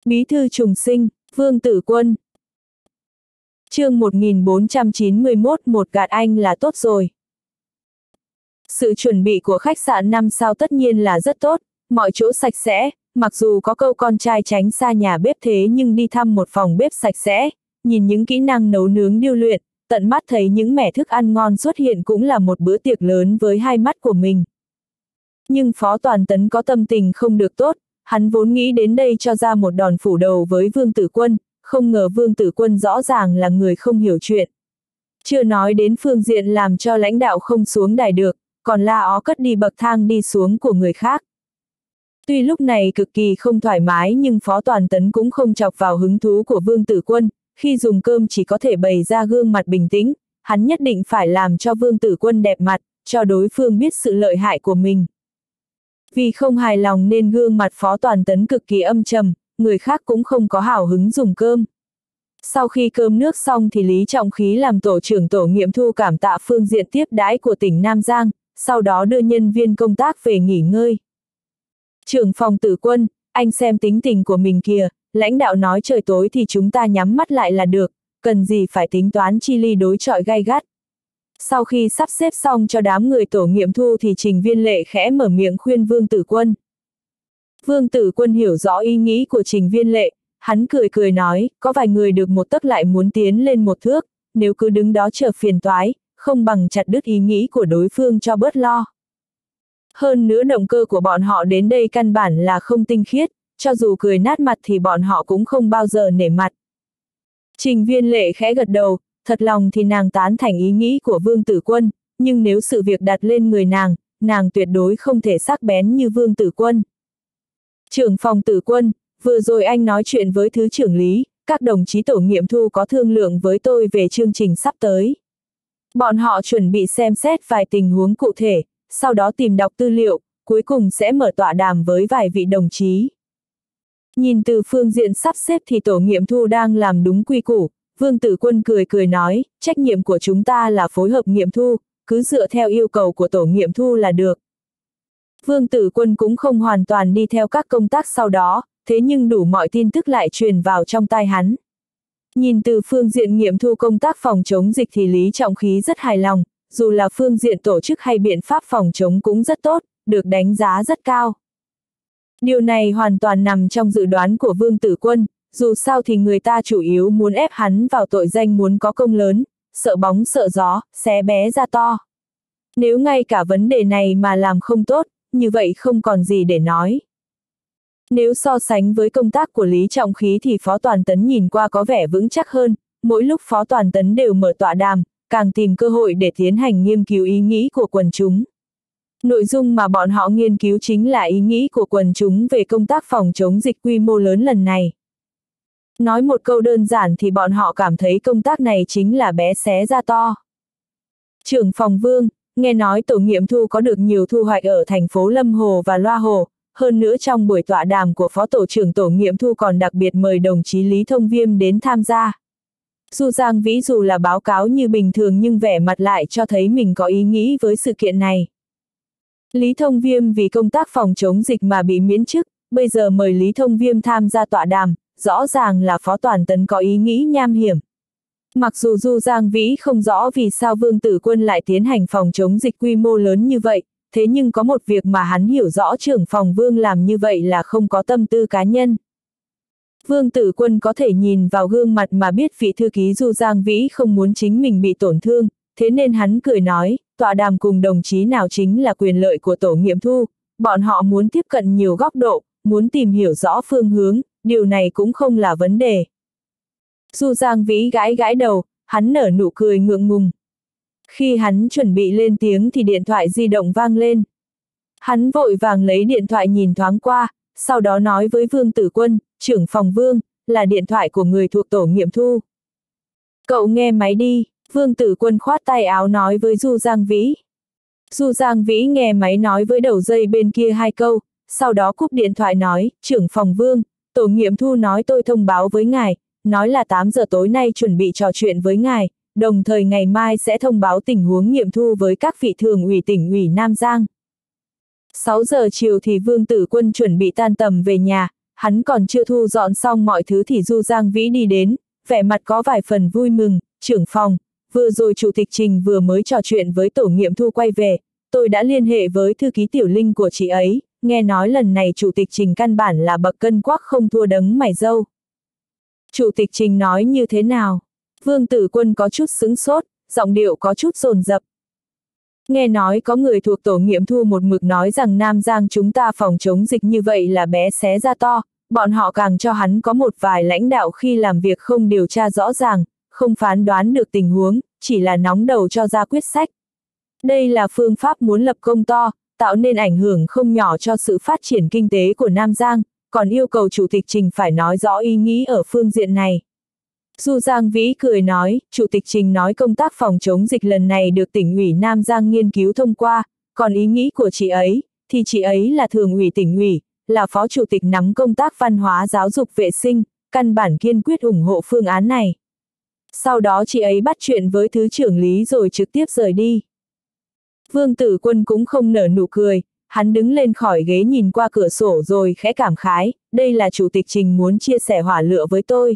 Bí thư trùng sinh, Vương Tử Quân. Chương 1491, một gạt anh là tốt rồi. Sự chuẩn bị của khách sạn 5 sao tất nhiên là rất tốt, mọi chỗ sạch sẽ, mặc dù có câu con trai tránh xa nhà bếp thế nhưng đi thăm một phòng bếp sạch sẽ, nhìn những kỹ năng nấu nướng điêu luyện, tận mắt thấy những mẻ thức ăn ngon xuất hiện cũng là một bữa tiệc lớn với hai mắt của mình. Nhưng Phó Toàn Tấn có tâm tình không được tốt, hắn vốn nghĩ đến đây cho ra một đòn phủ đầu với Vương Tử Quân, không ngờ Vương Tử Quân rõ ràng là người không hiểu chuyện. Chưa nói đến phương diện làm cho lãnh đạo không xuống đài được, còn la ó cất đi bậc thang đi xuống của người khác. Tuy lúc này cực kỳ không thoải mái nhưng Phó Toàn Tấn cũng không chọc vào hứng thú của Vương Tử Quân, khi dùng cơm chỉ có thể bày ra gương mặt bình tĩnh, hắn nhất định phải làm cho Vương Tử Quân đẹp mặt, cho đối phương biết sự lợi hại của mình. Vì không hài lòng nên gương mặt Phó Toàn Tấn cực kỳ âm trầm, người khác cũng không có hào hứng dùng cơm. Sau khi cơm nước xong thì Lý Trọng Khí làm tổ trưởng tổ nghiệm thu cảm tạ phương diện tiếp đãi của tỉnh Nam Giang, sau đó đưa nhân viên công tác về nghỉ ngơi. Trưởng phòng Tử Quân, anh xem tính tình của mình kìa, lãnh đạo nói trời tối thì chúng ta nhắm mắt lại là được, cần gì phải tính toán chi ly đối chọi gay gắt. Sau khi sắp xếp xong cho đám người tổ nghiệm thu thì Trình Viên Lệ khẽ mở miệng khuyên Vương Tử Quân. Vương Tử Quân hiểu rõ ý nghĩ của Trình Viên Lệ, hắn cười cười nói, có vài người được một tấc lại muốn tiến lên một thước, nếu cứ đứng đó chờ phiền toái, không bằng chặt đứt ý nghĩ của đối phương cho bớt lo. Hơn nữa động cơ của bọn họ đến đây căn bản là không tinh khiết, cho dù cười nát mặt thì bọn họ cũng không bao giờ nể mặt. Trình Viên Lệ khẽ gật đầu, thật lòng thì nàng tán thành ý nghĩ của Vương Tử Quân, nhưng nếu sự việc đặt lên người nàng tuyệt đối không thể sắc bén như Vương Tử Quân. Trưởng phòng Tử Quân, vừa rồi anh nói chuyện với Thứ trưởng Lý, các đồng chí tổ nghiệm thu có thương lượng với tôi về chương trình sắp tới. Bọn họ chuẩn bị xem xét vài tình huống cụ thể, sau đó tìm đọc tư liệu, cuối cùng sẽ mở tọa đàm với vài vị đồng chí. Nhìn từ phương diện sắp xếp thì tổ nghiệm thu đang làm đúng quy củ, Vương Tử Quân cười cười nói, trách nhiệm của chúng ta là phối hợp nghiệm thu, cứ dựa theo yêu cầu của tổ nghiệm thu là được. Vương Tử Quân cũng không hoàn toàn đi theo các công tác sau đó, thế nhưng đủ mọi tin tức lại truyền vào trong tai hắn. Nhìn từ phương diện nghiệm thu công tác phòng chống dịch thì Lý Trọng Khí rất hài lòng, dù là phương diện tổ chức hay biện pháp phòng chống cũng rất tốt, được đánh giá rất cao. Điều này hoàn toàn nằm trong dự đoán của Vương Tử Quân, dù sao thì người ta chủ yếu muốn ép hắn vào tội danh muốn có công lớn, sợ bóng sợ gió, xé bé ra to. Nếu ngay cả vấn đề này mà làm không tốt, như vậy không còn gì để nói. Nếu so sánh với công tác của Lý Trọng Khí thì Phó Toàn Tấn nhìn qua có vẻ vững chắc hơn, mỗi lúc Phó Toàn Tấn đều mở tọa đàm, càng tìm cơ hội để tiến hành nghiên cứu ý nghĩ của quần chúng. Nội dung mà bọn họ nghiên cứu chính là ý nghĩ của quần chúng về công tác phòng chống dịch quy mô lớn lần này. Nói một câu đơn giản thì bọn họ cảm thấy công tác này chính là bé xé ra to. Trưởng phòng Vương, nghe nói tổ nghiệm thu có được nhiều thu hoạch ở thành phố Lâm Hồ và Loa Hồ, hơn nữa trong buổi tọa đàm của Phó Tổ trưởng tổ nghiệm thu còn đặc biệt mời đồng chí Lý Thông Viêm đến tham gia. Du Giang Vĩ dù là báo cáo như bình thường nhưng vẻ mặt lại cho thấy mình có ý nghĩ với sự kiện này. Lý Thông Viêm vì công tác phòng chống dịch mà bị miễn chức, bây giờ mời Lý Thông Viêm tham gia tọa đàm, rõ ràng là Phó Toàn Tấn có ý nghĩ nham hiểm. Mặc dù Du Giang Vĩ không rõ vì sao Vương Tử Quân lại tiến hành phòng chống dịch quy mô lớn như vậy, thế nhưng có một việc mà hắn hiểu rõ trưởng phòng Vương làm như vậy là không có tâm tư cá nhân. Vương Tử Quân có thể nhìn vào gương mặt mà biết vị thư ký Du Giang Vĩ không muốn chính mình bị tổn thương, thế nên hắn cười nói, tọa đàm cùng đồng chí nào chính là quyền lợi của tổ nghiệm thu, bọn họ muốn tiếp cận nhiều góc độ, muốn tìm hiểu rõ phương hướng, điều này cũng không là vấn đề. Du Giang Vĩ gãi gãi đầu, hắn nở nụ cười ngượng ngùng. Khi hắn chuẩn bị lên tiếng thì điện thoại di động vang lên. Hắn vội vàng lấy điện thoại nhìn thoáng qua, sau đó nói với Vương Tử Quân, trưởng phòng Vương, là điện thoại của người thuộc tổ nghiệm thu. Cậu nghe máy đi, Vương Tử Quân khoát tay áo nói với Du Giang Vĩ. Du Giang Vĩ nghe máy nói với đầu dây bên kia hai câu, sau đó cúp điện thoại nói, trưởng phòng Vương, tổ nghiệm thu nói tôi thông báo với ngài, nói là 8 giờ tối nay chuẩn bị trò chuyện với ngài, đồng thời ngày mai sẽ thông báo tình huống nghiệm thu với các vị thường ủy tỉnh ủy Nam Giang. 6 giờ chiều thì Vương Tử Quân chuẩn bị tan tầm về nhà, hắn còn chưa thu dọn xong mọi thứ thì Du Giang Vĩ đi đến, vẻ mặt có vài phần vui mừng, trưởng phòng, vừa rồi Chủ tịch Trình vừa mới trò chuyện với tổ nghiệm thu quay về, tôi đã liên hệ với thư ký Tiểu Linh của chị ấy, nghe nói lần này Chủ tịch Trình căn bản là bậc cân quắc không thua đấng mày râu. Chủ tịch Trình nói như thế nào? Vương Tử Quân có chút sững sốt, giọng điệu có chút dồn dập. Nghe nói có người thuộc tổ nghiệm thu một mực nói rằng Nam Giang chúng ta phòng chống dịch như vậy là bé xé ra to, bọn họ càng cho hắn có một vài lãnh đạo khi làm việc không điều tra rõ ràng, không phán đoán được tình huống, chỉ là nóng đầu cho ra quyết sách. Đây là phương pháp muốn lập công to, tạo nên ảnh hưởng không nhỏ cho sự phát triển kinh tế của Nam Giang, còn yêu cầu Chủ tịch Trình phải nói rõ ý nghĩ ở phương diện này. Du Giang Vĩ cười nói, Chủ tịch Trình nói công tác phòng chống dịch lần này được tỉnh ủy Nam Giang nghiên cứu thông qua, còn ý nghĩ của chị ấy, thì chị ấy là thường ủy tỉnh ủy, là phó chủ tịch nắm công tác văn hóa giáo dục vệ sinh, căn bản kiên quyết ủng hộ phương án này. Sau đó chị ấy bắt chuyện với Thứ trưởng Lý rồi trực tiếp rời đi. Vương Tử Quân cũng không nở nụ cười, hắn đứng lên khỏi ghế nhìn qua cửa sổ rồi khẽ cảm khái, đây là Chủ tịch Trình muốn chia sẻ hỏa lửa với tôi.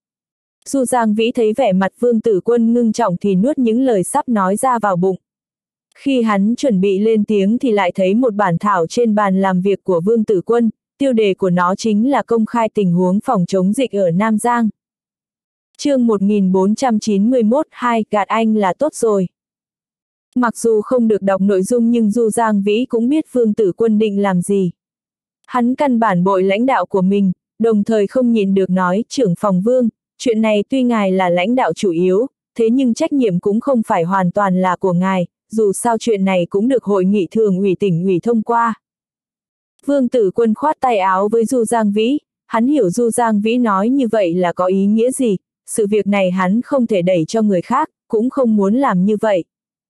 Du Giang Vĩ thấy vẻ mặt Vương Tử Quân ngưng trọng thì nuốt những lời sắp nói ra vào bụng. Khi hắn chuẩn bị lên tiếng thì lại thấy một bản thảo trên bàn làm việc của Vương Tử Quân, tiêu đề của nó chính là công khai tình huống phòng chống dịch ở Nam Giang. Chương 1491 2 gạt anh là tốt rồi. Mặc dù không được đọc nội dung nhưng Du Giang Vĩ cũng biết Vương Tử Quân định làm gì. Hắn căn bản bội lãnh đạo của mình, đồng thời không nhịn được nói, trưởng phòng Vương, chuyện này tuy ngài là lãnh đạo chủ yếu, thế nhưng trách nhiệm cũng không phải hoàn toàn là của ngài, dù sao chuyện này cũng được hội nghị thường ủy tỉnh ủy thông qua. Vương Tử Quân khoát tay áo với Du Giang Vĩ, hắn hiểu Du Giang Vĩ nói như vậy là có ý nghĩa gì, sự việc này hắn không thể đẩy cho người khác, cũng không muốn làm như vậy.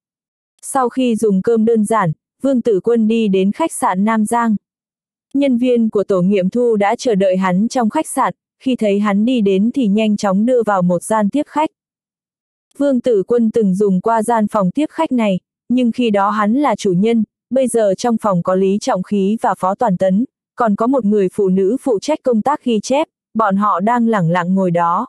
Sau khi dùng cơm đơn giản, Vương Tử Quân đi đến khách sạn Nam Giang. Nhân viên của tổ nghiệm thu đã chờ đợi hắn trong khách sạn, khi thấy hắn đi đến thì nhanh chóng đưa vào một gian tiếp khách. Vương Tử Quân từng dùng qua gian phòng tiếp khách này, nhưng khi đó hắn là chủ nhân, bây giờ trong phòng có Lý Trọng Khí và Phó Toàn Tấn, còn có một người phụ nữ phụ trách công tác ghi chép, bọn họ đang lẳng lặng ngồi đó.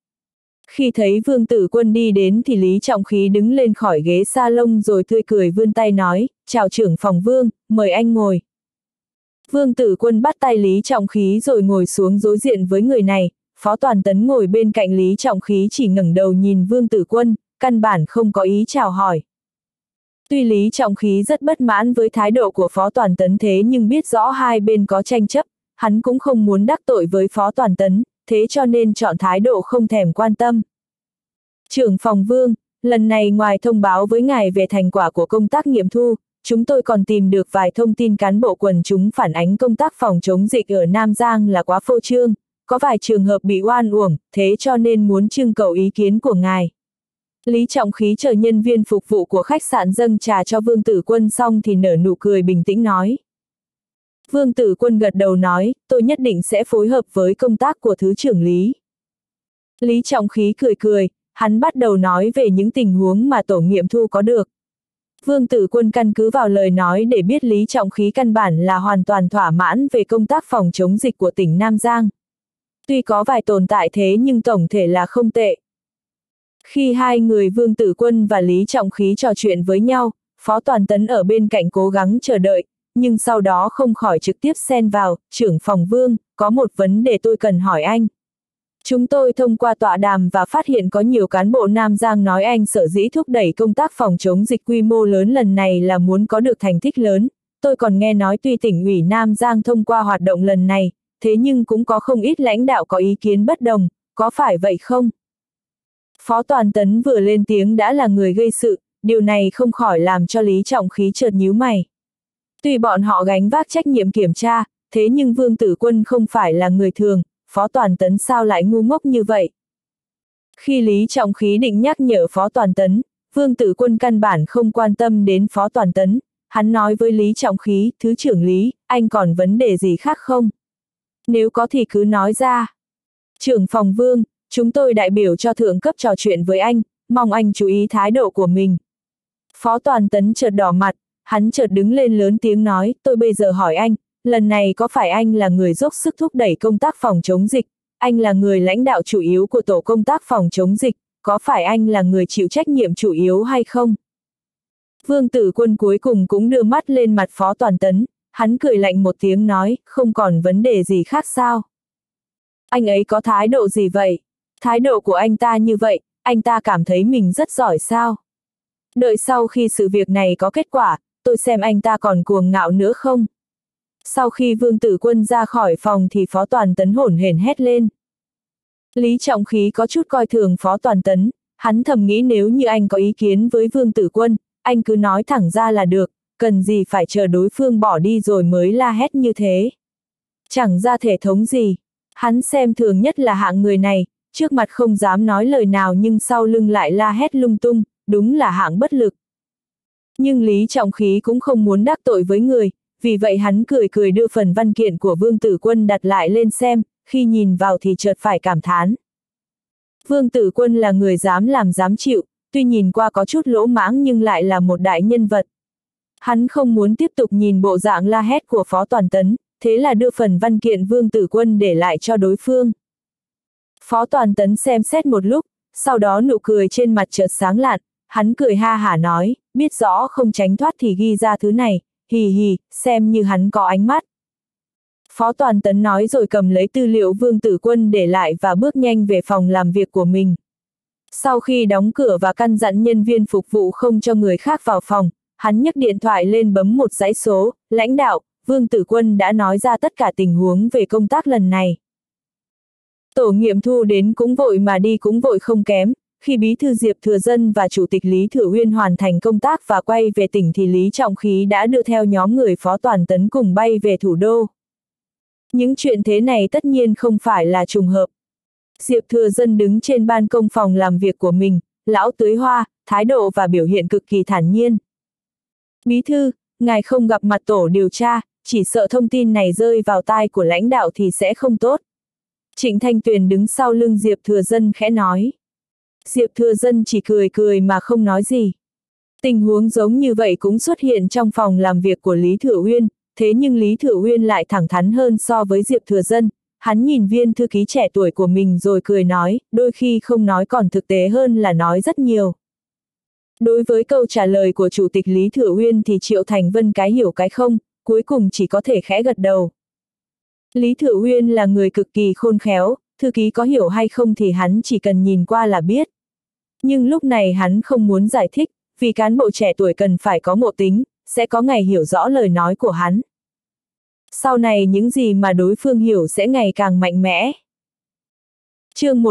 Khi thấy Vương Tử Quân đi đến thì Lý Trọng Khí đứng lên khỏi ghế salon rồi tươi cười vươn tay nói, chào trưởng phòng Vương, mời anh ngồi. Vương Tử Quân bắt tay Lý Trọng Khí rồi ngồi xuống đối diện với người này, Phó Toàn Tấn ngồi bên cạnh Lý Trọng Khí chỉ ngẩng đầu nhìn Vương Tử Quân, căn bản không có ý chào hỏi. Tuy Lý Trọng Khí rất bất mãn với thái độ của Phó Toàn Tấn thế nhưng biết rõ hai bên có tranh chấp, hắn cũng không muốn đắc tội với Phó Toàn Tấn, thế cho nên chọn thái độ không thèm quan tâm. Trưởng phòng Vương, lần này ngoài thông báo với ngài về thành quả của công tác nghiệm thu, chúng tôi còn tìm được vài thông tin cán bộ quần chúng phản ánh công tác phòng chống dịch ở Nam Giang là quá phô trương, có vài trường hợp bị oan uổng, thế cho nên muốn trưng cầu ý kiến của ngài. Lý Trọng Khí chờ nhân viên phục vụ của khách sạn dâng trà cho Vương Tử Quân xong thì nở nụ cười bình tĩnh nói. Vương Tử Quân gật đầu nói, tôi nhất định sẽ phối hợp với công tác của Thứ trưởng Lý. Lý Trọng Khí cười cười, hắn bắt đầu nói về những tình huống mà tổ nghiệm thu có được. Vương Tử Quân căn cứ vào lời nói để biết Lý Trọng Khí căn bản là hoàn toàn thỏa mãn về công tác phòng chống dịch của tỉnh Nam Giang. Tuy có vài tồn tại thế nhưng tổng thể là không tệ. Khi hai người Vương Tử Quân và Lý Trọng Khí trò chuyện với nhau, Phó Toàn Tấn ở bên cạnh cố gắng chờ đợi, nhưng sau đó không khỏi trực tiếp xen vào, trưởng phòng Vương, có một vấn đề tôi cần hỏi anh. Chúng tôi thông qua tọa đàm và phát hiện có nhiều cán bộ Nam Giang nói anh sở dĩ thúc đẩy công tác phòng chống dịch quy mô lớn lần này là muốn có được thành tích lớn. Tôi còn nghe nói tuy tỉnh ủy Nam Giang thông qua hoạt động lần này, thế nhưng cũng có không ít lãnh đạo có ý kiến bất đồng, có phải vậy không? Phó Toàn Tấn vừa lên tiếng đã là người gây sự, điều này không khỏi làm cho Lý Trọng Khí chợt nhíu mày. Tuy bọn họ gánh vác trách nhiệm kiểm tra, thế nhưng Vương Tử Quân không phải là người thường, Phó Toàn Tấn sao lại ngu ngốc như vậy? Khi Lý Trọng Khí định nhắc nhở Phó Toàn Tấn, Vương Tử Quân căn bản không quan tâm đến Phó Toàn Tấn, hắn nói với Lý Trọng Khí, Thứ trưởng Lý, anh còn vấn đề gì khác không? Nếu có thì cứ nói ra. Trưởng phòng Vương, chúng tôi đại biểu cho thượng cấp trò chuyện với anh, mong anh chú ý thái độ của mình. Phó Toàn Tấn chợt đỏ mặt, hắn chợt đứng lên lớn tiếng nói, tôi bây giờ hỏi anh, lần này có phải anh là người dốc sức thúc đẩy công tác phòng chống dịch, anh là người lãnh đạo chủ yếu của tổ công tác phòng chống dịch, có phải anh là người chịu trách nhiệm chủ yếu hay không? Vương Tử Quân cuối cùng cũng đưa mắt lên mặt Phó Toàn Tấn, hắn cười lạnh một tiếng nói, không còn vấn đề gì khác sao? Anh ấy có thái độ gì vậy? Thái độ của anh ta như vậy, anh ta cảm thấy mình rất giỏi sao? Đợi sau khi sự việc này có kết quả, tôi xem anh ta còn cuồng ngạo nữa không? Sau khi Vương Tử Quân ra khỏi phòng thì Phó Toàn Tấn hổn hển hét lên. Lý Trọng Khí có chút coi thường Phó Toàn Tấn, hắn thầm nghĩ nếu như anh có ý kiến với Vương Tử Quân, anh cứ nói thẳng ra là được, cần gì phải chờ đối phương bỏ đi rồi mới la hét như thế. Chẳng ra thể thống gì, hắn xem thường nhất là hạng người này, trước mặt không dám nói lời nào nhưng sau lưng lại la hét lung tung, đúng là hạng bất lực. Nhưng Lý Trọng Khí cũng không muốn đắc tội với người, vì vậy hắn cười cười đưa phần văn kiện của Vương Tử Quân đặt lại lên xem, khi nhìn vào thì chợt phải cảm thán. Vương Tử Quân là người dám làm dám chịu, tuy nhìn qua có chút lỗ mãng nhưng lại là một đại nhân vật. Hắn không muốn tiếp tục nhìn bộ dạng la hét của Phó Toàn Tấn, thế là đưa phần văn kiện Vương Tử Quân để lại cho đối phương. Phó Toàn Tấn xem xét một lúc, sau đó nụ cười trên mặt chợt sáng lạn, hắn cười ha hả nói, biết rõ không tránh thoát thì ghi ra thứ này, hì hì, xem như hắn có ánh mắt. Phó Toàn Tấn nói rồi cầm lấy tư liệu Vương Tử Quân để lại và bước nhanh về phòng làm việc của mình. Sau khi đóng cửa và căn dặn nhân viên phục vụ không cho người khác vào phòng, hắn nhấc điện thoại lên bấm một dãy số, lãnh đạo, Vương Tử Quân đã nói ra tất cả tình huống về công tác lần này. Tổ nghiệm thu đến cũng vội mà đi cũng vội không kém, khi Bí thư Diệp Thừa Dân và Chủ tịch Lý Thừa Uyên hoàn thành công tác và quay về tỉnh thì Lý Trọng Khí đã đưa theo nhóm người Phó Toàn Tấn cùng bay về thủ đô. Những chuyện thế này tất nhiên không phải là trùng hợp. Diệp Thừa Dân đứng trên ban công phòng làm việc của mình, lão tưới hoa, thái độ và biểu hiện cực kỳ thản nhiên. Bí thư, ngài không gặp mặt tổ điều tra, chỉ sợ thông tin này rơi vào tai của lãnh đạo thì sẽ không tốt. Trịnh Thanh Tuyền đứng sau lưng Diệp Thừa Dân khẽ nói. Diệp Thừa Dân chỉ cười cười mà không nói gì. Tình huống giống như vậy cũng xuất hiện trong phòng làm việc của Lý Thừa Uyên, thế nhưng Lý Thừa Uyên lại thẳng thắn hơn so với Diệp Thừa Dân. Hắn nhìn viên thư ký trẻ tuổi của mình rồi cười nói, đôi khi không nói còn thực tế hơn là nói rất nhiều. Đối với câu trả lời của Chủ tịch Lý Thừa Uyên thì Triệu Thành Vân cái hiểu cái không, cuối cùng chỉ có thể khẽ gật đầu. Lý Thừa Uyên là người cực kỳ khôn khéo, thư ký có hiểu hay không thì hắn chỉ cần nhìn qua là biết. Nhưng lúc này hắn không muốn giải thích, vì cán bộ trẻ tuổi cần phải có ngộ tính, sẽ có ngày hiểu rõ lời nói của hắn. Sau này những gì mà đối phương hiểu sẽ ngày càng mạnh mẽ. Chương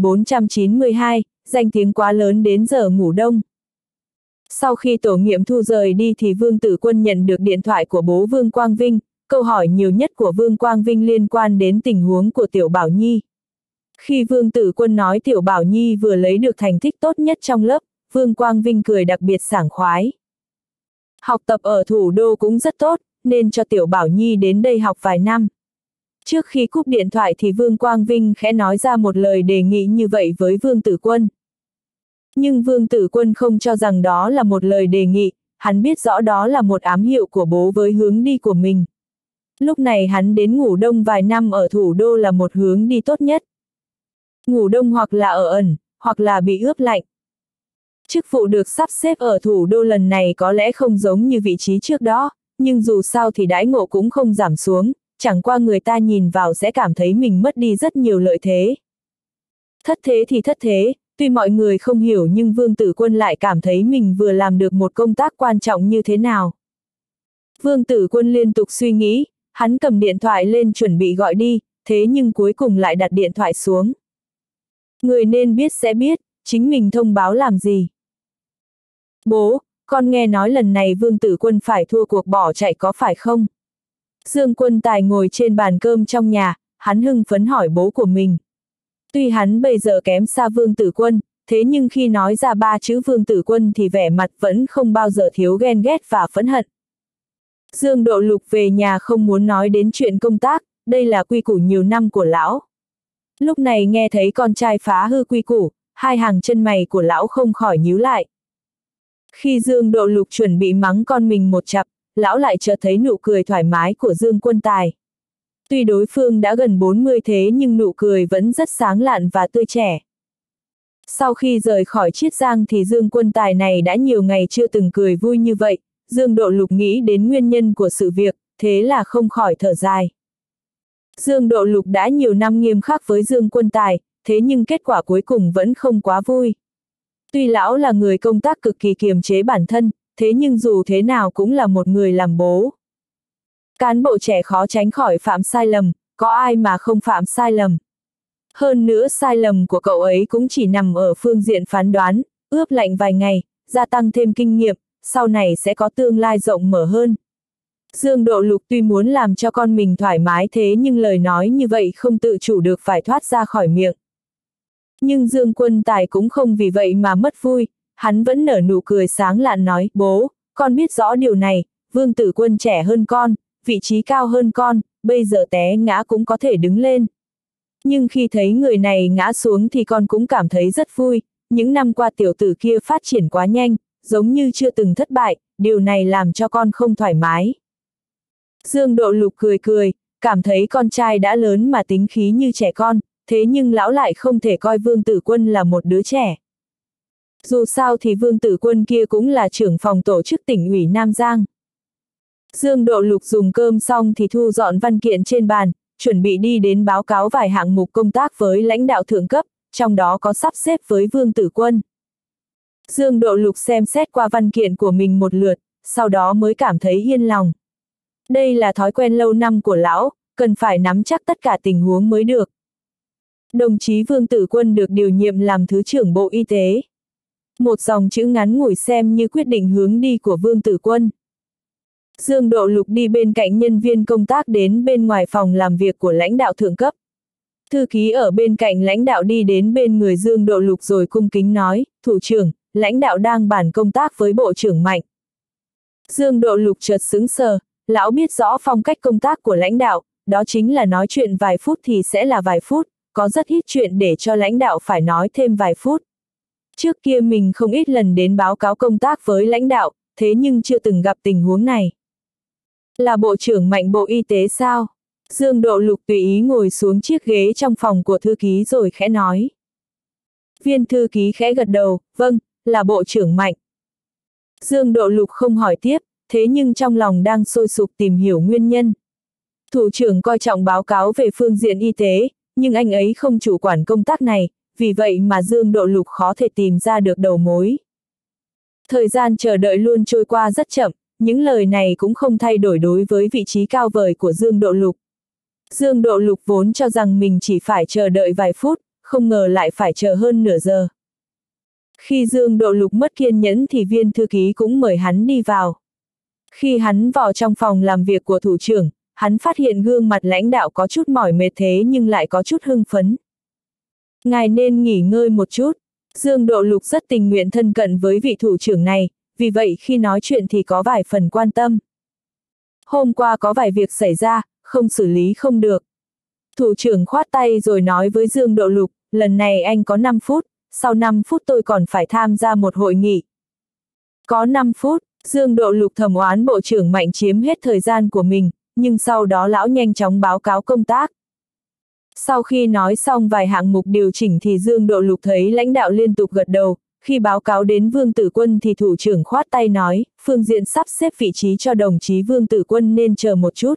1492, danh tiếng quá lớn đến giờ ngủ đông. Sau khi tổ nghiệm thu rời đi thì Vương Tử Quân nhận được điện thoại của bố Vương Quang Vinh, câu hỏi nhiều nhất của Vương Quang Vinh liên quan đến tình huống của Tiểu Bảo Nhi. Khi Vương Tử Quân nói Tiểu Bảo Nhi vừa lấy được thành tích tốt nhất trong lớp, Vương Quang Vinh cười đặc biệt sảng khoái. Học tập ở thủ đô cũng rất tốt, nên cho Tiểu Bảo Nhi đến đây học vài năm. Trước khi cúp điện thoại thì Vương Quang Vinh khẽ nói ra một lời đề nghị như vậy với Vương Tử Quân. Nhưng Vương Tử Quân không cho rằng đó là một lời đề nghị, hắn biết rõ đó là một ám hiệu của bố với hướng đi của mình. Lúc này hắn đến ngủ đông vài năm ở thủ đô là một hướng đi tốt nhất. Ngủ đông hoặc là ở ẩn, hoặc là bị ướp lạnh. Chức vụ được sắp xếp ở thủ đô lần này có lẽ không giống như vị trí trước đó, nhưng dù sao thì đãi ngộ cũng không giảm xuống, chẳng qua người ta nhìn vào sẽ cảm thấy mình mất đi rất nhiều lợi thế. Thất thế thì thất thế, tuy mọi người không hiểu nhưng Vương Tử Quân lại cảm thấy mình vừa làm được một công tác quan trọng như thế nào. Vương Tử Quân liên tục suy nghĩ, hắn cầm điện thoại lên chuẩn bị gọi đi, thế nhưng cuối cùng lại đặt điện thoại xuống. Người nên biết sẽ biết, chính mình thông báo làm gì. Bố, con nghe nói lần này Vương Tử Quân phải thua cuộc bỏ chạy có phải không? Dương Quân Tài ngồi trên bàn cơm trong nhà, hắn hưng phấn hỏi bố của mình. Tuy hắn bây giờ kém xa Vương Tử Quân, thế nhưng khi nói ra ba chữ Vương Tử Quân thì vẻ mặt vẫn không bao giờ thiếu ghen ghét và phẫn hận. Dương Độ Lục về nhà không muốn nói đến chuyện công tác, đây là quy củ nhiều năm của lão. Lúc này nghe thấy con trai phá hư quy củ, hai hàng chân mày của lão không khỏi nhíu lại. Khi Dương Độ Lục chuẩn bị mắng con mình một chặp, lão lại chợt thấy nụ cười thoải mái của Dương Quân Tài. Tuy đối phương đã gần 40 thế nhưng nụ cười vẫn rất sáng lạn và tươi trẻ. Sau khi rời khỏi Chiết Giang thì Dương Quân Tài này đã nhiều ngày chưa từng cười vui như vậy, Dương Độ Lục nghĩ đến nguyên nhân của sự việc, thế là không khỏi thở dài. Dương Độ Lục đã nhiều năm nghiêm khắc với Dương Quân Tài, thế nhưng kết quả cuối cùng vẫn không quá vui. Tuy lão là người công tác cực kỳ kiềm chế bản thân, thế nhưng dù thế nào cũng là một người làm bố. Cán bộ trẻ khó tránh khỏi phạm sai lầm, có ai mà không phạm sai lầm. Hơn nữa sai lầm của cậu ấy cũng chỉ nằm ở phương diện phán đoán, ướp lạnh vài ngày, gia tăng thêm kinh nghiệm, sau này sẽ có tương lai rộng mở hơn. Dương Độ Lục tuy muốn làm cho con mình thoải mái thế nhưng lời nói như vậy không tự chủ được phải thoát ra khỏi miệng. Nhưng Dương Quân Tài cũng không vì vậy mà mất vui, hắn vẫn nở nụ cười sáng lạn nói, bố, con biết rõ điều này, Vương Tử Quân trẻ hơn con, vị trí cao hơn con, bây giờ té ngã cũng có thể đứng lên. Nhưng khi thấy người này ngã xuống thì con cũng cảm thấy rất vui, những năm qua tiểu tử kia phát triển quá nhanh, giống như chưa từng thất bại, điều này làm cho con không thoải mái. Dương Độ Lục cười cười, cảm thấy con trai đã lớn mà tính khí như trẻ con, thế nhưng lão lại không thể coi Vương Tử Quân là một đứa trẻ. Dù sao thì Vương Tử Quân kia cũng là trưởng phòng tổ chức tỉnh ủy Nam Giang. Dương Độ Lục dùng cơm xong thì thu dọn văn kiện trên bàn, chuẩn bị đi đến báo cáo vài hạng mục công tác với lãnh đạo thượng cấp, trong đó có sắp xếp với Vương Tử Quân. Dương Độ Lục xem xét qua văn kiện của mình một lượt, sau đó mới cảm thấy yên lòng. Đây là thói quen lâu năm của lão, cần phải nắm chắc tất cả tình huống mới được. Đồng chí Vương Tử Quân được điều nhiệm làm Thứ trưởng Bộ Y tế. Một dòng chữ ngắn ngủi xem như quyết định hướng đi của Vương Tử Quân. Dương Độ Lục đi bên cạnh nhân viên công tác đến bên ngoài phòng làm việc của lãnh đạo thượng cấp. Thư ký ở bên cạnh lãnh đạo đi đến bên người Dương Độ Lục rồi cung kính nói, thủ trưởng, lãnh đạo đang bàn công tác với Bộ trưởng Mạnh. Dương Độ Lục chợt sững sờ, lão biết rõ phong cách công tác của lãnh đạo, đó chính là nói chuyện vài phút thì sẽ là vài phút, có rất ít chuyện để cho lãnh đạo phải nói thêm vài phút. Trước kia mình không ít lần đến báo cáo công tác với lãnh đạo, thế nhưng chưa từng gặp tình huống này. Là Bộ trưởng Mạnh Bộ Y tế sao? Dương Độ Lục tùy ý ngồi xuống chiếc ghế trong phòng của thư ký rồi khẽ nói. Viên thư ký khẽ gật đầu, vâng, là Bộ trưởng Mạnh. Dương Độ Lục không hỏi tiếp, thế nhưng trong lòng đang sôi sục tìm hiểu nguyên nhân. Thủ trưởng coi trọng báo cáo về phương diện y tế, nhưng anh ấy không chủ quản công tác này, vì vậy mà Dương Độ Lục khó thể tìm ra được đầu mối. Thời gian chờ đợi luôn trôi qua rất chậm, những lời này cũng không thay đổi đối với vị trí cao vời của Dương Độ Lục. Dương Độ Lục vốn cho rằng mình chỉ phải chờ đợi vài phút, không ngờ lại phải chờ hơn nửa giờ. Khi Dương Độ Lục mất kiên nhẫn thì viên thư ký cũng mời hắn đi vào. Khi hắn vào trong phòng làm việc của thủ trưởng, hắn phát hiện gương mặt lãnh đạo có chút mỏi mệt thế nhưng lại có chút hưng phấn. Ngài nên nghỉ ngơi một chút. Dương Độ Lục rất tình nguyện thân cận với vị thủ trưởng này, vì vậy khi nói chuyện thì có vài phần quan tâm. Hôm qua có vài việc xảy ra, không xử lý không được. Thủ trưởng khoát tay rồi nói với Dương Độ Lục, lần này anh có 5 phút, sau 5 phút tôi còn phải tham gia một hội nghị. Có 5 phút, Dương Độ Lục thầm oán Bộ trưởng Mạnh chiếm hết thời gian của mình, nhưng sau đó lão nhanh chóng báo cáo công tác. Sau khi nói xong vài hạng mục điều chỉnh thì Dương Độ Lục thấy lãnh đạo liên tục gật đầu, khi báo cáo đến Vương Tử Quân thì thủ trưởng khoát tay nói, phương diện sắp xếp vị trí cho đồng chí Vương Tử Quân nên chờ một chút.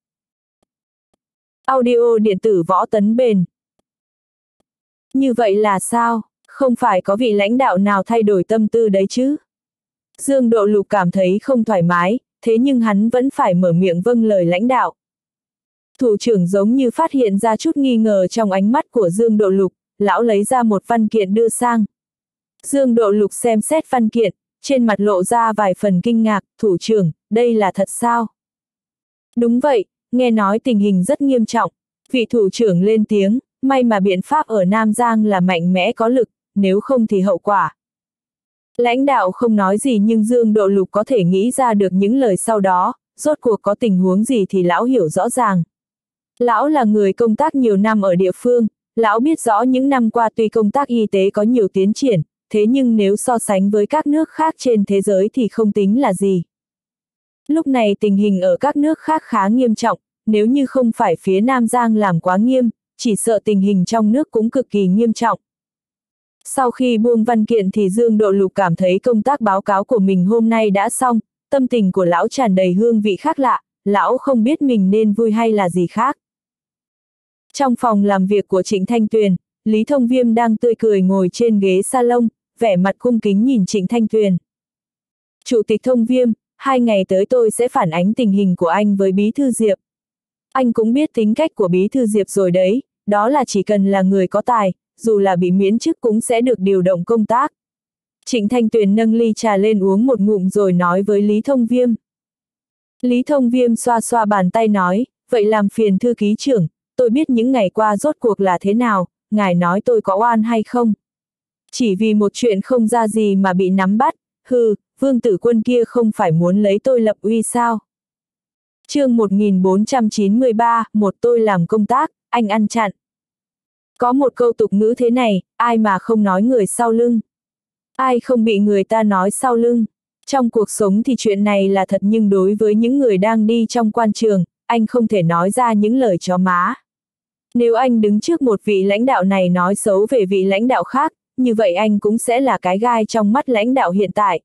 Audio điện tử Võ Tấn Bền. Như vậy là sao? Không phải có vị lãnh đạo nào thay đổi tâm tư đấy chứ? Dương Độ Lục cảm thấy không thoải mái, thế nhưng hắn vẫn phải mở miệng vâng lời lãnh đạo. Thủ trưởng giống như phát hiện ra chút nghi ngờ trong ánh mắt của Dương Độ Lục, lão lấy ra một văn kiện đưa sang. Dương Độ Lục xem xét văn kiện, trên mặt lộ ra vài phần kinh ngạc, thủ trưởng, đây là thật sao? Đúng vậy, nghe nói tình hình rất nghiêm trọng. Vị thủ trưởng lên tiếng, may mà biện pháp ở Nam Giang là mạnh mẽ có lực, nếu không thì hậu quả. Lãnh đạo không nói gì nhưng Dương Độ Lục có thể nghĩ ra được những lời sau đó, rốt cuộc có tình huống gì thì lão hiểu rõ ràng. Lão là người công tác nhiều năm ở địa phương, lão biết rõ những năm qua tuy công tác y tế có nhiều tiến triển, thế nhưng nếu so sánh với các nước khác trên thế giới thì không tính là gì. Lúc này tình hình ở các nước khác khá nghiêm trọng, nếu như không phải phía Nam Giang làm quá nghiêm, chỉ sợ tình hình trong nước cũng cực kỳ nghiêm trọng. Sau khi buông văn kiện thì Dương Độ Lục cảm thấy công tác báo cáo của mình hôm nay đã xong, tâm tình của lão tràn đầy hương vị khác lạ, lão không biết mình nên vui hay là gì khác. Trong phòng làm việc của Trịnh Thanh Tuyền, Lý Thông Viêm đang tươi cười ngồi trên ghế salon, vẻ mặt cung kính nhìn Trịnh Thanh Tuyền. Chủ tịch Thông Viêm, 2 ngày tới tôi sẽ phản ánh tình hình của anh với Bí Thư Diệp. Anh cũng biết tính cách của Bí Thư Diệp rồi đấy, đó là chỉ cần là người có tài, dù là bị miễn chức cũng sẽ được điều động công tác. Trịnh Thanh Tuyền nâng ly trà lên uống một ngụm rồi nói với Lý Thông Viêm. Lý Thông Viêm xoa xoa bàn tay nói, vậy làm phiền thư ký trưởng, tôi biết những ngày qua rốt cuộc là thế nào, ngài nói tôi có oan hay không? Chỉ vì một chuyện không ra gì mà bị nắm bắt, Vương Tử Quân kia không phải muốn lấy tôi lập uy sao? Chương 1493, một tôi làm công tác, anh ăn chặn. Có một câu tục ngữ thế này, ai mà không nói người sau lưng? Ai không bị người ta nói sau lưng? Trong cuộc sống thì chuyện này là thật, nhưng đối với những người đang đi trong quan trường, anh không thể nói ra những lời chó má. Nếu anh đứng trước một vị lãnh đạo này nói xấu về vị lãnh đạo khác, như vậy anh cũng sẽ là cái gai trong mắt lãnh đạo hiện tại.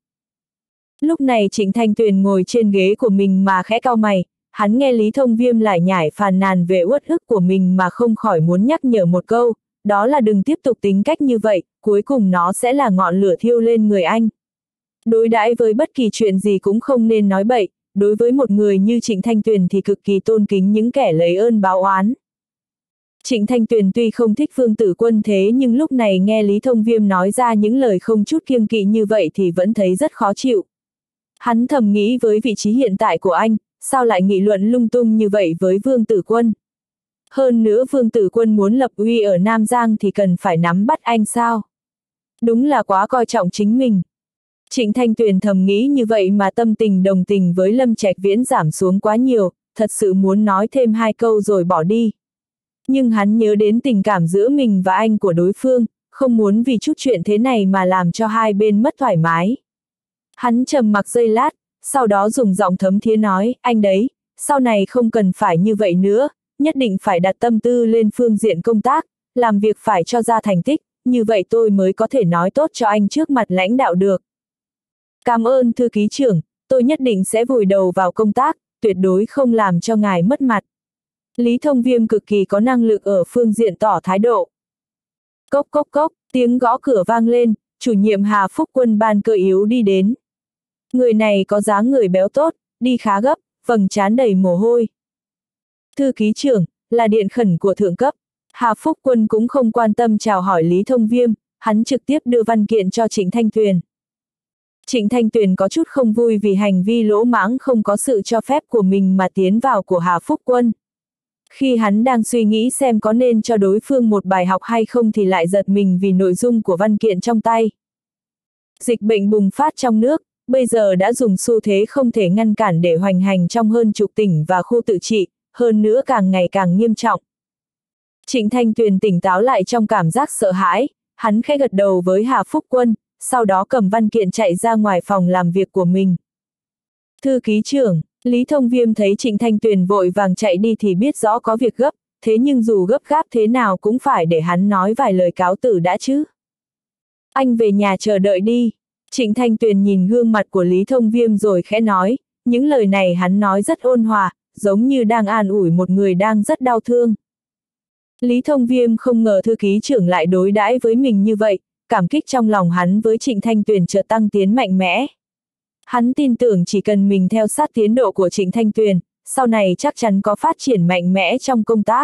Lúc này Trịnh Thanh Tuyền ngồi trên ghế của mình mà khẽ cau mày, hắn nghe Lý Thông Viêm lải nhải phàn nàn về uất ức của mình mà không khỏi muốn nhắc nhở một câu, đó là đừng tiếp tục tính cách như vậy, cuối cùng nó sẽ là ngọn lửa thiêu lên người anh. Đối đãi với bất kỳ chuyện gì cũng không nên nói bậy, đối với một người như Trịnh Thanh Tuyền thì cực kỳ tôn kính những kẻ lấy ơn báo oán. Trịnh Thanh Tuyền tuy không thích Vương Tử Quân thế nhưng lúc này nghe Lý Thông Viêm nói ra những lời không chút kiêng kỵ như vậy thì vẫn thấy rất khó chịu. Hắn thầm nghĩ với vị trí hiện tại của anh, sao lại nghị luận lung tung như vậy với Vương Tử Quân? Hơn nữa Vương Tử Quân muốn lập uy ở Nam Giang thì cần phải nắm bắt anh sao? Đúng là quá coi trọng chính mình. Trịnh Thanh Tuyền thầm nghĩ như vậy mà tâm tình đồng tình với Lâm Trạch Viễn giảm xuống quá nhiều, thật sự muốn nói thêm 2 câu rồi bỏ đi. Nhưng hắn nhớ đến tình cảm giữa mình và anh của đối phương, không muốn vì chút chuyện thế này mà làm cho hai bên mất thoải mái. Hắn trầm mặc giây lát, sau đó dùng giọng thấm thía nói, anh đấy, sau này không cần phải như vậy nữa, nhất định phải đặt tâm tư lên phương diện công tác, làm việc phải cho ra thành tích, như vậy tôi mới có thể nói tốt cho anh trước mặt lãnh đạo được. Cảm ơn thư ký trưởng, tôi nhất định sẽ vùi đầu vào công tác, tuyệt đối không làm cho ngài mất mặt. Lý Thông Viêm cực kỳ có năng lực ở phương diện tỏ thái độ. Cốc cốc cốc, tiếng gõ cửa vang lên, chủ nhiệm Hà Phúc Quân ban cơ yếu đi đến. Người này có dáng người béo tốt, đi khá gấp, vầng trán đầy mồ hôi. Thư ký trưởng, là điện khẩn của thượng cấp. Hà Phúc Quân cũng không quan tâm chào hỏi Lý Thông Viêm, hắn trực tiếp đưa văn kiện cho Trịnh Thanh Tuyền. Trịnh Thanh Tuyền có chút không vui vì hành vi lỗ mãng không có sự cho phép của mình mà tiến vào của Hà Phúc Quân. Khi hắn đang suy nghĩ xem có nên cho đối phương một bài học hay không thì lại giật mình vì nội dung của văn kiện trong tay. Dịch bệnh bùng phát trong nước, bây giờ đã dùng xu thế không thể ngăn cản để hoành hành trong hơn chục tỉnh và khu tự trị, hơn nữa càng ngày càng nghiêm trọng. Trịnh Thanh Tuyền tỉnh táo lại trong cảm giác sợ hãi, hắn khẽ gật đầu với Hà Phúc Quân, sau đó cầm văn kiện chạy ra ngoài phòng làm việc của mình. Thư ký trưởng, Lý Thông Viêm thấy Trịnh Thanh Tuyền vội vàng chạy đi thì biết rõ có việc gấp, thế nhưng dù gấp gáp thế nào cũng phải để hắn nói vài lời cáo từ đã chứ. Anh về nhà chờ đợi đi. Trịnh Thanh Tuyền nhìn gương mặt của Lý Thông Viêm rồi khẽ nói, những lời này hắn nói rất ôn hòa, giống như đang an ủi một người đang rất đau thương. Lý Thông Viêm không ngờ thư ký trưởng lại đối đãi với mình như vậy, cảm kích trong lòng hắn với Trịnh Thanh Tuyền chợt tăng tiến mạnh mẽ. Hắn tin tưởng chỉ cần mình theo sát tiến độ của Trịnh Thanh Tuyền, sau này chắc chắn có phát triển mạnh mẽ trong công tác.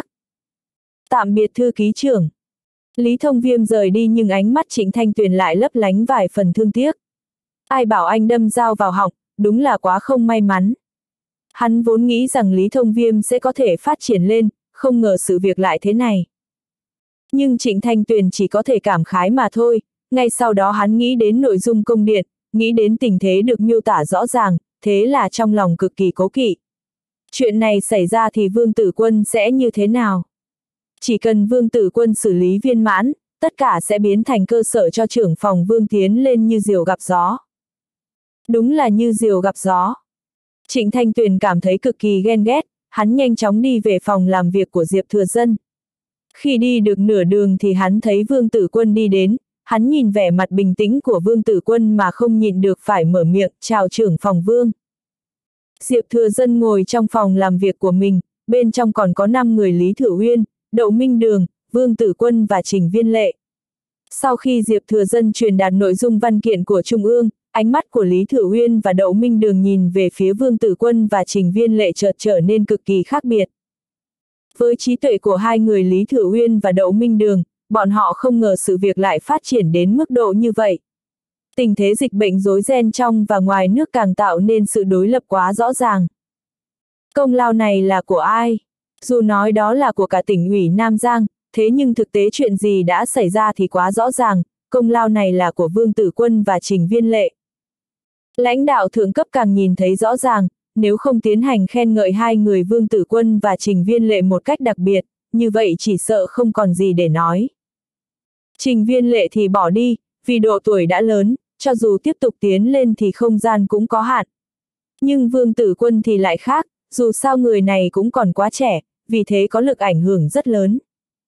Tạm biệt thư ký trưởng. Lý Thông Viêm rời đi nhưng ánh mắt Trịnh Thanh Tuyền lại lấp lánh vài phần thương tiếc. Ai bảo anh đâm dao vào họng, đúng là quá không may mắn. Hắn vốn nghĩ rằng Lý Thông Viêm sẽ có thể phát triển lên, không ngờ sự việc lại thế này. Nhưng Trịnh Thanh Tuyền chỉ có thể cảm khái mà thôi, ngay sau đó hắn nghĩ đến nội dung công điện, nghĩ đến tình thế được miêu tả rõ ràng, thế là trong lòng cực kỳ cố kỵ. Chuyện này xảy ra thì Vương Tử Quân sẽ như thế nào? Chỉ cần Vương Tử Quân xử lý viên mãn, tất cả sẽ biến thành cơ sở cho trưởng phòng Vương tiến lên như diều gặp gió. Đúng là như diều gặp gió. Trịnh Thanh Tuyền cảm thấy cực kỳ ghen ghét, hắn nhanh chóng đi về phòng làm việc của Diệp Thừa Dân. Khi đi được nửa đường thì hắn thấy Vương Tử Quân đi đến, hắn nhìn vẻ mặt bình tĩnh của Vương Tử Quân mà không nhịn được phải mở miệng, chào trưởng phòng Vương. Diệp Thừa Dân ngồi trong phòng làm việc của mình, bên trong còn có 5 người Lý Thừa Uyên, Đậu Minh Đường, Vương Tử Quân và Trình Viên Lệ. Sau khi Diệp Thừa Dân truyền đạt nội dung văn kiện của Trung ương, ánh mắt của Lý Thừa Uyên và Đậu Minh Đường nhìn về phía Vương Tử Quân và Trình Viên Lệ chợt trở nên cực kỳ khác biệt. Với trí tuệ của hai người Lý Thừa Uyên và Đậu Minh Đường, bọn họ không ngờ sự việc lại phát triển đến mức độ như vậy. Tình thế dịch bệnh rối ren trong và ngoài nước càng tạo nên sự đối lập quá rõ ràng. Công lao này là của ai? Dù nói đó là của cả tỉnh ủy Nam Giang, thế nhưng thực tế chuyện gì đã xảy ra thì quá rõ ràng, công lao này là của Vương Tử Quân và Trình Viên Lệ. Lãnh đạo thượng cấp càng nhìn thấy rõ ràng, nếu không tiến hành khen ngợi hai người Vương Tử Quân và Trình Viên Lệ một cách đặc biệt, như vậy chỉ sợ không còn gì để nói. Trình Viên Lệ thì bỏ đi, vì độ tuổi đã lớn, cho dù tiếp tục tiến lên thì không gian cũng có hạn. Nhưng Vương Tử Quân thì lại khác, dù sao người này cũng còn quá trẻ, vì thế có lực ảnh hưởng rất lớn.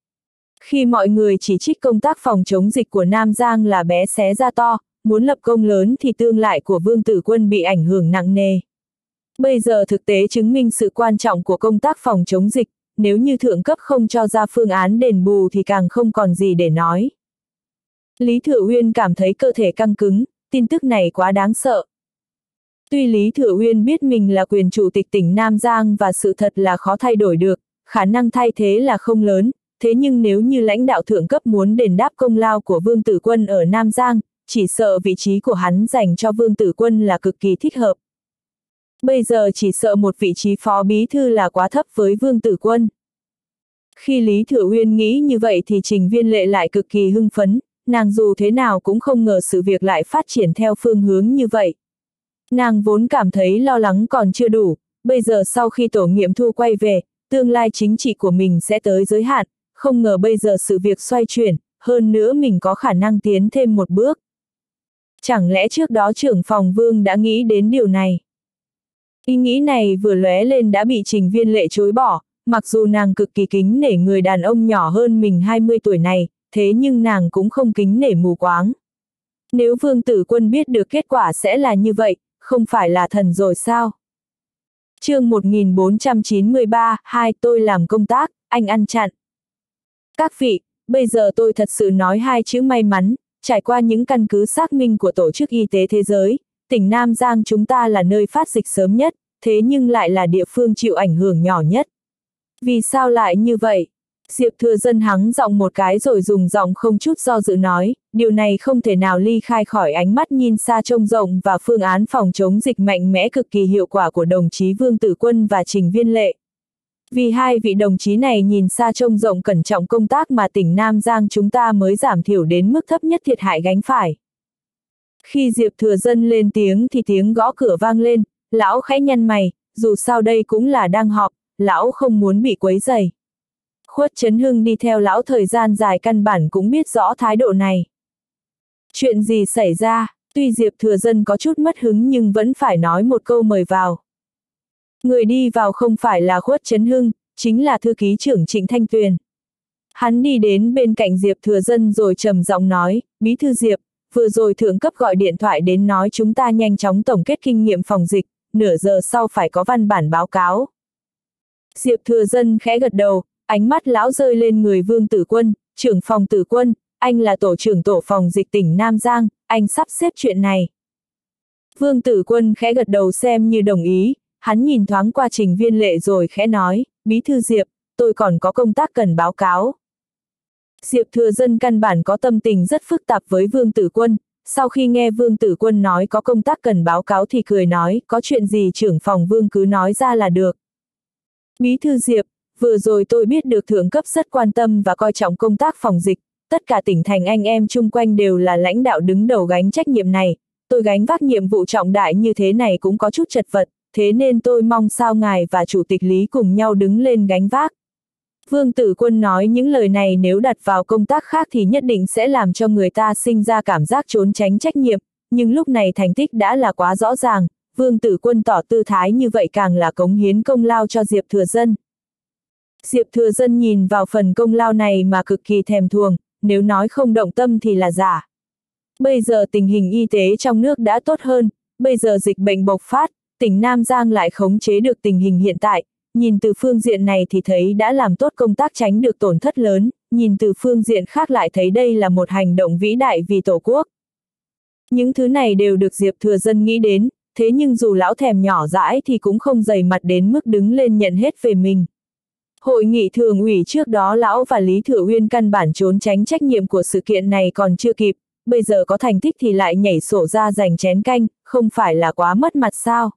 Khi mọi người chỉ trích công tác phòng chống dịch của Nam Giang là bé xé ra to, muốn lập công lớn thì tương lai của Vương Tử Quân bị ảnh hưởng nặng nề. Bây giờ thực tế chứng minh sự quan trọng của công tác phòng chống dịch, nếu như thượng cấp không cho ra phương án đền bù thì càng không còn gì để nói. Lý Thừa Uyên cảm thấy cơ thể căng cứng, tin tức này quá đáng sợ. Tuy Lý Thừa Uyên biết mình là quyền chủ tịch tỉnh Nam Giang và sự thật là khó thay đổi được, khả năng thay thế là không lớn, thế nhưng nếu như lãnh đạo thượng cấp muốn đền đáp công lao của Vương Tử Quân ở Nam Giang, chỉ sợ vị trí của hắn dành cho Vương Tử Quân là cực kỳ thích hợp. Bây giờ chỉ sợ một vị trí phó bí thư là quá thấp với Vương Tử Quân. Khi Lý Thừa Uyên nghĩ như vậy thì Trình Viên Lệ lại cực kỳ hưng phấn, nàng dù thế nào cũng không ngờ sự việc lại phát triển theo phương hướng như vậy. Nàng vốn cảm thấy lo lắng còn chưa đủ, bây giờ sau khi tổ nghiệm thu quay về, tương lai chính trị của mình sẽ tới giới hạn, không ngờ bây giờ sự việc xoay chuyển, hơn nữa mình có khả năng tiến thêm một bước. Chẳng lẽ trước đó trưởng phòng Vương đã nghĩ đến điều này? Ý nghĩ này vừa lóe lên đã bị Trình Viên Lệ chối bỏ, mặc dù nàng cực kỳ kính nể người đàn ông nhỏ hơn mình 20 tuổi này, thế nhưng nàng cũng không kính nể mù quáng. Nếu Vương Tử Quân biết được kết quả sẽ là như vậy, không phải là thần rồi sao? Chương 1493, tôi làm công tác, anh ăn chặn. Các vị, bây giờ tôi thật sự nói hai chữ may mắn, trải qua những căn cứ xác minh của Tổ chức Y tế Thế giới, tỉnh Nam Giang chúng ta là nơi phát dịch sớm nhất, thế nhưng lại là địa phương chịu ảnh hưởng nhỏ nhất. Vì sao lại như vậy? Diệp Thừa Dân hắng giọng một cái rồi dùng giọng không chút do dự nói, điều này không thể nào ly khai khỏi ánh mắt nhìn xa trông rộng và phương án phòng chống dịch mạnh mẽ cực kỳ hiệu quả của đồng chí Vương Tử Quân và Trình Viên Lệ. Vì hai vị đồng chí này nhìn xa trông rộng cẩn trọng công tác mà tỉnh Nam Giang chúng ta mới giảm thiểu đến mức thấp nhất thiệt hại gánh phải. Khi Diệp Thừa Dân lên tiếng thì tiếng gõ cửa vang lên, lão khẽ nhăn mày, dù sao đây cũng là đang họp, lão không muốn bị quấy rầy. Khuất Trấn Hưng đi theo lão thời gian dài căn bản cũng biết rõ thái độ này. Chuyện gì xảy ra? Tuy Diệp Thừa Dân có chút mất hứng nhưng vẫn phải nói một câu mời vào. Người đi vào không phải là Khuất Trấn Hưng, chính là thư ký trưởng Trịnh Thanh Tuyền. Hắn đi đến bên cạnh Diệp Thừa Dân rồi trầm giọng nói, Bí thư Diệp, vừa rồi thượng cấp gọi điện thoại đến nói chúng ta nhanh chóng tổng kết kinh nghiệm phòng dịch, nửa giờ sau phải có văn bản báo cáo. Diệp Thừa Dân khẽ gật đầu, ánh mắt lão rơi lên người Vương Tử Quân, trưởng phòng Tử Quân, anh là tổ trưởng tổ phòng dịch tỉnh Nam Giang, anh sắp xếp chuyện này. Vương Tử Quân khẽ gật đầu xem như đồng ý, hắn nhìn thoáng qua Trình Viên Lệ rồi khẽ nói, Bí thư Diệp, tôi còn có công tác cần báo cáo. Diệp Thừa Dân căn bản có tâm tình rất phức tạp với Vương Tử Quân, sau khi nghe Vương Tử Quân nói có công tác cần báo cáo thì cười nói, có chuyện gì trưởng phòng Vương cứ nói ra là được. Bí thư Diệp, vừa rồi tôi biết được thượng cấp rất quan tâm và coi trọng công tác phòng dịch, tất cả tỉnh thành anh em chung quanh đều là lãnh đạo đứng đầu gánh trách nhiệm này, tôi gánh vác nhiệm vụ trọng đại như thế này cũng có chút chật vật, thế nên tôi mong sao ngài và chủ tịch Lý cùng nhau đứng lên gánh vác. Vương Tử Quân nói những lời này nếu đặt vào công tác khác thì nhất định sẽ làm cho người ta sinh ra cảm giác trốn tránh trách nhiệm, nhưng lúc này thành tích đã là quá rõ ràng, Vương Tử Quân tỏ tư thái như vậy càng là cống hiến công lao cho Diệp Thừa Dân. Diệp Thừa Dân nhìn vào phần công lao này mà cực kỳ thèm thuồng, nếu nói không động tâm thì là giả. Bây giờ tình hình y tế trong nước đã tốt hơn, bây giờ dịch bệnh bộc phát, tỉnh Nam Giang lại khống chế được tình hình hiện tại, nhìn từ phương diện này thì thấy đã làm tốt công tác tránh được tổn thất lớn, nhìn từ phương diện khác lại thấy đây là một hành động vĩ đại vì Tổ quốc. Những thứ này đều được Diệp Thừa Dân nghĩ đến, thế nhưng dù lão thèm nhỏ dãi thì cũng không dày mặt đến mức đứng lên nhận hết về mình. Hội nghị thường ủy trước đó lão và Lý Thừa Uyên căn bản trốn tránh trách nhiệm của sự kiện này còn chưa kịp, bây giờ có thành tích thì lại nhảy sổ ra giành chén canh, không phải là quá mất mặt sao?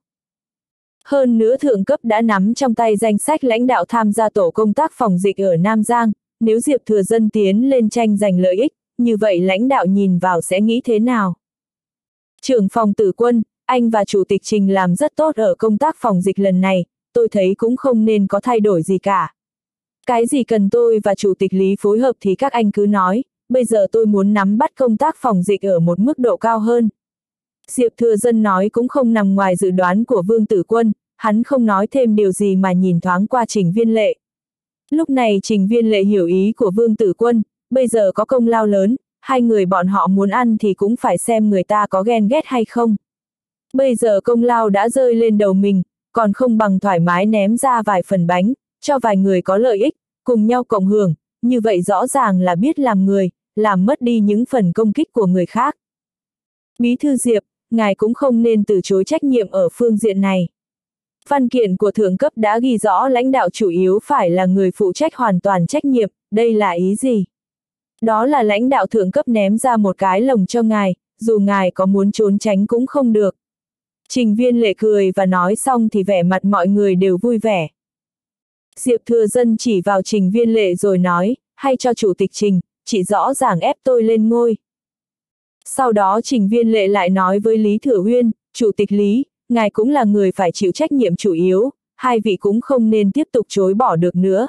Hơn nữa thượng cấp đã nắm trong tay danh sách lãnh đạo tham gia tổ công tác phòng dịch ở Nam Giang, nếu Diệp Thừa Dân tiến lên tranh giành lợi ích, như vậy lãnh đạo nhìn vào sẽ nghĩ thế nào? Trưởng phòng Tử Quân, anh và Chủ tịch Trình làm rất tốt ở công tác phòng dịch lần này, tôi thấy cũng không nên có thay đổi gì cả. Cái gì cần tôi và Chủ tịch Lý phối hợp thì các anh cứ nói, bây giờ tôi muốn nắm bắt công tác phòng dịch ở một mức độ cao hơn. Diệp Thừa Dân nói cũng không nằm ngoài dự đoán của Vương Tử Quân, hắn không nói thêm điều gì mà nhìn thoáng qua Trình Viên Lệ. Lúc này Trình Viên Lệ hiểu ý của Vương Tử Quân, bây giờ có công lao lớn, hai người bọn họ muốn ăn thì cũng phải xem người ta có ghen ghét hay không. Bây giờ công lao đã rơi lên đầu mình, còn không bằng thoải mái ném ra vài phần bánh, cho vài người có lợi ích, cùng nhau cộng hưởng, như vậy rõ ràng là biết làm người, làm mất đi những phần công kích của người khác. Bí thư Diệp, ngài cũng không nên từ chối trách nhiệm ở phương diện này. Văn kiện của thượng cấp đã ghi rõ lãnh đạo chủ yếu phải là người phụ trách hoàn toàn trách nhiệm, đây là ý gì? Đó là lãnh đạo thượng cấp ném ra một cái lồng cho ngài, dù ngài có muốn trốn tránh cũng không được. Trình Viên Lệ cười và nói xong thì vẻ mặt mọi người đều vui vẻ. Diệp Thừa Dân chỉ vào Trình Viên Lệ rồi nói, hay cho Chủ tịch Trình, chị rõ ràng ép tôi lên ngôi. Sau đó Trình Viên Lệ lại nói với Lý Thừa Uyên, Chủ tịch Lý, ngài cũng là người phải chịu trách nhiệm chủ yếu, hai vị cũng không nên tiếp tục chối bỏ được nữa.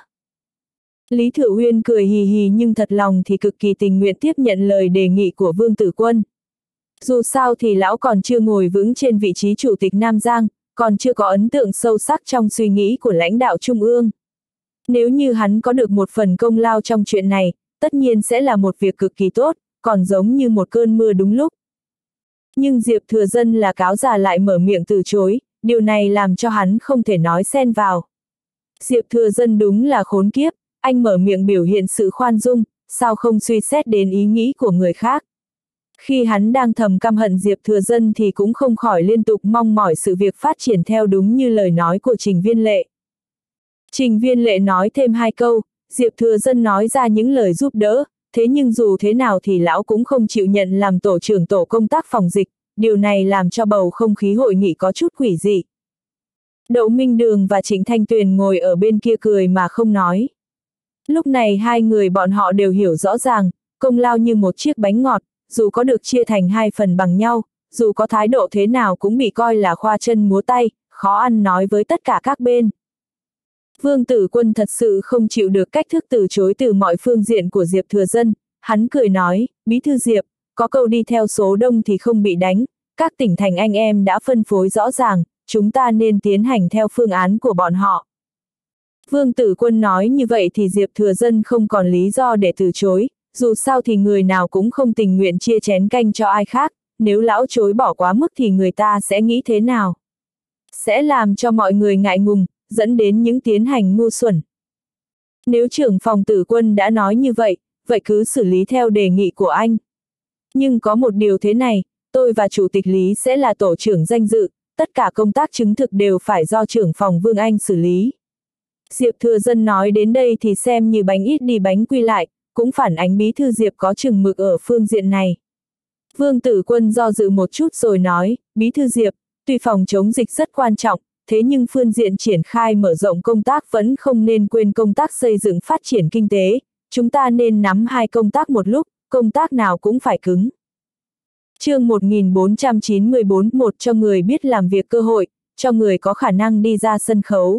Lý Thừa Uyên cười hì hì nhưng thật lòng thì cực kỳ tình nguyện tiếp nhận lời đề nghị của Vương Tử Quân. Dù sao thì lão còn chưa ngồi vững trên vị trí Chủ tịch Nam Giang, còn chưa có ấn tượng sâu sắc trong suy nghĩ của lãnh đạo Trung ương. Nếu như hắn có được một phần công lao trong chuyện này, tất nhiên sẽ là một việc cực kỳ tốt, còn giống như một cơn mưa đúng lúc. Nhưng Diệp Thừa Dân là cáo già lại mở miệng từ chối, điều này làm cho hắn không thể nói xen vào. Diệp Thừa Dân đúng là khốn kiếp, anh mở miệng biểu hiện sự khoan dung, sao không suy xét đến ý nghĩ của người khác. Khi hắn đang thầm căm hận Diệp Thừa Dân thì cũng không khỏi liên tục mong mỏi sự việc phát triển theo đúng như lời nói của Trình Viên Lệ. Trình Viên Lệ nói thêm hai câu, Diệp Thừa Dân nói ra những lời giúp đỡ, thế nhưng dù thế nào thì lão cũng không chịu nhận làm tổ trưởng tổ công tác phòng dịch, điều này làm cho bầu không khí hội nghị có chút quỷ dị. Đậu Minh Đường và Trịnh Thanh Tuyền ngồi ở bên kia cười mà không nói. Lúc này hai người bọn họ đều hiểu rõ ràng, công lao như một chiếc bánh ngọt, dù có được chia thành hai phần bằng nhau, dù có thái độ thế nào cũng bị coi là khoa chân múa tay, khó ăn nói với tất cả các bên. Vương Tử Quân thật sự không chịu được cách thức từ chối từ mọi phương diện của Diệp Thừa Dân, hắn cười nói, Bí thư Diệp, có câu đi theo số đông thì không bị đánh, các tỉnh thành anh em đã phân phối rõ ràng, chúng ta nên tiến hành theo phương án của bọn họ. Vương Tử Quân nói như vậy thì Diệp Thừa Dân không còn lý do để từ chối, dù sao thì người nào cũng không tình nguyện chia chén canh cho ai khác, nếu lão chối bỏ quá mức thì người ta sẽ nghĩ thế nào? Sẽ làm cho mọi người ngại ngùng, dẫn đến những tiến hành ngu xuẩn. Nếu trưởng phòng Tử Quân đã nói như vậy, vậy cứ xử lý theo đề nghị của anh. Nhưng có một điều thế này, tôi và Chủ tịch Lý sẽ là tổ trưởng danh dự, tất cả công tác chứng thực đều phải do trưởng phòng Vương Anh xử lý. Diệp Thừa Dân nói đến đây thì xem như bánh ít đi bánh quy lại, cũng phản ánh Bí thư Diệp có chừng mực ở phương diện này. Vương Tử Quân do dự một chút rồi nói, Bí thư Diệp, tuy phòng chống dịch rất quan trọng, thế nhưng phương diện triển khai mở rộng công tác vẫn không nên quên công tác xây dựng phát triển kinh tế, chúng ta nên nắm hai công tác một lúc, công tác nào cũng phải cứng. Chương 1494, một cho người biết làm việc cơ hội, cho người có khả năng đi ra sân khấu.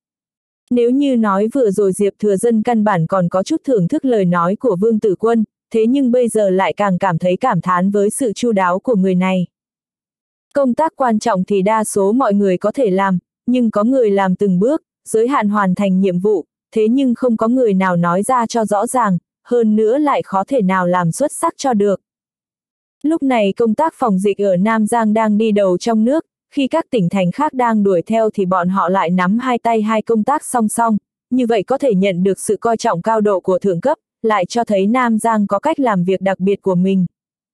Nếu như nói vừa rồi Diệp Thừa Dân căn bản còn có chút thưởng thức lời nói của Vương Tử Quân, thế nhưng bây giờ lại càng cảm thấy cảm thán với sự chu đáo của người này. Công tác quan trọng thì đa số mọi người có thể làm, nhưng có người làm từng bước, giới hạn hoàn thành nhiệm vụ, thế nhưng không có người nào nói ra cho rõ ràng, hơn nữa lại khó thể nào làm xuất sắc cho được. Lúc này công tác phòng dịch ở Nam Giang đang đi đầu trong nước, khi các tỉnh thành khác đang đuổi theo thì bọn họ lại nắm hai tay hai công tác song song, như vậy có thể nhận được sự coi trọng cao độ của thượng cấp, lại cho thấy Nam Giang có cách làm việc đặc biệt của mình.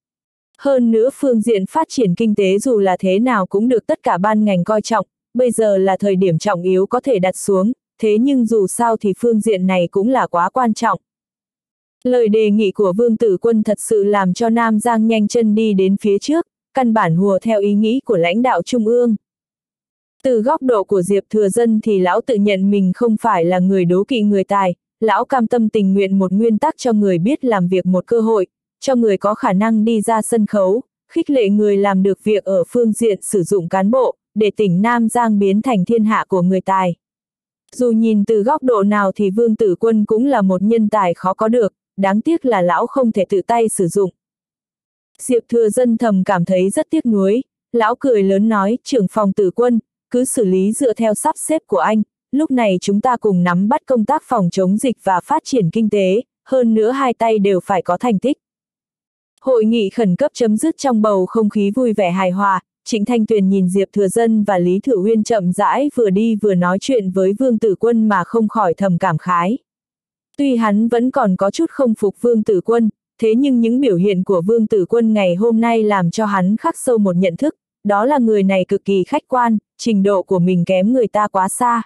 Hơn nữa phương diện phát triển kinh tế dù là thế nào cũng được tất cả ban ngành coi trọng, bây giờ là thời điểm trọng yếu có thể đặt xuống, thế nhưng dù sao thì phương diện này cũng là quá quan trọng. Lời đề nghị của Vương Tử Quân thật sự làm cho Nam Giang nhanh chân đi đến phía trước, căn bản hùa theo ý nghĩ của lãnh đạo trung ương. Từ góc độ của Diệp Thừa Dân thì lão tự nhận mình không phải là người đố kỵ người tài, lão cam tâm tình nguyện một nguyên tắc cho người biết làm việc một cơ hội, cho người có khả năng đi ra sân khấu, khích lệ người làm được việc ở phương diện sử dụng cán bộ, để tỉnh Nam Giang biến thành thiên hạ của người tài. Dù nhìn từ góc độ nào thì Vương Tử Quân cũng là một nhân tài khó có được, đáng tiếc là lão không thể tự tay sử dụng. Diệp Thừa Dân thầm cảm thấy rất tiếc nuối, lão cười lớn nói, trưởng phòng Tử Quân, cứ xử lý dựa theo sắp xếp của anh, lúc này chúng ta cùng nắm bắt công tác phòng chống dịch và phát triển kinh tế, hơn nữa hai tay đều phải có thành tích. Hội nghị khẩn cấp chấm dứt trong bầu không khí vui vẻ hài hòa, Trịnh Thanh Tuyền nhìn Diệp Thừa Dân và Lý Thử Huyên chậm rãi vừa đi vừa nói chuyện với Vương Tử Quân mà không khỏi thầm cảm khái. Tuy hắn vẫn còn có chút không phục Vương Tử Quân, thế nhưng những biểu hiện của Vương Tử Quân ngày hôm nay làm cho hắn khắc sâu một nhận thức, đó là người này cực kỳ khách quan, trình độ của mình kém người ta quá xa.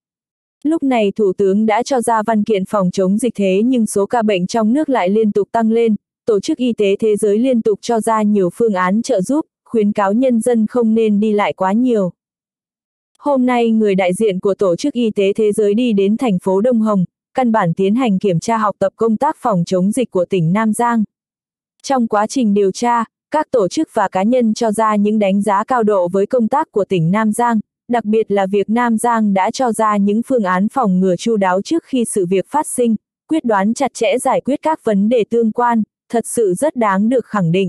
Lúc này Thủ tướng đã cho ra văn kiện phòng chống dịch thế nhưng số ca bệnh trong nước lại liên tục tăng lên, Tổ chức Y tế Thế giới liên tục cho ra nhiều phương án trợ giúp, khuyến cáo nhân dân không nên đi lại quá nhiều. Hôm nay người đại diện của Tổ chức Y tế Thế giới đi đến thành phố Đông Hồng, căn bản tiến hành kiểm tra học tập công tác phòng chống dịch của tỉnh Nam Giang. Trong quá trình điều tra, các tổ chức và cá nhân cho ra những đánh giá cao độ với công tác của tỉnh Nam Giang, đặc biệt là việc Nam Giang đã cho ra những phương án phòng ngừa chu đáo trước khi sự việc phát sinh, quyết đoán chặt chẽ giải quyết các vấn đề tương quan, thật sự rất đáng được khẳng định.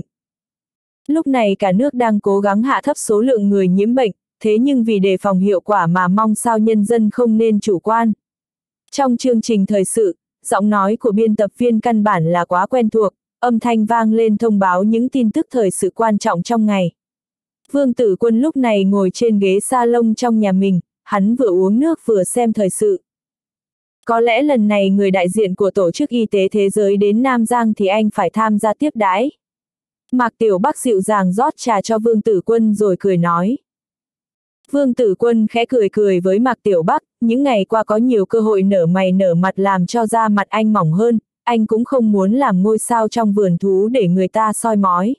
Lúc này cả nước đang cố gắng hạ thấp số lượng người nhiễm bệnh, thế nhưng vì đề phòng hiệu quả mà mong sao nhân dân không nên chủ quan. Trong chương trình thời sự, giọng nói của biên tập viên căn bản là quá quen thuộc, âm thanh vang lên thông báo những tin tức thời sự quan trọng trong ngày. Vương Tử Quân lúc này ngồi trên ghế salon trong nhà mình, hắn vừa uống nước vừa xem thời sự. Có lẽ lần này người đại diện của Tổ chức Y tế Thế giới đến Nam Giang thì anh phải tham gia tiếp đãi. Mạc Tiểu Bắc dịu dàng rót trà cho Vương Tử Quân rồi cười nói. Vương Tử Quân khẽ cười cười với Mạc Tiểu Bắc, những ngày qua có nhiều cơ hội nở mày nở mặt làm cho da mặt anh mỏng hơn, anh cũng không muốn làm ngôi sao trong vườn thú để người ta soi mói.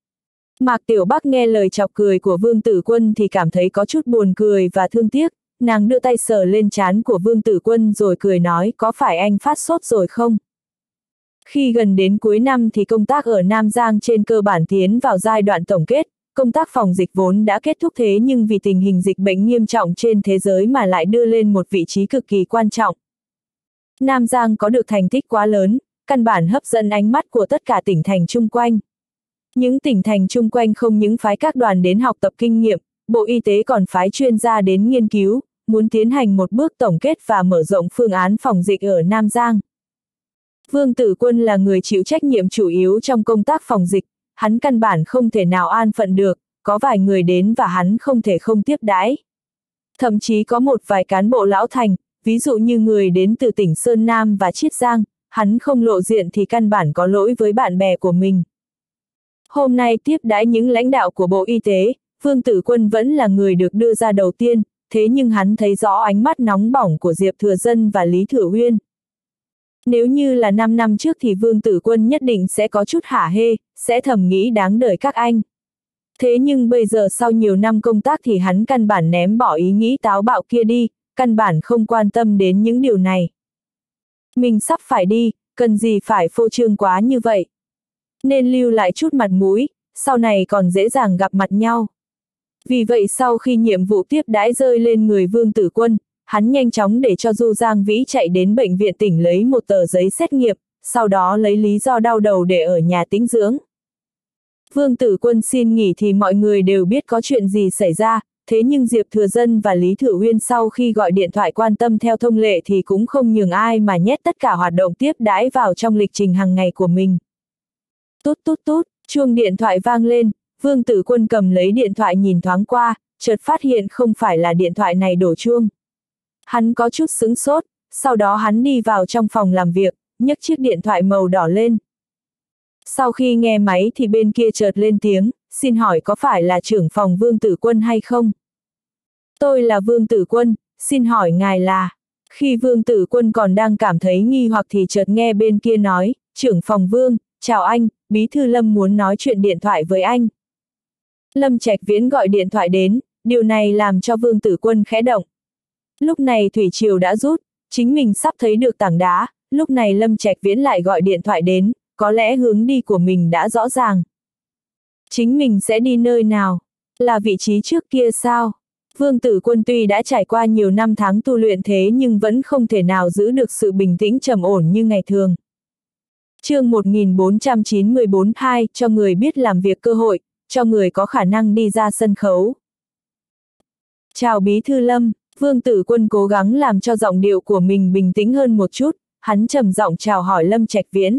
Mạc Tiểu Bắc nghe lời chọc cười của Vương Tử Quân thì cảm thấy có chút buồn cười và thương tiếc, nàng đưa tay sờ lên trán của Vương Tử Quân rồi cười nói, có phải anh phát sốt rồi không? Khi gần đến cuối năm thì công tác ở Nam Giang trên cơ bản tiến vào giai đoạn tổng kết, công tác phòng dịch vốn đã kết thúc thế nhưng vì tình hình dịch bệnh nghiêm trọng trên thế giới mà lại đưa lên một vị trí cực kỳ quan trọng. Nam Giang có được thành tích quá lớn, căn bản hấp dẫn ánh mắt của tất cả tỉnh thành chung quanh. Những tỉnh thành chung quanh không những phái các đoàn đến học tập kinh nghiệm, Bộ Y tế còn phái chuyên gia đến nghiên cứu, muốn tiến hành một bước tổng kết và mở rộng phương án phòng dịch ở Nam Giang. Vương Tử Quân là người chịu trách nhiệm chủ yếu trong công tác phòng dịch, hắn căn bản không thể nào an phận được, có vài người đến và hắn không thể không tiếp đãi. Thậm chí có một vài cán bộ lão thành, ví dụ như người đến từ tỉnh Sơn Nam và Chiết Giang, hắn không lộ diện thì căn bản có lỗi với bạn bè của mình. Hôm nay tiếp đãi những lãnh đạo của Bộ Y tế, Vương Tử Quân vẫn là người được đưa ra đầu tiên, thế nhưng hắn thấy rõ ánh mắt nóng bỏng của Diệp Thừa Dân và Lý Thử Huyên. Nếu như là 5 năm trước thì Vương Tử Quân nhất định sẽ có chút hả hê, sẽ thầm nghĩ đáng đời các anh. Thế nhưng bây giờ sau nhiều năm công tác thì hắn căn bản ném bỏ ý nghĩ táo bạo kia đi, căn bản không quan tâm đến những điều này. Mình sắp phải đi, cần gì phải phô trương quá như vậy. Nên lưu lại chút mặt mũi, sau này còn dễ dàng gặp mặt nhau. Vì vậy sau khi nhiệm vụ tiếp đãi rơi lên người Vương Tử Quân, hắn nhanh chóng để cho Du Giang Vĩ chạy đến bệnh viện tỉnh lấy một tờ giấy xét nghiệm, sau đó lấy lý do đau đầu để ở nhà tĩnh dưỡng. Vương Tử Quân xin nghỉ thì mọi người đều biết có chuyện gì xảy ra, thế nhưng Diệp Thừa Dân và Lý Thử Uyên sau khi gọi điện thoại quan tâm theo thông lệ thì cũng không nhường ai mà nhét tất cả hoạt động tiếp đãi vào trong lịch trình hàng ngày của mình. Tút tút tút, chuông điện thoại vang lên, Vương Tử Quân cầm lấy điện thoại nhìn thoáng qua, chợt phát hiện không phải là điện thoại này đổ chuông. Hắn có chút sững sốt, sau đó hắn đi vào trong phòng làm việc, nhấc chiếc điện thoại màu đỏ lên. Sau khi nghe máy thì bên kia chợt lên tiếng, xin hỏi có phải là trưởng phòng Vương Tử Quân hay không? Tôi là Vương Tử Quân, xin hỏi ngài là... Khi Vương Tử Quân còn đang cảm thấy nghi hoặc thì chợt nghe bên kia nói, trưởng phòng Vương, chào anh, bí thư Lâm muốn nói chuyện điện thoại với anh. Lâm Trạch Viễn gọi điện thoại đến, điều này làm cho Vương Tử Quân khẽ động. Lúc này thủy triều đã rút, chính mình sắp thấy được tảng đá, lúc này Lâm Trạch Viễn lại gọi điện thoại đến, có lẽ hướng đi của mình đã rõ ràng. Chính mình sẽ đi nơi nào? Là vị trí trước kia sao? Vương Tử Quân tuy đã trải qua nhiều năm tháng tu luyện thế nhưng vẫn không thể nào giữ được sự bình tĩnh trầm ổn như ngày thường. Chương 1494-2, cho người biết làm việc cơ hội, cho người có khả năng đi ra sân khấu. Chào bí thư Lâm, Vương Tử Quân cố gắng làm cho giọng điệu của mình bình tĩnh hơn một chút, hắn trầm giọng chào hỏi Lâm Trạch Viễn.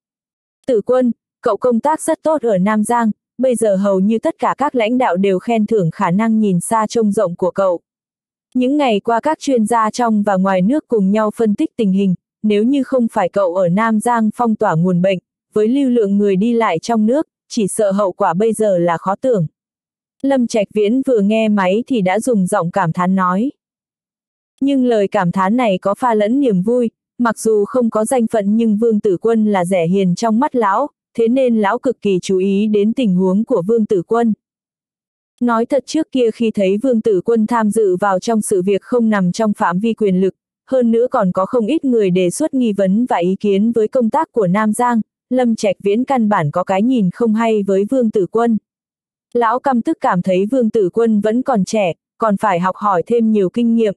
Tử Quân, cậu công tác rất tốt ở Nam Giang, bây giờ hầu như tất cả các lãnh đạo đều khen thưởng khả năng nhìn xa trông rộng của cậu. Những ngày qua các chuyên gia trong và ngoài nước cùng nhau phân tích tình hình, nếu như không phải cậu ở Nam Giang phong tỏa nguồn bệnh, với lưu lượng người đi lại trong nước, chỉ sợ hậu quả bây giờ là khó tưởng. Lâm Trạch Viễn vừa nghe máy thì đã dùng giọng cảm thán nói. Nhưng lời cảm thán này có pha lẫn niềm vui, mặc dù không có danh phận nhưng Vương Tử Quân là rẻ hiền trong mắt lão, thế nên lão cực kỳ chú ý đến tình huống của Vương Tử Quân. Nói thật trước kia khi thấy Vương Tử Quân tham dự vào trong sự việc không nằm trong phạm vi quyền lực, hơn nữa còn có không ít người đề xuất nghi vấn và ý kiến với công tác của Nam Giang, Lâm Trạch Viễn căn bản có cái nhìn không hay với Vương Tử Quân. Lão căm tức cảm thấy Vương Tử Quân vẫn còn trẻ, còn phải học hỏi thêm nhiều kinh nghiệm.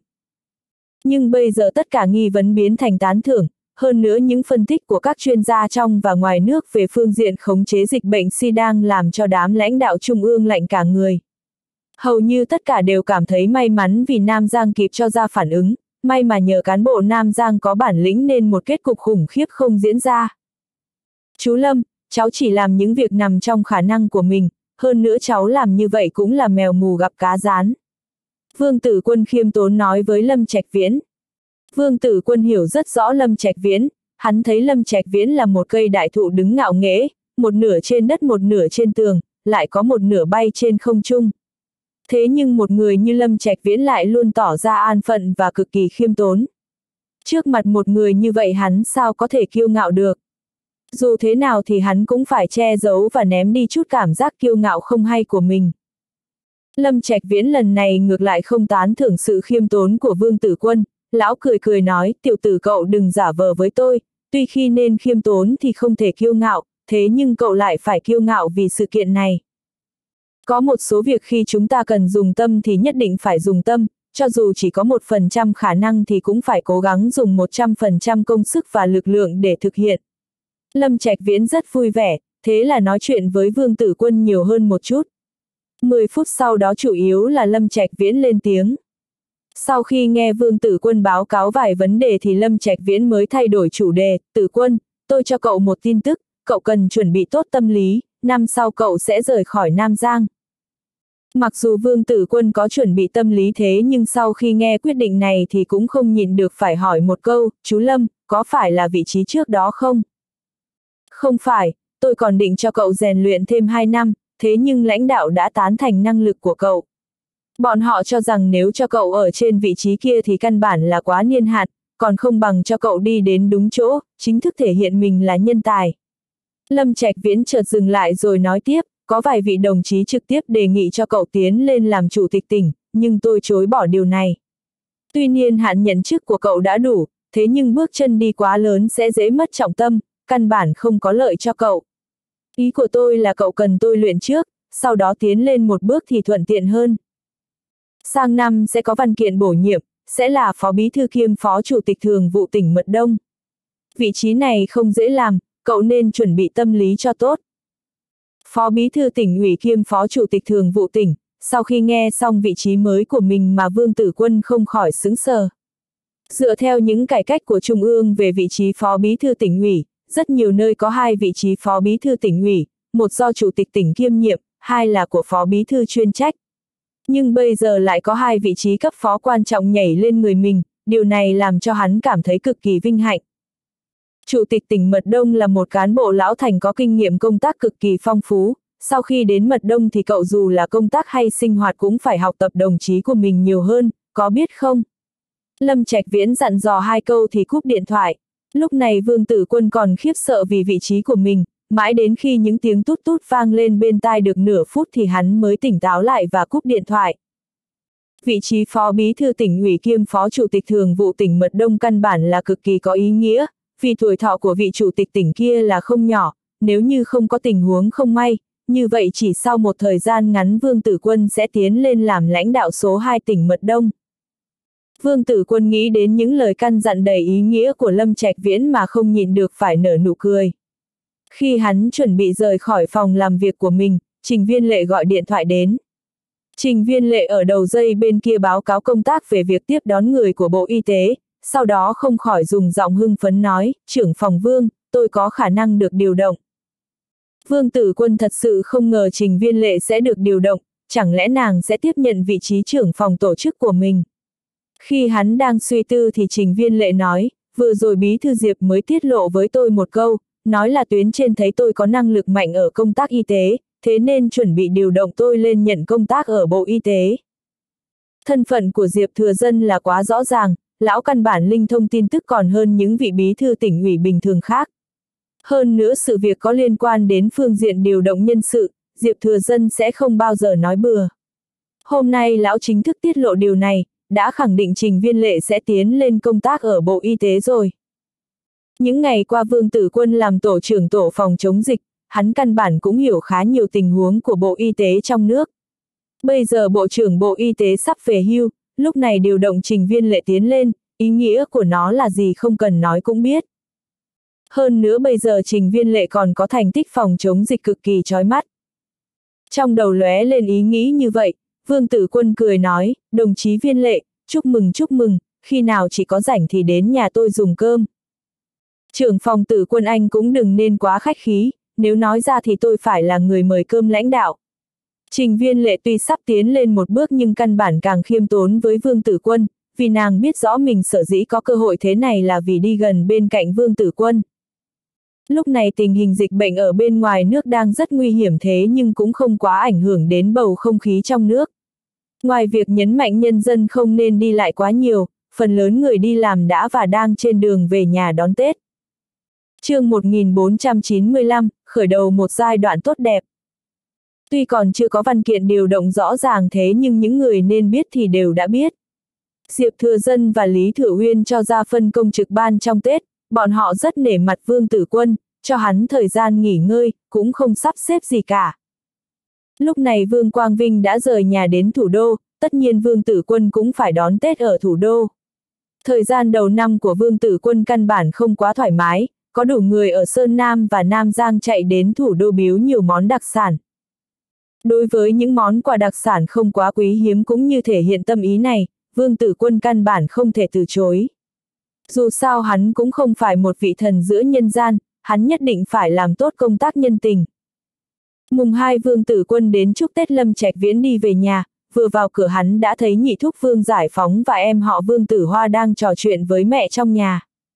Nhưng bây giờ tất cả nghi vấn biến thành tán thưởng, hơn nữa những phân tích của các chuyên gia trong và ngoài nước về phương diện khống chế dịch bệnh SIDA đang làm cho đám lãnh đạo trung ương lạnh cả người. Hầu như tất cả đều cảm thấy may mắn vì Nam Giang kịp cho ra phản ứng, may mà nhờ cán bộ Nam Giang có bản lĩnh nên một kết cục khủng khiếp không diễn ra. Chú Lâm, cháu chỉ làm những việc nằm trong khả năng của mình, hơn nữa cháu làm như vậy cũng là mèo mù gặp cá rán. Vương Tử Quân khiêm tốn nói với Lâm Trạch Viễn. Vương Tử Quân hiểu rất rõ Lâm Trạch Viễn, hắn thấy Lâm Trạch Viễn là một cây đại thụ đứng ngạo nghễ, một nửa trên đất một nửa trên tường, lại có một nửa bay trên không trung. Thế nhưng một người như Lâm Trạch Viễn lại luôn tỏ ra an phận và cực kỳ khiêm tốn. Trước mặt một người như vậy hắn sao có thể kiêu ngạo được. Dù thế nào thì hắn cũng phải che giấu và ném đi chút cảm giác kiêu ngạo không hay của mình. Lâm Trạch Viễn lần này ngược lại không tán thưởng sự khiêm tốn của Vương Tử Quân, lão cười cười nói, tiểu tử cậu đừng giả vờ với tôi, tuy khi nên khiêm tốn thì không thể kiêu ngạo, thế nhưng cậu lại phải kiêu ngạo vì sự kiện này. Có một số việc khi chúng ta cần dùng tâm thì nhất định phải dùng tâm, cho dù chỉ có 1% khả năng thì cũng phải cố gắng dùng 100% công sức và lực lượng để thực hiện. Lâm Trạch Viễn rất vui vẻ, thế là nói chuyện với Vương Tử Quân nhiều hơn một chút. 10 phút sau đó chủ yếu là Lâm Trạch Viễn lên tiếng. Sau khi nghe Vương Tử Quân báo cáo vài vấn đề thì Lâm Trạch Viễn mới thay đổi chủ đề. Tử Quân, tôi cho cậu một tin tức, cậu cần chuẩn bị tốt tâm lý, năm sau cậu sẽ rời khỏi Nam Giang. Mặc dù Vương Tử Quân có chuẩn bị tâm lý thế nhưng sau khi nghe quyết định này thì cũng không nhịn được phải hỏi một câu, chú Lâm, có phải là vị trí trước đó không? Không phải, tôi còn định cho cậu rèn luyện thêm 2 năm, thế nhưng lãnh đạo đã tán thành năng lực của cậu. Bọn họ cho rằng nếu cho cậu ở trên vị trí kia thì căn bản là quá niên hạn, còn không bằng cho cậu đi đến đúng chỗ, chính thức thể hiện mình là nhân tài. Lâm Trạch Viễn chợt dừng lại rồi nói tiếp, có vài vị đồng chí trực tiếp đề nghị cho cậu tiến lên làm chủ tịch tỉnh, nhưng tôi chối bỏ điều này. Tuy nhiên hạn nhận chức của cậu đã đủ, thế nhưng bước chân đi quá lớn sẽ dễ mất trọng tâm, căn bản không có lợi cho cậu. Ý của tôi là cậu cần tôi luyện trước, sau đó tiến lên một bước thì thuận tiện hơn. Sang năm sẽ có văn kiện bổ nhiệm, sẽ là phó bí thư kiêm phó chủ tịch thường vụ tỉnh Mật Đông. Vị trí này không dễ làm, cậu nên chuẩn bị tâm lý cho tốt. Phó bí thư tỉnh ủy kiêm phó chủ tịch thường vụ tỉnh, sau khi nghe xong vị trí mới của mình mà Vương Tử Quân không khỏi sững sờ. Dựa theo những cải cách của Trung ương về vị trí phó bí thư tỉnh ủy, rất nhiều nơi có 2 vị trí phó bí thư tỉnh ủy, một do chủ tịch tỉnh kiêm nhiệm, 2 là của phó bí thư chuyên trách. Nhưng bây giờ lại có 2 vị trí cấp phó quan trọng nhảy lên người mình, điều này làm cho hắn cảm thấy cực kỳ vinh hạnh. Chủ tịch tỉnh Mật Đông là một cán bộ lão thành có kinh nghiệm công tác cực kỳ phong phú, sau khi đến Mật Đông thì cậu dù là công tác hay sinh hoạt cũng phải học tập đồng chí của mình nhiều hơn, có biết không? Lâm Trạch Viễn dặn dò 2 câu thì cúp điện thoại. Lúc này Vương Tử Quân còn khiếp sợ vì vị trí của mình, mãi đến khi những tiếng tút tút vang lên bên tai được nửa phút thì hắn mới tỉnh táo lại và cúp điện thoại. Vị trí phó bí thư tỉnh ủy kiêm phó chủ tịch thường vụ tỉnh Mật Đông căn bản là cực kỳ có ý nghĩa, vì tuổi thọ của vị chủ tịch tỉnh kia là không nhỏ, nếu như không có tình huống không may, như vậy chỉ sau một thời gian ngắn Vương Tử Quân sẽ tiến lên làm lãnh đạo số 2 tỉnh Mật Đông. Vương Tử Quân nghĩ đến những lời căn dặn đầy ý nghĩa của Lâm Trạch Viễn mà không nhịn được phải nở nụ cười. Khi hắn chuẩn bị rời khỏi phòng làm việc của mình, Trình Viên Lệ gọi điện thoại đến. Trình Viên Lệ ở đầu dây bên kia báo cáo công tác về việc tiếp đón người của Bộ Y tế, sau đó không khỏi dùng giọng hưng phấn nói, trưởng phòng Vương, tôi có khả năng được điều động. Vương Tử Quân thật sự không ngờ Trình Viên Lệ sẽ được điều động, chẳng lẽ nàng sẽ tiếp nhận vị trí trưởng phòng tổ chức của mình. Khi hắn đang suy tư thì Trình Viên Lệ nói, vừa rồi Bí thư Diệp mới tiết lộ với tôi một câu, nói là tuyến trên thấy tôi có năng lực mạnh ở công tác y tế, thế nên chuẩn bị điều động tôi lên nhận công tác ở Bộ Y tế. Thân phận của Diệp Thừa Dân là quá rõ ràng, lão căn bản linh thông tin tức còn hơn những vị bí thư tỉnh ủy bình thường khác. Hơn nữa sự việc có liên quan đến phương diện điều động nhân sự, Diệp Thừa Dân sẽ không bao giờ nói bừa. Hôm nay lão chính thức tiết lộ điều này, đã khẳng định Trình Viên Lệ sẽ tiến lên công tác ở Bộ Y tế rồi. Những ngày qua Vương Tử Quân làm tổ trưởng tổ phòng chống dịch, hắn căn bản cũng hiểu khá nhiều tình huống của Bộ Y tế trong nước. Bây giờ Bộ trưởng Bộ Y tế sắp về hưu, lúc này điều động Trình Viên Lệ tiến lên, ý nghĩa của nó là gì không cần nói cũng biết. Hơn nữa bây giờ Trình Viên Lệ còn có thành tích phòng chống dịch cực kỳ chói mắt. Trong đầu lóe lên ý nghĩ như vậy, Vương Tử Quân cười nói, đồng chí Viên Lệ, chúc mừng, khi nào chỉ có rảnh thì đến nhà tôi dùng cơm. Trưởng phòng Tử Quân anh cũng đừng nên quá khách khí, nếu nói ra thì tôi phải là người mời cơm lãnh đạo. Trình Viên Lệ tuy sắp tiến lên một bước nhưng căn bản càng khiêm tốn với Vương Tử Quân, vì nàng biết rõ mình sở dĩ có cơ hội thế này là vì đi gần bên cạnh Vương Tử Quân. Lúc này tình hình dịch bệnh ở bên ngoài nước đang rất nguy hiểm thế nhưng cũng không quá ảnh hưởng đến bầu không khí trong nước. Ngoài việc nhấn mạnh nhân dân không nên đi lại quá nhiều, phần lớn người đi làm đã và đang trên đường về nhà đón Tết. Chương 1495, khởi đầu một giai đoạn tốt đẹp. Tuy còn chưa có văn kiện điều động rõ ràng thế nhưng những người nên biết thì đều đã biết. Diệp Thừa Dân và Lý Thừa Uyên cho ra phân công trực ban trong Tết, bọn họ rất nể mặt Vương Tử Quân, cho hắn thời gian nghỉ ngơi, cũng không sắp xếp gì cả. Lúc này Vương Quang Vinh đã rời nhà đến thủ đô, tất nhiên Vương Tử Quân cũng phải đón Tết ở thủ đô. Thời gian đầu năm của Vương Tử Quân căn bản không quá thoải mái, có đủ người ở Sơn Nam và Nam Giang chạy đến thủ đô biếu nhiều món đặc sản. Đối với những món quà đặc sản không quá quý hiếm cũng như thể hiện tâm ý này, Vương Tử Quân căn bản không thể từ chối. Dù sao hắn cũng không phải một vị thần giữa nhân gian, hắn nhất định phải làm tốt công tác nhân tình. Mùng 2 Vương Tử Quân đến chúc Tết Lâm Trạch Viễn đi về nhà, vừa vào cửa hắn đã thấy nhị thúc Vương Giải Phóng và em họ Vương Tử Hoa đang trò chuyện với mẹ trong nhà.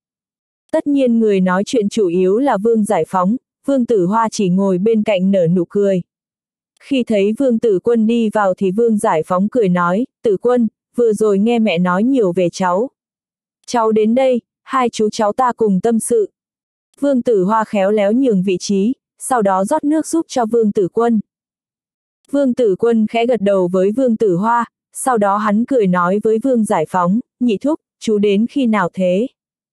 Tất nhiên người nói chuyện chủ yếu là Vương Giải Phóng, Vương Tử Hoa chỉ ngồi bên cạnh nở nụ cười. Khi thấy Vương Tử Quân đi vào thì Vương Giải Phóng cười nói, Tử Quân, vừa rồi nghe mẹ nói nhiều về cháu. Cháu đến đây, hai chú cháu ta cùng tâm sự. Vương Tử Hoa khéo léo nhường vị trí, sau đó rót nước giúp cho Vương Tử Quân. Vương Tử Quân khẽ gật đầu với Vương Tử Hoa, sau đó hắn cười nói với Vương Giải Phóng, nhị thúc, chú đến khi nào thế?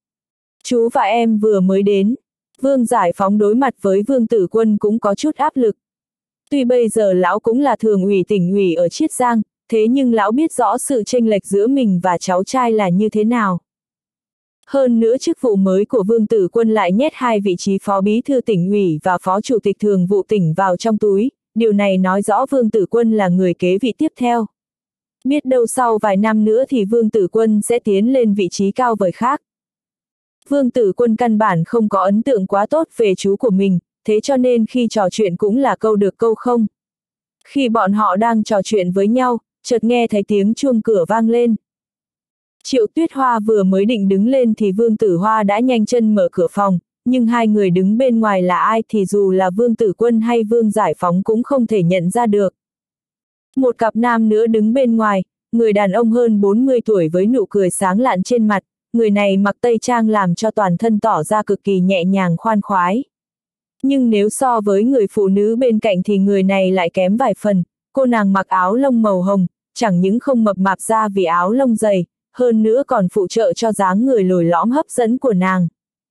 Chú và em vừa mới đến. Vương Giải Phóng đối mặt với Vương Tử Quân cũng có chút áp lực. Tuy bây giờ lão cũng là thường ủy tỉnh ủy ở Chiết Giang, thế nhưng lão biết rõ sự chênh lệch giữa mình và cháu trai là như thế nào. Hơn nữa chức vụ mới của Vương Tử Quân lại nhét hai vị trí phó bí thư tỉnh ủy và phó chủ tịch thường vụ tỉnh vào trong túi, điều này nói rõ Vương Tử Quân là người kế vị tiếp theo. Biết đâu sau vài năm nữa thì Vương Tử Quân sẽ tiến lên vị trí cao vời khác. Vương Tử Quân căn bản không có ấn tượng quá tốt về chú của mình, thế cho nên khi trò chuyện cũng là câu được câu không. Khi bọn họ đang trò chuyện với nhau, chợt nghe thấy tiếng chuông cửa vang lên. Triệu Tuyết Hoa vừa mới định đứng lên thì Vương Tử Hoa đã nhanh chân mở cửa phòng, nhưng hai người đứng bên ngoài là ai thì dù là Vương Tử Quân hay Vương Giải Phóng cũng không thể nhận ra được. Một cặp nam nữa đứng bên ngoài, người đàn ông hơn 40 tuổi với nụ cười sáng lạn trên mặt, người này mặc tây trang làm cho toàn thân tỏ ra cực kỳ nhẹ nhàng khoan khoái. Nhưng nếu so với người phụ nữ bên cạnh thì người này lại kém vài phần, cô nàng mặc áo lông màu hồng, chẳng những không mập mạp ra vì áo lông dày, hơn nữa còn phụ trợ cho dáng người lồi lõm hấp dẫn của nàng.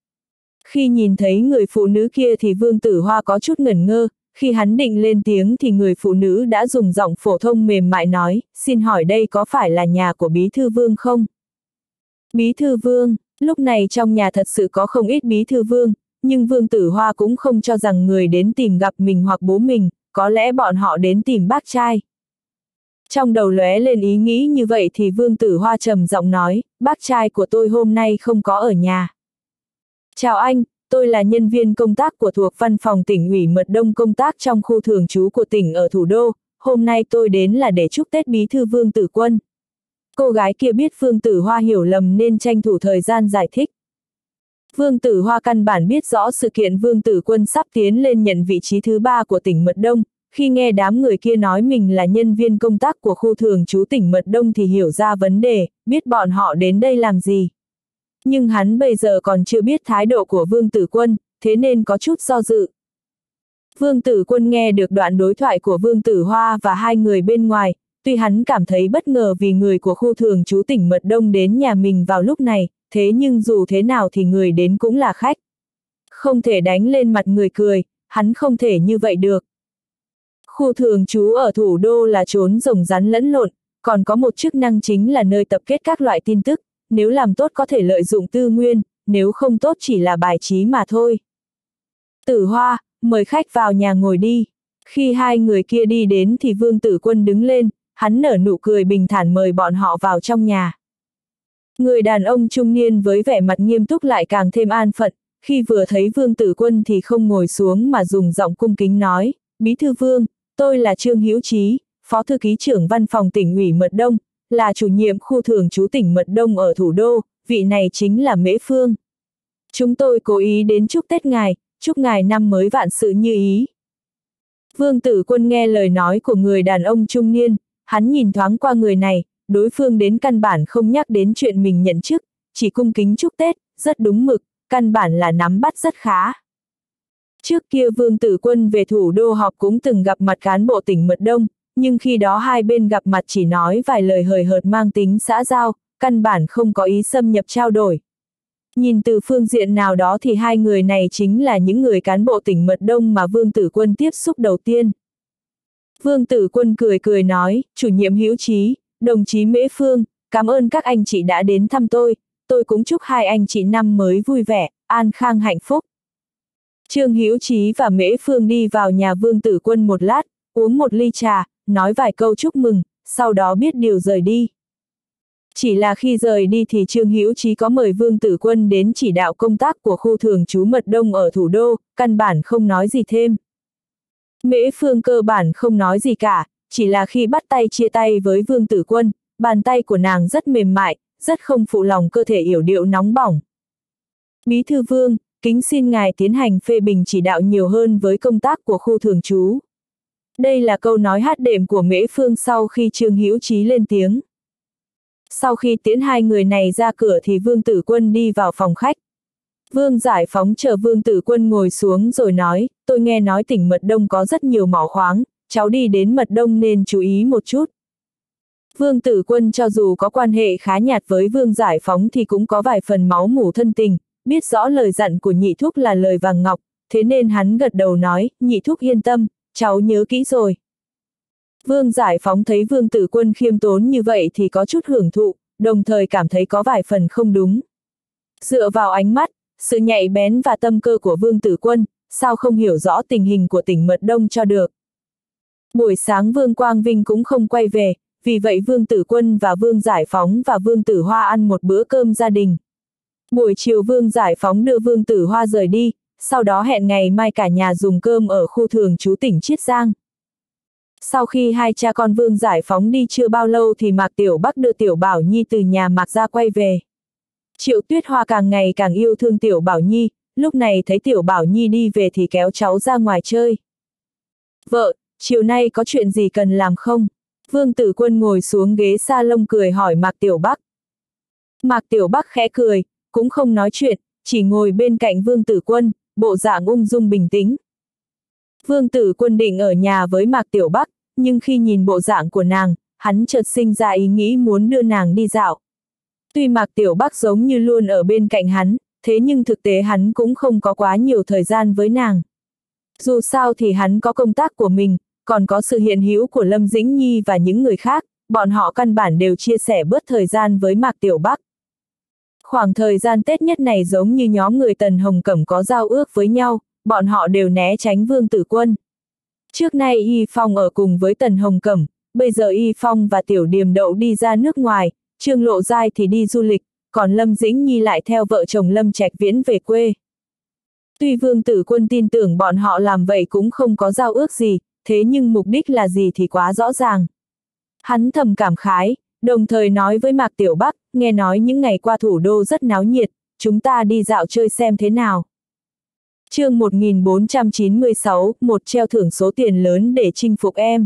Khi nhìn thấy người phụ nữ kia thì Vương Tử Hoa có chút ngẩn ngơ, khi hắn định lên tiếng thì người phụ nữ đã dùng giọng phổ thông mềm mại nói, xin hỏi đây có phải là nhà của Bí Thư Vương không? Bí Thư Vương, lúc này trong nhà thật sự có không ít Bí Thư Vương, nhưng Vương Tử Hoa cũng không cho rằng người đến tìm gặp mình hoặc bố mình, có lẽ bọn họ đến tìm bác trai. Trong đầu lóe lên ý nghĩ như vậy thì Vương Tử Hoa trầm giọng nói, bác trai của tôi hôm nay không có ở nhà. Chào anh, tôi là nhân viên công tác của thuộc văn phòng tỉnh ủy Mật Đông công tác trong khu thường trú của tỉnh ở thủ đô, hôm nay tôi đến là để chúc Tết Bí Thư Vương Tử Quân. Cô gái kia biết Vương Tử Hoa hiểu lầm nên tranh thủ thời gian giải thích. Vương Tử Hoa căn bản biết rõ sự kiện Vương Tử Quân sắp tiến lên nhận vị trí thứ 3 của tỉnh Mật Đông, khi nghe đám người kia nói mình là nhân viên công tác của khu thường trú tỉnh Mật Đông thì hiểu ra vấn đề, biết bọn họ đến đây làm gì. Nhưng hắn bây giờ còn chưa biết thái độ của Vương Tử Quân, thế nên có chút do dự. Vương Tử Quân nghe được đoạn đối thoại của Vương Tử Hoa và hai người bên ngoài, tuy hắn cảm thấy bất ngờ vì người của khu thường trú tỉnh Mật Đông đến nhà mình vào lúc này, thế nhưng dù thế nào thì người đến cũng là khách. Không thể đánh lên mặt người cười, hắn không thể như vậy được. Khu thường trú ở thủ đô là chốn rồng rắn lẫn lộn, còn có một chức năng chính là nơi tập kết các loại tin tức, nếu làm tốt có thể lợi dụng tư nguyên, nếu không tốt chỉ là bài trí mà thôi. Tử Hoa, mời khách vào nhà ngồi đi. Khi hai người kia đi đến thì Vương Tử Quân đứng lên, hắn nở nụ cười bình thản mời bọn họ vào trong nhà. Người đàn ông trung niên với vẻ mặt nghiêm túc lại càng thêm an phận, khi vừa thấy Vương Tử Quân thì không ngồi xuống mà dùng giọng cung kính nói, Bí Thư Vương, tôi là Trương Hữu Chí, Phó Thư ký trưởng văn phòng tỉnh ủy Mật Đông, là chủ nhiệm khu thường trú tỉnh Mật Đông ở thủ đô, vị này chính là Mễ Phương. Chúng tôi cố ý đến chúc Tết ngài, chúc ngài năm mới vạn sự như ý. Vương Tử Quân nghe lời nói của người đàn ông trung niên, hắn nhìn thoáng qua người này, đối phương đến căn bản không nhắc đến chuyện mình nhận chức, chỉ cung kính chúc Tết, rất đúng mực, căn bản là nắm bắt rất khá. Trước kia Vương Tử Quân về thủ đô họp cũng từng gặp mặt cán bộ tỉnh Mật Đông, nhưng khi đó hai bên gặp mặt chỉ nói vài lời hời hợt mang tính xã giao, căn bản không có ý xâm nhập trao đổi. Nhìn từ phương diện nào đó thì hai người này chính là những người cán bộ tỉnh Mật Đông mà Vương Tử Quân tiếp xúc đầu tiên. Vương Tử Quân cười cười nói, chủ nhiệm Hữu Chí, đồng chí Mễ Phương, cảm ơn các anh chị đã đến thăm tôi cũng chúc hai anh chị năm mới vui vẻ, an khang hạnh phúc. Trương Hữu Chí và Mễ Phương đi vào nhà Vương Tử Quân một lát, uống một ly trà, nói vài câu chúc mừng, sau đó biết điều rời đi. Chỉ là khi rời đi thì Trương Hữu Chí có mời Vương Tử Quân đến chỉ đạo công tác của khu thường trú Mật Đông ở thủ đô, căn bản không nói gì thêm. Mễ Phương cơ bản không nói gì cả, chỉ là khi bắt tay chia tay với Vương Tử Quân, bàn tay của nàng rất mềm mại, rất không phụ lòng cơ thể yểu điệu nóng bỏng. Bí Thư Vương, kính xin ngài tiến hành phê bình chỉ đạo nhiều hơn với công tác của khu thường trú. Đây là câu nói hát đệm của Mễ Phương sau khi Trương Hữu Chí lên tiếng. Sau khi tiễn hai người này ra cửa thì Vương Tử Quân đi vào phòng khách. Vương Giải Phóng chờ Vương Tử Quân ngồi xuống rồi nói, tôi nghe nói tỉnh Mật Đông có rất nhiều mỏ khoáng, cháu đi đến Mật Đông nên chú ý một chút. Vương Tử Quân cho dù có quan hệ khá nhạt với Vương Giải Phóng thì cũng có vài phần máu mủ thân tình, biết rõ lời dặn của nhị thúc là lời vàng ngọc, thế nên hắn gật đầu nói, nhị thúc yên tâm, cháu nhớ kỹ rồi. Vương Giải Phóng thấy Vương Tử Quân khiêm tốn như vậy thì có chút hưởng thụ, đồng thời cảm thấy có vài phần không đúng. Dựa vào ánh mắt, sự nhạy bén và tâm cơ của Vương Tử Quân, sao không hiểu rõ tình hình của tỉnh Mật Đông cho được. Buổi sáng Vương Quang Vinh cũng không quay về, vì vậy Vương Tử Quân và Vương Giải Phóng và Vương Tử Hoa ăn một bữa cơm gia đình. Buổi chiều Vương Giải Phóng đưa Vương Tử Hoa rời đi, sau đó hẹn ngày mai cả nhà dùng cơm ở khu thường trú tỉnh Chiết Giang. Sau khi hai cha con Vương Giải Phóng đi chưa bao lâu thì Mạc Tiểu Bắc đưa Tiểu Bảo Nhi từ nhà Mạc ra quay về. Triệu Tuyết Hoa càng ngày càng yêu thương Tiểu Bảo Nhi, lúc này thấy Tiểu Bảo Nhi đi về thì kéo cháu ra ngoài chơi. Vợ, chiều nay có chuyện gì cần làm không? Vương Tử Quân ngồi xuống ghế salon cười hỏi Mạc Tiểu Bắc. Mạc Tiểu Bắc khẽ cười, cũng không nói chuyện, chỉ ngồi bên cạnh Vương Tử Quân, bộ dạng ung dung bình tĩnh. Vương Tử Quân định ở nhà với Mạc Tiểu Bắc, nhưng khi nhìn bộ dạng của nàng, hắn chợt sinh ra ý nghĩ muốn đưa nàng đi dạo. Tuy Mạc Tiểu Bắc giống như luôn ở bên cạnh hắn, thế nhưng thực tế hắn cũng không có quá nhiều thời gian với nàng. Dù sao thì hắn có công tác của mình, còn có sự hiện hữu của Lâm Dĩnh Nhi và những người khác, bọn họ căn bản đều chia sẻ bớt thời gian với Mạc Tiểu Bắc. Khoảng thời gian Tết nhất này giống như nhóm người Tần Hồng Cẩm có giao ước với nhau, bọn họ đều né tránh Vương Tử Quân. Trước nay Y Phong ở cùng với Tần Hồng Cẩm, bây giờ Y Phong và Tiểu Điềm Đậu đi ra nước ngoài, Trương Lộ Giai thì đi du lịch, còn Lâm Dĩnh Nhi lại theo vợ chồng Lâm Trạch Viễn về quê. Tuy Vương Tử Quân tin tưởng bọn họ làm vậy cũng không có giao ước gì, thế nhưng mục đích là gì thì quá rõ ràng. Hắn thầm cảm khái, đồng thời nói với Mạc Tiểu Bắc, nghe nói những ngày qua thủ đô rất náo nhiệt, chúng ta đi dạo chơi xem thế nào. Chương 1496, một treo thưởng số tiền lớn để chinh phục em.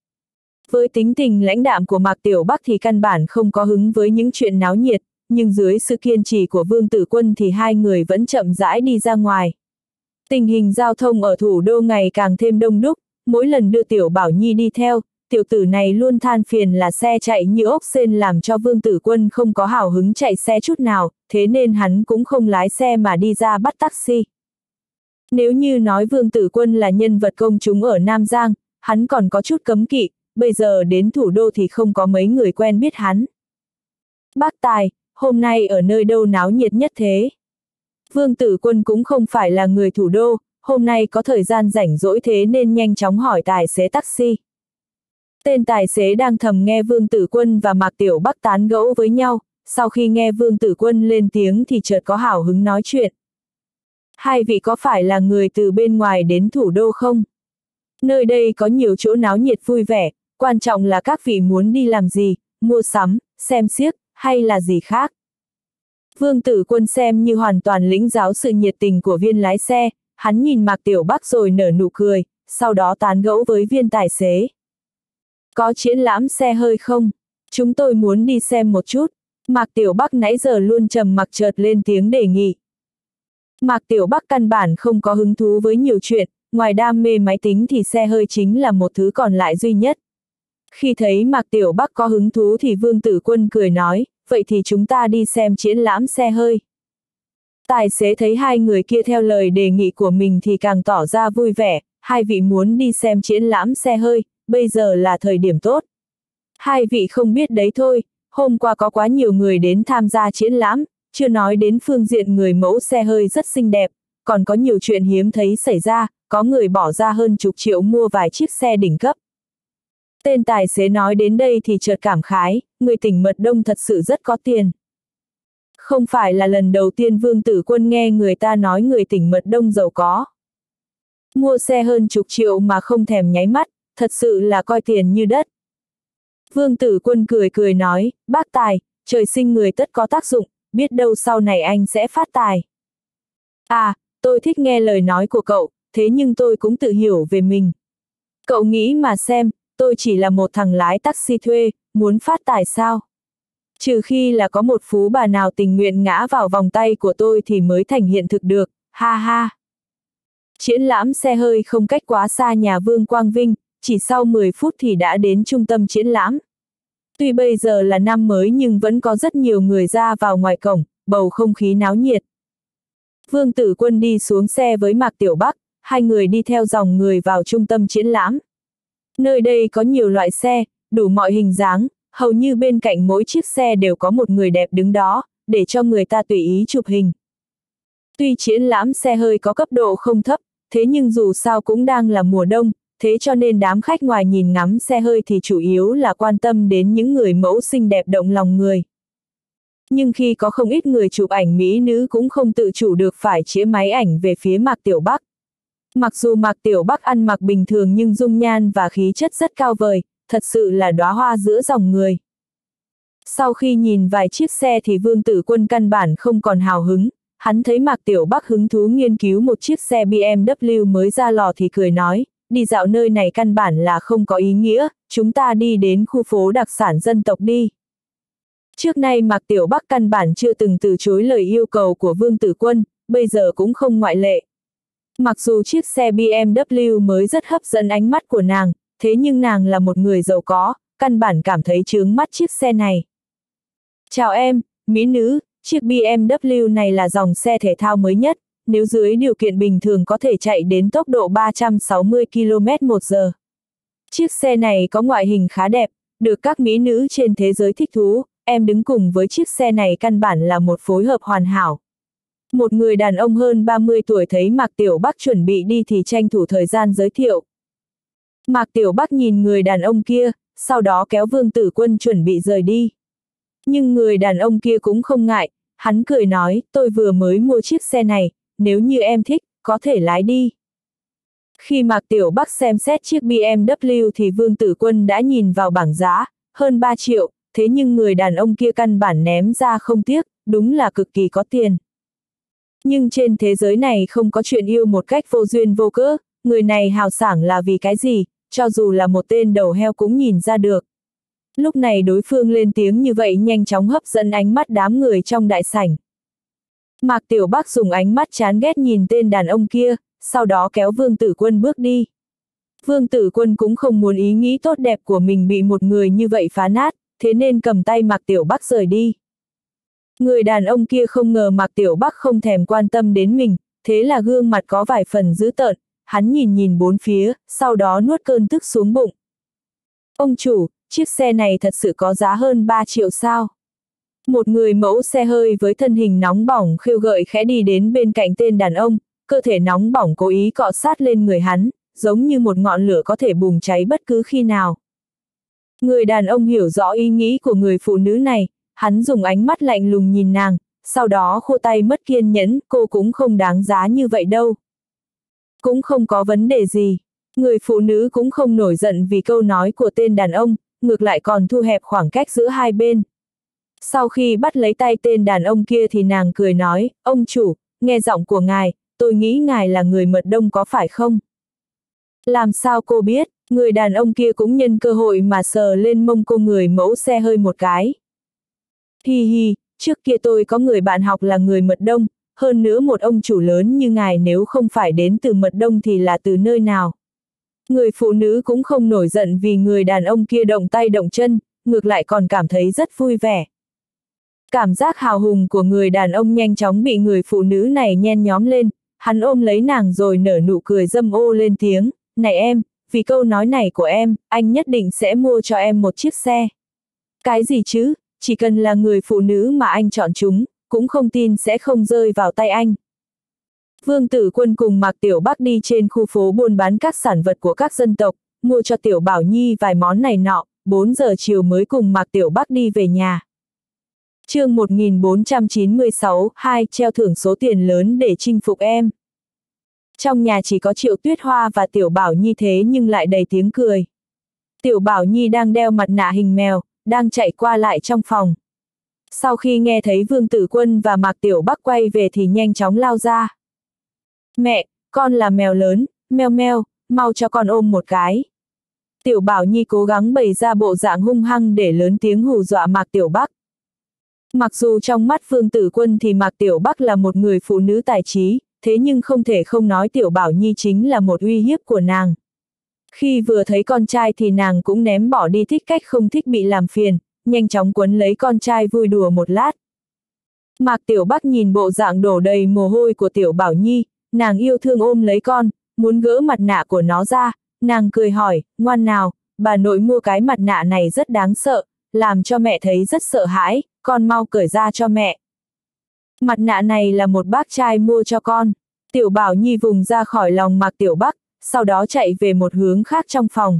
Với tính tình lãnh đạm của Mạc Tiểu Bắc thì căn bản không có hứng với những chuyện náo nhiệt, nhưng dưới sự kiên trì của Vương Tử Quân thì hai người vẫn chậm rãi đi ra ngoài. Tình hình giao thông ở thủ đô ngày càng thêm đông đúc, mỗi lần đưa Tiểu Bảo Nhi đi theo, tiểu tử này luôn than phiền là xe chạy như ốc sên làm cho Vương Tử Quân không có hào hứng chạy xe chút nào, thế nên hắn cũng không lái xe mà đi ra bắt taxi. Nếu như nói Vương Tử Quân là nhân vật công chúng ở Nam Giang, hắn còn có chút cấm kỵ, bây giờ đến thủ đô thì không có mấy người quen biết hắn. Bác Tài, hôm nay ở nơi đâu náo nhiệt nhất thế? Vương Tử Quân cũng không phải là người thủ đô, hôm nay có thời gian rảnh rỗi thế nên nhanh chóng hỏi tài xế taxi. Tên tài xế đang thầm nghe Vương Tử Quân và Mạc Tiểu Bắc tán gẫu với nhau, sau khi nghe Vương Tử Quân lên tiếng thì chợt có hào hứng nói chuyện. Hai vị có phải là người từ bên ngoài đến thủ đô không? Nơi đây có nhiều chỗ náo nhiệt vui vẻ, quan trọng là các vị muốn đi làm gì, mua sắm, xem xiếc, hay là gì khác. Vương Tử Quân xem như hoàn toàn lĩnh giáo sự nhiệt tình của viên lái xe, hắn nhìn Mạc Tiểu Bắc rồi nở nụ cười, sau đó tán gẫu với viên tài xế. Có triển lãm xe hơi không? Chúng tôi muốn đi xem một chút. Mạc Tiểu Bắc nãy giờ luôn trầm mặc chợt lên tiếng đề nghị. Mạc Tiểu Bắc căn bản không có hứng thú với nhiều chuyện, ngoài đam mê máy tính thì xe hơi chính là một thứ còn lại duy nhất. Khi thấy Mạc Tiểu Bắc có hứng thú thì Vương Tử Quân cười nói, vậy thì chúng ta đi xem triển lãm xe hơi. Tài xế thấy hai người kia theo lời đề nghị của mình thì càng tỏ ra vui vẻ, hai vị muốn đi xem triển lãm xe hơi, bây giờ là thời điểm tốt. Hai vị không biết đấy thôi, hôm qua có quá nhiều người đến tham gia triển lãm, chưa nói đến phương diện người mẫu xe hơi rất xinh đẹp, còn có nhiều chuyện hiếm thấy xảy ra, có người bỏ ra hơn chục triệu mua vài chiếc xe đỉnh cấp. Tên tài xế nói đến đây thì chợt cảm khái, người tỉnh Mật Đông thật sự rất có tiền. Không phải là lần đầu tiên Vương Tử Quân nghe người ta nói người tỉnh Mật Đông giàu có. Mua xe hơn chục triệu mà không thèm nháy mắt, thật sự là coi tiền như đất. Vương Tử Quân cười cười nói, bác Tài, trời sinh người tất có tác dụng, biết đâu sau này anh sẽ phát tài. À, tôi thích nghe lời nói của cậu, thế nhưng tôi cũng tự hiểu về mình. Cậu nghĩ mà xem, tôi chỉ là một thằng lái taxi thuê, muốn phát tài sao? Trừ khi là có một phú bà nào tình nguyện ngã vào vòng tay của tôi thì mới thành hiện thực được, ha ha. Triển lãm xe hơi không cách quá xa nhà Vương Quang Vinh, chỉ sau 10 phút thì đã đến trung tâm triển lãm. Tuy bây giờ là năm mới nhưng vẫn có rất nhiều người ra vào ngoài cổng, bầu không khí náo nhiệt. Vương Tử Quân đi xuống xe với Mạc Tiểu Bắc, hai người đi theo dòng người vào trung tâm triển lãm. Nơi đây có nhiều loại xe, đủ mọi hình dáng, hầu như bên cạnh mỗi chiếc xe đều có một người đẹp đứng đó, để cho người ta tùy ý chụp hình. Tuy triển lãm xe hơi có cấp độ không thấp, thế nhưng dù sao cũng đang là mùa đông, thế cho nên đám khách ngoài nhìn ngắm xe hơi thì chủ yếu là quan tâm đến những người mẫu xinh đẹp động lòng người. Nhưng khi có không ít người chụp ảnh mỹ nữ cũng không tự chủ được phải chĩa máy ảnh về phía Mạc Tiểu Bắc. Mặc dù Mạc Tiểu Bắc ăn mặc bình thường nhưng dung nhan và khí chất rất cao vời, thật sự là đóa hoa giữa dòng người. Sau khi nhìn vài chiếc xe thì Vương Tử Quân căn bản không còn hào hứng, hắn thấy Mạc Tiểu Bắc hứng thú nghiên cứu một chiếc xe BMW mới ra lò thì cười nói, đi dạo nơi này căn bản là không có ý nghĩa, chúng ta đi đến khu phố đặc sản dân tộc đi. Trước nay Mạc Tiểu Bắc căn bản chưa từng từ chối lời yêu cầu của Vương Tử Quân, bây giờ cũng không ngoại lệ. Mặc dù chiếc xe BMW mới rất hấp dẫn ánh mắt của nàng, thế nhưng nàng là một người giàu có, căn bản cảm thấy chướng mắt chiếc xe này. Chào em, mỹ nữ, chiếc BMW này là dòng xe thể thao mới nhất, nếu dưới điều kiện bình thường có thể chạy đến tốc độ 360 km/h. Chiếc xe này có ngoại hình khá đẹp, được các mỹ nữ trên thế giới thích thú, em đứng cùng với chiếc xe này căn bản là một phối hợp hoàn hảo. Một người đàn ông hơn 30 tuổi thấy Mạc Tiểu Bắc chuẩn bị đi thì tranh thủ thời gian giới thiệu. Mạc Tiểu Bắc nhìn người đàn ông kia, sau đó kéo Vương Tử Quân chuẩn bị rời đi. Nhưng người đàn ông kia cũng không ngại, hắn cười nói, tôi vừa mới mua chiếc xe này, nếu như em thích, có thể lái đi. Khi Mạc Tiểu Bắc xem xét chiếc BMW thì Vương Tử Quân đã nhìn vào bảng giá, hơn 3 triệu, thế nhưng người đàn ông kia căn bản ném ra không tiếc, đúng là cực kỳ có tiền. Nhưng trên thế giới này không có chuyện yêu một cách vô duyên vô cớ, người này hào sảng là vì cái gì, cho dù là một tên đầu heo cũng nhìn ra được. Lúc này đối phương lên tiếng như vậy nhanh chóng hấp dẫn ánh mắt đám người trong đại sảnh. Mạc Tiểu Bắc dùng ánh mắt chán ghét nhìn tên đàn ông kia, sau đó kéo Vương Tử Quân bước đi. Vương Tử Quân cũng không muốn ý nghĩ tốt đẹp của mình bị một người như vậy phá nát, thế nên cầm tay Mạc Tiểu Bắc rời đi. Người đàn ông kia không ngờ Mạc Tiểu Bắc không thèm quan tâm đến mình, thế là gương mặt có vài phần dữ tợn, hắn nhìn bốn phía, sau đó nuốt cơn tức xuống bụng. Ông chủ, chiếc xe này thật sự có giá hơn 3 triệu sao? Một người mẫu xe hơi với thân hình nóng bỏng khêu gợi khẽ đi đến bên cạnh tên đàn ông, cơ thể nóng bỏng cố ý cọ sát lên người hắn, giống như một ngọn lửa có thể bùng cháy bất cứ khi nào. Người đàn ông hiểu rõ ý nghĩ của người phụ nữ này, hắn dùng ánh mắt lạnh lùng nhìn nàng, sau đó khô tay mất kiên nhẫn, cô cũng không đáng giá như vậy đâu. Cũng không có vấn đề gì. Người phụ nữ cũng không nổi giận vì câu nói của tên đàn ông, ngược lại còn thu hẹp khoảng cách giữa hai bên. Sau khi bắt lấy tay tên đàn ông kia thì nàng cười nói, ông chủ, nghe giọng của ngài, tôi nghĩ ngài là người mật đông có phải không? Làm sao cô biết? Người đàn ông kia cũng nhân cơ hội mà sờ lên mông cô người mẫu xe hơi một cái. Hi hi, trước kia tôi có người bạn học là người mật đông, hơn nữa một ông chủ lớn như ngài nếu không phải đến từ mật đông thì là từ nơi nào? Người phụ nữ cũng không nổi giận vì người đàn ông kia động tay động chân, ngược lại còn cảm thấy rất vui vẻ. Cảm giác hào hùng của người đàn ông nhanh chóng bị người phụ nữ này nhen nhóm lên, hắn ôm lấy nàng rồi nở nụ cười dâm ô lên tiếng, này em, vì câu nói này của em, anh nhất định sẽ mua cho em một chiếc xe. Cái gì chứ, chỉ cần là người phụ nữ mà anh chọn chúng, cũng không tin sẽ không rơi vào tay anh. Vương Tử Quân cùng Mạc Tiểu Bắc đi trên khu phố buôn bán các sản vật của các dân tộc, mua cho Tiểu Bảo Nhi vài món này nọ, 4 giờ chiều mới cùng Mạc Tiểu Bắc đi về nhà. Chương 1496, 2 treo thưởng số tiền lớn để chinh phục em. Trong nhà chỉ có Triệu Tuyết Hoa và Tiểu Bảo Nhi thế nhưng lại đầy tiếng cười. Tiểu Bảo Nhi đang đeo mặt nạ hình mèo, đang chạy qua lại trong phòng. Sau khi nghe thấy Vương Tử Quân và Mạc Tiểu Bắc quay về thì nhanh chóng lao ra. Mẹ, con là mèo lớn, meo meo, mau cho con ôm một cái. Tiểu Bảo Nhi cố gắng bày ra bộ dạng hung hăng để lớn tiếng hù dọa Mạc Tiểu Bắc. Mặc dù trong mắt Vương Tử Quân thì Mạc Tiểu Bắc là một người phụ nữ tài trí, thế nhưng không thể không nói Tiểu Bảo Nhi chính là một uy hiếp của nàng. Khi vừa thấy con trai thì nàng cũng ném bỏ đi thích cách không thích bị làm phiền, nhanh chóng quấn lấy con trai vui đùa một lát. Mạc Tiểu Bắc nhìn bộ dạng đổ đầy mồ hôi của Tiểu Bảo Nhi, nàng yêu thương ôm lấy con, muốn gỡ mặt nạ của nó ra, nàng cười hỏi, ngoan nào, bà nội mua cái mặt nạ này rất đáng sợ, làm cho mẹ thấy rất sợ hãi, con mau cởi ra cho mẹ. Mặt nạ này là một bác trai mua cho con. Tiểu Bảo Nhi vùng ra khỏi lòng Mạc Tiểu Bắc, sau đó chạy về một hướng khác trong phòng.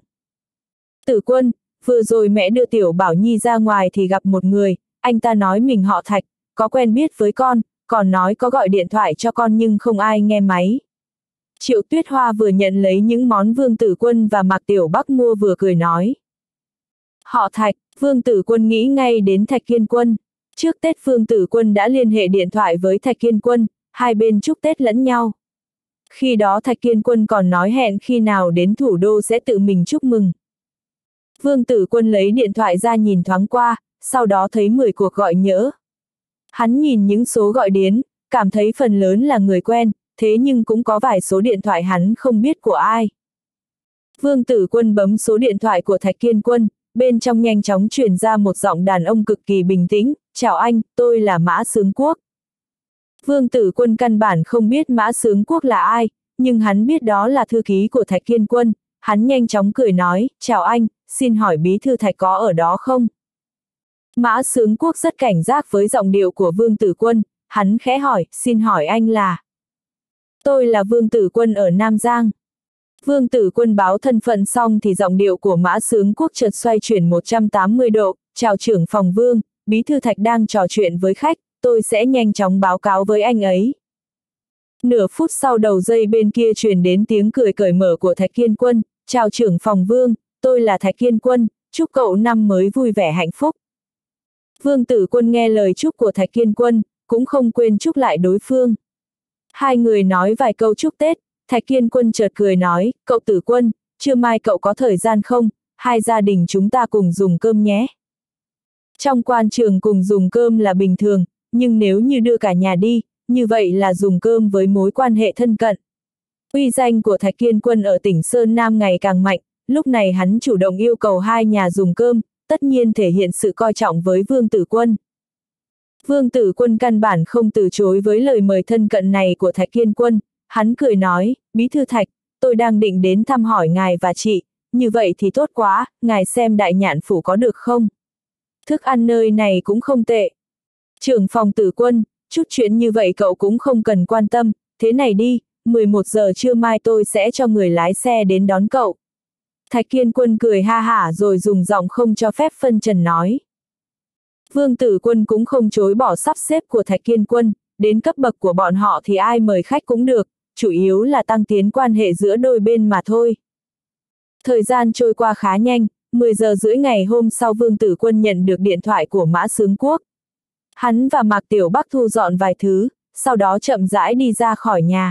Tử Quân, vừa rồi mẹ đưa Tiểu Bảo Nhi ra ngoài thì gặp một người, anh ta nói mình họ Thạch, có quen biết với con, còn nói có gọi điện thoại cho con nhưng không ai nghe máy. Triệu Tuyết Hoa vừa nhận lấy những món Vương Tử Quân và Mạc Tiểu Bắc mua vừa cười nói. Họ Thạch, Vương Tử Quân nghĩ ngay đến Thạch Kiên Quân. Trước Tết Vương Tử Quân đã liên hệ điện thoại với Thạch Kiên Quân, hai bên chúc Tết lẫn nhau. Khi đó Thạch Kiên Quân còn nói hẹn khi nào đến thủ đô sẽ tự mình chúc mừng. Vương Tử Quân lấy điện thoại ra nhìn thoáng qua, sau đó thấy 10 cuộc gọi nhỡ. Hắn nhìn những số gọi đến, cảm thấy phần lớn là người quen, thế nhưng cũng có vài số điện thoại hắn không biết của ai. Vương Tử Quân bấm số điện thoại của Thạch Kiên Quân, bên trong nhanh chóng truyền ra một giọng đàn ông cực kỳ bình tĩnh, chào anh, tôi là Mã Sướng Quốc. Vương Tử Quân căn bản không biết Mã Sướng Quốc là ai, nhưng hắn biết đó là thư ký của Thạch Kiên Quân, hắn nhanh chóng cười nói, chào anh, xin hỏi bí thư Thạch có ở đó không? Mã Sướng Quốc rất cảnh giác với giọng điệu của Vương Tử Quân, hắn khẽ hỏi, xin hỏi anh là? Tôi là Vương Tử Quân ở Nam Giang. Vương Tử Quân báo thân phận xong thì giọng điệu của Mã Sướng Quốc chợt xoay chuyển 180 độ, chào trưởng phòng Vương, bí thư Thạch đang trò chuyện với khách, tôi sẽ nhanh chóng báo cáo với anh ấy. Nửa phút sau đầu dây bên kia truyền đến tiếng cười cởi mở của Thạch Kiên Quân, chào trưởng phòng Vương, tôi là Thạch Kiên Quân, chúc cậu năm mới vui vẻ hạnh phúc. Vương Tử Quân nghe lời chúc của Thạch Kiên Quân, cũng không quên chúc lại đối phương. Hai người nói vài câu chúc Tết, Thạch Kiên Quân chợt cười nói, cậu Tử Quân, trưa mai cậu có thời gian không, hai gia đình chúng ta cùng dùng cơm nhé. Trong quan trường cùng dùng cơm là bình thường, nhưng nếu như đưa cả nhà đi, như vậy là dùng cơm với mối quan hệ thân cận. Uy danh của Thạch Kiên Quân ở tỉnh Sơn Nam ngày càng mạnh, lúc này hắn chủ động yêu cầu hai nhà dùng cơm, tất nhiên thể hiện sự coi trọng với Vương Tử Quân. Vương Tử Quân căn bản không từ chối với lời mời thân cận này của Thạch Kiên Quân, hắn cười nói, bí thư Thạch, tôi đang định đến thăm hỏi ngài và chị, như vậy thì tốt quá, ngài xem Đại Nhạn Phủ có được không? Thức ăn nơi này cũng không tệ. Trưởng phòng Tử Quân, chút chuyện như vậy cậu cũng không cần quan tâm, thế này đi, 11 giờ trưa mai tôi sẽ cho người lái xe đến đón cậu. Thạch Kiên Quân cười ha hả rồi dùng giọng không cho phép phân trần nói. Vương Tử Quân cũng không chối bỏ sắp xếp của Thạch Kiên Quân, đến cấp bậc của bọn họ thì ai mời khách cũng được, chủ yếu là tăng tiến quan hệ giữa đôi bên mà thôi. Thời gian trôi qua khá nhanh, 10 giờ rưỡi ngày hôm sau Vương Tử Quân nhận được điện thoại của Mã Sướng Quốc. Hắn và Mạc Tiểu Bắc thu dọn vài thứ, sau đó chậm rãi đi ra khỏi nhà.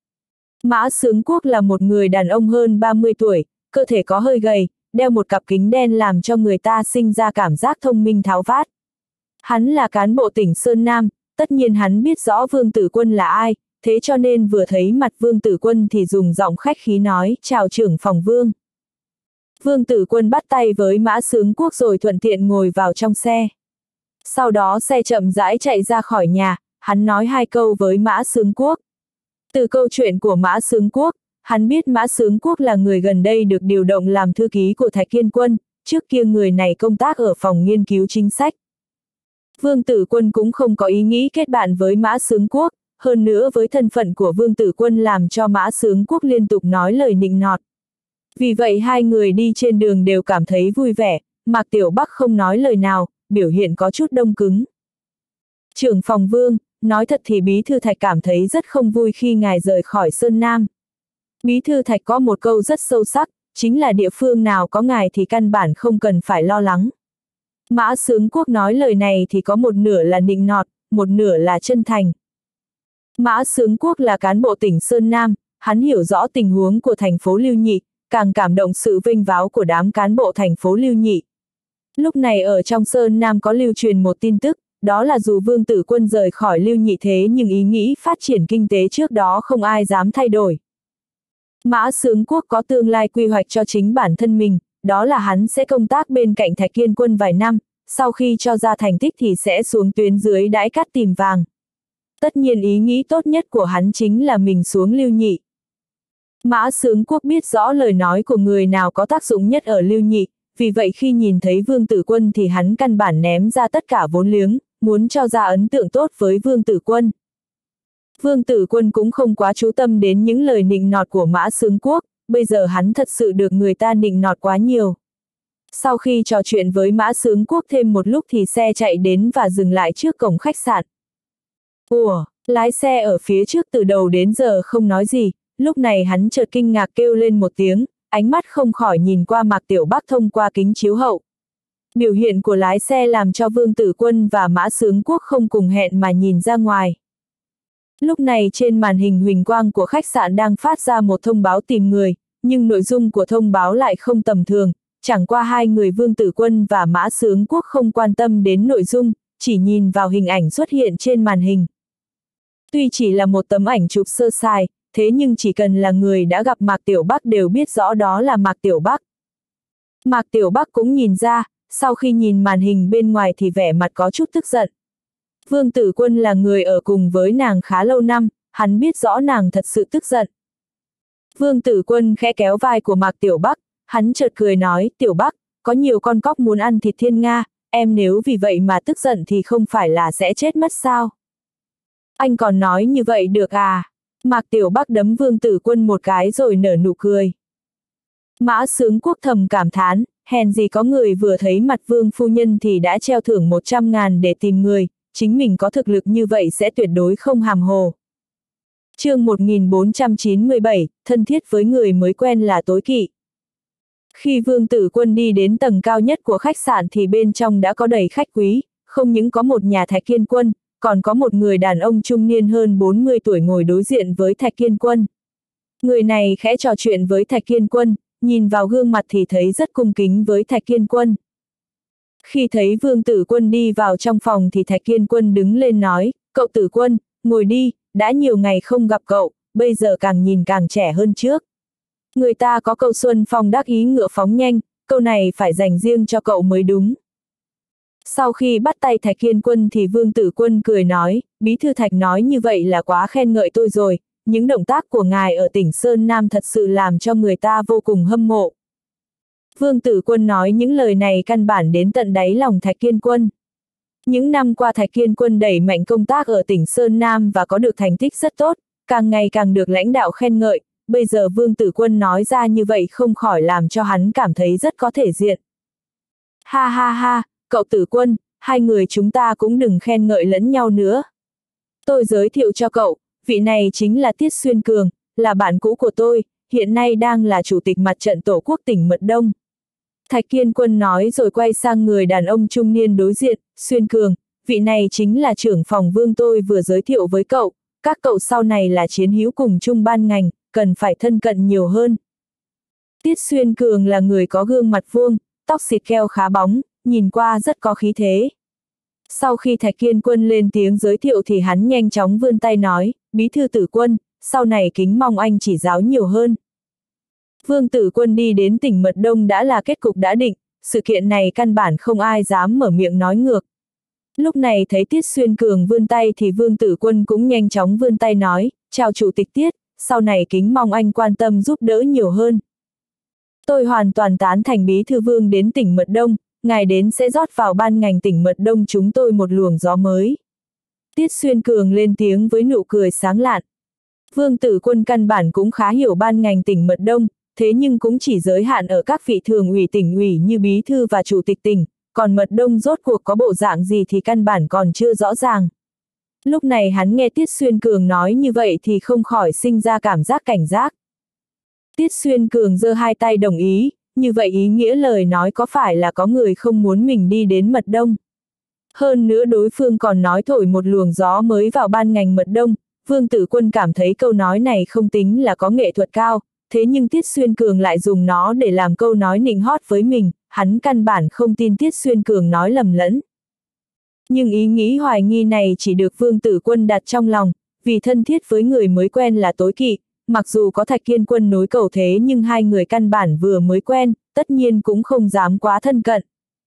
Mã Sướng Quốc là một người đàn ông hơn 30 tuổi, cơ thể có hơi gầy, đeo một cặp kính đen làm cho người ta sinh ra cảm giác thông minh tháo vát. Hắn là cán bộ tỉnh Sơn Nam, tất nhiên hắn biết rõ Vương Tử Quân là ai, thế cho nên vừa thấy mặt Vương Tử Quân thì dùng giọng khách khí nói, chào trưởng phòng Vương. Vương Tử Quân bắt tay với Mã Sướng Quốc rồi thuận tiện ngồi vào trong xe. Sau đó xe chậm rãi chạy ra khỏi nhà, hắn nói hai câu với Mã Sướng Quốc. Từ câu chuyện của Mã Sướng Quốc, hắn biết Mã Sướng Quốc là người gần đây được điều động làm thư ký của Thạch Kiên Quân, trước kia người này công tác ở phòng nghiên cứu chính sách. Vương Tử Quân cũng không có ý nghĩ kết bạn với Mã Sướng Quốc, hơn nữa với thân phận của Vương Tử Quân làm cho Mã Sướng Quốc liên tục nói lời nịnh nọt. Vì vậy hai người đi trên đường đều cảm thấy vui vẻ, Mạc Tiểu Bắc không nói lời nào, biểu hiện có chút đông cứng. Trưởng phòng Vương, nói thật thì Bí thư Thạch cảm thấy rất không vui khi ngài rời khỏi Sơn Nam. Bí thư Thạch có một câu rất sâu sắc, chính là địa phương nào có ngài thì căn bản không cần phải lo lắng. Mã Sướng Quốc nói lời này thì có một nửa là nịnh nọt, một nửa là chân thành. Mã Sướng Quốc là cán bộ tỉnh Sơn Nam, hắn hiểu rõ tình huống của thành phố Lưu Nhị, càng cảm động sự vinh váo của đám cán bộ thành phố Lưu Nhị. Lúc này ở trong Sơn Nam có lưu truyền một tin tức, đó là dù Vương Tử Quân rời khỏi Lưu Nhị thế nhưng ý nghĩ phát triển kinh tế trước đó không ai dám thay đổi. Mã Sướng Quốc có tương lai quy hoạch cho chính bản thân mình, đó là hắn sẽ công tác bên cạnh Thạch Kiên Quân vài năm, sau khi cho ra thành tích thì sẽ xuống tuyến dưới đãi cát tìm vàng. Tất nhiên ý nghĩ tốt nhất của hắn chính là mình xuống Lưu Nhị. Mã Sướng Quốc biết rõ lời nói của người nào có tác dụng nhất ở Lưu Nhị, vì vậy khi nhìn thấy Vương Tử Quân thì hắn căn bản ném ra tất cả vốn liếng, muốn cho ra ấn tượng tốt với Vương Tử Quân. Vương Tử Quân cũng không quá chú tâm đến những lời nịnh nọt của Mã Xướng Quốc, bây giờ hắn thật sự được người ta nịnh nọt quá nhiều. Sau khi trò chuyện với Mã Xướng Quốc thêm một lúc thì xe chạy đến và dừng lại trước cổng khách sạn. Ủa, lái xe ở phía trước từ đầu đến giờ không nói gì, lúc này hắn chợt kinh ngạc kêu lên một tiếng, ánh mắt không khỏi nhìn qua Mạc Tiểu Bắc thông qua kính chiếu hậu. Biểu hiện của lái xe làm cho Vương Tử Quân và Mã Xướng Quốc không cùng hẹn mà nhìn ra ngoài. Lúc này trên màn hình huỳnh quang của khách sạn đang phát ra một thông báo tìm người, nhưng nội dung của thông báo lại không tầm thường, chẳng qua hai người Vương Tử Quân và Mã Xướng Quốc không quan tâm đến nội dung, chỉ nhìn vào hình ảnh xuất hiện trên màn hình. Tuy chỉ là một tấm ảnh chụp sơ sài, thế nhưng chỉ cần là người đã gặp Mạc Tiểu Bắc đều biết rõ đó là Mạc Tiểu Bắc. Mạc Tiểu Bắc cũng nhìn ra, sau khi nhìn màn hình bên ngoài thì vẻ mặt có chút tức giận. Vương Tử Quân là người ở cùng với nàng khá lâu năm, hắn biết rõ nàng thật sự tức giận. Vương Tử Quân khẽ kéo vai của Mạc Tiểu Bắc, hắn chợt cười nói, Tiểu Bắc, có nhiều con cóc muốn ăn thịt thiên nga, em nếu vì vậy mà tức giận thì không phải là sẽ chết mất sao? Anh còn nói như vậy được à? Mạc Tiểu Bắc đấm Vương Tử Quân một cái rồi nở nụ cười. Mã Xướng Quốc thầm cảm thán, hèn gì có người vừa thấy mặt Vương phu nhân thì đã treo thưởng 100.000 để tìm người, chính mình có thực lực như vậy sẽ tuyệt đối không hàm hồ. Chương 1497, thân thiết với người mới quen là tối kỵ. Khi Vương Tử Quân đi đến tầng cao nhất của khách sạn thì bên trong đã có đầy khách quý, không những có một nhà Thạch Kiên Quân, còn có một người đàn ông trung niên hơn 40 tuổi ngồi đối diện với Thạch Kiên Quân. Người này khẽ trò chuyện với Thạch Kiên Quân, nhìn vào gương mặt thì thấy rất cung kính với Thạch Kiên Quân. Khi thấy Vương Tử Quân đi vào trong phòng thì Thạch Kiên Quân đứng lên nói, cậu Tử Quân, ngồi đi, đã nhiều ngày không gặp cậu, bây giờ càng nhìn càng trẻ hơn trước. Người ta có câu xuân phong đắc ý ngựa phóng nhanh, câu này phải dành riêng cho cậu mới đúng. Sau khi bắt tay Thạch Kiên Quân thì Vương Tử Quân cười nói, Bí thư Thạch nói như vậy là quá khen ngợi tôi rồi, những động tác của ngài ở tỉnh Sơn Nam thật sự làm cho người ta vô cùng hâm mộ. Vương Tử Quân nói những lời này căn bản đến tận đáy lòng Thạch Kiên Quân. Những năm qua Thạch Kiên Quân đẩy mạnh công tác ở tỉnh Sơn Nam và có được thành tích rất tốt, càng ngày càng được lãnh đạo khen ngợi, bây giờ Vương Tử Quân nói ra như vậy không khỏi làm cho hắn cảm thấy rất có thể diện. Ha ha ha, cậu Tử Quân, hai người chúng ta cũng đừng khen ngợi lẫn nhau nữa. Tôi giới thiệu cho cậu, vị này chính là Tiết Xuyên Cường, là bạn cũ của tôi, hiện nay đang là chủ tịch mặt trận Tổ quốc tỉnh Mật Đông. Thạch Kiên Quân nói rồi quay sang người đàn ông trung niên đối diện, Xuyên Cường, vị này chính là trưởng phòng Vương tôi vừa giới thiệu với cậu, các cậu sau này là chiến hữu cùng chung ban ngành, cần phải thân cận nhiều hơn. Tiết Xuyên Cường là người có gương mặt vuông, tóc xịt keo khá bóng, nhìn qua rất có khí thế. Sau khi Thạch Kiên Quân lên tiếng giới thiệu thì hắn nhanh chóng vươn tay nói, Bí thư Tử Quân, sau này kính mong anh chỉ giáo nhiều hơn. Vương Tử Quân đi đến tỉnh Mật Đông đã là kết cục đã định, sự kiện này căn bản không ai dám mở miệng nói ngược. Lúc này thấy Tiết Xuyên Cường vươn tay thì Vương Tử Quân cũng nhanh chóng vươn tay nói, chào Chủ tịch Tiết, sau này kính mong anh quan tâm giúp đỡ nhiều hơn. Tôi hoàn toàn tán thành Bí thư Vương đến tỉnh Mật Đông, ngài đến sẽ rót vào ban ngành tỉnh Mật Đông chúng tôi một luồng gió mới. Tiết Xuyên Cường lên tiếng với nụ cười sáng lạn. Vương Tử Quân căn bản cũng khá hiểu ban ngành tỉnh Mật Đông, thế nhưng cũng chỉ giới hạn ở các vị thường ủy tỉnh ủy như bí thư và chủ tịch tỉnh, còn Mật Đông rốt cuộc có bộ dạng gì thì căn bản còn chưa rõ ràng. Lúc này hắn nghe Tiết Xuyên Cường nói như vậy thì không khỏi sinh ra cảm giác cảnh giác. Tiết Xuyên Cường giơ hai tay đồng ý, như vậy ý nghĩa lời nói có phải là có người không muốn mình đi đến Mật Đông. Hơn nữa đối phương còn nói thổi một luồng gió mới vào ban ngành Mật Đông, Vương Tử Quân cảm thấy câu nói này không tính là có nghệ thuật cao, thế nhưng Tiết Xuyên Cường lại dùng nó để làm câu nói nịnh hót với mình, hắn căn bản không tin Tiết Xuyên Cường nói lầm lẫn. Nhưng ý nghĩ hoài nghi này chỉ được Vương Tử Quân đặt trong lòng, vì thân thiết với người mới quen là tối kỵ, mặc dù có Thạch Kiên Quân nối cầu thế nhưng hai người căn bản vừa mới quen, tất nhiên cũng không dám quá thân cận.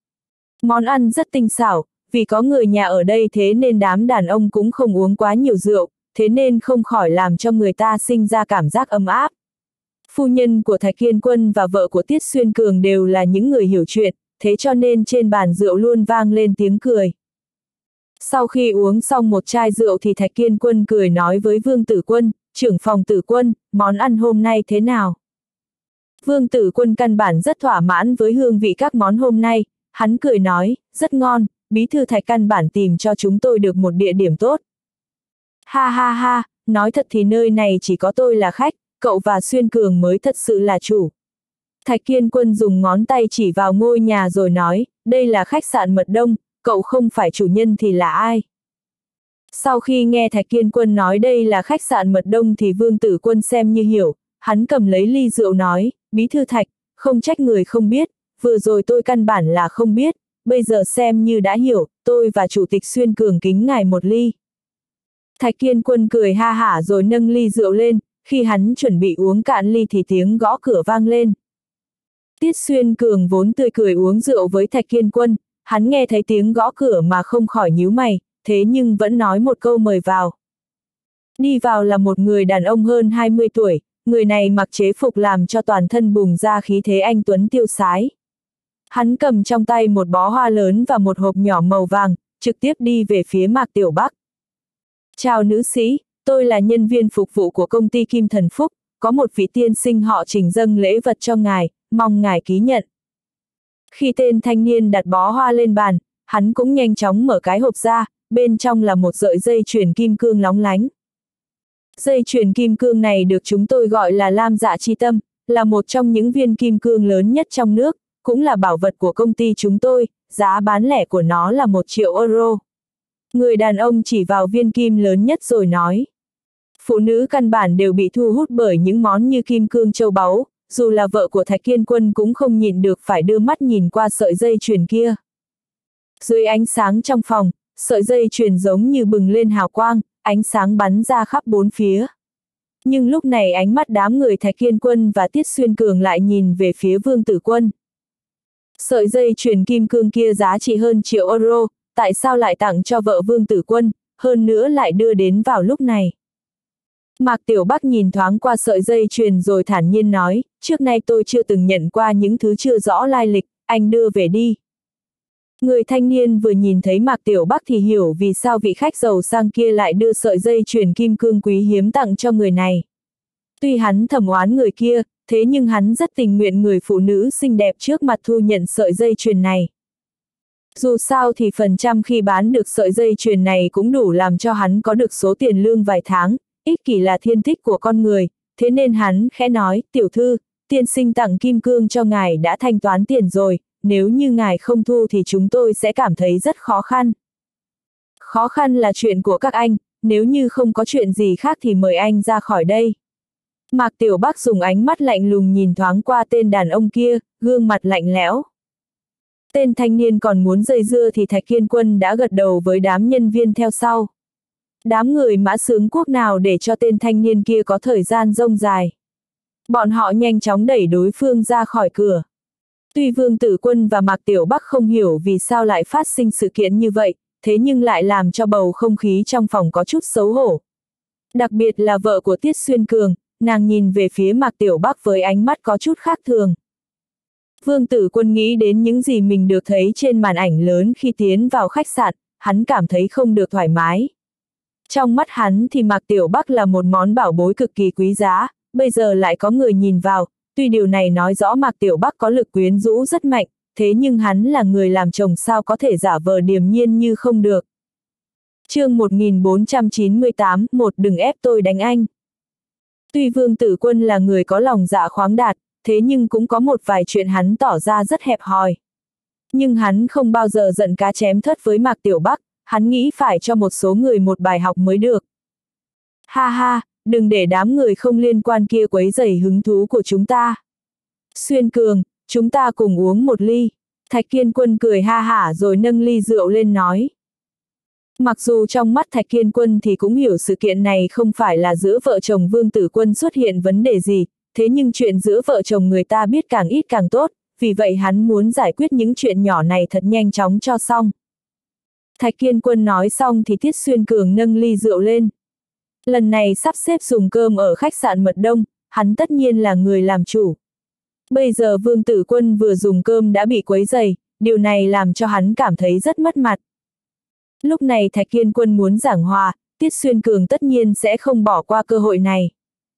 Món ăn rất tinh xảo, vì có người nhà ở đây thế nên đám đàn ông cũng không uống quá nhiều rượu, thế nên không khỏi làm cho người ta sinh ra cảm giác ấm áp. Phu nhân của Thạch Kiên Quân và vợ của Tiết Xuyên Cường đều là những người hiểu chuyện, thế cho nên trên bàn rượu luôn vang lên tiếng cười. Sau khi uống xong một chai rượu thì Thạch Kiên Quân cười nói với Vương Tử Quân, trưởng phòng Tử Quân, món ăn hôm nay thế nào? Vương Tử Quân căn bản rất thỏa mãn với hương vị các món hôm nay, hắn cười nói, rất ngon, bí thư Thạch căn bản tìm cho chúng tôi được một địa điểm tốt. Ha ha ha, nói thật thì nơi này chỉ có tôi là khách, cậu và Xuyên Cường mới thật sự là chủ. Thạch Kiên Quân dùng ngón tay chỉ vào ngôi nhà rồi nói, đây là khách sạn Mật Đông, cậu không phải chủ nhân thì là ai? Sau khi nghe Thạch Kiên Quân nói đây là khách sạn Mật Đông thì Vương Tử Quân xem như hiểu, hắn cầm lấy ly rượu nói, bí thư Thạch, không trách người không biết, vừa rồi tôi căn bản là không biết, bây giờ xem như đã hiểu, tôi và chủ tịch Xuyên Cường kính ngài một ly. Thạch Kiên Quân cười ha hả rồi nâng ly rượu lên, khi hắn chuẩn bị uống cạn ly thì tiếng gõ cửa vang lên. Tiết Xuyên Cường vốn tươi cười uống rượu với Thạch Kiên Quân, hắn nghe thấy tiếng gõ cửa mà không khỏi nhíu mày, thế nhưng vẫn nói một câu mời vào. Đi vào là một người đàn ông hơn 20 tuổi, người này mặc chế phục làm cho toàn thân bùng ra khí thế anh tuấn tiêu sái. Hắn cầm trong tay một bó hoa lớn và một hộp nhỏ màu vàng, trực tiếp đi về phía Mạc Tiểu Bắc. Chào nữ sĩ, tôi là nhân viên phục vụ của công ty Kim Thần Phúc, có một vị tiên sinh họ Trình dâng lễ vật cho ngài, mong ngài ký nhận. Khi tên thanh niên đặt bó hoa lên bàn, hắn cũng nhanh chóng mở cái hộp ra, bên trong là một sợi dây chuyền kim cương lóng lánh. Dây chuyền kim cương này được chúng tôi gọi là Lam Dạ Chi Tâm, là một trong những viên kim cương lớn nhất trong nước, cũng là bảo vật của công ty chúng tôi, giá bán lẻ của nó là 1 triệu euro. Người đàn ông chỉ vào viên kim lớn nhất rồi nói. Phụ nữ căn bản đều bị thu hút bởi những món như kim cương châu báu, dù là vợ của Thạch Kiên Quân cũng không nhịn được phải đưa mắt nhìn qua sợi dây chuyền kia. Dưới ánh sáng trong phòng, sợi dây chuyền giống như bừng lên hào quang, ánh sáng bắn ra khắp bốn phía. Nhưng lúc này ánh mắt đám người Thạch Kiên Quân và Tiết Xuyên Cường lại nhìn về phía Vương Tử Quân. Sợi dây chuyền kim cương kia giá trị hơn triệu euro, tại sao lại tặng cho vợ Vương Tử Quân, hơn nữa lại đưa đến vào lúc này? Mạc Tiểu Bắc nhìn thoáng qua sợi dây chuyền rồi thản nhiên nói, trước nay tôi chưa từng nhận qua những thứ chưa rõ lai lịch, anh đưa về đi. Người thanh niên vừa nhìn thấy Mạc Tiểu Bắc thì hiểu vì sao vị khách giàu sang kia lại đưa sợi dây chuyền kim cương quý hiếm tặng cho người này. Tuy hắn thầm oán người kia, thế nhưng hắn rất tình nguyện người phụ nữ xinh đẹp trước mặt thu nhận sợi dây chuyền này. Dù sao thì phần trăm khi bán được sợi dây chuyền này cũng đủ làm cho hắn có được số tiền lương vài tháng, ích kỷ là thiên thích của con người, thế nên hắn khẽ nói, tiểu thư, tiên sinh tặng kim cương cho ngài đã thanh toán tiền rồi, nếu như ngài không thu thì chúng tôi sẽ cảm thấy rất khó khăn. Khó khăn là chuyện của các anh, nếu như không có chuyện gì khác thì mời anh ra khỏi đây. Mạc Tiểu Bắc dùng ánh mắt lạnh lùng nhìn thoáng qua tên đàn ông kia, gương mặt lạnh lẽo. Tên thanh niên còn muốn dây dưa thì Thạch Kiên Quân đã gật đầu với đám nhân viên theo sau. Đám người Mã Xướng Quốc nào để cho tên thanh niên kia có thời gian rông dài. Bọn họ nhanh chóng đẩy đối phương ra khỏi cửa. Tuy Vương Tử Quân và Mạc Tiểu Bắc không hiểu vì sao lại phát sinh sự kiện như vậy, thế nhưng lại làm cho bầu không khí trong phòng có chút xấu hổ. Đặc biệt là vợ của Tiết Xuyên Cường, nàng nhìn về phía Mạc Tiểu Bắc với ánh mắt có chút khác thường. Vương Tử Quân nghĩ đến những gì mình được thấy trên màn ảnh lớn khi tiến vào khách sạn, hắn cảm thấy không được thoải mái. Trong mắt hắn thì Mạc Tiểu Bắc là một món bảo bối cực kỳ quý giá, bây giờ lại có người nhìn vào, tuy điều này nói rõ Mạc Tiểu Bắc có lực quyến rũ rất mạnh, thế nhưng hắn là người làm chồng sao có thể giả vờ điềm nhiên như không được. Chương 1498, đừng ép tôi đánh anh. Tuy Vương Tử Quân là người có lòng dạ khoáng đạt, thế nhưng cũng có một vài chuyện hắn tỏ ra rất hẹp hòi. Nhưng hắn không bao giờ giận cá chém thớt với Mạc Tiểu Bắc, hắn nghĩ phải cho một số người một bài học mới được. Ha ha, đừng để đám người không liên quan kia quấy rầy hứng thú của chúng ta. Xuyên Cường, chúng ta cùng uống một ly. Thạch Kiên Quân cười ha hả rồi nâng ly rượu lên nói. Mặc dù trong mắt Thạch Kiên Quân thì cũng hiểu sự kiện này không phải là giữa vợ chồng Vương Tử Quân xuất hiện vấn đề gì, thế nhưng chuyện giữa vợ chồng người ta biết càng ít càng tốt, vì vậy hắn muốn giải quyết những chuyện nhỏ này thật nhanh chóng cho xong. Thạch Kiên Quân nói xong thì Tiết Xuyên Cường nâng ly rượu lên. Lần này sắp xếp dùng cơm ở khách sạn Mật Đông, hắn tất nhiên là người làm chủ. Bây giờ Vương Tử Quân vừa dùng cơm đã bị quấy rầy, điều này làm cho hắn cảm thấy rất mất mặt. Lúc này Thạch Kiên Quân muốn giảng hòa, Tiết Xuyên Cường tất nhiên sẽ không bỏ qua cơ hội này.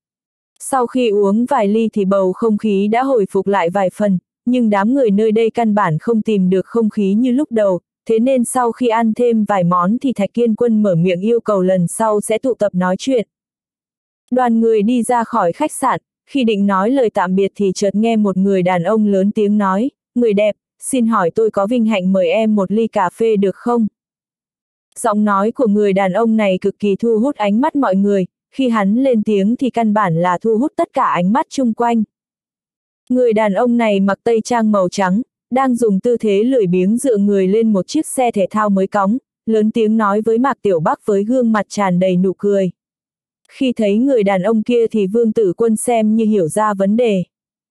Sau khi uống vài ly thì bầu không khí đã hồi phục lại vài phần, nhưng đám người nơi đây căn bản không tìm được không khí như lúc đầu, thế nên sau khi ăn thêm vài món thì Thạch Kiên Quân mở miệng yêu cầu lần sau sẽ tụ tập nói chuyện. Đoàn người đi ra khỏi khách sạn, khi định nói lời tạm biệt thì chợt nghe một người đàn ông lớn tiếng nói, người đẹp, xin hỏi tôi có vinh hạnh mời em một ly cà phê được không? Giọng nói của người đàn ông này cực kỳ thu hút ánh mắt mọi người, khi hắn lên tiếng thì căn bản là thu hút tất cả ánh mắt chung quanh. Người đàn ông này mặc tây trang màu trắng, đang dùng tư thế lười biếng dựa người lên một chiếc xe thể thao mới cóng, lớn tiếng nói với Mạc Tiểu Bắc với gương mặt tràn đầy nụ cười. Khi thấy người đàn ông kia thì Vương Tử Quân xem như hiểu ra vấn đề.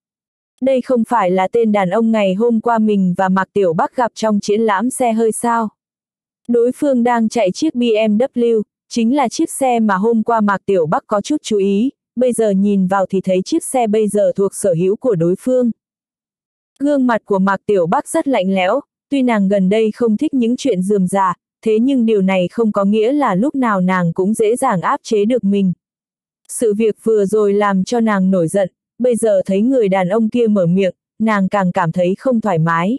Đây không phải là tên đàn ông ngày hôm qua mình và Mạc Tiểu Bắc gặp trong triển lãm xe hơi sao? Đối phương đang chạy chiếc BMW, chính là chiếc xe mà hôm qua Mạc Tiểu Bắc có chút chú ý, bây giờ nhìn vào thì thấy chiếc xe bây giờ thuộc sở hữu của đối phương. Gương mặt của Mạc Tiểu Bắc rất lạnh lẽo, tuy nàng gần đây không thích những chuyện rườm rà, thế nhưng điều này không có nghĩa là lúc nào nàng cũng dễ dàng áp chế được mình. Sự việc vừa rồi làm cho nàng nổi giận, bây giờ thấy người đàn ông kia mở miệng, nàng càng cảm thấy không thoải mái.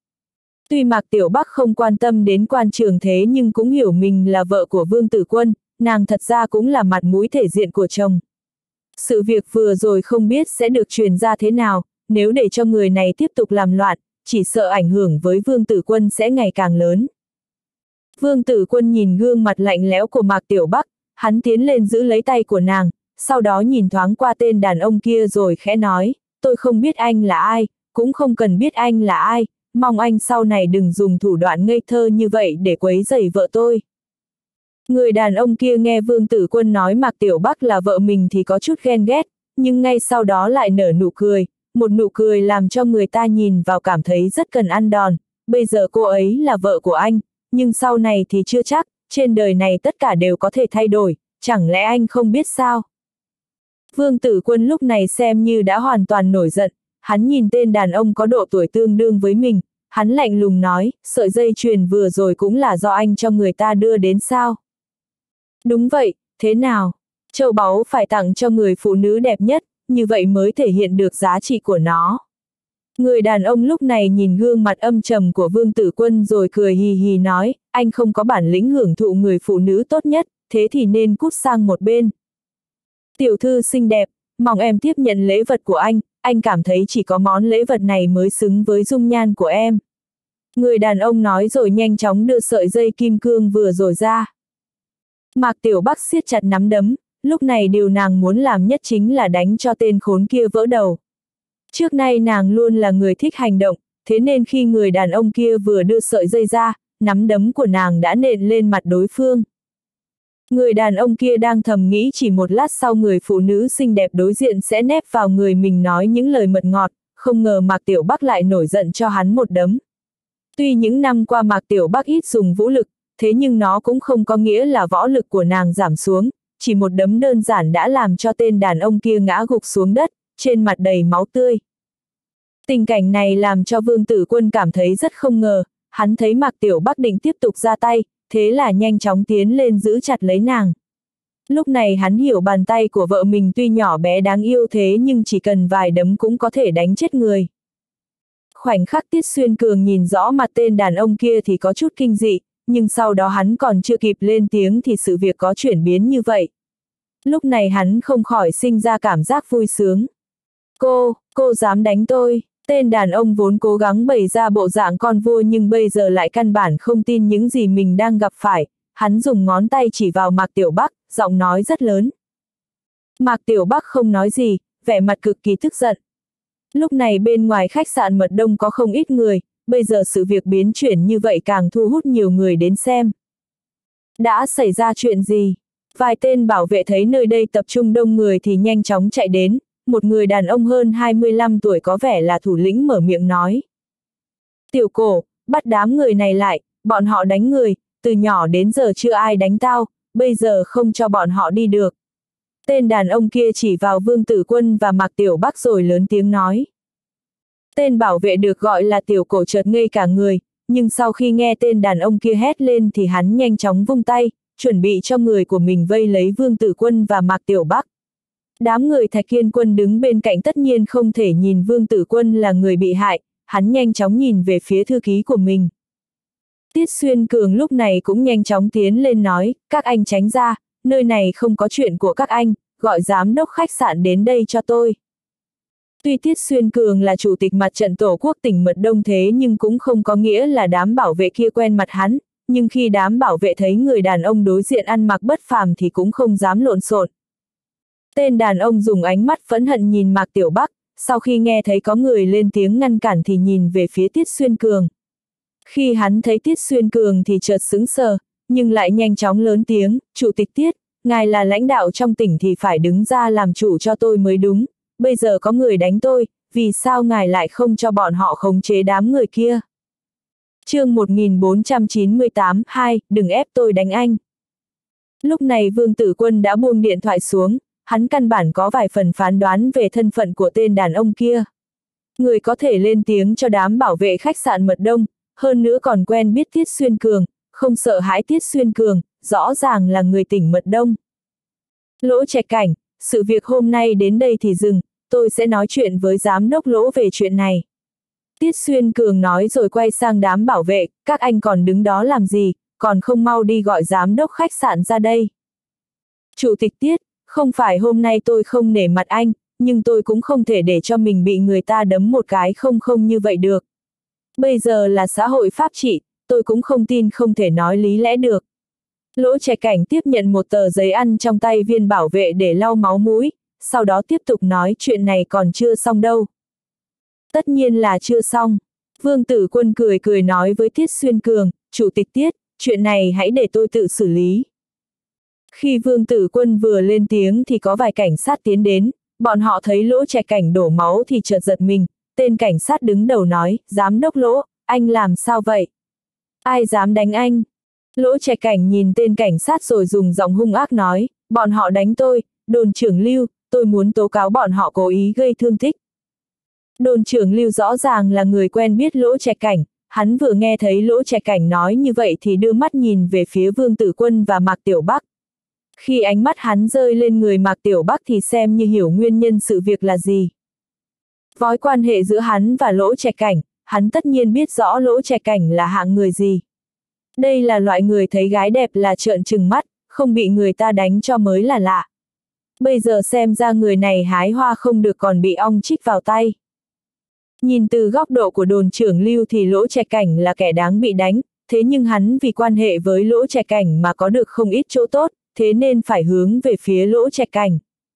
Tuy Mạc Tiểu Bắc không quan tâm đến quan trường thế nhưng cũng hiểu mình là vợ của Vương Tử Quân, nàng thật ra cũng là mặt mũi thể diện của chồng. Sự việc vừa rồi không biết sẽ được truyền ra thế nào, nếu để cho người này tiếp tục làm loạn, chỉ sợ ảnh hưởng với Vương Tử Quân sẽ ngày càng lớn. Vương Tử Quân nhìn gương mặt lạnh lẽo của Mạc Tiểu Bắc, hắn tiến lên giữ lấy tay của nàng, sau đó nhìn thoáng qua tên đàn ông kia rồi khẽ nói, tôi không biết anh là ai, cũng không cần biết anh là ai, mong anh sau này đừng dùng thủ đoạn ngây thơ như vậy để quấy rầy vợ tôi. Người đàn ông kia nghe Vương Tử Quân nói Mạc Tiểu Bắc là vợ mình thì có chút ghen ghét, nhưng ngay sau đó lại nở nụ cười, một nụ cười làm cho người ta nhìn vào cảm thấy rất cần ăn đòn, bây giờ cô ấy là vợ của anh, nhưng sau này thì chưa chắc, trên đời này tất cả đều có thể thay đổi, chẳng lẽ anh không biết sao? Vương Tử Quân lúc này xem như đã hoàn toàn nổi giận, hắn nhìn tên đàn ông có độ tuổi tương đương với mình, hắn lạnh lùng nói, sợi dây chuyền vừa rồi cũng là do anh cho người ta đưa đến sao? Đúng vậy, thế nào? Châu báu phải tặng cho người phụ nữ đẹp nhất, như vậy mới thể hiện được giá trị của nó. Người đàn ông lúc này nhìn gương mặt âm trầm của Vương Tử Quân rồi cười hì hì nói, anh không có bản lĩnh hưởng thụ người phụ nữ tốt nhất, thế thì nên cút sang một bên. Tiểu thư xinh đẹp, mong em tiếp nhận lễ vật của anh cảm thấy chỉ có món lễ vật này mới xứng với dung nhan của em. Người đàn ông nói rồi nhanh chóng đưa sợi dây kim cương vừa rồi ra. Mạc Tiểu Bắc siết chặt nắm đấm, lúc này điều nàng muốn làm nhất chính là đánh cho tên khốn kia vỡ đầu. Trước nay nàng luôn là người thích hành động, thế nên khi người đàn ông kia vừa đưa sợi dây ra, nắm đấm của nàng đã nện lên mặt đối phương. Người đàn ông kia đang thầm nghĩ chỉ một lát sau người phụ nữ xinh đẹp đối diện sẽ nép vào người mình nói những lời mật ngọt, không ngờ Mạc Tiểu Bắc lại nổi giận cho hắn một đấm. Tuy những năm qua Mạc Tiểu Bắc ít dùng vũ lực, thế nhưng nó cũng không có nghĩa là võ lực của nàng giảm xuống, chỉ một đấm đơn giản đã làm cho tên đàn ông kia ngã gục xuống đất, trên mặt đầy máu tươi. Tình cảnh này làm cho Vương Tử Quân cảm thấy rất không ngờ, hắn thấy Mạc Tiểu Bắc định tiếp tục ra tay, thế là nhanh chóng tiến lên giữ chặt lấy nàng. Lúc này hắn hiểu bàn tay của vợ mình tuy nhỏ bé đáng yêu thế nhưng chỉ cần vài đấm cũng có thể đánh chết người. Khoảnh khắc Tiết Xuyên Cường nhìn rõ mặt tên đàn ông kia thì có chút kinh dị, nhưng sau đó hắn còn chưa kịp lên tiếng thì sự việc có chuyển biến như vậy. Lúc này hắn không khỏi sinh ra cảm giác vui sướng. Cô dám đánh tôi? Tên đàn ông vốn cố gắng bày ra bộ dạng con vua nhưng bây giờ lại căn bản không tin những gì mình đang gặp phải, hắn dùng ngón tay chỉ vào Mạc Tiểu Bắc, giọng nói rất lớn. Mạc Tiểu Bắc không nói gì, vẻ mặt cực kỳ tức giận. Lúc này bên ngoài khách sạn Mật Đông có không ít người, bây giờ sự việc biến chuyển như vậy càng thu hút nhiều người đến xem. Đã xảy ra chuyện gì? Vài tên bảo vệ thấy nơi đây tập trung đông người thì nhanh chóng chạy đến, một người đàn ông hơn 25 tuổi có vẻ là thủ lĩnh mở miệng nói. Tiểu Cổ, bắt đám người này lại, bọn họ đánh người, từ nhỏ đến giờ chưa ai đánh tao, bây giờ không cho bọn họ đi được. Tên đàn ông kia chỉ vào Vương Tử Quân và Mạc Tiểu Bắc rồi lớn tiếng nói. Tên bảo vệ được gọi là Tiểu Cổ chợt ngây cả người, nhưng sau khi nghe tên đàn ông kia hét lên thì hắn nhanh chóng vung tay, chuẩn bị cho người của mình vây lấy Vương Tử Quân và Mạc Tiểu Bắc. Đám người Thạch Kiên Quân đứng bên cạnh tất nhiên không thể nhìn Vương Tử Quân là người bị hại, hắn nhanh chóng nhìn về phía thư ký của mình. Tiết Xuyên Cường lúc này cũng nhanh chóng tiến lên nói, các anh tránh ra, nơi này không có chuyện của các anh, gọi giám đốc khách sạn đến đây cho tôi. Tuy Tiết Xuyên Cường là chủ tịch mặt trận Tổ quốc tỉnh Mật Đông thế nhưng cũng không có nghĩa là đám bảo vệ kia quen mặt hắn, nhưng khi đám bảo vệ thấy người đàn ông đối diện ăn mặc bất phàm thì cũng không dám lộn xộn. Tên đàn ông dùng ánh mắt phẫn hận nhìn Mạc Tiểu Bắc, sau khi nghe thấy có người lên tiếng ngăn cản thì nhìn về phía Tiết Xuyên Cường. Khi hắn thấy Tiết Xuyên Cường thì chợt sững sờ, nhưng lại nhanh chóng lớn tiếng, Chủ tịch Tiết, ngài là lãnh đạo trong tỉnh thì phải đứng ra làm chủ cho tôi mới đúng, bây giờ có người đánh tôi, vì sao ngài lại không cho bọn họ khống chế đám người kia? Chương 1498, 2, đừng ép tôi đánh anh. Lúc này Vương Tử Quân đã buông điện thoại xuống, hắn căn bản có vài phần phán đoán về thân phận của tên đàn ông kia. Người có thể lên tiếng cho đám bảo vệ khách sạn Mật Đông, hơn nữa còn quen biết Tiết Xuyên Cường, không sợ hãi Tiết Xuyên Cường, rõ ràng là người tỉnh Mật Đông. Lỗ Trạch Cảnh, sự việc hôm nay đến đây thì dừng, tôi sẽ nói chuyện với giám đốc Lỗ về chuyện này. Tiết Xuyên Cường nói rồi quay sang đám bảo vệ, các anh còn đứng đó làm gì, còn không mau đi gọi giám đốc khách sạn ra đây. Chủ tịch Tiết, không phải hôm nay tôi không nể mặt anh, nhưng tôi cũng không thể để cho mình bị người ta đấm một cái không như vậy được. Bây giờ là xã hội pháp trị, tôi cũng không tin không thể nói lý lẽ được. Lỗ Trạch Cảnh tiếp nhận một tờ giấy ăn trong tay viên bảo vệ để lau máu mũi, sau đó tiếp tục nói chuyện này còn chưa xong đâu. Tất nhiên là chưa xong. Vương Tử Quân cười nói với Tiết Xuyên Cường, Chủ tịch Tiết, chuyện này hãy để tôi tự xử lý. Khi Vương Tử Quân vừa lên tiếng thì có vài cảnh sát tiến đến, bọn họ thấy Lỗ Trạch Cảnh đổ máu thì chợt giật mình, tên cảnh sát đứng đầu nói, giám đốc Lỗ, anh làm sao vậy? Ai dám đánh anh? Lỗ Trạch Cảnh nhìn tên cảnh sát rồi dùng giọng hung ác nói, bọn họ đánh tôi, đồn trưởng Lưu, tôi muốn tố cáo bọn họ cố ý gây thương tích. Đồn trưởng Lưu rõ ràng là người quen biết Lỗ Trạch Cảnh, hắn vừa nghe thấy Lỗ Trạch Cảnh nói như vậy thì đưa mắt nhìn về phía Vương Tử Quân và Mạc Tiểu Bắc. Khi ánh mắt hắn rơi lên người Mạc Tiểu Bắc thì xem như hiểu nguyên nhân sự việc là gì. Với quan hệ giữa hắn và Lỗ Trạch Cảnh, hắn tất nhiên biết rõ Lỗ Trạch Cảnh là hạng người gì. Đây là loại người thấy gái đẹp là trợn trừng mắt, không bị người ta đánh cho mới là lạ. Bây giờ xem ra người này hái hoa không được còn bị ong chích vào tay. Nhìn từ góc độ của đồn trưởng Lưu thì Lỗ Trạch Cảnh là kẻ đáng bị đánh, thế nhưng hắn vì quan hệ với Lỗ Trạch Cảnh mà có được không ít chỗ tốt, thế nên phải hướng về phía Lỗ Trạch Cảnh.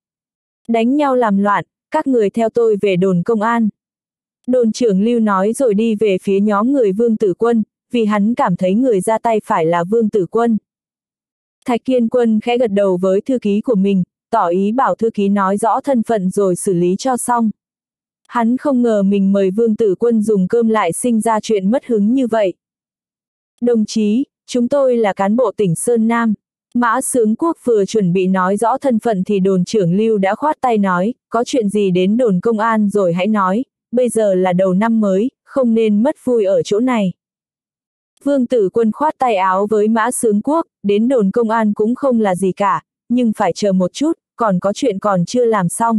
Đánh nhau làm loạn, các người theo tôi về đồn công an. Đồn trưởng Lưu nói rồi đi về phía nhóm người Vương Tử Quân, vì hắn cảm thấy người ra tay phải là Vương Tử Quân. Thạch Kiên Quân khẽ gật đầu với thư ký của mình, tỏ ý bảo thư ký nói rõ thân phận rồi xử lý cho xong. Hắn không ngờ mình mời Vương Tử Quân dùng cơm lại sinh ra chuyện mất hứng như vậy. Đồng chí, chúng tôi là cán bộ tỉnh Sơn Nam. Mã Sướng Quốc vừa chuẩn bị nói rõ thân phận thì đồn trưởng Lưu đã khoát tay nói, có chuyện gì đến đồn công an rồi hãy nói, bây giờ là đầu năm mới, không nên mất vui ở chỗ này. Vương Tử Quân khoát tay áo với Mã Sướng Quốc, đến đồn công an cũng không là gì cả, nhưng phải chờ một chút, còn có chuyện còn chưa làm xong.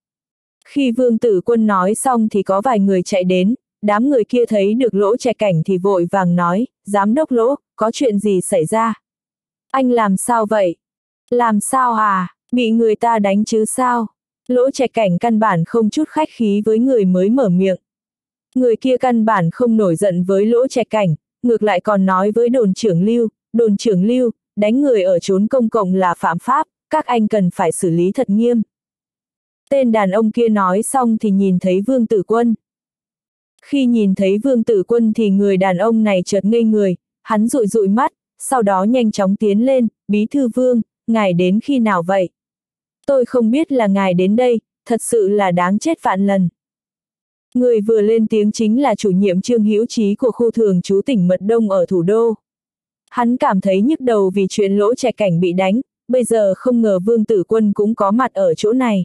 Khi Vương Tử Quân nói xong thì có vài người chạy đến, đám người kia thấy được Lỗ Trạch Cảnh thì vội vàng nói, giám đốc Lỗ, có chuyện gì xảy ra? Anh làm sao vậy? Làm sao à? Bị người ta đánh chứ sao? Lỗ Trạch Cảnh căn bản không chút khách khí với người mới mở miệng. Người kia căn bản không nổi giận với Lỗ Trạch Cảnh, ngược lại còn nói với đồn trưởng Lưu, đánh người ở chốn công cộng là phạm pháp, các anh cần phải xử lý thật nghiêm. Tên đàn ông kia nói xong thì nhìn thấy Vương Tử Quân. Khi nhìn thấy Vương Tử Quân thì người đàn ông này chợt ngây người, hắn dụi mắt, sau đó nhanh chóng tiến lên, bí thư Vương, ngài đến khi nào vậy? Tôi không biết là ngài đến đây, thật sự là đáng chết vạn lần. Người vừa lên tiếng chính là chủ nhiệm Trương Hữu Chí của khu thường trú tỉnh Mật Đông ở thủ đô. Hắn cảm thấy nhức đầu vì chuyện Lỗ Trạch Cảnh bị đánh, bây giờ không ngờ Vương Tử Quân cũng có mặt ở chỗ này.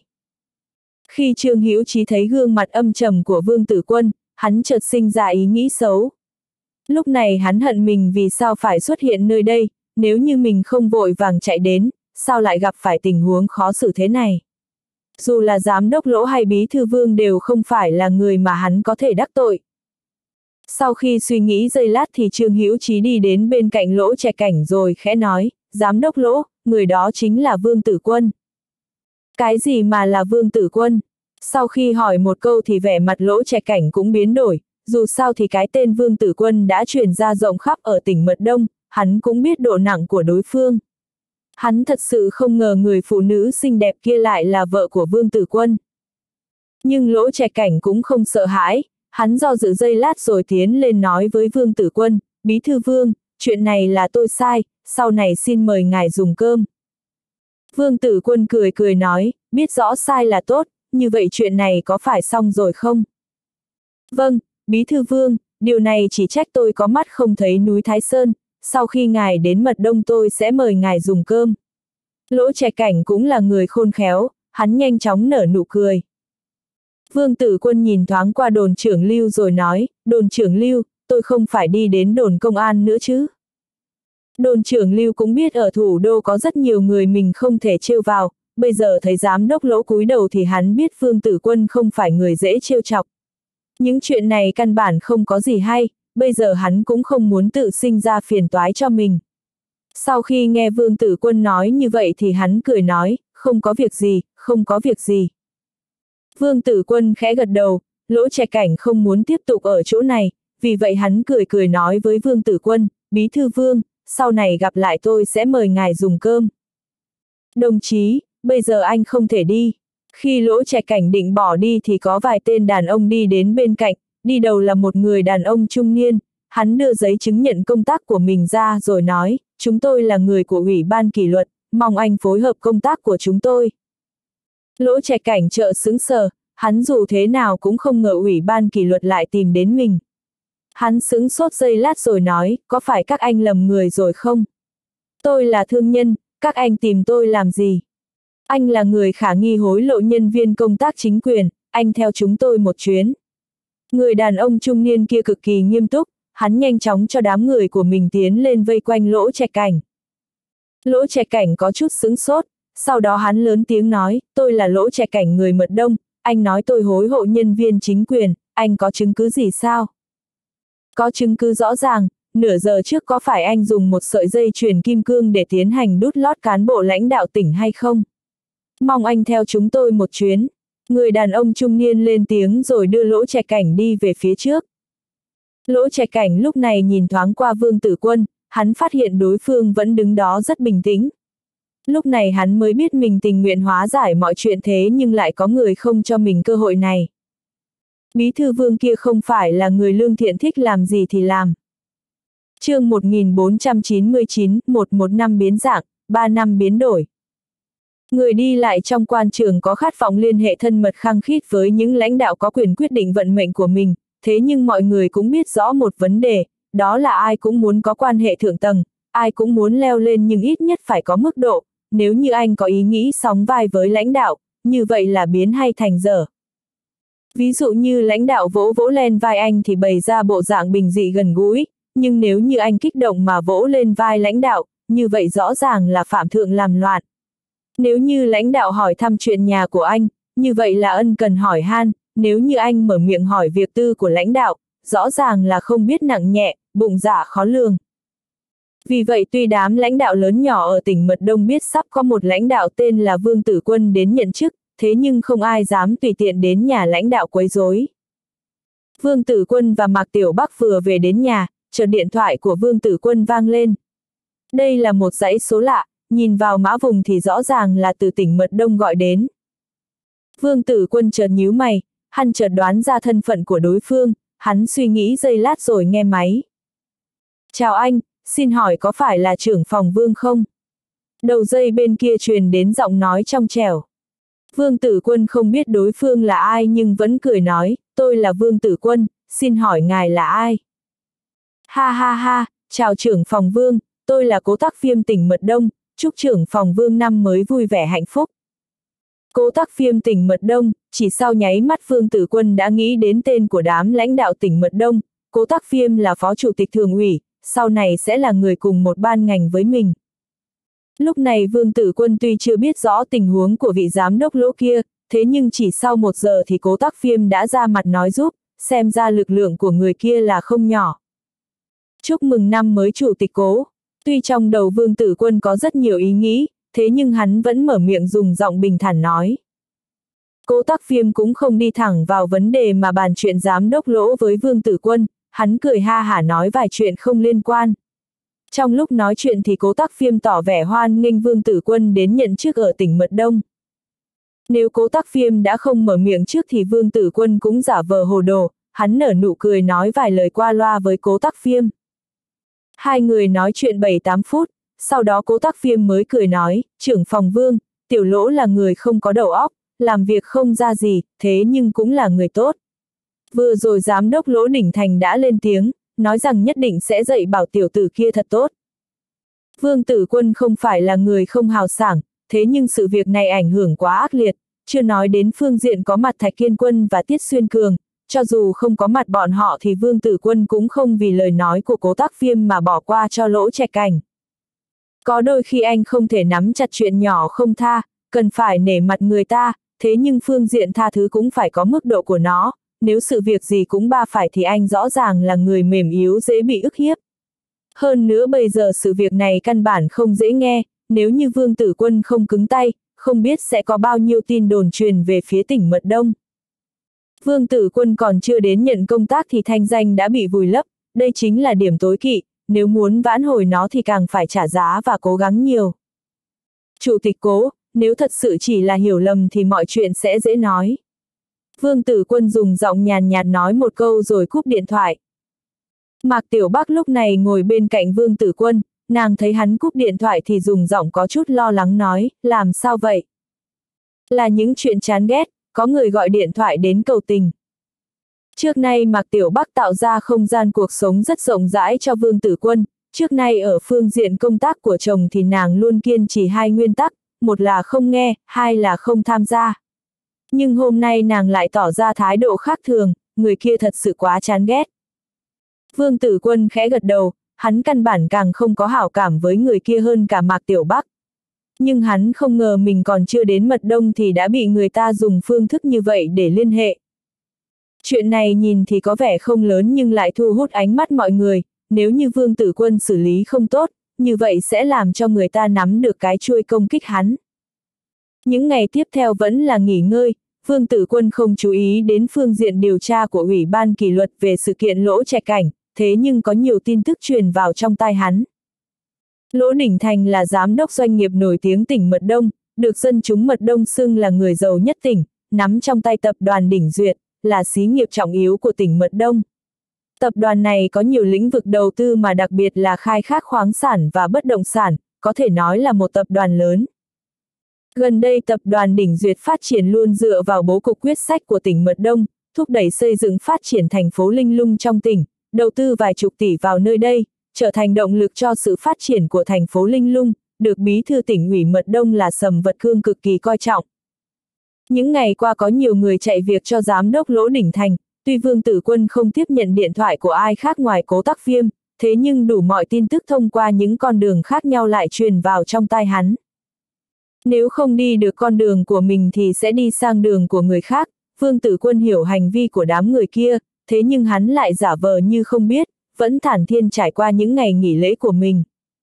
Khi Trương Hữu Chí thấy gương mặt âm trầm của Vương Tử Quân, hắn chợt sinh ra ý nghĩ xấu. Lúc này hắn hận mình vì sao phải xuất hiện nơi đây, nếu như mình không vội vàng chạy đến, sao lại gặp phải tình huống khó xử thế này. Dù là giám đốc Lỗ hay bí thư Vương đều không phải là người mà hắn có thể đắc tội. Sau khi suy nghĩ giây lát thì Trương Hữu Chí đi đến bên cạnh Lỗ Trẻ Cảnh rồi khẽ nói, giám đốc Lỗ, người đó chính là Vương Tử Quân. Cái gì mà là Vương Tử Quân? Sau khi hỏi một câu thì vẻ mặt Lỗ Trẻ Cảnh cũng biến đổi, dù sao thì cái tên Vương Tử Quân đã truyền ra rộng khắp ở tỉnh Mật Đông, hắn cũng biết độ nặng của đối phương. Hắn thật sự không ngờ người phụ nữ xinh đẹp kia lại là vợ của Vương Tử Quân. Nhưng Lỗ Trẻ Cảnh cũng không sợ hãi, hắn do dự giây lát rồi tiến lên nói với Vương Tử Quân, bí thư Vương, chuyện này là tôi sai, sau này xin mời ngài dùng cơm. Vương Tử Quân cười cười nói, biết rõ sai là tốt, như vậy chuyện này có phải xong rồi không? Vâng, bí thư Vương, điều này chỉ trách tôi có mắt không thấy núi Thái Sơn, sau khi ngài đến Mật Đông tôi sẽ mời ngài dùng cơm. Lỗ Trẻ Cảnh cũng là người khôn khéo, hắn nhanh chóng nở nụ cười. Vương Tử Quân nhìn thoáng qua đồn trưởng Lưu rồi nói, đồn trưởng Lưu, tôi không phải đi đến đồn công an nữa chứ. Đồn trưởng Lưu cũng biết ở thủ đô có rất nhiều người mình không thể trêu vào, bây giờ thấy giám đốc Lỗ cúi đầu thì hắn biết Vương Tử Quân không phải người dễ trêu chọc. Những chuyện này căn bản không có gì hay, bây giờ hắn cũng không muốn tự sinh ra phiền toái cho mình. Sau khi nghe Vương Tử Quân nói như vậy thì hắn cười nói, không có việc gì, không có việc gì. Vương Tử Quân khẽ gật đầu, Lỗ Trẻ Cảnh không muốn tiếp tục ở chỗ này, vì vậy hắn cười cười nói với Vương Tử Quân, bí thư Vương, sau này gặp lại tôi sẽ mời ngài dùng cơm. Đồng chí, bây giờ anh không thể đi. Khi Lỗ Trẻ Cảnh định bỏ đi thì có vài tên đàn ông đi đến bên cạnh, đi đầu là một người đàn ông trung niên, hắn đưa giấy chứng nhận công tác của mình ra rồi nói, chúng tôi là người của Ủy ban kỷ luật, mong anh phối hợp công tác của chúng tôi. Lỗ Trẻ Cảnh chợ sững sờ, hắn dù thế nào cũng không ngờ Ủy ban kỷ luật lại tìm đến mình. Hắn sững sốt giây lát rồi nói, có phải các anh lầm người rồi không? Tôi là thương nhân, các anh tìm tôi làm gì? Anh là người khả nghi hối lộ nhân viên công tác chính quyền, anh theo chúng tôi một chuyến. Người đàn ông trung niên kia cực kỳ nghiêm túc, hắn nhanh chóng cho đám người của mình tiến lên vây quanh Lỗ Trẻ Cảnh. Lỗ Trẻ Cảnh có chút sững sốt, sau đó hắn lớn tiếng nói, tôi là Lỗ Trẻ Cảnh người Mật Đông, anh nói tôi hối hộ nhân viên chính quyền, anh có chứng cứ gì sao? Có chứng cứ rõ ràng, nửa giờ trước có phải anh dùng một sợi dây chuyền kim cương để tiến hành đút lót cán bộ lãnh đạo tỉnh hay không? Mong anh theo chúng tôi một chuyến. Người đàn ông trung niên lên tiếng rồi đưa Lỗ Trẻ Cảnh đi về phía trước. Lỗ Trẻ Cảnh lúc này nhìn thoáng qua Vương Tử Quân, hắn phát hiện đối phương vẫn đứng đó rất bình tĩnh. Lúc này hắn mới biết mình tình nguyện hóa giải mọi chuyện thế nhưng lại có người không cho mình cơ hội này. Bí thư Vương kia không phải là người lương thiện thích làm gì thì làm. Chương 1499, 11 năm biến dạng, 3 năm biến đổi. Người đi lại trong quan trường có khát vọng liên hệ thân mật khăng khít với những lãnh đạo có quyền quyết định vận mệnh của mình, thế nhưng mọi người cũng biết rõ một vấn đề, đó là ai cũng muốn có quan hệ thượng tầng, ai cũng muốn leo lên nhưng ít nhất phải có mức độ, nếu như anh có ý nghĩ sóng vai với lãnh đạo, như vậy là biến hay thành dở. Ví dụ như lãnh đạo vỗ vỗ lên vai anh thì bày ra bộ dạng bình dị gần gũi, nhưng nếu như anh kích động mà vỗ lên vai lãnh đạo, như vậy rõ ràng là phạm thượng làm loạn. Nếu như lãnh đạo hỏi thăm chuyện nhà của anh, như vậy là ân cần hỏi han, nếu như anh mở miệng hỏi việc tư của lãnh đạo, rõ ràng là không biết nặng nhẹ, bụng dạ khó lường. Vì vậy tuy đám lãnh đạo lớn nhỏ ở tỉnh Mật Đông biết sắp có một lãnh đạo tên là Vương Tử Quân đến nhận chức, thế nhưng không ai dám tùy tiện đến nhà lãnh đạo quấy rối. Vương Tử Quân và Mạc Tiểu Bắc vừa về đến nhà, chợt điện thoại của Vương Tử Quân vang lên. Đây là một dãy số lạ, nhìn vào mã vùng thì rõ ràng là từ tỉnh Mật Đông gọi đến. Vương Tử Quân chợt nhíu mày, hắn chợt đoán ra thân phận của đối phương, hắn suy nghĩ giây lát rồi nghe máy. Chào anh, xin hỏi có phải là trưởng phòng Vương không? Đầu dây bên kia truyền đến giọng nói trong trẻo. Vương Tử Quân không biết đối phương là ai nhưng vẫn cười nói, tôi là Vương Tử Quân, xin hỏi ngài là ai? Ha ha ha, chào trưởng phòng Vương, tôi là Cố Tắc Phiêm tỉnh Mật Đông, chúc trưởng phòng Vương năm mới vui vẻ hạnh phúc. Cố Tắc Phiêm tỉnh Mật Đông, chỉ sau nháy mắt Vương Tử Quân đã nghĩ đến tên của đám lãnh đạo tỉnh Mật Đông, Cố Tắc Viêm là phó chủ tịch thường ủy, sau này sẽ là người cùng một ban ngành với mình. Lúc này Vương Tử Quân tuy chưa biết rõ tình huống của vị giám đốc Lỗ kia, thế nhưng chỉ sau 1 giờ thì Cố Tắc Viêm đã ra mặt nói giúp, xem ra lực lượng của người kia là không nhỏ. Chúc mừng năm mới chủ tịch Cố. Tuy trong đầu Vương Tử Quân có rất nhiều ý nghĩ, thế nhưng hắn vẫn mở miệng dùng giọng bình thản nói. Cố Tắc Viêm cũng không đi thẳng vào vấn đề mà bàn chuyện giám đốc Lỗ với Vương Tử Quân, hắn cười ha hả nói vài chuyện không liên quan. Trong lúc nói chuyện thì Cố Tắc Viêm tỏ vẻ hoan nghênh Vương Tử Quân đến nhận chức ở tỉnh Mật Đông. Nếu Cố Tắc Viêm đã không mở miệng trước thì Vương Tử Quân cũng giả vờ hồ đồ, hắn nở nụ cười nói vài lời qua loa với Cố Tắc Viêm. Hai người nói chuyện 7-8 phút, sau đó Cố Tắc Viêm mới cười nói, trưởng phòng Vương, tiểu Lỗ là người không có đầu óc, làm việc không ra gì, thế nhưng cũng là người tốt. Vừa rồi giám đốc Lỗ Đỉnh Thành đã lên tiếng, nói rằng nhất định sẽ dạy bảo tiểu tử kia thật tốt. Vương Tử Quân không phải là người không hào sảng, thế nhưng sự việc này ảnh hưởng quá ác liệt, chưa nói đến phương diện có mặt Thạch Kiên Quân và Tiết Xuyên Cường, cho dù không có mặt bọn họ thì Vương Tử Quân cũng không vì lời nói của Cố Tắc Viêm mà bỏ qua cho Lỗ Trạch Cảnh. Có đôi khi anh không thể nắm chặt chuyện nhỏ không tha, cần phải nể mặt người ta, thế nhưng phương diện tha thứ cũng phải có mức độ của nó, nếu sự việc gì cũng ba phải thì anh rõ ràng là người mềm yếu dễ bị ức hiếp. Hơn nữa bây giờ sự việc này căn bản không dễ nghe, nếu như Vương Tử Quân không cứng tay, không biết sẽ có bao nhiêu tin đồn truyền về phía tỉnh Mật Đông. Vương Tử Quân còn chưa đến nhận công tác thì thanh danh đã bị vùi lấp, đây chính là điểm tối kỵ, nếu muốn vãn hồi nó thì càng phải trả giá và cố gắng nhiều. Chủ tịch Cố, nếu thật sự chỉ là hiểu lầm thì mọi chuyện sẽ dễ nói. Vương Tử Quân dùng giọng nhàn nhạt nói một câu rồi cúp điện thoại. Mạc Tiểu Bắc lúc này ngồi bên cạnh Vương Tử Quân, nàng thấy hắn cúp điện thoại thì dùng giọng có chút lo lắng nói, làm sao vậy? Là những chuyện chán ghét, có người gọi điện thoại đến cầu tình. Trước nay Mạc Tiểu Bắc tạo ra không gian cuộc sống rất rộng rãi cho Vương Tử Quân, trước nay ở phương diện công tác của chồng thì nàng luôn kiên trì 2 nguyên tắc, một là không nghe, 2 là không tham gia. Nhưng hôm nay nàng lại tỏ ra thái độ khác thường, người kia thật sự quá chán ghét. Vương Tử Quân khẽ gật đầu, hắn căn bản càng không có hảo cảm với người kia hơn cả Mạc Tiểu Bắc. Nhưng hắn không ngờ mình còn chưa đến Mật Đông thì đã bị người ta dùng phương thức như vậy để liên hệ. Chuyện này nhìn thì có vẻ không lớn nhưng lại thu hút ánh mắt mọi người, nếu như Vương Tử Quân xử lý không tốt, như vậy sẽ làm cho người ta nắm được cái chuôi công kích hắn. Những ngày tiếp theo vẫn là nghỉ ngơi, Vương Tử Quân không chú ý đến phương diện điều tra của Ủy ban kỷ luật về sự kiện Lỗ Trạch Cảnh, thế nhưng có nhiều tin tức truyền vào trong tai hắn. Lỗ Đỉnh Thành là giám đốc doanh nghiệp nổi tiếng tỉnh Mật Đông, được dân chúng Mật Đông xưng là người giàu nhất tỉnh, nắm trong tay tập đoàn Đỉnh Duyệt, là xí nghiệp trọng yếu của tỉnh Mật Đông. Tập đoàn này có nhiều lĩnh vực đầu tư mà đặc biệt là khai thác khoáng sản và bất động sản, có thể nói là một tập đoàn lớn. Gần đây tập đoàn Đỉnh Duyệt phát triển luôn dựa vào bố cục quyết sách của tỉnh Mật Đông, thúc đẩy xây dựng phát triển thành phố Linh Lung trong tỉnh, đầu tư vài chục tỷ vào nơi đây, trở thành động lực cho sự phát triển của thành phố Linh Lung, được bí thư tỉnh ủy Mật Đông là Sầm Vật Cương cực kỳ coi trọng. Những ngày qua có nhiều người chạy việc cho giám đốc Lỗ Đỉnh Thành, tuy Vương Tử Quân không tiếp nhận điện thoại của ai khác ngoài Cố Tắc Viêm, thế nhưng đủ mọi tin tức thông qua những con đường khác nhau lại truyền vào trong tai hắn. Nếu không đi được con đường của mình thì sẽ đi sang đường của người khác, Vương Tử Quân hiểu hành vi của đám người kia, thế nhưng hắn lại giả vờ như không biết, vẫn thản nhiên trải qua những ngày nghỉ lễ của mình.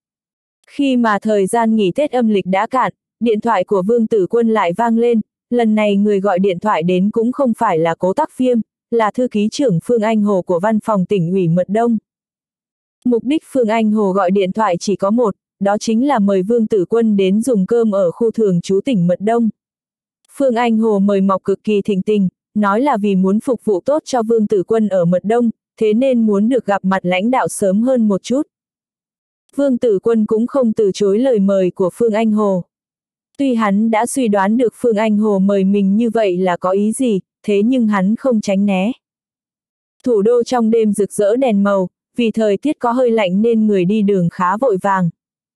Khi mà thời gian nghỉ Tết âm lịch đã cạn, điện thoại của Vương Tử Quân lại vang lên, lần này người gọi điện thoại đến cũng không phải là Cố Tắc Viêm, là thư ký trưởng Phương Anh Hồ của văn phòng tỉnh ủy Mật Đông. Mục đích Phương Anh Hồ gọi điện thoại chỉ có một, đó chính là mời Vương Tử Quân đến dùng cơm ở khu thường trú tỉnh Mật Đông. Phương Anh Hồ mời mọc cực kỳ thịnh tình, nói là vì muốn phục vụ tốt cho Vương Tử Quân ở Mật Đông, thế nên muốn được gặp mặt lãnh đạo sớm hơn một chút. Vương Tử Quân cũng không từ chối lời mời của Phương Anh Hồ. Tuy hắn đã suy đoán được Phương Anh Hồ mời mình như vậy là có ý gì, thế nhưng hắn không tránh né. Thủ đô trong đêm rực rỡ đèn màu, vì thời tiết có hơi lạnh nên người đi đường khá vội vàng.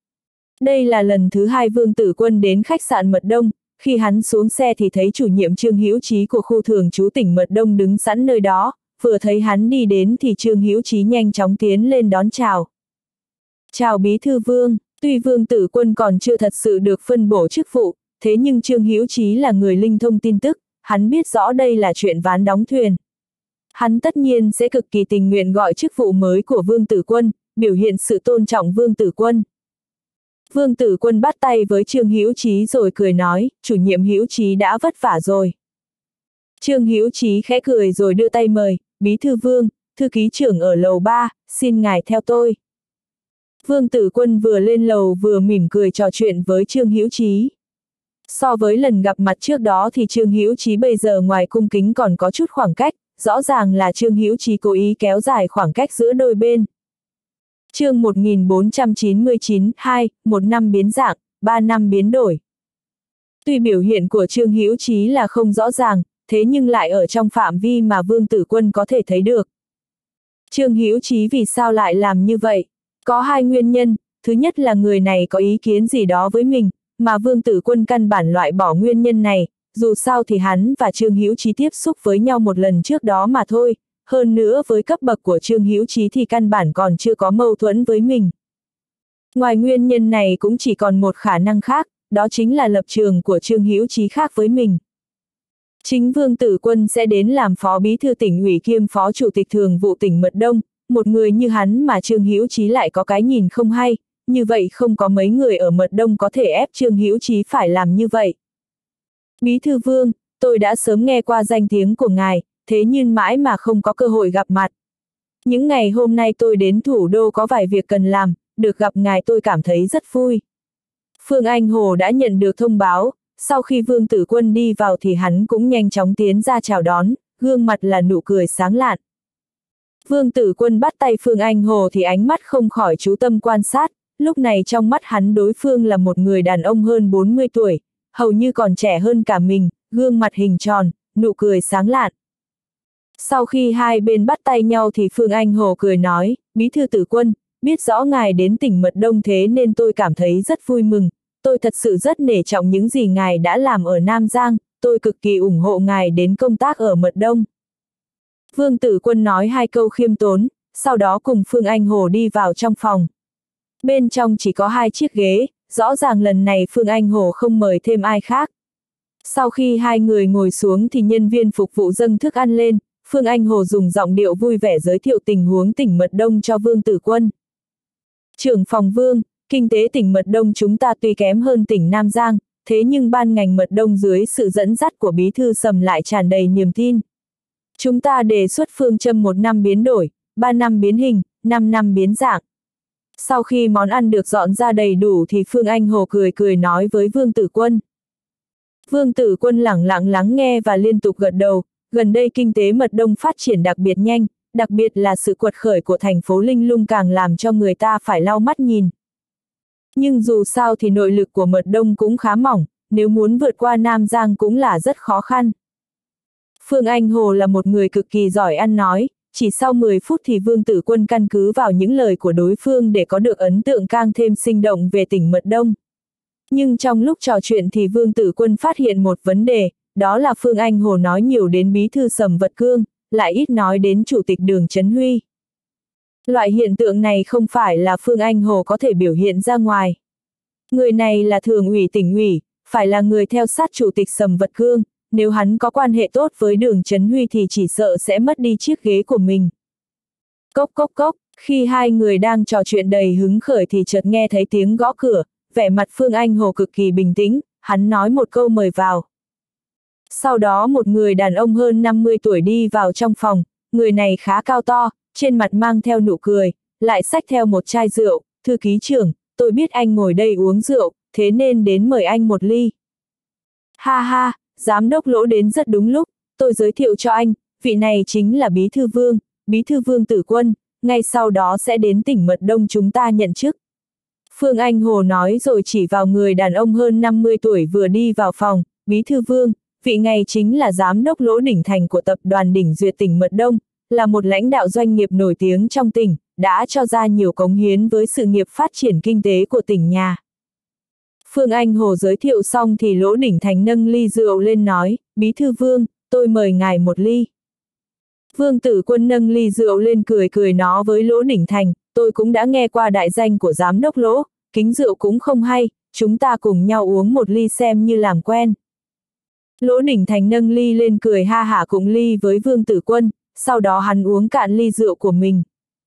Đây là lần thứ 2 Vương Tử Quân đến khách sạn Mật Đông, khi hắn xuống xe thì thấy chủ nhiệm Trương Hữu Chí của khu thường trú tỉnh Mật Đông đứng sẵn nơi đó, vừa thấy hắn đi đến thì Trương Hữu Chí nhanh chóng tiến lên đón chào. Chào Bí thư Vương, tuy Vương Tử Quân còn chưa thật sự được phân bổ chức vụ, thế nhưng Trương Hữu Chí là người linh thông tin tức, hắn biết rõ đây là chuyện ván đóng thuyền. Hắn tất nhiên sẽ cực kỳ tình nguyện gọi chức vụ mới của Vương Tử Quân, biểu hiện sự tôn trọng Vương Tử Quân. Vương Tử Quân bắt tay với Trương Hữu Chí rồi cười nói, chủ nhiệm Hữu Chí đã vất vả rồi. Trương Hữu Chí khẽ cười rồi đưa tay mời, Bí thư Vương, thư ký trưởng ở lầu 3, xin ngài theo tôi. Vương Tử Quân vừa lên lầu vừa mỉm cười trò chuyện với Trương Hữu Chí. So với lần gặp mặt trước đó thì Trương Hữu Chí bây giờ ngoài cung kính còn có chút khoảng cách, rõ ràng là Trương Hữu Chí cố ý kéo dài khoảng cách giữa đôi bên. Chương 1499, 2, 1 năm biến dạng, 3 năm biến đổi. Tuy biểu hiện của Trương Hữu Chí là không rõ ràng, thế nhưng lại ở trong phạm vi mà Vương Tử Quân có thể thấy được. Trương Hữu Chí vì sao lại làm như vậy? Có hai nguyên nhân, thứ nhất là người này có ý kiến gì đó với mình, mà Vương Tử Quân căn bản loại bỏ nguyên nhân này, dù sao thì hắn và Trương Hữu Chí tiếp xúc với nhau một lần trước đó mà thôi, hơn nữa với cấp bậc của Trương Hữu Chí thì căn bản còn chưa có mâu thuẫn với mình. Ngoài nguyên nhân này cũng chỉ còn một khả năng khác, đó chính là lập trường của Trương Hữu Chí khác với mình. Chính Vương Tử Quân sẽ đến làm phó bí thư tỉnh ủy kiêm phó chủ tịch thường vụ tỉnh Mật Đông, một người như hắn mà Trương Hữu Chí lại có cái nhìn không hay, như vậy không có mấy người ở Mật Đông có thể ép Trương Hữu Chí phải làm như vậy. Bí thư Vương, tôi đã sớm nghe qua danh tiếng của ngài, thế nhưng mãi mà không có cơ hội gặp mặt. Những ngày hôm nay tôi đến thủ đô có vài việc cần làm, được gặp ngài tôi cảm thấy rất vui. Phương Anh Hồ đã nhận được thông báo, sau khi Vương Tử Quân đi vào thì hắn cũng nhanh chóng tiến ra chào đón, gương mặt là nụ cười sáng lạn. Vương Tử Quân bắt tay Phương Anh Hồ thì ánh mắt không khỏi chú tâm quan sát, lúc này trong mắt hắn đối phương là một người đàn ông hơn 40 tuổi, hầu như còn trẻ hơn cả mình, gương mặt hình tròn, nụ cười sáng lạn. Sau khi hai bên bắt tay nhau thì Phương Anh Hồ cười nói, Bí thư Tử Quân, biết rõ ngài đến tỉnh Mật Đông thế nên tôi cảm thấy rất vui mừng, tôi thật sự rất nể trọng những gì ngài đã làm ở Nam Giang, tôi cực kỳ ủng hộ ngài đến công tác ở Mật Đông. Vương Tử Quân nói hai câu khiêm tốn, sau đó cùng Phương Anh Hồ đi vào trong phòng. Bên trong chỉ có hai chiếc ghế, rõ ràng lần này Phương Anh Hồ không mời thêm ai khác. Sau khi hai người ngồi xuống thì nhân viên phục vụ dâng thức ăn lên, Phương Anh Hồ dùng giọng điệu vui vẻ giới thiệu tình huống tỉnh Mật Đông cho Vương Tử Quân. Trưởng phòng Vương, kinh tế tỉnh Mật Đông chúng ta tuy kém hơn tỉnh Nam Giang, thế nhưng ban ngành Mật Đông dưới sự dẫn dắt của Bí thư Sầm lại tràn đầy niềm tin. Chúng ta đề xuất phương châm 1 năm biến đổi, 3 năm biến hình, 5 năm biến dạng. Sau khi món ăn được dọn ra đầy đủ thì Phương Anh Hồ cười cười nói với Vương Tử Quân. Vương Tử Quân lẳng lặng lắng nghe và liên tục gật đầu, gần đây kinh tế Mật Đông phát triển đặc biệt nhanh, đặc biệt là sự quật khởi của thành phố Linh Lung càng làm cho người ta phải lau mắt nhìn. Nhưng dù sao thì nội lực của Mật Đông cũng khá mỏng, nếu muốn vượt qua Nam Giang cũng là rất khó khăn. Phương Anh Hồ là một người cực kỳ giỏi ăn nói, chỉ sau 10 phút thì Vương Tử Quân căn cứ vào những lời của đối phương để có được ấn tượng càng thêm sinh động về tỉnh Mật Đông. Nhưng trong lúc trò chuyện thì Vương Tử Quân phát hiện một vấn đề, đó là Phương Anh Hồ nói nhiều đến Bí thư Sầm Vật Cương, lại ít nói đến Chủ tịch Đường Chấn Huy. Loại hiện tượng này không phải là Phương Anh Hồ có thể biểu hiện ra ngoài. Người này là thường ủy tỉnh ủy, phải là người theo sát Chủ tịch Sầm Vật Cương, nếu hắn có quan hệ tốt với Đường Chấn Huy thì chỉ sợ sẽ mất đi chiếc ghế của mình. Cốc cốc cốc, khi hai người đang trò chuyện đầy hứng khởi thì chợt nghe thấy tiếng gõ cửa, vẻ mặt Phương Anh Hồ cực kỳ bình tĩnh, hắn nói một câu mời vào. Sau đó một người đàn ông hơn 50 tuổi đi vào trong phòng, người này khá cao to, trên mặt mang theo nụ cười, lại xách theo một chai rượu, thư ký trưởng, tôi biết anh ngồi đây uống rượu, thế nên đến mời anh một ly. Ha ha, giám đốc Lỗ đến rất đúng lúc, tôi giới thiệu cho anh, vị này chính là Bí thư Vương Tử Quân, ngay sau đó sẽ đến tỉnh Mật Đông chúng ta nhận chức. Phương Anh Hồ nói rồi chỉ vào người đàn ông hơn 50 tuổi vừa đi vào phòng, Bí thư Vương, vị này chính là giám đốc Lỗ Đỉnh Thành của tập đoàn Đỉnh Duyệt tỉnh Mật Đông, là một lãnh đạo doanh nghiệp nổi tiếng trong tỉnh, đã cho ra nhiều cống hiến với sự nghiệp phát triển kinh tế của tỉnh nhà. Phương Anh Hồ giới thiệu xong thì Lỗ Đỉnh Thành nâng ly rượu lên nói, Bí thư Vương, tôi mời ngài một ly. Vương Tử Quân nâng ly rượu lên cười cười nó với Lỗ Đỉnh Thành, tôi cũng đã nghe qua đại danh của giám đốc Lỗ, kính rượu cũng không hay, chúng ta cùng nhau uống một ly xem như làm quen. Lỗ Đỉnh Thành nâng ly lên cười ha hả cùng ly với Vương Tử Quân, sau đó hắn uống cạn ly rượu của mình.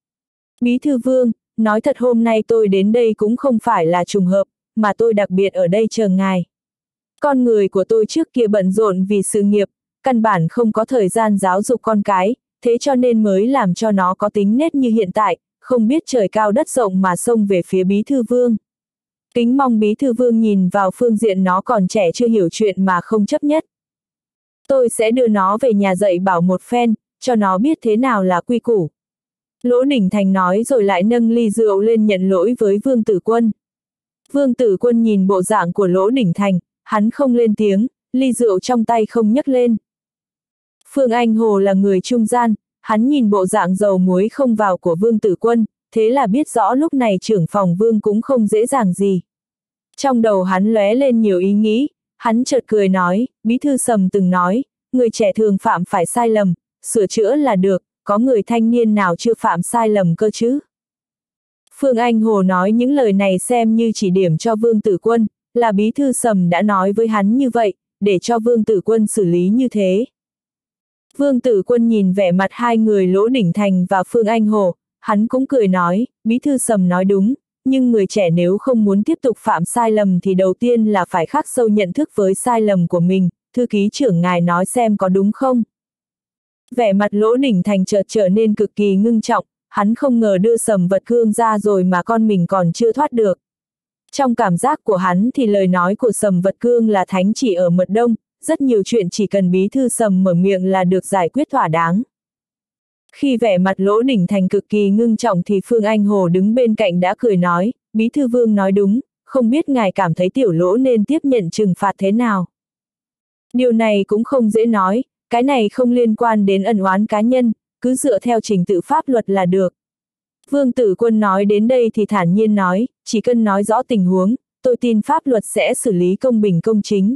Bí thư Vương, nói thật hôm nay tôi đến đây cũng không phải là trùng hợp, mà tôi đặc biệt ở đây chờ ngài. Con người của tôi trước kia bận rộn vì sự nghiệp, căn bản không có thời gian giáo dục con cái, thế cho nên mới làm cho nó có tính nết như hiện tại, không biết trời cao đất rộng mà xông về phía Bí thư Vương. Kính mong Bí thư Vương nhìn vào phương diện nó còn trẻ chưa hiểu chuyện mà không chấp nhất. Tôi sẽ đưa nó về nhà dạy bảo một phen, cho nó biết thế nào là quy củ. Lỗ Đỉnh Thành nói rồi lại nâng ly rượu lên nhận lỗi với Vương Tử Quân. Vương Tử Quân nhìn bộ dạng của Lỗ Đỉnh Thành, hắn không lên tiếng, ly rượu trong tay không nhấc lên. Phương Anh Hồ là người trung gian, hắn nhìn bộ dạng dầu muối không vào của Vương Tử Quân, thế là biết rõ lúc này trưởng phòng Vương cũng không dễ dàng gì. Trong đầu hắn lóe lên nhiều ý nghĩ, hắn chợt cười nói, Bí thư Sầm từng nói, người trẻ thường phạm phải sai lầm, sửa chữa là được, có người thanh niên nào chưa phạm sai lầm cơ chứ? Phương Anh Hồ nói những lời này xem như chỉ điểm cho Vương Tử Quân, là Bí thư Sầm đã nói với hắn như vậy, để cho Vương Tử Quân xử lý như thế. Vương Tử Quân nhìn vẻ mặt hai người Lỗ Đỉnh Thành và Phương Anh Hồ, hắn cũng cười nói, Bí thư Sầm nói đúng, nhưng người trẻ nếu không muốn tiếp tục phạm sai lầm thì đầu tiên là phải khắc sâu nhận thức với sai lầm của mình, thư ký trưởng ngài nói xem có đúng không? Vẻ mặt Lỗ Đỉnh Thành chợt trở nên cực kỳ ngưng trọng, hắn không ngờ đưa Sầm Vật Cương ra rồi mà con mình còn chưa thoát được. Trong cảm giác của hắn thì lời nói của Sầm Vật Cương là thánh chỉ ở mật đông, rất nhiều chuyện chỉ cần Bí thư Sầm mở miệng là được giải quyết thỏa đáng. Khi vẻ mặt Lỗ Đỉnh Thành cực kỳ ngưng trọng thì Phương Anh Hồ đứng bên cạnh đã cười nói, Bí thư Vương nói đúng, không biết ngài cảm thấy tiểu Lỗ nên tiếp nhận trừng phạt thế nào. Điều này cũng không dễ nói, cái này không liên quan đến ân oán cá nhân, cứ dựa theo trình tự pháp luật là được. Vương Tử Quân nói đến đây thì thản nhiên nói, chỉ cần nói rõ tình huống, tôi tin pháp luật sẽ xử lý công bình công chính.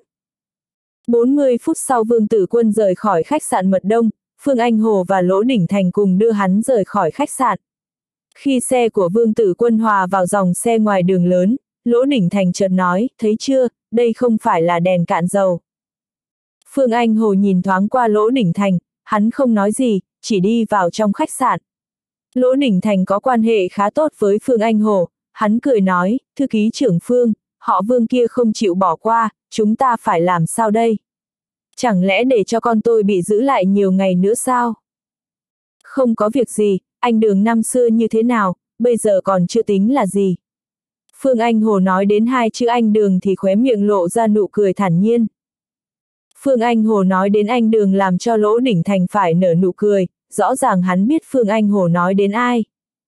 40 phút sau Vương Tử Quân rời khỏi khách sạn Mật Đông, Phương Anh Hồ và Lỗ Đỉnh Thành cùng đưa hắn rời khỏi khách sạn. Khi xe của Vương Tử Quân hòa vào dòng xe ngoài đường lớn, Lỗ Đỉnh Thành chợt nói, thấy chưa, đây không phải là đèn cạn dầu. Phương Anh Hồ nhìn thoáng qua Lỗ Đỉnh Thành, hắn không nói gì, chỉ đi vào trong khách sạn. Lỗ Đỉnh Thành có quan hệ khá tốt với Phương Anh Hồ, hắn cười nói, thư ký trưởng Phương, họ Vương kia không chịu bỏ qua, chúng ta phải làm sao đây? Chẳng lẽ để cho con tôi bị giữ lại nhiều ngày nữa sao? Không có việc gì, anh Đường năm xưa như thế nào, bây giờ còn chưa tính là gì. Phương Anh Hồ nói đến hai chữ anh Đường thì khóe miệng lộ ra nụ cười thản nhiên. Phương Anh Hồ nói đến anh Đường làm cho Lỗ Đỉnh Thành phải nở nụ cười, rõ ràng hắn biết Phương Anh Hồ nói đến ai.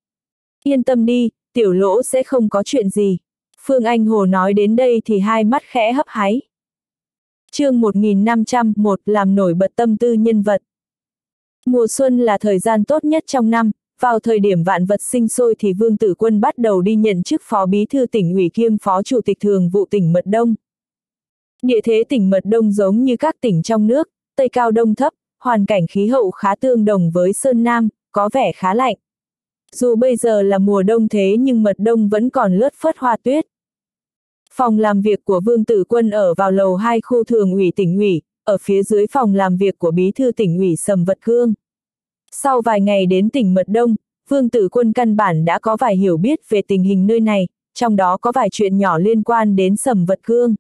Yên tâm đi, tiểu Lỗ sẽ không có chuyện gì. Phương Anh Hồ nói đến đây thì hai mắt khẽ hấp háy. Chương 1501 làm nổi bật tâm tư nhân vật. Mùa xuân là thời gian tốt nhất trong năm, vào thời điểm vạn vật sinh sôi thì Vương Tử Quân bắt đầu đi nhận chức phó bí thư tỉnh ủy kiêm phó chủ tịch thường vụ tỉnh Mật Đông. Địa thế tỉnh Mật Đông giống như các tỉnh trong nước, Tây cao đông thấp, hoàn cảnh khí hậu khá tương đồng với Sơn Nam, có vẻ khá lạnh. Dù bây giờ là mùa đông thế nhưng Mật Đông vẫn còn lất phất hoa tuyết. Phòng làm việc của Vương Tử Quân ở vào lầu 2 khu thường ủy tỉnh ủy, ở phía dưới phòng làm việc của bí thư tỉnh ủy Sầm Vật Cương. Sau vài ngày đến tỉnh Mật Đông, Vương Tử Quân căn bản đã có vài hiểu biết về tình hình nơi này, trong đó có vài chuyện nhỏ liên quan đến Sầm Vật Cương.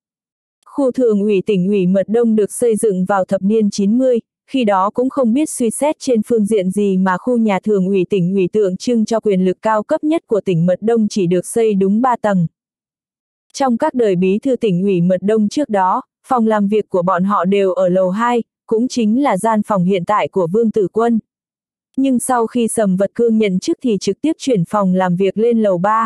Khu thường ủy tỉnh ủy Mật Đông được xây dựng vào thập niên 90, khi đó cũng không biết suy xét trên phương diện gì mà khu nhà thường ủy tỉnh ủy tượng trưng cho quyền lực cao cấp nhất của tỉnh Mật Đông chỉ được xây đúng 3 tầng. Trong các đời bí thư tỉnh ủy Mật Đông trước đó, phòng làm việc của bọn họ đều ở lầu 2, cũng chính là gian phòng hiện tại của Vương Tử Quân. Nhưng sau khi Sầm Vật Cương nhận chức thì trực tiếp chuyển phòng làm việc lên lầu 3.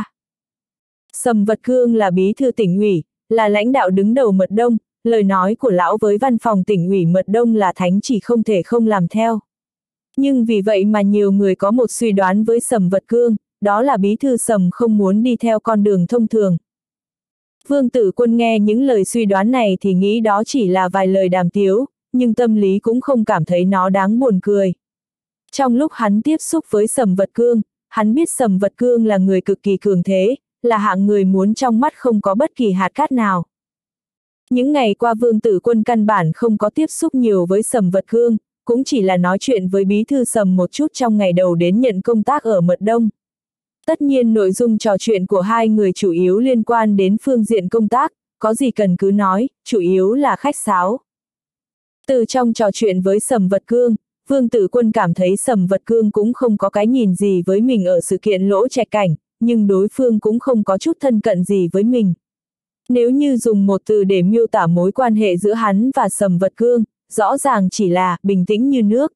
Sầm Vật Cương là bí thư tỉnh ủy, là lãnh đạo đứng đầu Mật Đông, lời nói của lão với văn phòng tỉnh ủy Mật Đông là thánh chỉ không thể không làm theo. Nhưng vì vậy mà nhiều người có một suy đoán với Sầm Vật Cương, đó là bí thư Sầm không muốn đi theo con đường thông thường. Vương Tử Quân nghe những lời suy đoán này thì nghĩ đó chỉ là vài lời đàm tiếu, nhưng tâm lý cũng không cảm thấy nó đáng buồn cười. Trong lúc hắn tiếp xúc với Sầm Vật Cương, hắn biết Sầm Vật Cương là người cực kỳ cường thế, là hạng người muốn trong mắt không có bất kỳ hạt cát nào. Những ngày qua Vương Tử Quân căn bản không có tiếp xúc nhiều với Sầm Vật Cương, cũng chỉ là nói chuyện với bí thư Sầm một chút trong ngày đầu đến nhận công tác ở Mật Đông. Tất nhiên nội dung trò chuyện của hai người chủ yếu liên quan đến phương diện công tác, có gì cần cứ nói, chủ yếu là khách sáo. Từ trong trò chuyện với Sầm Vật Cương, Vương Tử Quân cảm thấy Sầm Vật Cương cũng không có cái nhìn gì với mình ở sự kiện Lỗ Trạch Cảnh, nhưng đối phương cũng không có chút thân cận gì với mình. Nếu như dùng một từ để miêu tả mối quan hệ giữa hắn và Sầm Vật Cương, rõ ràng chỉ là bình tĩnh như nước.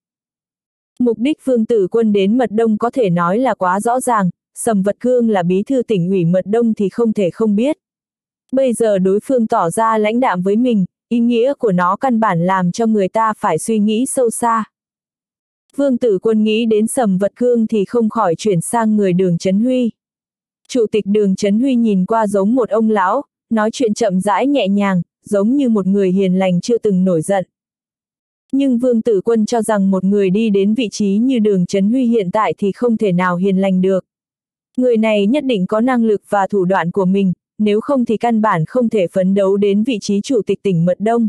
Mục đích Vương Tử Quân đến Mật Đông có thể nói là quá rõ ràng, Sầm Vật Cương là bí thư tỉnh ủy Mật Đông thì không thể không biết. Bây giờ đối phương tỏ ra lãnh đạm với mình, ý nghĩa của nó căn bản làm cho người ta phải suy nghĩ sâu xa. Vương Tử Quân nghĩ đến Sầm Vật Cương thì không khỏi chuyển sang người Đường Chấn Huy. Chủ tịch Đường Chấn Huy nhìn qua giống một ông lão, nói chuyện chậm rãi nhẹ nhàng, giống như một người hiền lành chưa từng nổi giận. Nhưng Vương Tử Quân cho rằng một người đi đến vị trí như Đường Chấn Huy hiện tại thì không thể nào hiền lành được. Người này nhất định có năng lực và thủ đoạn của mình, nếu không thì căn bản không thể phấn đấu đến vị trí chủ tịch tỉnh Mật Đông.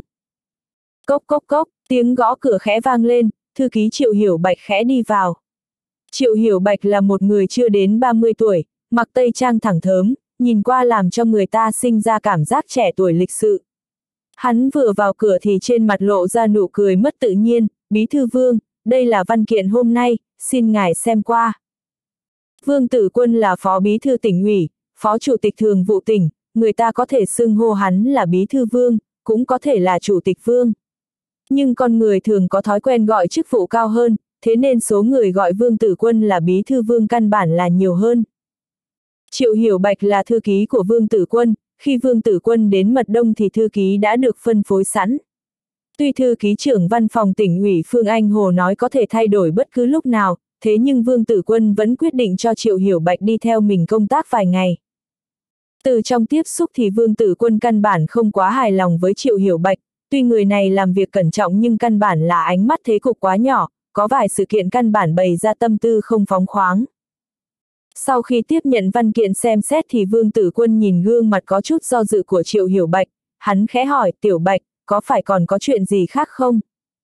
Cốc cốc cốc, tiếng gõ cửa khẽ vang lên, thư ký Triệu Hiểu Bạch khẽ đi vào. Triệu Hiểu Bạch là một người chưa đến 30 tuổi, mặc tây trang thẳng thớm, nhìn qua làm cho người ta sinh ra cảm giác trẻ tuổi lịch sự. Hắn vừa vào cửa thì trên mặt lộ ra nụ cười mất tự nhiên, bí thư Vương, đây là văn kiện hôm nay, xin ngài xem qua. Vương Tử Quân là phó bí thư tỉnh ủy, phó chủ tịch thường vụ tỉnh, người ta có thể xưng hô hắn là bí thư Vương, cũng có thể là chủ tịch Vương. Nhưng con người thường có thói quen gọi chức vụ cao hơn, thế nên số người gọi Vương Tử Quân là bí thư Vương căn bản là nhiều hơn. Triệu Hiểu Bạch là thư ký của Vương Tử Quân, khi Vương Tử Quân đến Mật Đông thì thư ký đã được phân phối sẵn. Tuy thư ký trưởng văn phòng tỉnh ủy Phương Anh Hồ nói có thể thay đổi bất cứ lúc nào, thế nhưng Vương Tử Quân vẫn quyết định cho Triệu Hiểu Bạch đi theo mình công tác vài ngày. Từ trong tiếp xúc thì Vương Tử Quân căn bản không quá hài lòng với Triệu Hiểu Bạch, tuy người này làm việc cẩn trọng nhưng căn bản là ánh mắt thế cục quá nhỏ, có vài sự kiện căn bản bày ra tâm tư không phóng khoáng. Sau khi tiếp nhận văn kiện xem xét thì Vương Tử Quân nhìn gương mặt có chút do dự của Triệu Hiểu Bạch, hắn khẽ hỏi, Tiểu Bạch, có phải còn có chuyện gì khác không?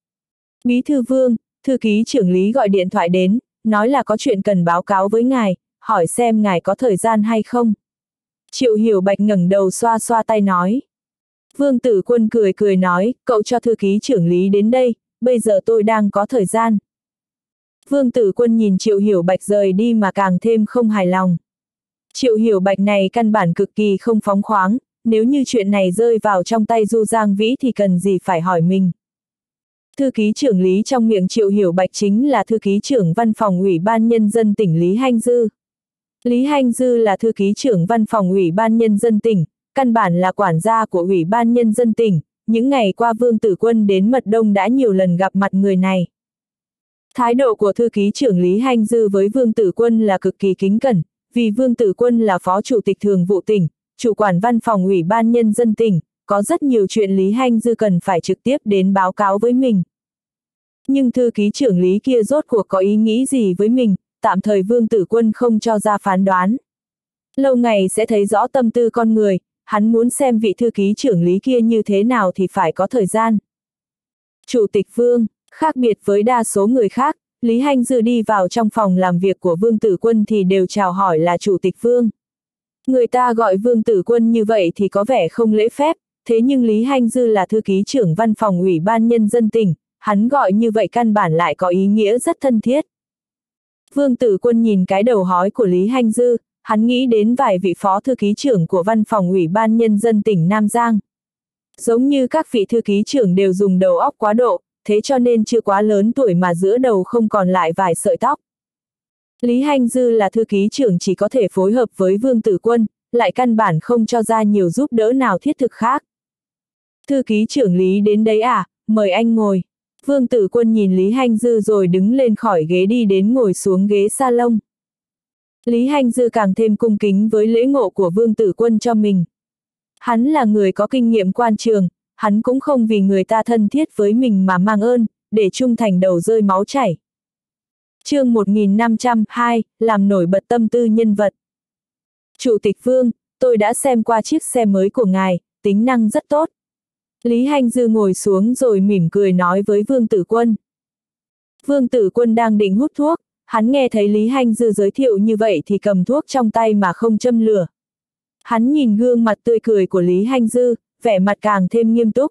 Bí thư Vương, thư ký trưởng Lý gọi điện thoại đến, nói là có chuyện cần báo cáo với ngài, hỏi xem ngài có thời gian hay không? Triệu Hiểu Bạch ngẩng đầu xoa xoa tay nói. Vương Tử Quân cười cười nói, cậu cho thư ký trưởng Lý đến đây, bây giờ tôi đang có thời gian. Vương Tử Quân nhìn Triệu Hiểu Bạch rời đi mà càng thêm không hài lòng. Triệu Hiểu Bạch này căn bản cực kỳ không phóng khoáng, nếu như chuyện này rơi vào trong tay Du Giang Vĩ thì cần gì phải hỏi mình. Thư ký trưởng Lý trong miệng Triệu Hiểu Bạch chính là thư ký trưởng văn phòng Ủy ban Nhân dân tỉnh Lý Hanh Dư. Lý Hanh Dư là thư ký trưởng văn phòng Ủy ban Nhân dân tỉnh, căn bản là quản gia của Ủy ban Nhân dân tỉnh. Những ngày qua Vương Tử Quân đến Mật Đông đã nhiều lần gặp mặt người này. Thái độ của thư ký trưởng Lý Hanh Dư với Vương Tử Quân là cực kỳ kính cẩn, vì Vương Tử Quân là phó chủ tịch thường vụ tỉnh, chủ quản văn phòng Ủy ban Nhân dân tỉnh, có rất nhiều chuyện Lý Hanh Dư cần phải trực tiếp đến báo cáo với mình. Nhưng thư ký trưởng Lý kia rốt cuộc có ý nghĩ gì với mình, tạm thời Vương Tử Quân không cho ra phán đoán. Lâu ngày sẽ thấy rõ tâm tư con người, hắn muốn xem vị thư ký trưởng Lý kia như thế nào thì phải có thời gian. Chủ tịch Vương, khác biệt với đa số người khác, Lý Hanh Dư đi vào trong phòng làm việc của Vương Tử Quân thì đều chào hỏi là Chủ tịch Vương. Người ta gọi Vương Tử Quân như vậy thì có vẻ không lễ phép, thế nhưng Lý Hanh Dư là thư ký trưởng văn phòng Ủy ban Nhân dân tỉnh, hắn gọi như vậy căn bản lại có ý nghĩa rất thân thiết. Vương Tử Quân nhìn cái đầu hói của Lý Hanh Dư, hắn nghĩ đến vài vị phó thư ký trưởng của văn phòng Ủy ban Nhân dân tỉnh Nam Giang. Giống như các vị thư ký trưởng đều dùng đầu óc quá độ, thế cho nên chưa quá lớn tuổi mà giữa đầu không còn lại vài sợi tóc. Lý Hanh Dư là thư ký trưởng chỉ có thể phối hợp với Vương Tử Quân, lại căn bản không cho ra nhiều giúp đỡ nào thiết thực khác. Thư ký trưởng Lý đến đấy à, mời anh ngồi. Vương Tử Quân nhìn Lý Hanh Dư rồi đứng lên khỏi ghế đi đến ngồi xuống ghế salon. Lý Hanh Dư càng thêm cung kính với lễ ngộ của Vương Tử Quân cho mình. Hắn là người có kinh nghiệm quan trường, hắn cũng không vì người ta thân thiết với mình mà mang ơn, để trung thành đầu rơi máu chảy. Chương 1502, làm nổi bật tâm tư nhân vật. Chủ tịch Vương, tôi đã xem qua chiếc xe mới của ngài, tính năng rất tốt. Lý Hanh Dư ngồi xuống rồi mỉm cười nói với Vương Tử Quân. Vương Tử Quân đang định hút thuốc, hắn nghe thấy Lý Hanh Dư giới thiệu như vậy thì cầm thuốc trong tay mà không châm lửa. Hắn nhìn gương mặt tươi cười của Lý Hanh Dư, vẻ mặt càng thêm nghiêm túc.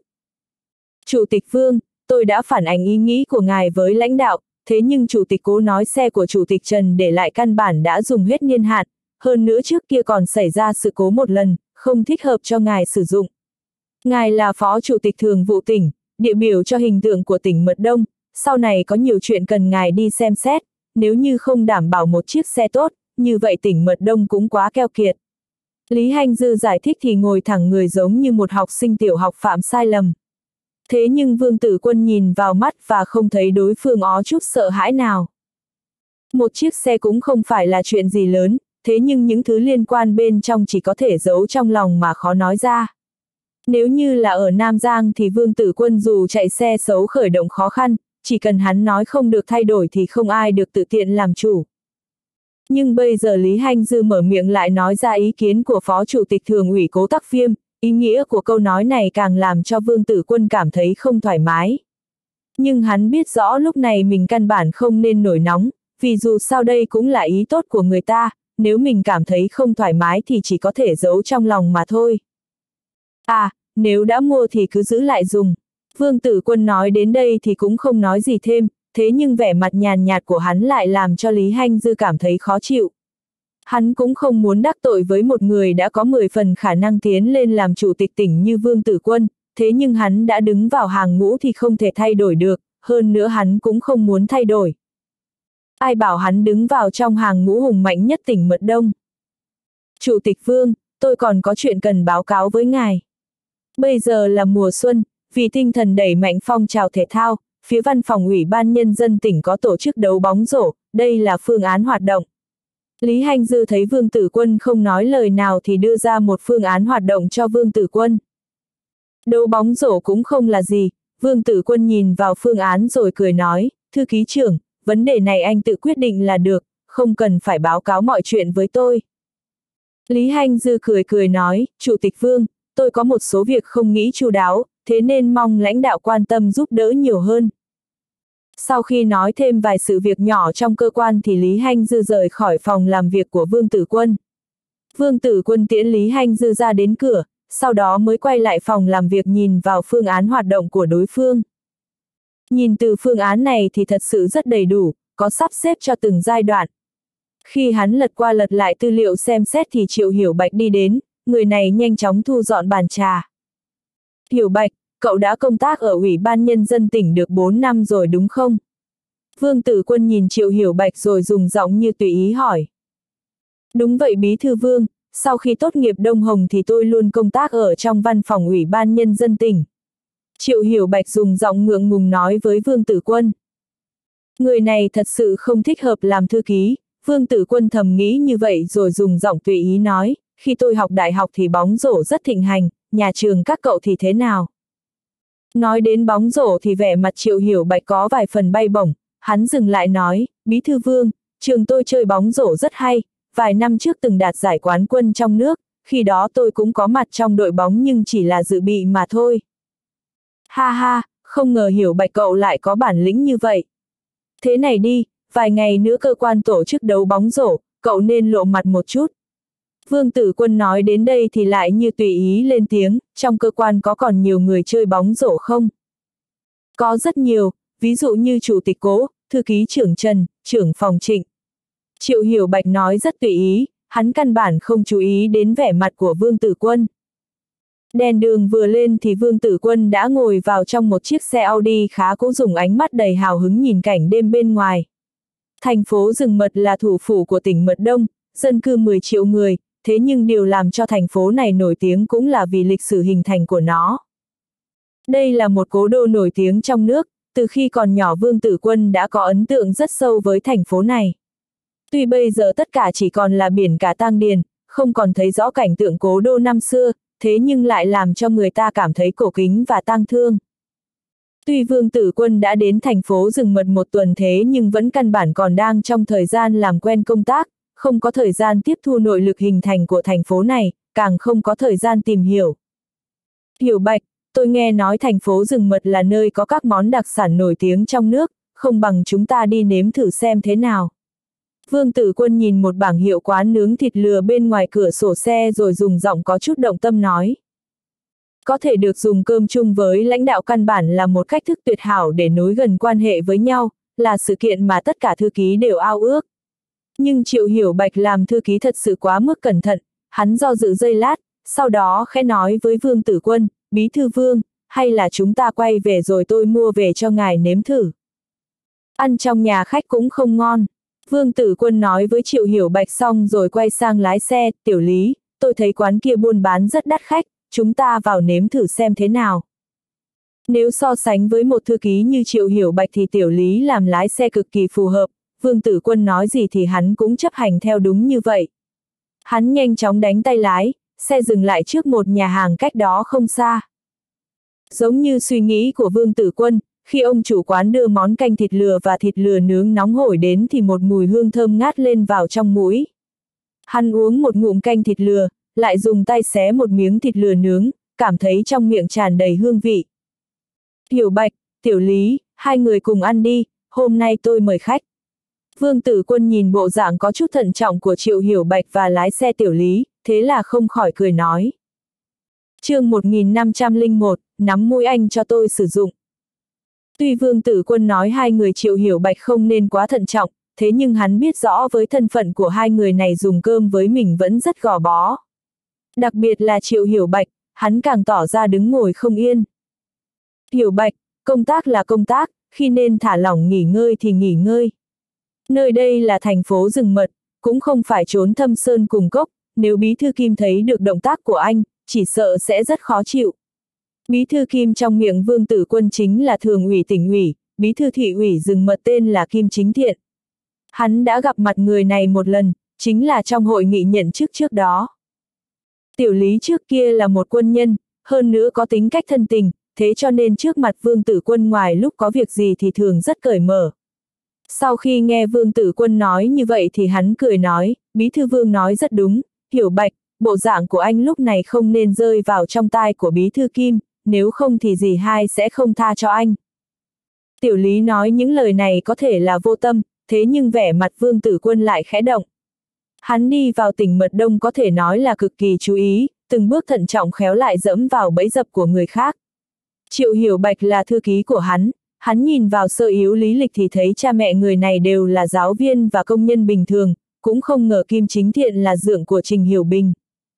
Chủ tịch Vương, tôi đã phản ánh ý nghĩ của ngài với lãnh đạo, thế nhưng Chủ tịch Cố nói xe của Chủ tịch Trần để lại căn bản đã dùng hết niên hạn, hơn nữa trước kia còn xảy ra sự cố một lần, không thích hợp cho ngài sử dụng. Ngài là Phó Chủ tịch Thường vụ tỉnh, địa biểu cho hình tượng của tỉnh Mật Đông, sau này có nhiều chuyện cần ngài đi xem xét, nếu như không đảm bảo một chiếc xe tốt, như vậy tỉnh Mật Đông cũng quá keo kiệt. Lý Hanh Dư giải thích thì ngồi thẳng người giống như một học sinh tiểu học phạm sai lầm. Thế nhưng Vương Tử Quân nhìn vào mắt và không thấy đối phương ó chút sợ hãi nào. Một chiếc xe cũng không phải là chuyện gì lớn, thế nhưng những thứ liên quan bên trong chỉ có thể giấu trong lòng mà khó nói ra. Nếu như là ở Nam Giang thì Vương Tử Quân dù chạy xe xấu khởi động khó khăn, chỉ cần hắn nói không được thay đổi thì không ai được tự tiện làm chủ. Nhưng bây giờ Lý Hanh Dư mở miệng lại nói ra ý kiến của Phó Chủ tịch Thường ủy Cố Tắc Viêm, ý nghĩa của câu nói này càng làm cho Vương Tử Quân cảm thấy không thoải mái. Nhưng hắn biết rõ lúc này mình căn bản không nên nổi nóng, vì dù sao đây cũng là ý tốt của người ta, nếu mình cảm thấy không thoải mái thì chỉ có thể giấu trong lòng mà thôi. À, nếu đã mua thì cứ giữ lại dùng. Vương Tử Quân nói đến đây thì cũng không nói gì thêm, thế nhưng vẻ mặt nhàn nhạt của hắn lại làm cho Lý Hanh Dư cảm thấy khó chịu. Hắn cũng không muốn đắc tội với một người đã có 10 phần khả năng tiến lên làm chủ tịch tỉnh như Vương Tử Quân, thế nhưng hắn đã đứng vào hàng ngũ thì không thể thay đổi được, hơn nữa hắn cũng không muốn thay đổi. Ai bảo hắn đứng vào trong hàng ngũ hùng mạnh nhất tỉnh Mật Đông. Chủ tịch Vương, tôi còn có chuyện cần báo cáo với ngài. Bây giờ là mùa xuân, vì tinh thần đẩy mạnh phong trào thể thao, phía văn phòng Ủy ban Nhân dân tỉnh có tổ chức đấu bóng rổ, đây là phương án hoạt động. Lý Hanh Dư thấy Vương Tử Quân không nói lời nào thì đưa ra một phương án hoạt động cho Vương Tử Quân. Đấu bóng rổ cũng không là gì, Vương Tử Quân nhìn vào phương án rồi cười nói, thư ký trưởng, vấn đề này anh tự quyết định là được, không cần phải báo cáo mọi chuyện với tôi. Lý Hanh Dư cười nói, Chủ tịch Vương, tôi có một số việc không nghĩ chu đáo, thế nên mong lãnh đạo quan tâm giúp đỡ nhiều hơn. Sau khi nói thêm vài sự việc nhỏ trong cơ quan thì Lý Hanh Dư rời khỏi phòng làm việc của Vương Tử Quân. Vương Tử Quân tiễn Lý Hanh Dư ra đến cửa, sau đó mới quay lại phòng làm việc nhìn vào phương án hoạt động của đối phương. Nhìn từ phương án này thì thật sự rất đầy đủ, có sắp xếp cho từng giai đoạn. Khi hắn lật qua lật lại tư liệu xem xét thì Triệu Hiểu Bạch đi đến, người này nhanh chóng thu dọn bàn trà. Hiểu Bạch, cậu đã công tác ở Ủy ban Nhân dân tỉnh được 4 năm rồi đúng không? Vương Tử Quân nhìn Triệu Hiểu Bạch rồi dùng giọng như tùy ý hỏi. Đúng vậy Bí thư Vương, sau khi tốt nghiệp Đông Hồng thì tôi luôn công tác ở trong văn phòng Ủy ban Nhân dân tỉnh. Triệu Hiểu Bạch dùng giọng ngượng ngùng nói với Vương Tử Quân. Người này thật sự không thích hợp làm thư ký, Vương Tử Quân thầm nghĩ như vậy rồi dùng giọng tùy ý nói, khi tôi học đại học thì bóng rổ rất thịnh hành, nhà trường các cậu thì thế nào? Nói đến bóng rổ thì vẻ mặt Triệu Hiểu Bạch có vài phần bay bổng, hắn dừng lại nói, Bí thư Vương, trường tôi chơi bóng rổ rất hay, vài năm trước từng đạt giải quán quân trong nước, khi đó tôi cũng có mặt trong đội bóng nhưng chỉ là dự bị mà thôi. Ha ha, không ngờ Hiểu Bạch cậu lại có bản lĩnh như vậy. Thế này đi, vài ngày nữa cơ quan tổ chức đấu bóng rổ, cậu nên lộ mặt một chút. Vương Tử Quân nói đến đây thì lại như tùy ý lên tiếng, trong cơ quan có còn nhiều người chơi bóng rổ không? Có rất nhiều, ví dụ như Chủ tịch Cố, thư ký trưởng Trần, trưởng phòng Trịnh. Triệu Hiểu Bạch nói rất tùy ý, hắn căn bản không chú ý đến vẻ mặt của Vương Tử Quân. Đèn đường vừa lên thì Vương Tử Quân đã ngồi vào trong một chiếc xe Audi khá cũ dùng ánh mắt đầy hào hứng nhìn cảnh đêm bên ngoài. Thành phố Rừng Mật là thủ phủ của tỉnh Mật Đông, dân cư 10 triệu người, thế nhưng điều làm cho thành phố này nổi tiếng cũng là vì lịch sử hình thành của nó. Đây là một cố đô nổi tiếng trong nước, từ khi còn nhỏ Vương Tử Quân đã có ấn tượng rất sâu với thành phố này. Tuy bây giờ tất cả chỉ còn là biển cả tang điền, không còn thấy rõ cảnh tượng cố đô năm xưa, thế nhưng lại làm cho người ta cảm thấy cổ kính và tang thương. Tuy Vương Tử Quân đã đến thành phố Rừng Mật một tuần thế nhưng vẫn căn bản còn đang trong thời gian làm quen công tác, không có thời gian tiếp thu nội lực hình thành của thành phố này, càng không có thời gian tìm hiểu. Hiểu Bạch, tôi nghe nói thành phố Rừng Mật là nơi có các món đặc sản nổi tiếng trong nước, không bằng chúng ta đi nếm thử xem thế nào. Vương Tử Quân nhìn một bảng hiệu quán nướng thịt lừa bên ngoài cửa sổ xe rồi dùng giọng có chút động tâm nói. Có thể được dùng cơm chung với lãnh đạo căn bản là một cách thức tuyệt hảo để nối gần quan hệ với nhau, là sự kiện mà tất cả thư ký đều ao ước. Nhưng Triệu Hiểu Bạch làm thư ký thật sự quá mức cẩn thận, hắn do dự giây lát, sau đó khẽ nói với Vương Tử Quân, Bí thư Vương, hay là chúng ta quay về rồi tôi mua về cho ngài nếm thử. Ăn trong nhà khách cũng không ngon. Vương Tử Quân nói với Triệu Hiểu Bạch xong rồi quay sang lái xe, Tiểu Lý, tôi thấy quán kia buôn bán rất đắt khách, chúng ta vào nếm thử xem thế nào. Nếu so sánh với một thư ký như Triệu Hiểu Bạch thì Tiểu Lý làm lái xe cực kỳ phù hợp, Vương Tử Quân nói gì thì hắn cũng chấp hành theo đúng như vậy. Hắn nhanh chóng đánh tay lái, xe dừng lại trước một nhà hàng cách đó không xa. Giống như suy nghĩ của Vương Tử Quân, khi ông chủ quán đưa món canh thịt lừa và thịt lừa nướng nóng hổi đến thì một mùi hương thơm ngát lên vào trong mũi. Hắn uống một ngụm canh thịt lừa, lại dùng tay xé một miếng thịt lừa nướng, cảm thấy trong miệng tràn đầy hương vị. Hiểu Bạch, Tiểu Lý, hai người cùng ăn đi, hôm nay tôi mời khách. Vương Tử Quân nhìn bộ dạng có chút thận trọng của Triệu Hiểu Bạch và lái xe Tiểu Lý, thế là không khỏi cười nói. Chương 1501, nắm mũi anh cho tôi sử dụng. Tuy Vương Tử Quân nói hai người Triệu Hiểu Bạch không nên quá thận trọng, thế nhưng hắn biết rõ với thân phận của hai người này dùng cơm với mình vẫn rất gò bó. Đặc biệt là Triệu Hiểu Bạch, hắn càng tỏ ra đứng ngồi không yên. Hiểu Bạch, công tác là công tác, khi nên thả lỏng nghỉ ngơi thì nghỉ ngơi. Nơi đây là thành phố Rừng Mật, cũng không phải trốn thâm sơn cùng cốc, nếu Bí thư Kim thấy được động tác của anh, chỉ sợ sẽ rất khó chịu. Bí thư Kim trong miệng Vương Tử Quân chính là thường ủy tỉnh ủy, bí thư thị ủy Rừng Mật tên là Kim Chính Thiện. Hắn đã gặp mặt người này một lần, chính là trong hội nghị nhận chức trước đó. Tiểu Lý trước kia là một quân nhân, hơn nữa có tính cách thân tình, thế cho nên trước mặt Vương Tử Quân ngoài lúc có việc gì thì thường rất cởi mở. Sau khi nghe Vương Tử Quân nói như vậy thì hắn cười nói, Bí thư Vương nói rất đúng, Hiểu Bạch, bộ dạng của anh lúc này không nên rơi vào trong tai của Bí thư Kim, nếu không thì dì hai sẽ không tha cho anh. Tiểu Lý nói những lời này có thể là vô tâm, thế nhưng vẻ mặt Vương Tử Quân lại khẽ động. Hắn đi vào tỉnh Mật Đông có thể nói là cực kỳ chú ý, từng bước thận trọng khéo lại dẫm vào bẫy dập của người khác. Triệu Hiểu Bạch là thư ký của hắn nhìn vào sơ yếu lý lịch thì thấy cha mẹ người này đều là giáo viên và công nhân bình thường, cũng không ngờ Kim Chính Thiện là dượng của Trình Hiểu Bình.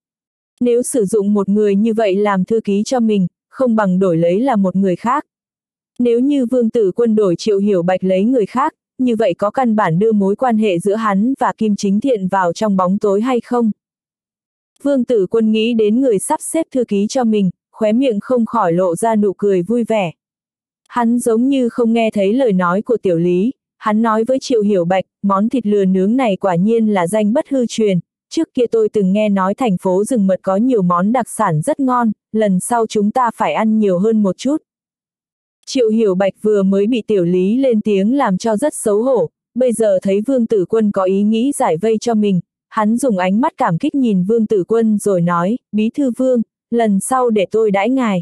Nếu sử dụng một người như vậy làm thư ký cho mình, không bằng đổi lấy là một người khác. Nếu như Vương Tử Quân đổi Triệu Hiểu Bạch lấy người khác, như vậy có căn bản đưa mối quan hệ giữa hắn và Kim Chính Thiện vào trong bóng tối hay không? Vương Tử Quân nghĩ đến người sắp xếp thư ký cho mình, khóe miệng không khỏi lộ ra nụ cười vui vẻ. Hắn giống như không nghe thấy lời nói của Tiểu Lý, hắn nói với Triệu Hiểu Bạch, món thịt lừa nướng này quả nhiên là danh bất hư truyền, trước kia tôi từng nghe nói thành phố Rừng Mật có nhiều món đặc sản rất ngon, lần sau chúng ta phải ăn nhiều hơn một chút. Triệu Hiểu Bạch vừa mới bị Tiểu Lý lên tiếng làm cho rất xấu hổ, bây giờ thấy Vương Tử Quân có ý nghĩ giải vây cho mình, hắn dùng ánh mắt cảm kích nhìn Vương Tử Quân rồi nói, Bí thư Vương, lần sau để tôi đãi ngài.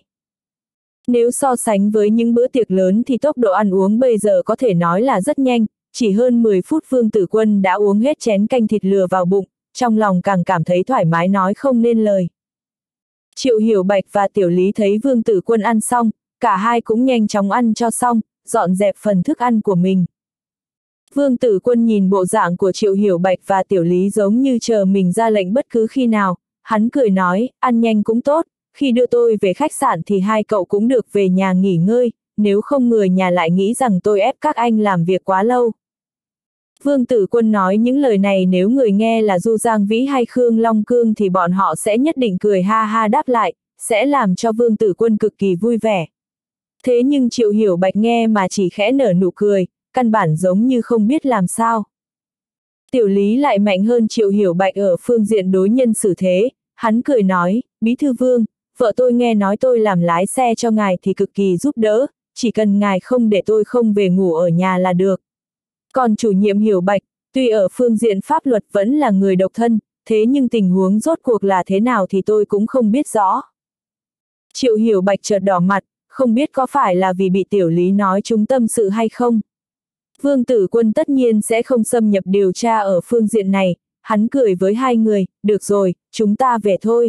Nếu so sánh với những bữa tiệc lớn thì tốc độ ăn uống bây giờ có thể nói là rất nhanh, chỉ hơn 10 phút Vương Tử Quân đã uống hết chén canh thịt lừa vào bụng, trong lòng càng cảm thấy thoải mái nói không nên lời. Triệu Hiểu Bạch và Tiểu Lý thấy Vương Tử Quân ăn xong, cả hai cũng nhanh chóng ăn cho xong, dọn dẹp phần thức ăn của mình. Vương Tử Quân nhìn bộ dạng của Triệu Hiểu Bạch và Tiểu Lý giống như chờ mình ra lệnh bất cứ khi nào, hắn cười nói, ăn nhanh cũng tốt, khi đưa tôi về khách sạn thì hai cậu cũng được về nhà nghỉ ngơi, nếu không người nhà lại nghĩ rằng tôi ép các anh làm việc quá lâu. Vương Tử Quân nói những lời này nếu người nghe là Du Giang Vĩ hay Khương Long Cương thì bọn họ sẽ nhất định cười ha ha đáp lại, sẽ làm cho Vương Tử Quân cực kỳ vui vẻ. Thế nhưng Triệu Hiểu Bạch nghe mà chỉ khẽ nở nụ cười, căn bản giống như không biết làm sao. Tiểu Lý lại mạnh hơn Triệu Hiểu Bạch ở phương diện đối nhân xử thế, hắn cười nói, Bí thư Vương, vợ tôi nghe nói tôi làm lái xe cho ngài thì cực kỳ giúp đỡ, chỉ cần ngài không để tôi không về ngủ ở nhà là được. Còn chủ nhiệm Hiểu Bạch, tuy ở phương diện pháp luật vẫn là người độc thân, thế nhưng tình huống rốt cuộc là thế nào thì tôi cũng không biết rõ. Triệu Hiểu Bạch chợt đỏ mặt, không biết có phải là vì bị Tiểu Lý nói trúng tâm sự hay không. Vương Tử Quân tất nhiên sẽ không xâm nhập điều tra ở phương diện này, hắn cười với hai người, được rồi, chúng ta về thôi.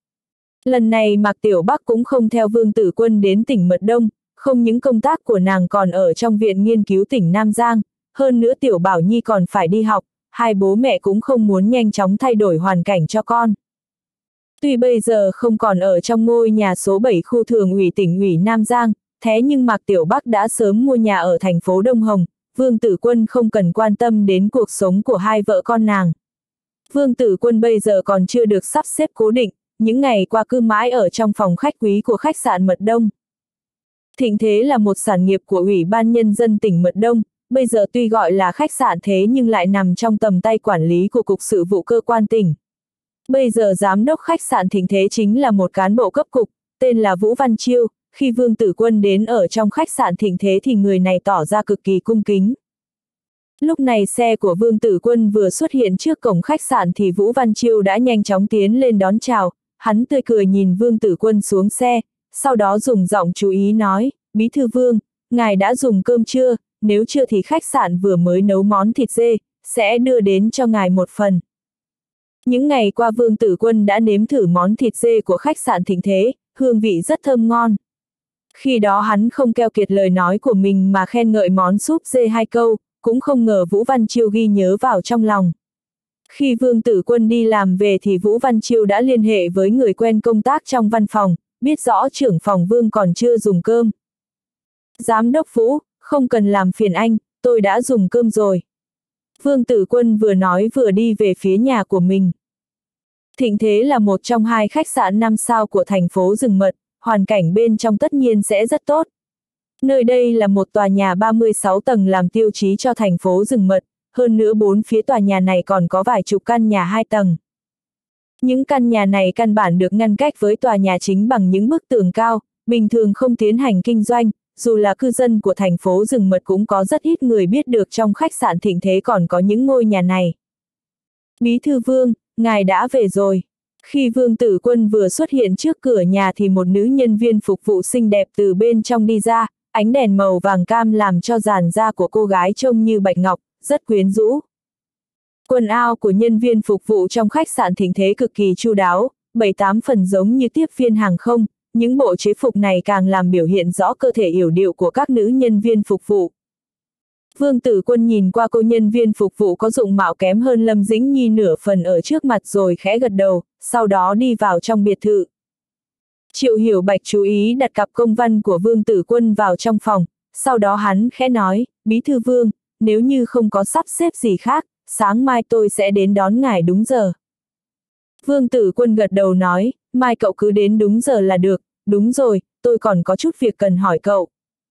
Lần này Mạc Tiểu Bắc cũng không theo Vương Tử Quân đến tỉnh Mật Đông, không những công tác của nàng còn ở trong viện nghiên cứu tỉnh Nam Giang, hơn nữa Tiểu Bảo Nhi còn phải đi học, hai bố mẹ cũng không muốn nhanh chóng thay đổi hoàn cảnh cho con. Tuy bây giờ không còn ở trong ngôi nhà số 7 khu thường ủy tỉnh ủy Nam Giang, thế nhưng Mạc Tiểu Bắc đã sớm mua nhà ở thành phố Đông Hồng, Vương Tử Quân không cần quan tâm đến cuộc sống của hai vợ con nàng. Vương Tử Quân bây giờ còn chưa được sắp xếp cố định, những ngày qua cứ mãi ở trong phòng khách quý của khách sạn Mật Đông. Thịnh Thế là một sản nghiệp của Ủy ban Nhân dân tỉnh Mật Đông, bây giờ tuy gọi là khách sạn thế nhưng lại nằm trong tầm tay quản lý của Cục Sự vụ Cơ quan tỉnh. Bây giờ giám đốc khách sạn Thịnh Thế chính là một cán bộ cấp cục, tên là Vũ Văn Chiêu. Khi Vương Tử Quân đến ở trong khách sạn Thịnh Thế thì người này tỏ ra cực kỳ cung kính. Lúc này xe của Vương Tử Quân vừa xuất hiện trước cổng khách sạn thì Vũ Văn Chiêu đã nhanh chóng tiến lên đón chào, hắn tươi cười nhìn Vương Tử Quân xuống xe, sau đó dùng giọng chú ý nói, Bí thư Vương, ngài đã dùng cơm chưa, nếu chưa thì khách sạn vừa mới nấu món thịt dê, sẽ đưa đến cho ngài một phần. Những ngày qua Vương Tử Quân đã nếm thử món thịt dê của khách sạn Thịnh Thế, hương vị rất thơm ngon. Khi đó hắn không keo kiệt lời nói của mình mà khen ngợi món súp dê hai câu, cũng không ngờ Vũ Văn Chiêu ghi nhớ vào trong lòng. Khi Vương Tử Quân đi làm về thì Vũ Văn Chiêu đã liên hệ với người quen công tác trong văn phòng, biết rõ trưởng phòng Vương còn chưa dùng cơm. Giám đốc Vũ, không cần làm phiền anh, tôi đã dùng cơm rồi. Vương Tử Quân vừa nói vừa đi về phía nhà của mình. Thịnh Thế là một trong hai khách sạn 5 sao của thành phố Rừng Mật, hoàn cảnh bên trong tất nhiên sẽ rất tốt. Nơi đây là một tòa nhà 36 tầng làm tiêu chí cho thành phố Rừng Mật, hơn nữa bốn phía tòa nhà này còn có vài chục căn nhà 2 tầng. Những căn nhà này căn bản được ngăn cách với tòa nhà chính bằng những bức tường cao, bình thường không tiến hành kinh doanh, dù là cư dân của thành phố Rừng Mật cũng có rất ít người biết được trong khách sạn Thịnh Thế còn có những ngôi nhà này. Bí thư Vương, ngài đã về rồi. Khi Vương Tử Quân vừa xuất hiện trước cửa nhà thì một nữ nhân viên phục vụ xinh đẹp từ bên trong đi ra, ánh đèn màu vàng cam làm cho làn da của cô gái trông như bạch ngọc, rất quyến rũ. Quần áo của nhân viên phục vụ trong khách sạn Thịnh Thế cực kỳ chu đáo, 7-8 phần giống như tiếp viên hàng không, những bộ chế phục này càng làm biểu hiện rõ cơ thể yểu điệu của các nữ nhân viên phục vụ. Vương Tử Quân nhìn qua cô nhân viên phục vụ có dụng mạo kém hơn Lâm Dĩnh Nhi nửa phần ở trước mặt rồi khẽ gật đầu, sau đó đi vào trong biệt thự. Triệu Hiểu Bạch chú ý đặt cặp công văn của Vương Tử Quân vào trong phòng, sau đó hắn khẽ nói, Bí thư Vương, nếu như không có sắp xếp gì khác, sáng mai tôi sẽ đến đón ngài đúng giờ. Vương Tử Quân gật đầu nói, mai cậu cứ đến đúng giờ là được, đúng rồi, tôi còn có chút việc cần hỏi cậu.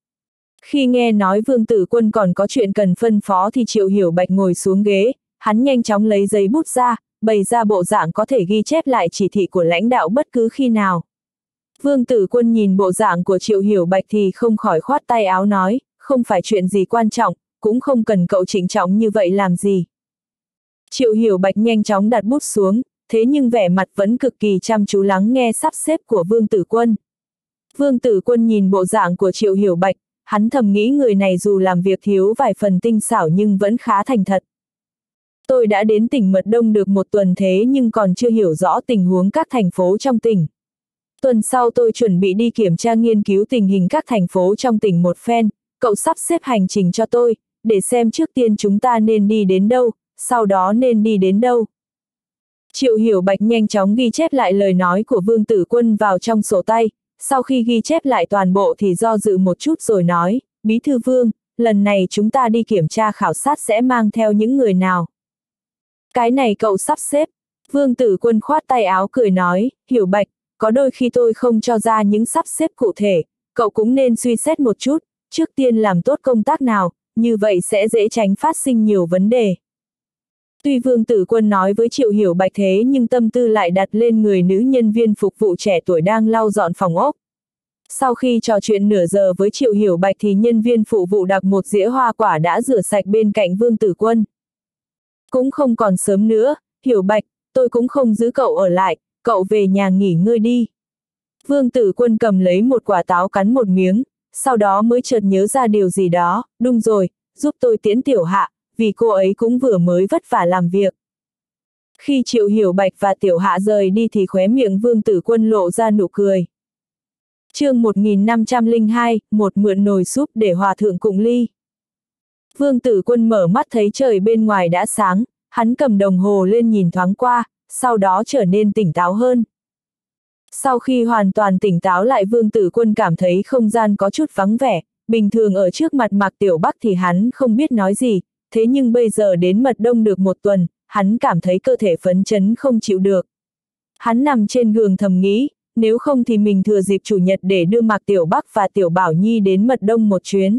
Khi nghe nói Vương Tử Quân còn có chuyện cần phân phó thì Triệu Hiểu Bạch ngồi xuống ghế, hắn nhanh chóng lấy giấy bút ra, bày ra bộ dạng có thể ghi chép lại chỉ thị của lãnh đạo bất cứ khi nào. Vương Tử Quân nhìn bộ dạng của Triệu Hiểu Bạch thì không khỏi khoát tay áo nói, không phải chuyện gì quan trọng, cũng không cần cậu trịnh trọng như vậy làm gì. Triệu Hiểu Bạch nhanh chóng đặt bút xuống, thế nhưng vẻ mặt vẫn cực kỳ chăm chú lắng nghe sắp xếp của Vương Tử Quân. Vương Tử Quân nhìn bộ dạng của Triệu Hiểu Bạch, hắn thầm nghĩ người này dù làm việc thiếu vài phần tinh xảo nhưng vẫn khá thành thật. Tôi đã đến tỉnh Mật Đông được một tuần thế nhưng còn chưa hiểu rõ tình huống các thành phố trong tỉnh. Tuần sau tôi chuẩn bị đi kiểm tra nghiên cứu tình hình các thành phố trong tỉnh một phen, cậu sắp xếp hành trình cho tôi, để xem trước tiên chúng ta nên đi đến đâu, sau đó nên đi đến đâu. Triệu Hiểu Bạch nhanh chóng ghi chép lại lời nói của Vương Tử Quân vào trong sổ tay, sau khi ghi chép lại toàn bộ thì do dự một chút rồi nói, Bí thư Vương, lần này chúng ta đi kiểm tra khảo sát sẽ mang theo những người nào. Cái này cậu sắp xếp. Vương Tử Quân khoát tay áo cười nói, Hiểu Bạch, có đôi khi tôi không cho ra những sắp xếp cụ thể, cậu cũng nên suy xét một chút, trước tiên làm tốt công tác nào, như vậy sẽ dễ tránh phát sinh nhiều vấn đề. Tuy Vương Tử Quân nói với Triệu Hiểu Bạch thế nhưng tâm tư lại đặt lên người nữ nhân viên phục vụ trẻ tuổi đang lau dọn phòng ốc. Sau khi trò chuyện nửa giờ với Triệu Hiểu Bạch thì nhân viên phụ vụ đặt một dĩa hoa quả đã rửa sạch bên cạnh Vương Tử Quân. Cũng không còn sớm nữa, Hiểu Bạch, tôi cũng không giữ cậu ở lại, cậu về nhà nghỉ ngơi đi. Vương Tử Quân cầm lấy một quả táo cắn một miếng, sau đó mới chợt nhớ ra điều gì đó, đúng rồi, giúp tôi tiễn Tiểu Hạ, vì cô ấy cũng vừa mới vất vả làm việc. Khi Triệu Hiểu Bạch và Tiểu Hạ rời đi thì khóe miệng Vương Tử Quân lộ ra nụ cười. Chương 1502, một mượn nồi súp để hòa thượng cùng ly. Vương Tử Quân mở mắt thấy trời bên ngoài đã sáng, hắn cầm đồng hồ lên nhìn thoáng qua, sau đó trở nên tỉnh táo hơn. Sau khi hoàn toàn tỉnh táo lại Vương Tử Quân cảm thấy không gian có chút vắng vẻ, bình thường ở trước mặt Mạc Tiểu Bắc thì hắn không biết nói gì, thế nhưng bây giờ đến mật đông được một tuần, hắn cảm thấy cơ thể phấn chấn không chịu được. Hắn nằm trên giường thầm nghĩ, nếu không thì mình thừa dịp chủ nhật để đưa Mạc Tiểu Bắc và Tiểu Bảo Nhi đến mật đông một chuyến.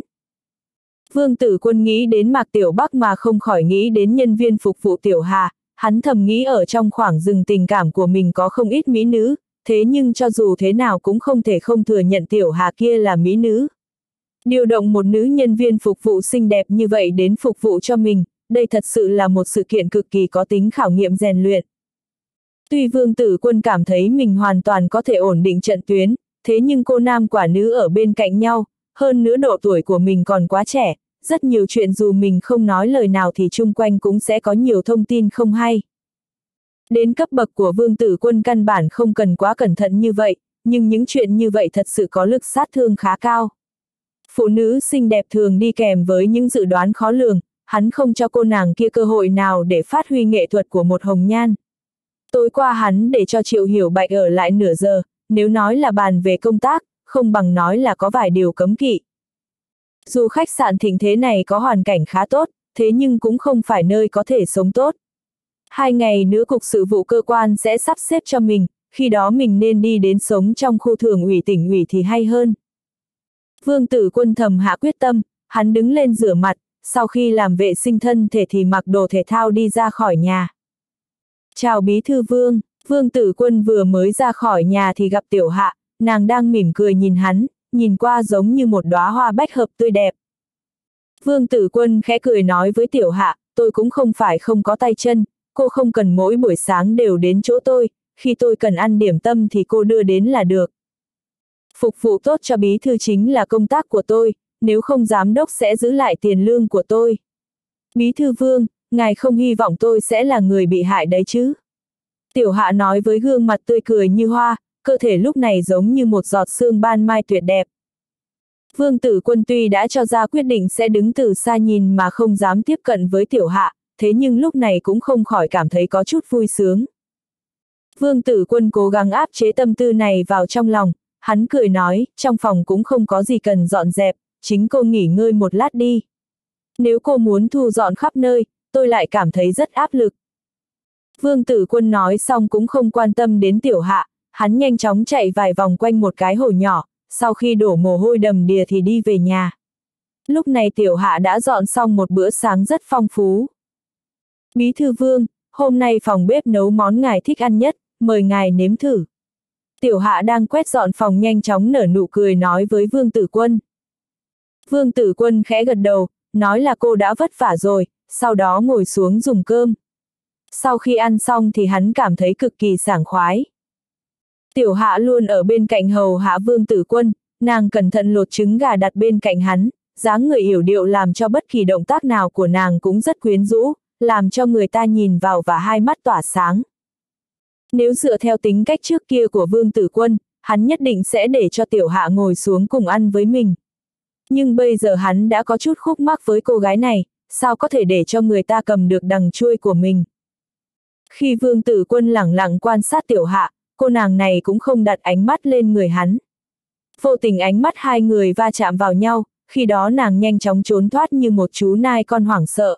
Vương Tử Quân nghĩ đến Mạc Tiểu Bắc mà không khỏi nghĩ đến nhân viên phục vụ Tiểu Hà, hắn thầm nghĩ ở trong khoảng rừng tình cảm của mình có không ít mỹ nữ, thế nhưng cho dù thế nào cũng không thể không thừa nhận Tiểu Hà kia là mỹ nữ. Điều động một nữ nhân viên phục vụ xinh đẹp như vậy đến phục vụ cho mình, đây thật sự là một sự kiện cực kỳ có tính khảo nghiệm rèn luyện. Tuy Vương Tử Quân cảm thấy mình hoàn toàn có thể ổn định trận tuyến, thế nhưng cô nam quả nữ ở bên cạnh nhau, hơn nữa độ tuổi của mình còn quá trẻ, rất nhiều chuyện dù mình không nói lời nào thì chung quanh cũng sẽ có nhiều thông tin không hay. Đến cấp bậc của Vương Tử Quân căn bản không cần quá cẩn thận như vậy, nhưng những chuyện như vậy thật sự có lực sát thương khá cao. Phụ nữ xinh đẹp thường đi kèm với những dự đoán khó lường, hắn không cho cô nàng kia cơ hội nào để phát huy nghệ thuật của một hồng nhan. Tối qua hắn để cho Triệu Hiểu Bạch ở lại nửa giờ, nếu nói là bàn về công tác, không bằng nói là có vài điều cấm kỵ. Dù khách sạn thịnh thế này có hoàn cảnh khá tốt, thế nhưng cũng không phải nơi có thể sống tốt. 2 ngày nữa cục sự vụ cơ quan sẽ sắp xếp cho mình, khi đó mình nên đi đến sống trong khu thường ủy tỉnh ủy thì hay hơn. Vương Tử Quân thầm hạ quyết tâm, hắn đứng lên rửa mặt, sau khi làm vệ sinh thân thể thì mặc đồ thể thao đi ra khỏi nhà. Chào Bí thư Vương, Vương Tử Quân vừa mới ra khỏi nhà thì gặp Tiểu Hạ, nàng đang mỉm cười nhìn hắn, nhìn qua giống như một đóa hoa bách hợp tươi đẹp. Vương Tử Quân khẽ cười nói với Tiểu Hạ, tôi cũng không phải không có tay chân, cô không cần mỗi buổi sáng đều đến chỗ tôi, khi tôi cần ăn điểm tâm thì cô đưa đến là được. Phục vụ tốt cho bí thư chính là công tác của tôi, nếu không giám đốc sẽ giữ lại tiền lương của tôi. Bí thư Vương, ngài không hy vọng tôi sẽ là người bị hại đấy chứ? Tiểu Hạ nói với gương mặt tươi cười như hoa, cơ thể lúc này giống như một giọt sương ban mai tuyệt đẹp. Vương Tử Quân tuy đã cho ra quyết định sẽ đứng từ xa nhìn mà không dám tiếp cận với Tiểu Hạ, thế nhưng lúc này cũng không khỏi cảm thấy có chút vui sướng. Vương Tử Quân cố gắng áp chế tâm tư này vào trong lòng, hắn cười nói, trong phòng cũng không có gì cần dọn dẹp, chính cô nghỉ ngơi một lát đi. Nếu cô muốn thu dọn khắp nơi, tôi lại cảm thấy rất áp lực. Vương Tử Quân nói xong cũng không quan tâm đến Tiểu Hạ, hắn nhanh chóng chạy vài vòng quanh một cái hồ nhỏ, sau khi đổ mồ hôi đầm đìa thì đi về nhà. Lúc này Tiểu Hạ đã dọn xong một bữa sáng rất phong phú. Bí thư Vương, hôm nay phòng bếp nấu món ngài thích ăn nhất, mời ngài nếm thử. Tiểu Hạ đang quét dọn phòng nhanh chóng nở nụ cười nói với Vương Tử Quân. Vương Tử Quân khẽ gật đầu, nói là cô đã vất vả rồi, sau đó ngồi xuống dùng cơm. Sau khi ăn xong thì hắn cảm thấy cực kỳ sảng khoái. Tiểu Hạ luôn ở bên cạnh hầu hạ Vương Tử Quân, nàng cẩn thận lột trứng gà đặt bên cạnh hắn, dáng người yểu điệu làm cho bất kỳ động tác nào của nàng cũng rất quyến rũ, làm cho người ta nhìn vào và hai mắt tỏa sáng. Nếu dựa theo tính cách trước kia của Vương Tử Quân, hắn nhất định sẽ để cho Tiểu Hạ ngồi xuống cùng ăn với mình. Nhưng bây giờ hắn đã có chút khúc mắc với cô gái này, sao có thể để cho người ta cầm được đằng chuôi của mình. Khi Vương Tử Quân lẳng lặng quan sát Tiểu Hạ, cô nàng này cũng không đặt ánh mắt lên người hắn. Vô tình ánh mắt hai người va chạm vào nhau, khi đó nàng nhanh chóng trốn thoát như một chú nai con hoảng sợ.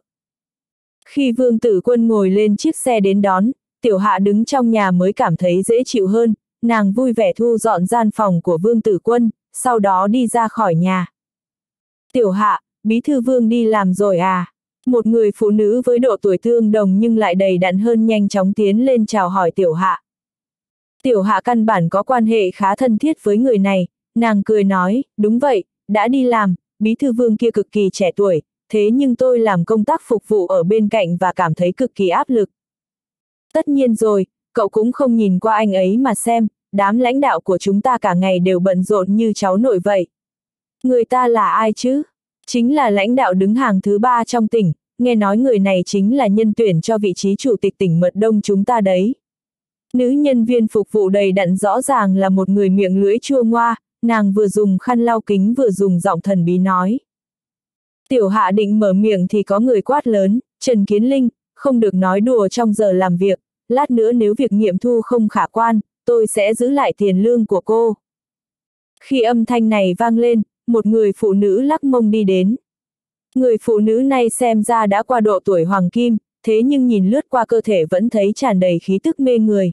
Khi Vương Tử Quân ngồi lên chiếc xe đến đón, Tiểu Hạ đứng trong nhà mới cảm thấy dễ chịu hơn, nàng vui vẻ thu dọn gian phòng của Vương Tử Quân, sau đó đi ra khỏi nhà. Tiểu Hạ, Bí thư Vương đi làm rồi à? Một người phụ nữ với độ tuổi tương đồng nhưng lại đầy đặn hơn nhanh chóng tiến lên chào hỏi Tiểu Hạ. Tiểu Hạ căn bản có quan hệ khá thân thiết với người này, nàng cười nói, đúng vậy, đã đi làm, bí thư Vương kia cực kỳ trẻ tuổi, thế nhưng tôi làm công tác phục vụ ở bên cạnh và cảm thấy cực kỳ áp lực. Tất nhiên rồi, cậu cũng không nhìn qua anh ấy mà xem, đám lãnh đạo của chúng ta cả ngày đều bận rộn như cháu nội vậy. Người ta là ai chứ? Chính là lãnh đạo đứng hàng thứ 3 trong tỉnh, nghe nói người này chính là nhân tuyển cho vị trí chủ tịch tỉnh Mật Đông chúng ta đấy. Nữ nhân viên phục vụ đầy đặn rõ ràng là một người miệng lưỡi chua ngoa, nàng vừa dùng khăn lau kính vừa dùng giọng thần bí nói. Tiểu Hạ định mở miệng thì có người quát lớn, Trần Kiến Linh, không được nói đùa trong giờ làm việc, lát nữa nếu việc nghiệm thu không khả quan, tôi sẽ giữ lại tiền lương của cô. Khi âm thanh này vang lên, một người phụ nữ lắc mông đi đến. Người phụ nữ này xem ra đã qua độ tuổi hoàng kim, thế nhưng nhìn lướt qua cơ thể vẫn thấy tràn đầy khí tức mê người.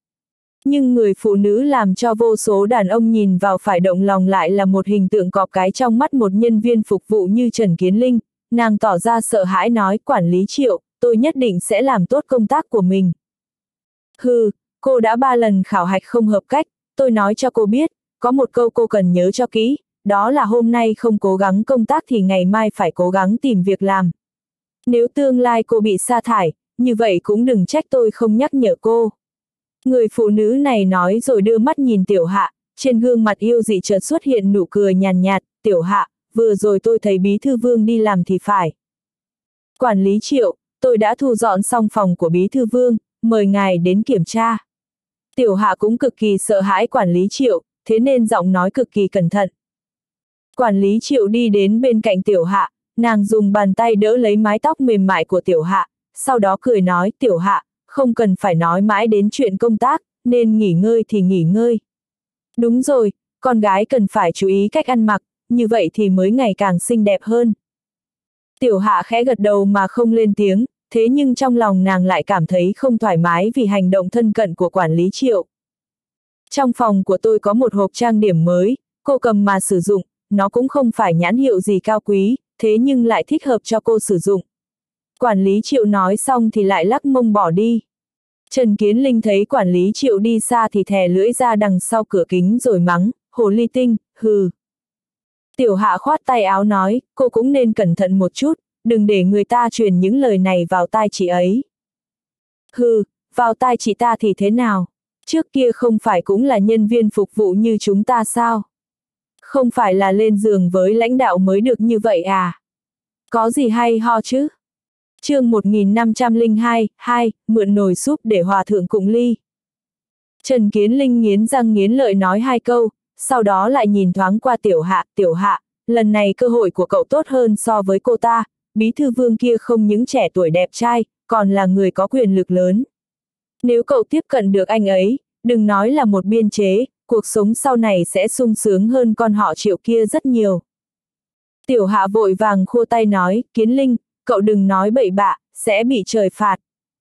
Nhưng người phụ nữ làm cho vô số đàn ông nhìn vào phải động lòng lại là một hình tượng cọp cái trong mắt một nhân viên phục vụ như Trần Kiến Linh, nàng tỏ ra sợ hãi nói, quản lý Triệu, tôi nhất định sẽ làm tốt công tác của mình. Hừ, cô đã 3 lần khảo hạch không hợp cách, tôi nói cho cô biết, có một câu cô cần nhớ cho kỹ, đó là hôm nay không cố gắng công tác thì ngày mai phải cố gắng tìm việc làm. Nếu tương lai cô bị sa thải, như vậy cũng đừng trách tôi không nhắc nhở cô. Người phụ nữ này nói rồi đưa mắt nhìn Tiểu Hạ, trên gương mặt yêu dị chợt xuất hiện nụ cười nhàn nhạt, Tiểu Hạ, vừa rồi tôi thấy bí thư Vương đi làm thì phải. Quản lý Triệu, tôi đã thu dọn xong phòng của bí thư Vương, mời ngài đến kiểm tra. Tiểu Hạ cũng cực kỳ sợ hãi quản lý Triệu, thế nên giọng nói cực kỳ cẩn thận. Quản lý Triệu đi đến bên cạnh Tiểu Hạ, nàng dùng bàn tay đỡ lấy mái tóc mềm mại của Tiểu Hạ, sau đó cười nói, Tiểu Hạ, không cần phải nói mãi đến chuyện công tác, nên nghỉ ngơi thì nghỉ ngơi. Đúng rồi, con gái cần phải chú ý cách ăn mặc, như vậy thì mới ngày càng xinh đẹp hơn. Tiểu Hạ khẽ gật đầu mà không lên tiếng, thế nhưng trong lòng nàng lại cảm thấy không thoải mái vì hành động thân cận của quản lý Triệu. Trong phòng của tôi có một hộp trang điểm mới, cô cầm mà sử dụng, nó cũng không phải nhãn hiệu gì cao quý, thế nhưng lại thích hợp cho cô sử dụng. Quản lý Triệu nói xong thì lại lắc mông bỏ đi. Trần Kiến Linh thấy quản lý Triệu đi xa thì thè lưỡi ra đằng sau cửa kính rồi mắng, hồ ly tinh, hừ. Tiểu Hạ khoát tay áo nói, cô cũng nên cẩn thận một chút, đừng để người ta truyền những lời này vào tai chị ấy. Hừ, vào tai chị ta thì thế nào? Trước kia không phải cũng là nhân viên phục vụ như chúng ta sao? Không phải là lên giường với lãnh đạo mới được như vậy à? Có gì hay ho chứ? Chương 1502, mượn nồi súp để hòa thượng cùng ly. Trần Kiến Linh nghiến răng nghiến lợi nói 2 câu, sau đó lại nhìn thoáng qua Tiểu Hạ, lần này cơ hội của cậu tốt hơn so với cô ta, bí thư Vương kia không những trẻ tuổi đẹp trai, còn là người có quyền lực lớn. Nếu cậu tiếp cận được anh ấy, đừng nói là một biên chế, cuộc sống sau này sẽ sung sướng hơn con họ Triệu kia rất nhiều. Tiểu Hạ vội vàng khua tay nói, Kiến Linh, cậu đừng nói bậy bạ, sẽ bị trời phạt.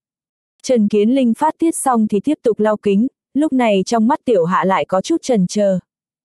Trần Kiến Linh phát tiết xong thì tiếp tục lau kính, lúc này trong mắt Tiểu Hạ lại có chút chần chờ.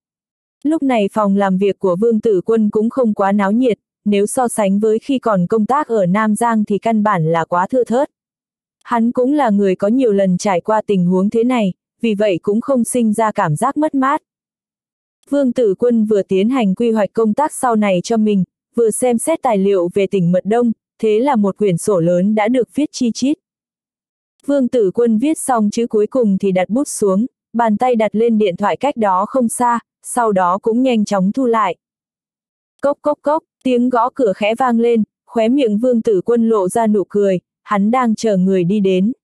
Lúc này phòng làm việc của Vương Tử Quân cũng không quá náo nhiệt, nếu so sánh với khi còn công tác ở Nam Giang thì căn bản là quá thưa thớt. Hắn cũng là người có nhiều lần trải qua tình huống thế này, vì vậy cũng không sinh ra cảm giác mất mát. Vương Tử Quân vừa tiến hành quy hoạch công tác sau này cho mình, vừa xem xét tài liệu về tỉnh Mật Đông, thế là một quyển sổ lớn đã được viết chi chít. Vương Tử Quân viết xong chữ cuối cùng thì đặt bút xuống, bàn tay đặt lên điện thoại cách đó không xa, sau đó cũng nhanh chóng thu lại. Cốc cốc cốc, tiếng gõ cửa khẽ vang lên, khóe miệng Vương Tử Quân lộ ra nụ cười, hắn đang chờ người đi đến.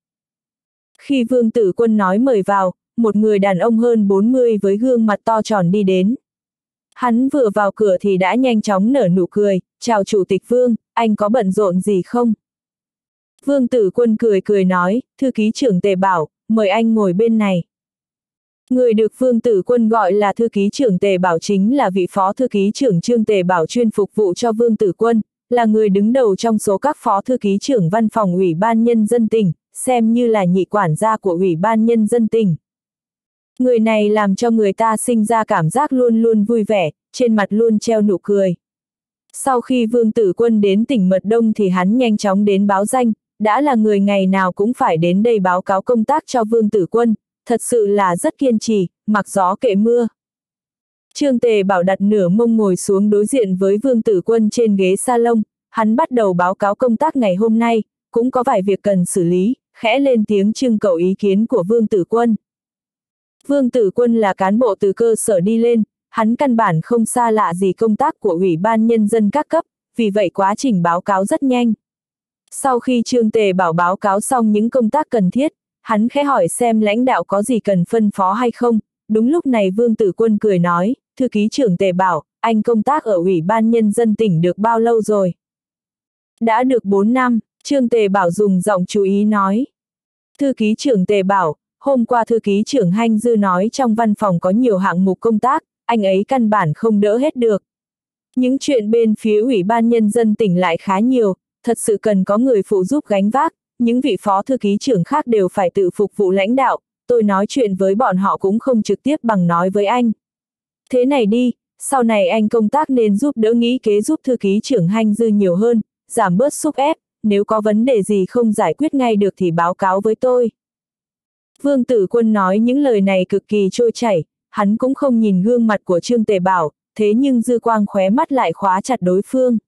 Khi Vương Tử Quân nói mời vào, một người đàn ông hơn 40 với gương mặt to tròn đi đến. Hắn vừa vào cửa thì đã nhanh chóng nở nụ cười, chào Chủ tịch Vương, anh có bận rộn gì không? Vương Tử Quân cười nói, thư ký trưởng Tề Bảo, mời anh ngồi bên này. Người được Vương Tử Quân gọi là thư ký trưởng Tề Bảo chính là vị phó thư ký trưởng Trương Tề Bảo chuyên phục vụ cho Vương Tử Quân, là người đứng đầu trong số các phó thư ký trưởng văn phòng Ủy ban Nhân dân tỉnh, xem như là nhị quản gia của Ủy ban Nhân dân tỉnh. Người này làm cho người ta sinh ra cảm giác luôn luôn vui vẻ, trên mặt luôn treo nụ cười. Sau khi Vương Tử Quân đến tỉnh Mật Đông thì hắn nhanh chóng đến báo danh, đã là người ngày nào cũng phải đến đây báo cáo công tác cho Vương Tử Quân, thật sự là rất kiên trì, mặc gió kệ mưa. Trương Tề Bảo đặt nửa mông ngồi xuống đối diện với Vương Tử Quân trên ghế salon, hắn bắt đầu báo cáo công tác ngày hôm nay, cũng có vài việc cần xử lý, khẽ lên tiếng trưng cầu ý kiến của Vương Tử Quân. Vương Tử Quân là cán bộ từ cơ sở đi lên, hắn căn bản không xa lạ gì công tác của Ủy ban Nhân dân các cấp, vì vậy quá trình báo cáo rất nhanh. Sau khi Trương Tề Bảo báo cáo xong những công tác cần thiết, hắn khẽ hỏi xem lãnh đạo có gì cần phân phó hay không. Đúng lúc này Vương Tử Quân cười nói, thư ký trưởng Tề Bảo, anh công tác ở Ủy ban Nhân dân tỉnh được bao lâu rồi? Đã được 4 năm, Trương Tề Bảo dùng giọng chú ý nói. Thư ký trưởng Tề Bảo, hôm qua thư ký trưởng Hanh Dư nói trong văn phòng có nhiều hạng mục công tác, anh ấy căn bản không đỡ hết được. Những chuyện bên phía Ủy ban Nhân dân tỉnh lại khá nhiều, thật sự cần có người phụ giúp gánh vác, những vị phó thư ký trưởng khác đều phải tự phục vụ lãnh đạo, tôi nói chuyện với bọn họ cũng không trực tiếp bằng nói với anh. Thế này đi, sau này anh công tác nên giúp đỡ nghĩ kế giúp thư ký trưởng Hanh Dư nhiều hơn, giảm bớt xúc ép, nếu có vấn đề gì không giải quyết ngay được thì báo cáo với tôi. Vương Tử Quân nói những lời này cực kỳ trôi chảy, hắn cũng không nhìn gương mặt của Trương Tề Bảo, thế nhưng dư quang khóe mắt lại khóa chặt đối phương.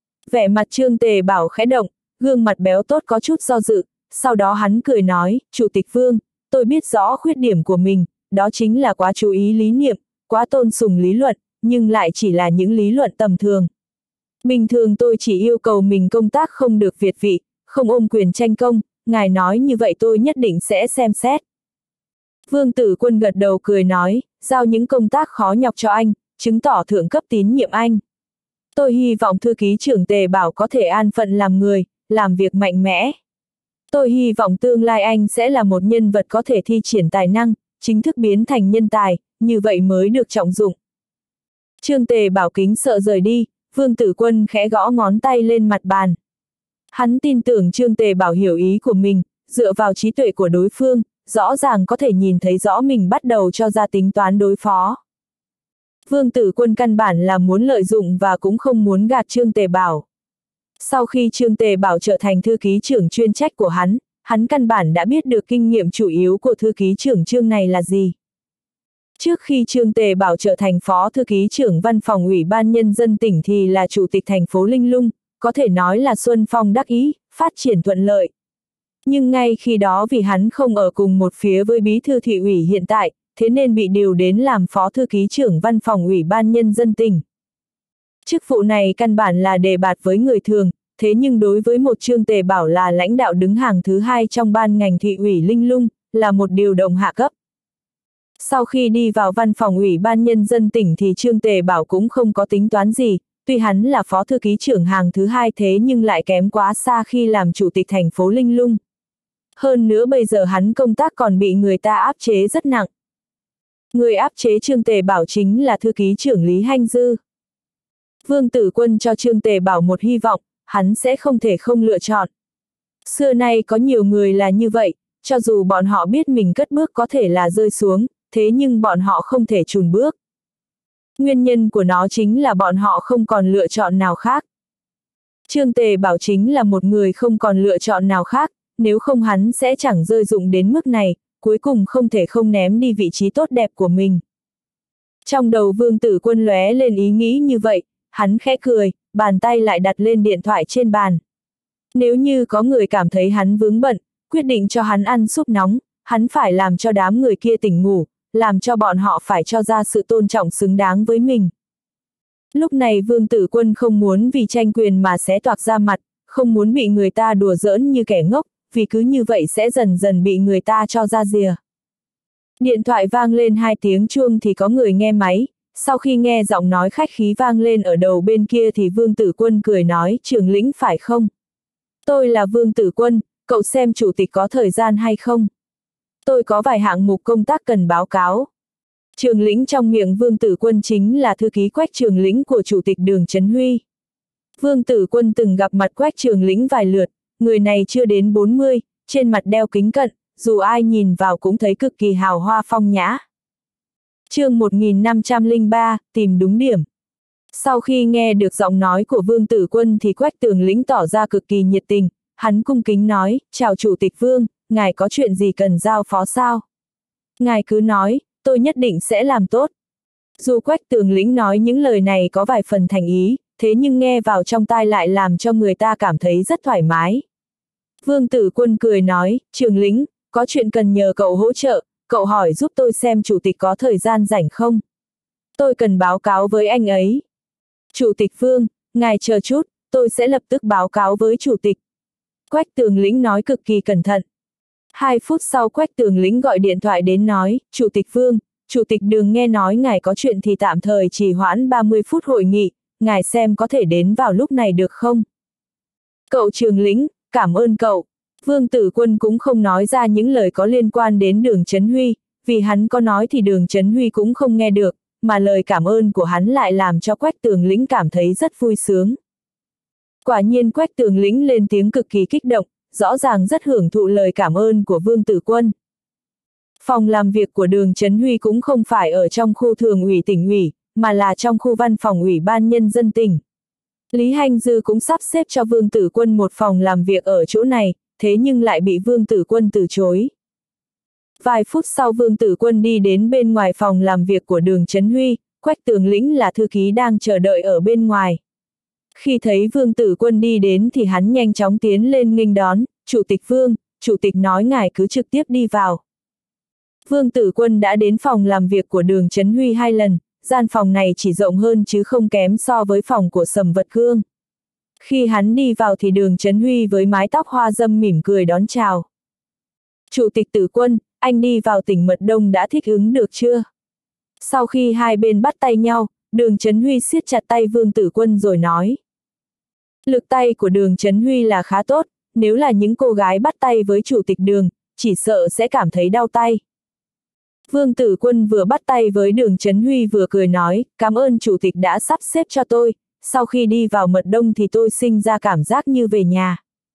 Vẻ mặt Trương Tề Bảo khẽ động, gương mặt béo tốt có chút do dự, sau đó hắn cười nói, Chủ tịch Vương, tôi biết rõ khuyết điểm của mình, đó chính là quá chú ý lý niệm, quá tôn sùng lý luận, nhưng lại chỉ là những lý luận tầm thường. Bình thường tôi chỉ yêu cầu mình công tác không được việt vị, không ôm quyền tranh công, ngài nói như vậy tôi nhất định sẽ xem xét. Vương Tử Quân gật đầu cười nói, giao những công tác khó nhọc cho anh, chứng tỏ thượng cấp tín nhiệm anh. Tôi hy vọng thư ký trưởng Tề Bảo có thể an phận làm người, làm việc mạnh mẽ. Tôi hy vọng tương lai anh sẽ là một nhân vật có thể thi triển tài năng, chính thức biến thành nhân tài, như vậy mới được trọng dụng. Trương Tề Bảo kính sợ rời đi, Vương Tử Quân khẽ gõ ngón tay lên mặt bàn. Hắn tin tưởng Trương Tề Bảo hiểu ý của mình, dựa vào trí tuệ của đối phương, rõ ràng có thể nhìn thấy rõ mình bắt đầu cho ra tính toán đối phó. Vương Tử Quân căn bản là muốn lợi dụng và cũng không muốn gạt Trương Tề Bảo. Sau khi Trương Tề Bảo trở thành thư ký trưởng chuyên trách của hắn căn bản đã biết được kinh nghiệm chủ yếu của thư ký trưởng Trương này là gì. Trước khi Trương Tề Bảo trở thành phó thư ký trưởng văn phòng Ủy ban Nhân dân tỉnh thì là chủ tịch thành phố Linh Lung, có thể nói là xuân phong đắc ý, phát triển thuận lợi. Nhưng ngay khi đó vì hắn không ở cùng một phía với bí thư thị ủy hiện tại, thế nên bị điều đến làm phó thư ký trưởng văn phòng Ủy ban Nhân dân tỉnh. Chức vụ này căn bản là đề bạt với người thường, thế nhưng đối với một Trương Tề Bảo là lãnh đạo đứng hàng thứ 2 trong ban ngành thị ủy Linh Lung, là một điều động hạ cấp. Sau khi đi vào văn phòng Ủy ban Nhân dân tỉnh thì Trương Tề Bảo cũng không có tính toán gì, tuy hắn là phó thư ký trưởng hàng thứ 2 thế nhưng lại kém quá xa khi làm chủ tịch thành phố Linh Lung. Hơn nữa bây giờ hắn công tác còn bị người ta áp chế rất nặng. Người áp chế Trương Tề Bảo chính là thư ký trưởng Lý Hanh Dư. Vương Tử Quân cho Trương Tề Bảo một hy vọng, hắn sẽ không thể không lựa chọn. Xưa nay có nhiều người là như vậy, cho dù bọn họ biết mình cất bước có thể là rơi xuống, thế nhưng bọn họ không thể chùn bước. Nguyên nhân của nó chính là bọn họ không còn lựa chọn nào khác. Trương Tề Bảo chính là một người không còn lựa chọn nào khác, nếu không hắn sẽ chẳng rơi dụng đến mức này, cuối cùng không thể không ném đi vị trí tốt đẹp của mình. Trong đầu Vương Tử Quân lóe lên ý nghĩ như vậy, hắn khẽ cười, bàn tay lại đặt lên điện thoại trên bàn. Nếu như có người cảm thấy hắn vướng bận, quyết định cho hắn ăn súp nóng, hắn phải làm cho đám người kia tỉnh ngủ, làm cho bọn họ phải cho ra sự tôn trọng xứng đáng với mình. Lúc này Vương Tử Quân không muốn vì tranh quyền mà xé toạc ra mặt, không muốn bị người ta đùa giỡn như kẻ ngốc, vì cứ như vậy sẽ dần dần bị người ta cho ra rìa. Điện thoại vang lên 2 tiếng chuông thì có người nghe máy, sau khi nghe giọng nói khách khí vang lên ở đầu bên kia thì Vương Tử Quân cười nói, Trường Lĩnh phải không? Tôi là Vương Tử Quân, cậu xem chủ tịch có thời gian hay không? Tôi có vài hạng mục công tác cần báo cáo. Trường Lĩnh trong miệng Vương Tử Quân chính là thư ký Quách Trường Lĩnh của chủ tịch Đường Chấn Huy. Vương Tử Quân từng gặp mặt Quách Trường Lĩnh vài lượt, người này chưa đến 40, trên mặt đeo kính cận, dù ai nhìn vào cũng thấy cực kỳ hào hoa phong nhã. Chương 1503, tìm đúng điểm. Sau khi nghe được giọng nói của Vương Tử Quân thì Quách Trường Lĩnh tỏ ra cực kỳ nhiệt tình, hắn cung kính nói, chào Chủ tịch Vương, ngài có chuyện gì cần giao phó sao? Ngài cứ nói, tôi nhất định sẽ làm tốt. Dù Quách Tường Lĩnh nói những lời này có vài phần thành ý, thế nhưng nghe vào trong tai lại làm cho người ta cảm thấy rất thoải mái. Vương Tử Quân cười nói, Trường Lĩnh, có chuyện cần nhờ cậu hỗ trợ, cậu hỏi giúp tôi xem chủ tịch có thời gian rảnh không? Tôi cần báo cáo với anh ấy. Chủ tịch Vương, ngài chờ chút, tôi sẽ lập tức báo cáo với chủ tịch. Quách Tường Lĩnh nói cực kỳ cẩn thận. 2 phút sau Quách Tường Lĩnh gọi điện thoại đến nói, Chủ tịch Vương, Chủ tịch Đường nghe nói ngài có chuyện thì tạm thời trì hoãn 30 phút hội nghị, ngài xem có thể đến vào lúc này được không? Cậu Trường Lĩnh, cảm ơn cậu. Vương Tử Quân cũng không nói ra những lời có liên quan đến Đường Chấn Huy, vì hắn có nói thì Đường Chấn Huy cũng không nghe được, mà lời cảm ơn của hắn lại làm cho Quách Tường Lĩnh cảm thấy rất vui sướng. Quả nhiên Quách Tường Lĩnh lên tiếng cực kỳ kích động, rõ ràng rất hưởng thụ lời cảm ơn của Vương Tử Quân. Phòng làm việc của Đường Chấn Huy cũng không phải ở trong khu thường ủy tỉnh ủy, mà là trong khu văn phòng Ủy ban Nhân dân tỉnh. Lý Hành Dư cũng sắp xếp cho Vương Tử Quân một phòng làm việc ở chỗ này, thế nhưng lại bị Vương Tử Quân từ chối. Vài phút sau Vương Tử Quân đi đến bên ngoài phòng làm việc của Đường Chấn Huy, Quách Tường Lĩnh là thư ký đang chờ đợi ở bên ngoài. Khi thấy Vương Tử Quân đi đến thì hắn nhanh chóng tiến lên nghênh đón, Chủ tịch Vương, Chủ tịch nói ngài cứ trực tiếp đi vào. Vương Tử Quân đã đến phòng làm việc của Đường Chấn Huy 2 lần, gian phòng này chỉ rộng hơn chứ không kém so với phòng của Sầm Vật Cương. Khi hắn đi vào thì Đường Chấn Huy với mái tóc hoa dâm mỉm cười đón chào. Chủ tịch Tử Quân, anh đi vào tỉnh Mật Đông đã thích ứng được chưa? Sau khi hai bên bắt tay nhau, Đường Chấn Huy siết chặt tay Vương Tử Quân rồi nói. Lực tay của Đường Chấn Huy là khá tốt, nếu là những cô gái bắt tay với Chủ tịch Đường, chỉ sợ sẽ cảm thấy đau tay. Vương Tử Quân vừa bắt tay với Đường Chấn Huy vừa cười nói, cảm ơn Chủ tịch đã sắp xếp cho tôi, sau khi đi vào Mật Đông thì tôi sinh ra cảm giác như về nhà.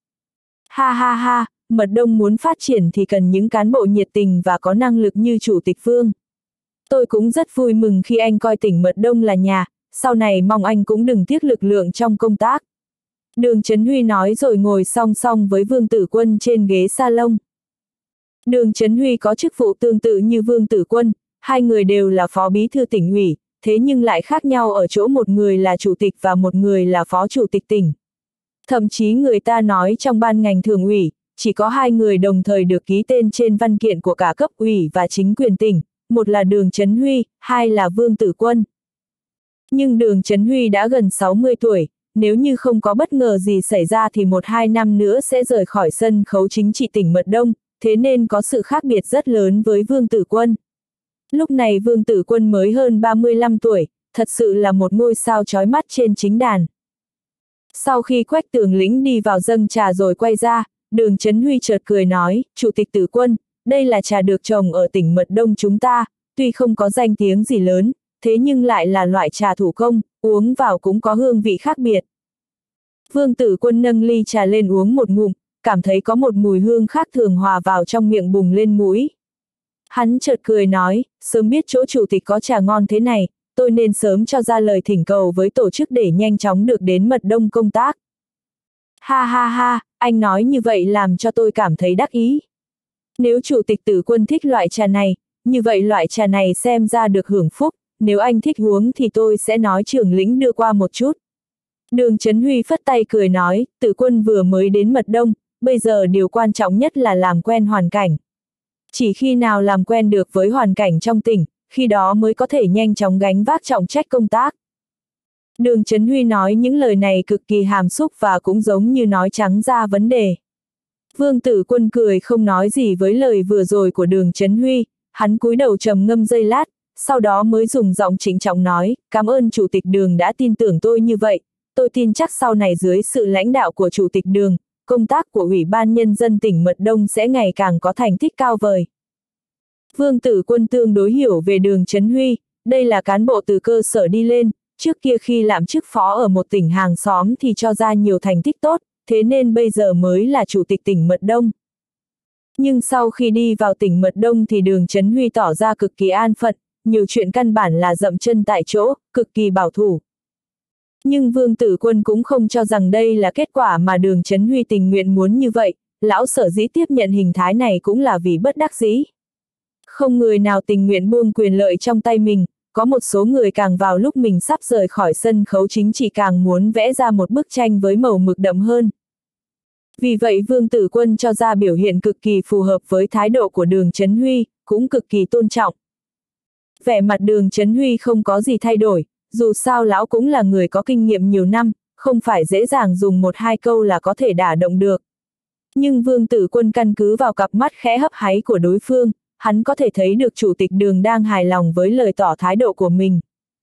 Ha ha ha, Mật Đông muốn phát triển thì cần những cán bộ nhiệt tình và có năng lực như Chủ tịch Vương. Tôi cũng rất vui mừng khi anh coi tỉnh Mật Đông là nhà, sau này mong anh cũng đừng tiếc lực lượng trong công tác. Đường Chấn Huy nói rồi ngồi song song với Vương Tử Quân trên ghế salon. Đường Chấn Huy có chức vụ tương tự như Vương Tử Quân, hai người đều là phó bí thư tỉnh ủy, thế nhưng lại khác nhau ở chỗ một người là chủ tịch và một người là phó chủ tịch tỉnh. Thậm chí người ta nói trong ban ngành thường ủy, chỉ có 2 người đồng thời được ký tên trên văn kiện của cả cấp ủy và chính quyền tỉnh, một là Đường Chấn Huy, 2 là Vương Tử Quân. Nhưng Đường Chấn Huy đã gần 60 tuổi, nếu như không có bất ngờ gì xảy ra thì 1-2 năm nữa sẽ rời khỏi sân khấu chính trị tỉnh Mật Đông, thế nên có sự khác biệt rất lớn với Vương Tử Quân. Lúc này Vương Tử Quân mới hơn 35 tuổi, thật sự là một ngôi sao chói mắt trên chính đàn. Sau khi Quách Tường Lĩnh đi vào dâng trà rồi quay ra, Đường Chấn Huy chợt cười nói, Chủ tịch Tử Quân, đây là trà được trồng ở tỉnh Mật Đông chúng ta, tuy không có danh tiếng gì lớn, thế nhưng lại là loại trà thủ công, uống vào cũng có hương vị khác biệt. Vương Tử Quân nâng ly trà lên uống một ngụm, cảm thấy có một mùi hương khác thường hòa vào trong miệng bùng lên mũi. Hắn chợt cười nói, sớm biết chỗ chủ tịch có trà ngon thế này, tôi nên sớm cho ra lời thỉnh cầu với tổ chức để nhanh chóng được đến Mật Đông công tác. Ha ha ha, anh nói như vậy làm cho tôi cảm thấy đắc ý. Nếu Chủ tịch Tử Quân thích loại trà này, như vậy loại trà này xem ra được hưởng phúc, nếu anh thích uống thì tôi sẽ nói Trường Lĩnh đưa qua một chút. Đường Chấn Huy phất tay cười nói, Tử Quân vừa mới đến Mật Đông, bây giờ điều quan trọng nhất là làm quen hoàn cảnh. Chỉ khi nào làm quen được với hoàn cảnh trong tỉnh, khi đó mới có thể nhanh chóng gánh vác trọng trách công tác. Đường Chấn Huy nói những lời này cực kỳ hàm xúc và cũng giống như nói trắng ra vấn đề. Vương Tử Quân cười không nói gì với lời vừa rồi của Đường Chấn Huy, hắn cúi đầu trầm ngâm giây lát, sau đó mới dùng giọng trịnh trọng nói, cảm ơn Chủ tịch Đường đã tin tưởng tôi như vậy, tôi tin chắc sau này dưới sự lãnh đạo của Chủ tịch Đường, công tác của Ủy ban Nhân dân tỉnh Mật Đông sẽ ngày càng có thành tích cao vời. Vương Tử Quân tương đối hiểu về Đường Chấn Huy, đây là cán bộ từ cơ sở đi lên, trước kia khi làm chức phó ở một tỉnh hàng xóm thì cho ra nhiều thành tích tốt, thế nên bây giờ mới là chủ tịch tỉnh Mật Đông. Nhưng sau khi đi vào tỉnh Mật Đông thì Đường Chấn Huy tỏ ra cực kỳ an phận, nhiều chuyện căn bản là dậm chân tại chỗ, cực kỳ bảo thủ. Nhưng Vương Tử Quân cũng không cho rằng đây là kết quả mà Đường Chấn Huy tình nguyện muốn như vậy, lão sở dĩ tiếp nhận hình thái này cũng là vì bất đắc dĩ. Không người nào tình nguyện buông quyền lợi trong tay mình, có một số người càng vào lúc mình sắp rời khỏi sân khấu chính trị càng muốn vẽ ra một bức tranh với màu mực đậm hơn. Vì vậy Vương Tử Quân cho ra biểu hiện cực kỳ phù hợp với thái độ của Đường Chấn Huy, cũng cực kỳ tôn trọng. Vẻ mặt Đường Chấn Huy không có gì thay đổi, dù sao lão cũng là người có kinh nghiệm nhiều năm, không phải dễ dàng dùng một hai câu là có thể đả động được. Nhưng Vương Tử Quân căn cứ vào cặp mắt khẽ hấp háy của đối phương, hắn có thể thấy được Chủ tịch Đường đang hài lòng với lời tỏ thái độ của mình.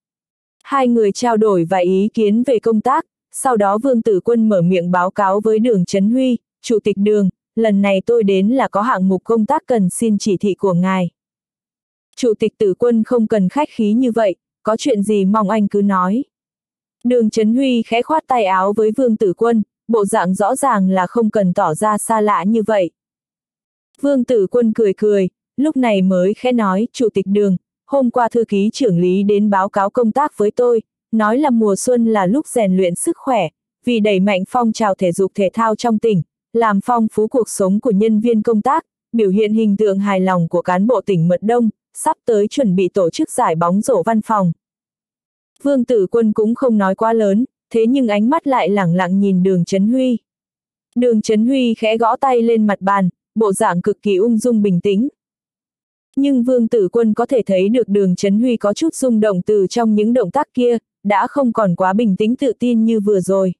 Hai người trao đổi vài ý kiến về công tác, sau đó Vương Tử Quân mở miệng báo cáo với Đường Chấn Huy, Chủ tịch Đường, lần này tôi đến là có hạng mục công tác cần xin chỉ thị của ngài. Chủ tịch Tử Quân không cần khách khí như vậy, có chuyện gì mong anh cứ nói. Đường Chấn Huy khẽ khoát tay áo với Vương Tử Quân, bộ dạng rõ ràng là không cần tỏ ra xa lạ như vậy. Vương Tử Quân cười cười, lúc này mới khẽ nói, Chủ tịch Đường, hôm qua thư ký trưởng lý đến báo cáo công tác với tôi, nói là mùa xuân là lúc rèn luyện sức khỏe, vì đẩy mạnh phong trào thể dục thể thao trong tỉnh, làm phong phú cuộc sống của nhân viên công tác, biểu hiện hình tượng hài lòng của cán bộ tỉnh Mật Đông, sắp tới chuẩn bị tổ chức giải bóng rổ văn phòng. Vương Tử Quân cũng không nói quá lớn, thế nhưng ánh mắt lại lẳng lặng nhìn Đường Chấn Huy. Đường Chấn Huy khẽ gõ tay lên mặt bàn, bộ dạng cực kỳ ung dung bình tĩnh. Nhưng Vương Tử Quân có thể thấy được Đường Chấn Huy có chút rung động từ trong những động tác kia, đã không còn quá bình tĩnh tự tin như vừa rồi.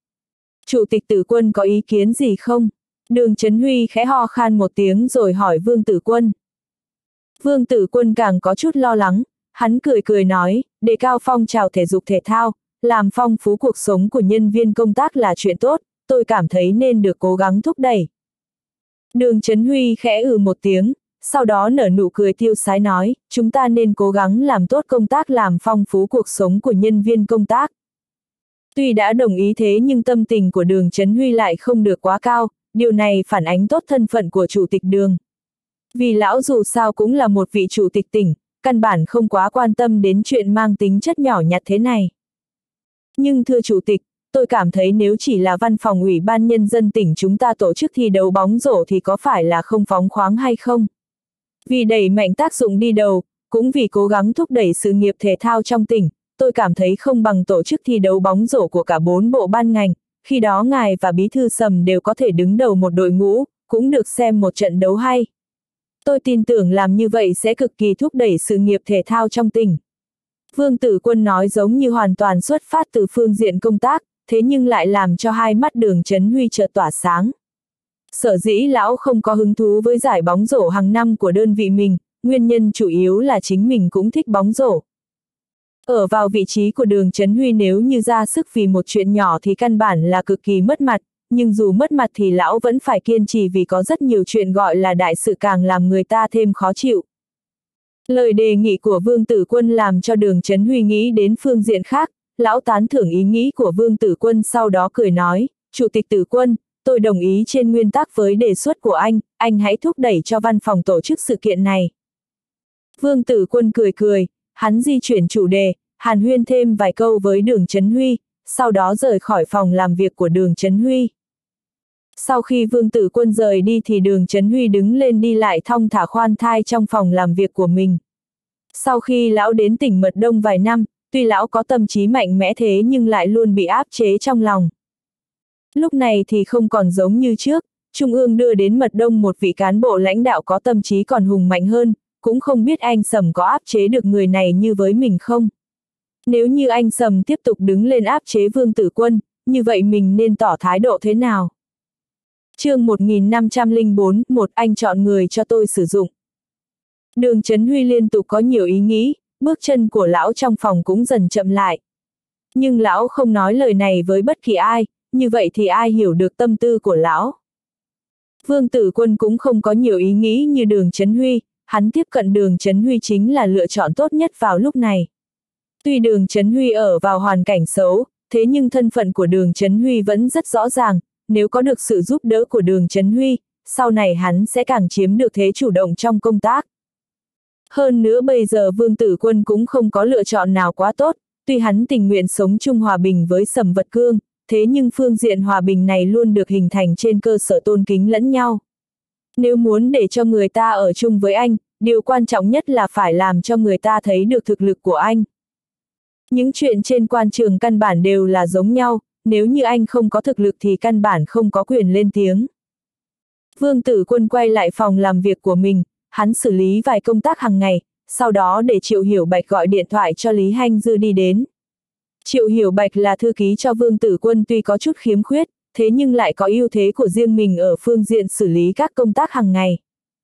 Chủ tịch Tử Quân có ý kiến gì không? Đường Chấn Huy khẽ ho khan một tiếng rồi hỏi Vương Tử Quân. Vương Tử Quân càng có chút lo lắng, hắn cười cười nói, đề cao phong trào thể dục thể thao, làm phong phú cuộc sống của nhân viên công tác là chuyện tốt, tôi cảm thấy nên được cố gắng thúc đẩy. Đường Chấn Huy khẽ một tiếng, sau đó nở nụ cười tiêu sái nói, chúng ta nên cố gắng làm tốt công tác làm phong phú cuộc sống của nhân viên công tác. Tuy đã đồng ý thế nhưng tâm tình của Đường Chấn Huy lại không được quá cao, điều này phản ánh tốt thân phận của Chủ tịch Đường. Vì lão dù sao cũng là một vị chủ tịch tỉnh, căn bản không quá quan tâm đến chuyện mang tính chất nhỏ nhặt thế này. Nhưng thưa Chủ tịch, tôi cảm thấy nếu chỉ là văn phòng Ủy ban Nhân dân tỉnh chúng ta tổ chức thi đấu bóng rổ thì có phải là không phóng khoáng hay không? Vì đẩy mạnh tác dụng đi đầu, cũng vì cố gắng thúc đẩy sự nghiệp thể thao trong tỉnh, tôi cảm thấy không bằng tổ chức thi đấu bóng rổ của cả 4 bộ ban ngành, khi đó ngài và Bí thư Sầm đều có thể đứng đầu một đội ngũ, cũng được xem một trận đấu hay. Tôi tin tưởng làm như vậy sẽ cực kỳ thúc đẩy sự nghiệp thể thao trong tỉnh. Vương Tử Quân nói giống như hoàn toàn xuất phát từ phương diện công tác, thế nhưng lại làm cho hai mắt Đường Chấn Huy chợt tỏa sáng. Sở dĩ lão không có hứng thú với giải bóng rổ hàng năm của đơn vị mình, nguyên nhân chủ yếu là chính mình cũng thích bóng rổ. Ở vào vị trí của Đường Chấn Huy nếu như ra sức vì một chuyện nhỏ thì căn bản là cực kỳ mất mặt, nhưng dù mất mặt thì lão vẫn phải kiên trì vì có rất nhiều chuyện gọi là đại sự càng làm người ta thêm khó chịu. Lời đề nghị của Vương Tử Quân làm cho Đường Chấn Huy nghĩ đến phương diện khác, lão tán thưởng ý nghĩ của Vương Tử Quân sau đó cười nói, Chủ tịch Tử Quân, tôi đồng ý trên nguyên tắc với đề xuất của anh hãy thúc đẩy cho văn phòng tổ chức sự kiện này. Vương Tử Quân cười cười, hắn di chuyển chủ đề, hàn huyên thêm vài câu với Đường Chấn Huy, sau đó rời khỏi phòng làm việc của Đường Chấn Huy. Sau khi Vương Tử Quân rời đi thì Đường Chấn Huy đứng lên đi lại thong thả khoan thai trong phòng làm việc của mình. Sau khi lão đến tỉnh Mật Đông vài năm, tuy lão có tâm trí mạnh mẽ thế nhưng lại luôn bị áp chế trong lòng. Lúc này thì không còn giống như trước, Trung ương đưa đến Mật Đông một vị cán bộ lãnh đạo có tâm trí còn hùng mạnh hơn, cũng không biết anh Sầm có áp chế được người này như với mình không. Nếu như anh Sầm tiếp tục đứng lên áp chế Vương Tử Quân, như vậy mình nên tỏ thái độ thế nào? Chương 1504, một anh chọn người cho tôi sử dụng. Đường Chấn Huy liên tục có nhiều ý nghĩ, bước chân của lão trong phòng cũng dần chậm lại. Nhưng lão không nói lời này với bất kỳ ai, như vậy thì ai hiểu được tâm tư của lão. Vương Tử Quân cũng không có nhiều ý nghĩ như Đường Chấn Huy, hắn tiếp cận Đường Chấn Huy chính là lựa chọn tốt nhất vào lúc này. Tuy Đường Chấn Huy ở vào hoàn cảnh xấu, thế nhưng thân phận của Đường Chấn Huy vẫn rất rõ ràng, nếu có được sự giúp đỡ của Đường Chấn Huy, sau này hắn sẽ càng chiếm được thế chủ động trong công tác. Hơn nữa bây giờ Vương Tử Quân cũng không có lựa chọn nào quá tốt, tuy hắn tình nguyện sống chung hòa bình với Sầm Vật Cương, thế nhưng phương diện hòa bình này luôn được hình thành trên cơ sở tôn kính lẫn nhau. Nếu muốn để cho người ta ở chung với anh, điều quan trọng nhất là phải làm cho người ta thấy được thực lực của anh. Những chuyện trên quan trường căn bản đều là giống nhau, nếu như anh không có thực lực thì căn bản không có quyền lên tiếng. Vương Tử Quân quay lại phòng làm việc của mình, hắn xử lý vài công tác hàng ngày, sau đó để Triệu Hiểu Bạch gọi điện thoại cho Lý Hanh Dư đi đến. Triệu Hiểu Bạch là thư ký cho Vương Tử Quân, tuy có chút khiếm khuyết, thế nhưng lại có ưu thế của riêng mình ở phương diện xử lý các công tác hàng ngày.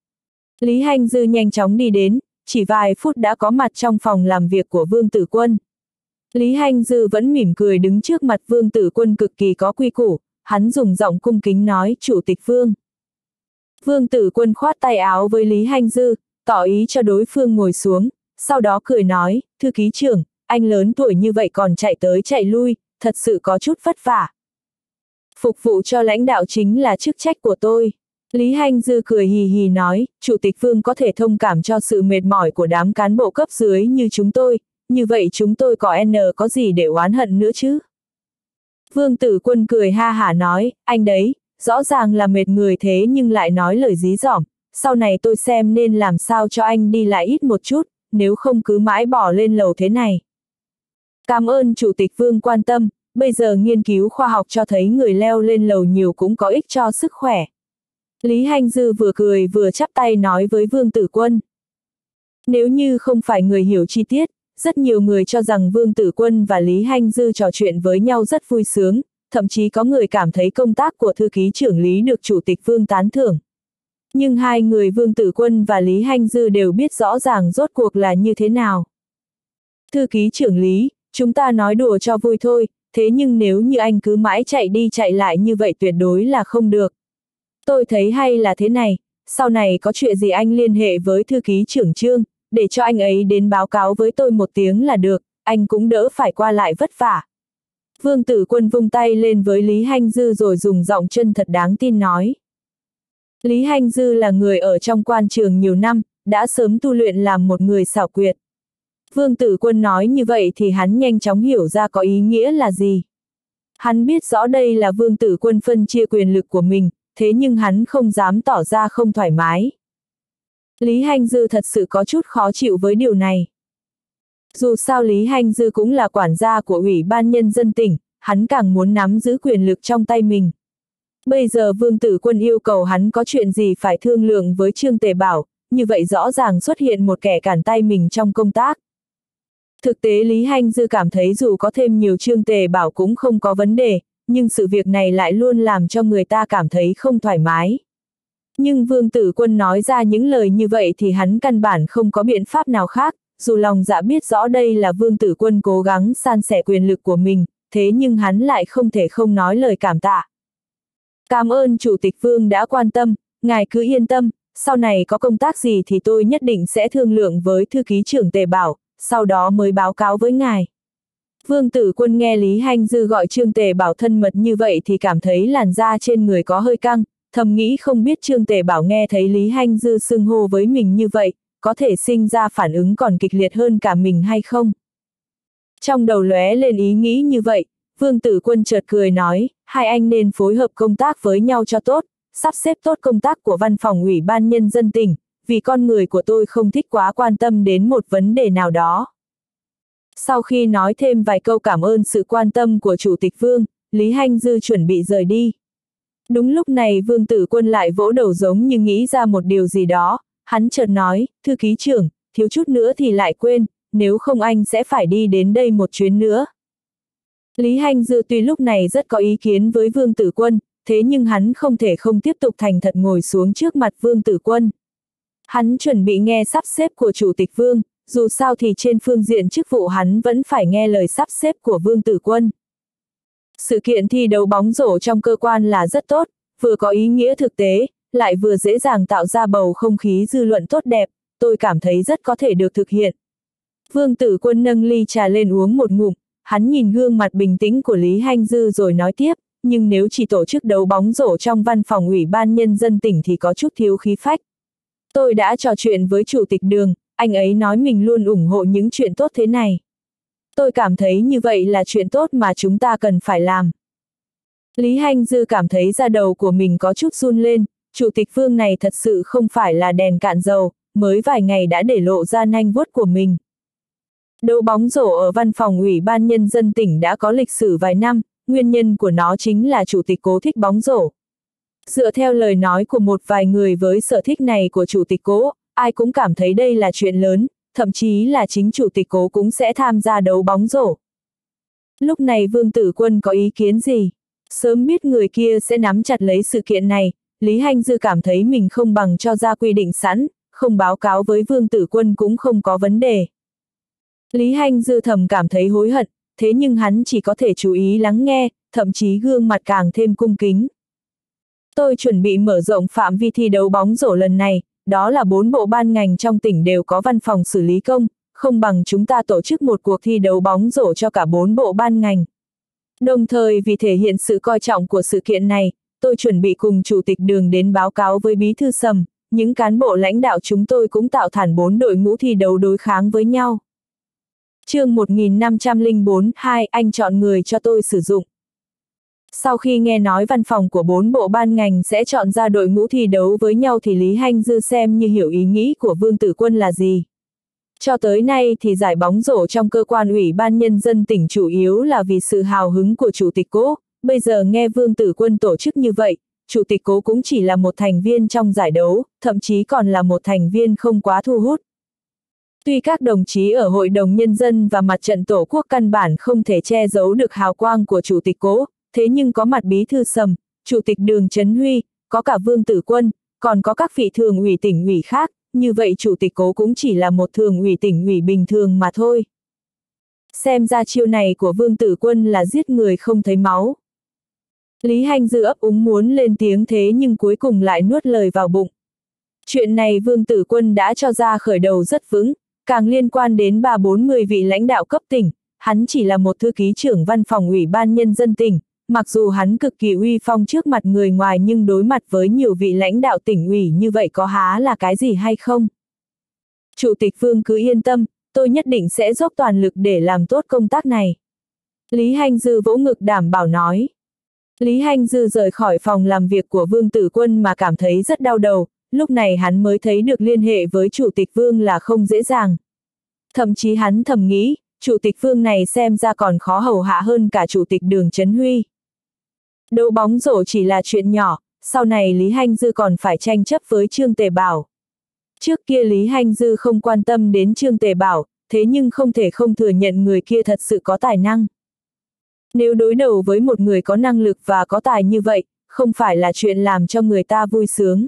Lý Hanh Dư nhanh chóng đi đến, chỉ vài phút đã có mặt trong phòng làm việc của Vương Tử Quân. Lý Hanh Dư vẫn mỉm cười đứng trước mặt Vương Tử Quân cực kỳ có quy củ, hắn dùng giọng cung kính nói: Chủ tịch Vương. Vương Tử Quân khoát tay áo với Lý Hanh Dư, tỏ ý cho đối phương ngồi xuống, sau đó cười nói: Thư ký trưởng, anh lớn tuổi như vậy còn chạy tới chạy lui, thật sự có chút vất vả. Phục vụ cho lãnh đạo chính là chức trách của tôi. Lý Hanh Dư cười hì hì nói: Chủ tịch Vương có thể thông cảm cho sự mệt mỏi của đám cán bộ cấp dưới như chúng tôi, như vậy chúng tôi có gì để oán hận nữa chứ? Vương Tử Quân cười ha hả nói: Anh đấy, rõ ràng là mệt người thế nhưng lại nói lời dí dỏm, sau này tôi xem nên làm sao cho anh đi lại ít một chút, nếu không cứ mãi bỏ lên lầu thế này. Cảm ơn Chủ tịch Vương quan tâm, bây giờ nghiên cứu khoa học cho thấy người leo lên lầu nhiều cũng có ích cho sức khỏe. Lý Hanh Dư vừa cười vừa chắp tay nói với Vương Tử Quân. Nếu như không phải người hiểu chi tiết, rất nhiều người cho rằng Vương Tử Quân và Lý Hanh Dư trò chuyện với nhau rất vui sướng, thậm chí có người cảm thấy công tác của thư ký trưởng Lý được Chủ tịch Vương tán thưởng. Nhưng hai người Vương Tử Quân và Lý Hanh Dư đều biết rõ ràng rốt cuộc là như thế nào. Thư ký trưởng Lý, chúng ta nói đùa cho vui thôi, thế nhưng nếu như anh cứ mãi chạy đi chạy lại như vậy tuyệt đối là không được. Tôi thấy hay là thế này, sau này có chuyện gì anh liên hệ với thư ký trưởng Trương, để cho anh ấy đến báo cáo với tôi một tiếng là được, anh cũng đỡ phải qua lại vất vả. Vương Tử Quân vung tay lên với Lý Hanh Dư rồi dùng giọng chân thật đáng tin nói. Lý Hanh Dư là người ở trong quan trường nhiều năm, đã sớm tu luyện làm một người xảo quyệt. Vương Tử Quân nói như vậy thì hắn nhanh chóng hiểu ra có ý nghĩa là gì. Hắn biết rõ đây là Vương Tử Quân phân chia quyền lực của mình, thế nhưng hắn không dám tỏ ra không thoải mái. Lý Hanh Dư thật sự có chút khó chịu với điều này. Dù sao Lý Hanh Dư cũng là quản gia của Ủy ban Nhân dân tỉnh, hắn càng muốn nắm giữ quyền lực trong tay mình. Bây giờ Vương Tử Quân yêu cầu hắn có chuyện gì phải thương lượng với Trương Tề Bảo, như vậy rõ ràng xuất hiện một kẻ cản tay mình trong công tác. Thực tế Lý Hanh Dư cảm thấy dù có thêm nhiều Trương Tề Bảo cũng không có vấn đề, nhưng sự việc này lại luôn làm cho người ta cảm thấy không thoải mái. Nhưng Vương Tử Quân nói ra những lời như vậy thì hắn căn bản không có biện pháp nào khác, dù lòng dạ biết rõ đây là Vương Tử Quân cố gắng san sẻ quyền lực của mình, thế nhưng hắn lại không thể không nói lời cảm tạ. Cảm ơn Chủ tịch Vương đã quan tâm, ngài cứ yên tâm, sau này có công tác gì thì tôi nhất định sẽ thương lượng với thư ký trưởng Tề Bảo, sau đó mới báo cáo với ngài. Vương Tử Quân nghe Lý Hanh Dư gọi Trương Tề Bảo thân mật như vậy thì cảm thấy làn da trên người có hơi căng, thầm nghĩ không biết Trương Tề Bảo nghe thấy Lý Hanh Dư xưng hô với mình như vậy, có thể sinh ra phản ứng còn kịch liệt hơn cả mình hay không. Trong đầu lóe lên ý nghĩ như vậy, Vương Tử Quân chợt cười nói, hai anh nên phối hợp công tác với nhau cho tốt, sắp xếp tốt công tác của văn phòng Ủy ban Nhân dân tỉnh, vì con người của tôi không thích quá quan tâm đến một vấn đề nào đó. Sau khi nói thêm vài câu cảm ơn sự quan tâm của Chủ tịch Vương, Lý Hanh Dư chuẩn bị rời đi. Đúng lúc này Vương Tử Quân lại vỗ đầu giống như nghĩ ra một điều gì đó, hắn chợt nói, thư ký trưởng, thiếu chút nữa thì lại quên, nếu không anh sẽ phải đi đến đây một chuyến nữa. Lý Hanh Dư tuy lúc này rất có ý kiến với Vương Tử Quân, thế nhưng hắn không thể không tiếp tục thành thật ngồi xuống trước mặt Vương Tử Quân. Hắn chuẩn bị nghe sắp xếp của Chủ tịch Vương, dù sao thì trên phương diện chức vụ hắn vẫn phải nghe lời sắp xếp của Vương Tử Quân. Sự kiện thi đấu bóng rổ trong cơ quan là rất tốt, vừa có ý nghĩa thực tế, lại vừa dễ dàng tạo ra bầu không khí dư luận tốt đẹp, tôi cảm thấy rất có thể được thực hiện. Vương Tử Quân nâng ly trà lên uống một ngụm, hắn nhìn gương mặt bình tĩnh của Lý Hanh Dư rồi nói tiếp, nhưng nếu chỉ tổ chức đấu bóng rổ trong văn phòng Ủy ban Nhân dân tỉnh thì có chút thiếu khí phách. Tôi đã trò chuyện với Chủ tịch Đường, anh ấy nói mình luôn ủng hộ những chuyện tốt thế này. Tôi cảm thấy như vậy là chuyện tốt mà chúng ta cần phải làm. Lý Hanh Dư cảm thấy da đầu của mình có chút run lên, Chủ tịch Vương này thật sự không phải là đèn cạn dầu, mới vài ngày đã để lộ ra nanh vuốt của mình. Đấu bóng rổ ở văn phòng Ủy ban Nhân dân tỉnh đã có lịch sử vài năm, nguyên nhân của nó chính là Chủ tịch Cố thích bóng rổ. Dựa theo lời nói của một vài người với sở thích này của Chủ tịch Cố, ai cũng cảm thấy đây là chuyện lớn, thậm chí là chính Chủ tịch Cố cũng sẽ tham gia đấu bóng rổ. Lúc này Vương Tử Quân có ý kiến gì? Sớm biết người kia sẽ nắm chặt lấy sự kiện này, Lý Hanh Dư cảm thấy mình không bằng cho ra quy định sẵn, không báo cáo với Vương Tử Quân cũng không có vấn đề. Lý Hanh Dư thầm cảm thấy hối hận, thế nhưng hắn chỉ có thể chú ý lắng nghe, thậm chí gương mặt càng thêm cung kính. Tôi chuẩn bị mở rộng phạm vi thi đấu bóng rổ lần này, đó là 4 bộ ban ngành trong tỉnh đều có văn phòng xử lý công, không bằng chúng ta tổ chức một cuộc thi đấu bóng rổ cho cả 4 bộ ban ngành. Đồng thời vì thể hiện sự coi trọng của sự kiện này, tôi chuẩn bị cùng Chủ tịch Đường đến báo cáo với Bí thư Sầm, những cán bộ lãnh đạo chúng tôi cũng tạo thành 4 đội ngũ thi đấu đối kháng với nhau. Chương 1504-2 anh chọn người cho tôi sử dụng. Sau khi nghe nói văn phòng của 4 bộ ban ngành sẽ chọn ra đội ngũ thi đấu với nhau thì Lý Hanh Dư xem như hiểu ý nghĩ của Vương Tử Quân là gì. Cho tới nay thì giải bóng rổ trong cơ quan Ủy ban Nhân dân tỉnh chủ yếu là vì sự hào hứng của Chủ tịch Cố, bây giờ nghe Vương Tử Quân tổ chức như vậy, Chủ tịch Cố cũng chỉ là một thành viên trong giải đấu, thậm chí còn là một thành viên không quá thu hút. Tuy các đồng chí ở Hội đồng Nhân dân và Mặt trận Tổ quốc căn bản không thể che giấu được hào quang của Chủ tịch Cố, thế nhưng có mặt Bí thư Sầm, Chủ tịch Đường Trấn Huy, có cả Vương Tử Quân, còn có các vị thường ủy tỉnh ủy khác, như vậy Chủ tịch Cố cũng chỉ là một thường ủy tỉnh ủy bình thường mà thôi. Xem ra chiêu này của Vương Tử Quân là giết người không thấy máu. Lý Hanh Dư ấp úng muốn lên tiếng thế nhưng cuối cùng lại nuốt lời vào bụng. Chuyện này Vương Tử Quân đã cho ra khởi đầu rất vững, càng liên quan đến 30-40 vị lãnh đạo cấp tỉnh, hắn chỉ là một thư ký trưởng văn phòng Ủy ban Nhân dân tỉnh, mặc dù hắn cực kỳ uy phong trước mặt người ngoài nhưng đối mặt với nhiều vị lãnh đạo tỉnh ủy như vậy có há là cái gì hay không? Chủ tịch Vương cứ yên tâm, tôi nhất định sẽ dốc toàn lực để làm tốt công tác này. Lý Hanh Dư vỗ ngực đảm bảo nói. Lý Hanh Dư rời khỏi phòng làm việc của Vương Tử Quân mà cảm thấy rất đau đầu, lúc này hắn mới thấy được liên hệ với Chủ tịch Vương là không dễ dàng. Thậm chí hắn thầm nghĩ, Chủ tịch Vương này xem ra còn khó hầu hạ hơn cả Chủ tịch Đường Trấn Huy. Đấu bóng rổ chỉ là chuyện nhỏ, sau này Lý Hanh Dư còn phải tranh chấp với Trương Tề Bảo. Trước kia Lý Hanh Dư không quan tâm đến Trương Tề Bảo, thế nhưng không thể không thừa nhận người kia thật sự có tài năng. Nếu đối đầu với một người có năng lực và có tài như vậy, không phải là chuyện làm cho người ta vui sướng.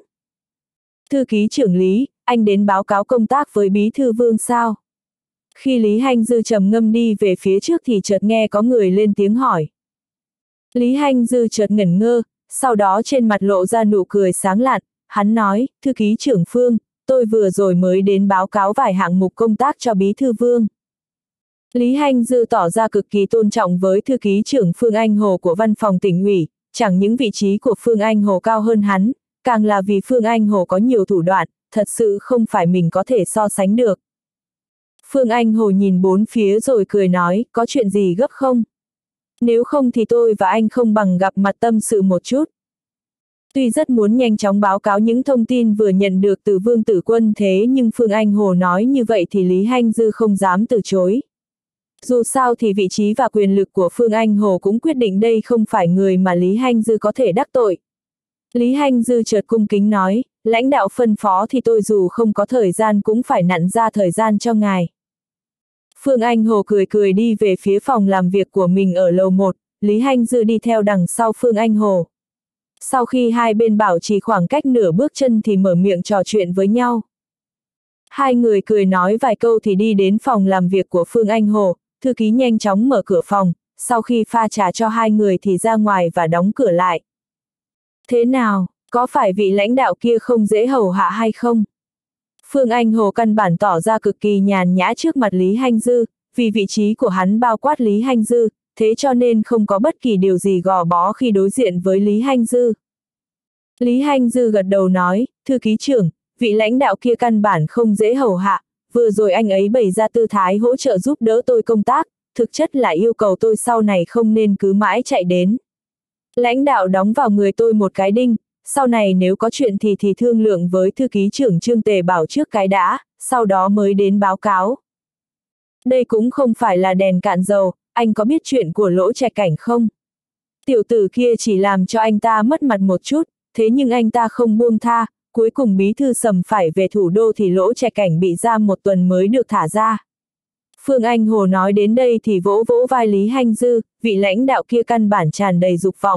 Thư ký trưởng Lý, anh đến báo cáo công tác với Bí thư Vương sao? Khi Lý Hanh Dư trầm ngâm đi về phía trước thì chợt nghe có người lên tiếng hỏi. Lý Hanh Dư chợt ngẩn ngơ, sau đó trên mặt lộ ra nụ cười sáng lạn, hắn nói, thư ký trưởng Phương, tôi vừa rồi mới đến báo cáo vài hạng mục công tác cho Bí thư Vương. Lý Hanh Dư tỏ ra cực kỳ tôn trọng với thư ký trưởng Phương Anh Hồ của văn phòng tỉnh ủy, chẳng những vị trí của Phương Anh Hồ cao hơn hắn, càng là vì Phương Anh Hồ có nhiều thủ đoạn, thật sự không phải mình có thể so sánh được. Phương Anh Hồ nhìn bốn phía rồi cười nói, có chuyện gì gấp không? Nếu không thì tôi và anh không bằng gặp mặt tâm sự một chút. Tuy rất muốn nhanh chóng báo cáo những thông tin vừa nhận được từ Vương Tử Quân thế nhưng Phương Anh Hồ nói như vậy thì Lý Hanh Dư không dám từ chối. Dù sao thì vị trí và quyền lực của Phương Anh Hồ cũng quyết định đây không phải người mà Lý Hanh Dư có thể đắc tội. Lý Hanh Dư chợt cung kính nói, lãnh đạo phân phó thì tôi dù không có thời gian cũng phải nặn ra thời gian cho ngài. Phương Anh Hồ cười cười đi về phía phòng làm việc của mình ở lầu 1, Lý Hanh Dư đi theo đằng sau Phương Anh Hồ. Sau khi hai bên bảo trì khoảng cách nửa bước chân thì mở miệng trò chuyện với nhau. Hai người cười nói vài câu thì đi đến phòng làm việc của Phương Anh Hồ, thư ký nhanh chóng mở cửa phòng, sau khi pha trà cho hai người thì ra ngoài và đóng cửa lại. Thế nào, có phải vị lãnh đạo kia không dễ hầu hạ hay không? Phương Anh Hồ căn bản tỏ ra cực kỳ nhàn nhã trước mặt Lý Hanh Dư, vì vị trí của hắn bao quát Lý Hanh Dư, thế cho nên không có bất kỳ điều gì gò bó khi đối diện với Lý Hanh Dư. Lý Hanh Dư gật đầu nói, thư ký trưởng, vị lãnh đạo kia căn bản không dễ hầu hạ, vừa rồi anh ấy bày ra tư thái hỗ trợ giúp đỡ tôi công tác, thực chất là yêu cầu tôi sau này không nên cứ mãi chạy đến. Lãnh đạo đóng vào người tôi một cái đinh, sau này nếu có chuyện thì thương lượng với thư ký trưởng Trương Tề Bảo trước cái đã, sau đó mới đến báo cáo. Đây cũng không phải là đèn cạn dầu, anh có biết chuyện của Lỗ Trạch Cảnh không? Tiểu tử kia chỉ làm cho anh ta mất mặt một chút, thế nhưng anh ta không buông tha, cuối cùng bí thư Sầm phải về thủ đô thì Lỗ Trạch Cảnh bị giam 1 tuần mới được thả ra. Phương Anh Hồ nói đến đây thì vỗ vỗ vai Lý Hanh Dư, vị lãnh đạo kia căn bản tràn đầy dục vọng.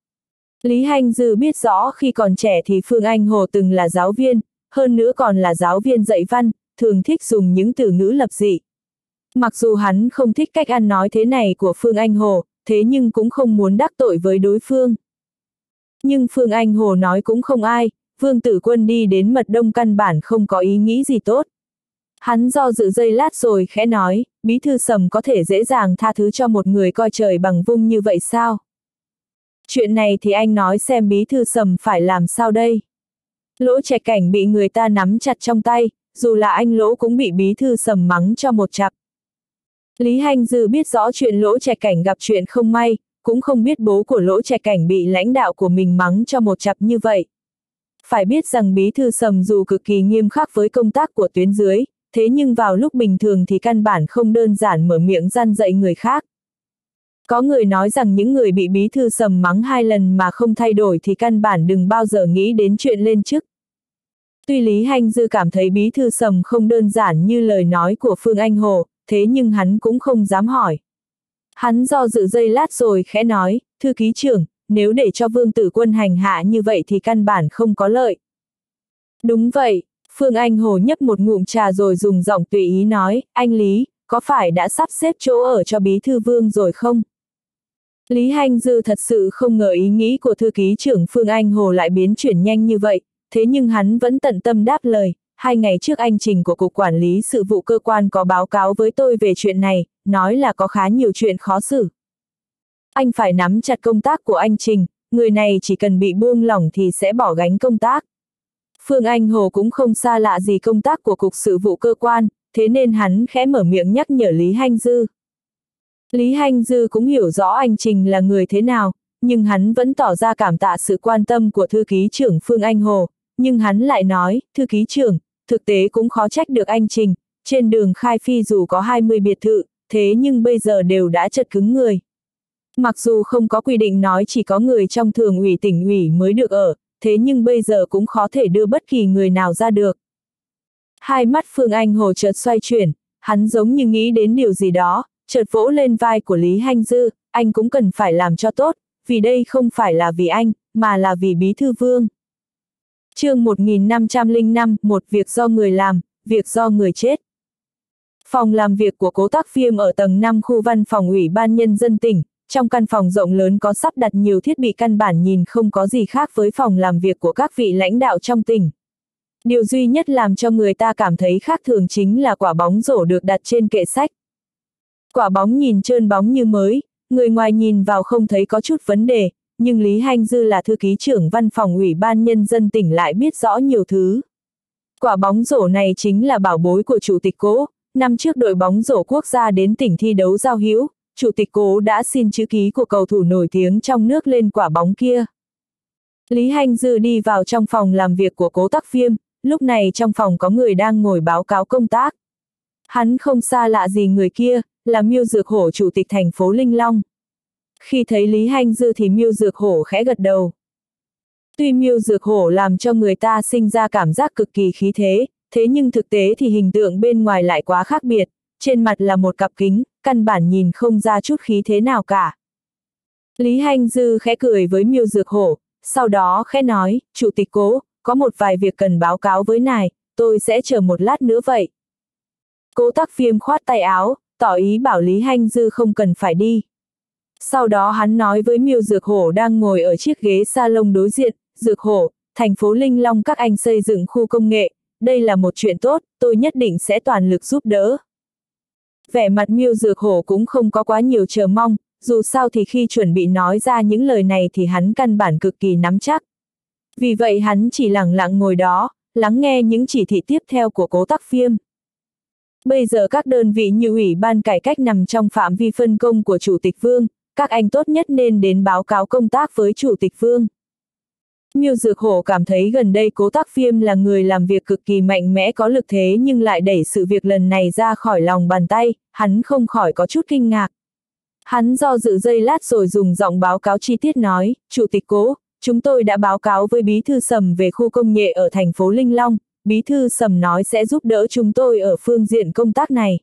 Lý Hanh Dư biết rõ khi còn trẻ thì Phương Anh Hồ từng là giáo viên, hơn nữa còn là giáo viên dạy văn, thường thích dùng những từ ngữ lập dị. Mặc dù hắn không thích cách ăn nói thế này của Phương Anh Hồ, thế nhưng cũng không muốn đắc tội với đối phương. Nhưng Phương Anh Hồ nói cũng không ai, Vương Tử Quân đi đến Mật Đông căn bản không có ý nghĩ gì tốt. Hắn do dự giây lát rồi khẽ nói, bí thư Sầm có thể dễ dàng tha thứ cho một người coi trời bằng vung như vậy sao? Chuyện này thì anh nói xem bí thư Sầm phải làm sao đây? Lỗ Trạch Cảnh bị người ta nắm chặt trong tay, dù là anh Lỗ cũng bị bí thư Sầm mắng cho một chặp. Lý Hanh Dư biết rõ chuyện Lỗ Trạch Cảnh gặp chuyện không may, cũng không biết bố của Lỗ Trạch Cảnh bị lãnh đạo của mình mắng cho một chặp như vậy. Phải biết rằng bí thư Sầm dù cực kỳ nghiêm khắc với công tác của tuyến dưới, thế nhưng vào lúc bình thường thì căn bản không đơn giản mở miệng răn dạy người khác. Có người nói rằng những người bị bí thư Sầm mắng 2 lần mà không thay đổi thì căn bản đừng bao giờ nghĩ đến chuyện lên chức. Tuy Lý Hanh Dư cảm thấy bí thư Sầm không đơn giản như lời nói của Phương Anh Hồ, thế nhưng hắn cũng không dám hỏi. Hắn do dự giây lát rồi khẽ nói, thư ký trưởng, nếu để cho Vương Tử Quân hành hạ như vậy thì căn bản không có lợi. Đúng vậy, Phương Anh Hồ nhấp một ngụm trà rồi dùng giọng tùy ý nói, anh Lý, có phải đã sắp xếp chỗ ở cho bí thư Vương rồi không? Lý Hanh Dư thật sự không ngờ ý nghĩ của thư ký trưởng Phương Anh Hồ lại biến chuyển nhanh như vậy, thế nhưng hắn vẫn tận tâm đáp lời, 2 ngày trước anh Trình của Cục Quản lý Sự vụ cơ quan có báo cáo với tôi về chuyện này, nói là có khá nhiều chuyện khó xử. Anh phải nắm chặt công tác của anh Trình, người này chỉ cần bị buông lỏng thì sẽ bỏ gánh công tác. Phương Anh Hồ cũng không xa lạ gì công tác của Cục Sự vụ cơ quan, thế nên hắn khẽ mở miệng nhắc nhở Lý Hanh Dư. Lý Hanh Dư cũng hiểu rõ anh Trình là người thế nào, nhưng hắn vẫn tỏ ra cảm tạ sự quan tâm của thư ký trưởng Phương Anh Hồ, nhưng hắn lại nói, thư ký trưởng, thực tế cũng khó trách được anh Trình, trên đường Khai Phi dù có 20 biệt thự, thế nhưng bây giờ đều đã chật cứng người. Mặc dù không có quy định nói chỉ có người trong thường ủy tỉnh ủy mới được ở, thế nhưng bây giờ cũng khó thể đưa bất kỳ người nào ra được. Hai mắt Phương Anh Hồ chợt xoay chuyển, hắn giống như nghĩ đến điều gì đó, chợt vỗ lên vai của Lý Hanh Dư, anh cũng cần phải làm cho tốt, vì đây không phải là vì anh, mà là vì bí thư Vương. Chương 1505, một việc do người làm, việc do người chết. Phòng làm việc của Cố Tắc Viêm ở tầng 5 khu văn phòng Ủy ban Nhân dân tỉnh, trong căn phòng rộng lớn có sắp đặt nhiều thiết bị căn bản nhìn không có gì khác với phòng làm việc của các vị lãnh đạo trong tỉnh. Điều duy nhất làm cho người ta cảm thấy khác thường chính là quả bóng rổ được đặt trên kệ sách. Quả bóng nhìn trơn bóng như mới, người ngoài nhìn vào không thấy có chút vấn đề, nhưng Lý Hanh Dư là thư ký trưởng văn phòng Ủy ban Nhân dân tỉnh lại biết rõ nhiều thứ. Quả bóng rổ này chính là bảo bối của Chủ tịch Cố, năm trước đội bóng rổ quốc gia đến tỉnh thi đấu giao hữu, Chủ tịch Cố đã xin chữ ký của cầu thủ nổi tiếng trong nước lên quả bóng kia. Lý Hanh Dư đi vào trong phòng làm việc của Cố Tắc Viêm, lúc này trong phòng có người đang ngồi báo cáo công tác. Hắn không xa lạ gì người kia, là Miêu Dược Hổ chủ tịch thành phố Linh Long. Khi thấy Lý Hanh Dư thì Miêu Dược Hổ khẽ gật đầu. Tuy Miêu Dược Hổ làm cho người ta sinh ra cảm giác cực kỳ khí thế, thế nhưng thực tế thì hình tượng bên ngoài lại quá khác biệt, trên mặt là một cặp kính, căn bản nhìn không ra chút khí thế nào cả. Lý Hanh Dư khẽ cười với Miêu Dược Hổ, sau đó khẽ nói, Chủ tịch Cố, có một vài việc cần báo cáo với ngài, tôi sẽ chờ một lát nữa vậy. Cố Tắc Viêm khoát tay áo, tỏ ý bảo Lý Hanh Dư không cần phải đi. Sau đó hắn nói với Miêu Dược Hổ đang ngồi ở chiếc ghế salon đối diện, Dược Hổ, thành phố Linh Long các anh xây dựng khu công nghệ, đây là một chuyện tốt, tôi nhất định sẽ toàn lực giúp đỡ. Vẻ mặt Miêu Dược Hổ cũng không có quá nhiều chờ mong, dù sao thì khi chuẩn bị nói ra những lời này thì hắn căn bản cực kỳ nắm chắc. Vì vậy hắn chỉ lặng lặng ngồi đó, lắng nghe những chỉ thị tiếp theo của Cố Tắc Viêm. Bây giờ các đơn vị như Ủy ban cải cách nằm trong phạm vi phân công của Chủ tịch Vương, các anh tốt nhất nên đến báo cáo công tác với Chủ tịch Vương. Miêu Dược Hổ cảm thấy gần đây Cố Tác Phiêm là người làm việc cực kỳ mạnh mẽ có lực thế nhưng lại đẩy sự việc lần này ra khỏi lòng bàn tay, hắn không khỏi có chút kinh ngạc. Hắn do dự giây lát rồi dùng giọng báo cáo chi tiết nói, Chủ tịch Cố, chúng tôi đã báo cáo với Bí thư Sầm về khu công nghệ ở thành phố Linh Long, Bí thư Sầm nói sẽ giúp đỡ chúng tôi ở phương diện công tác này.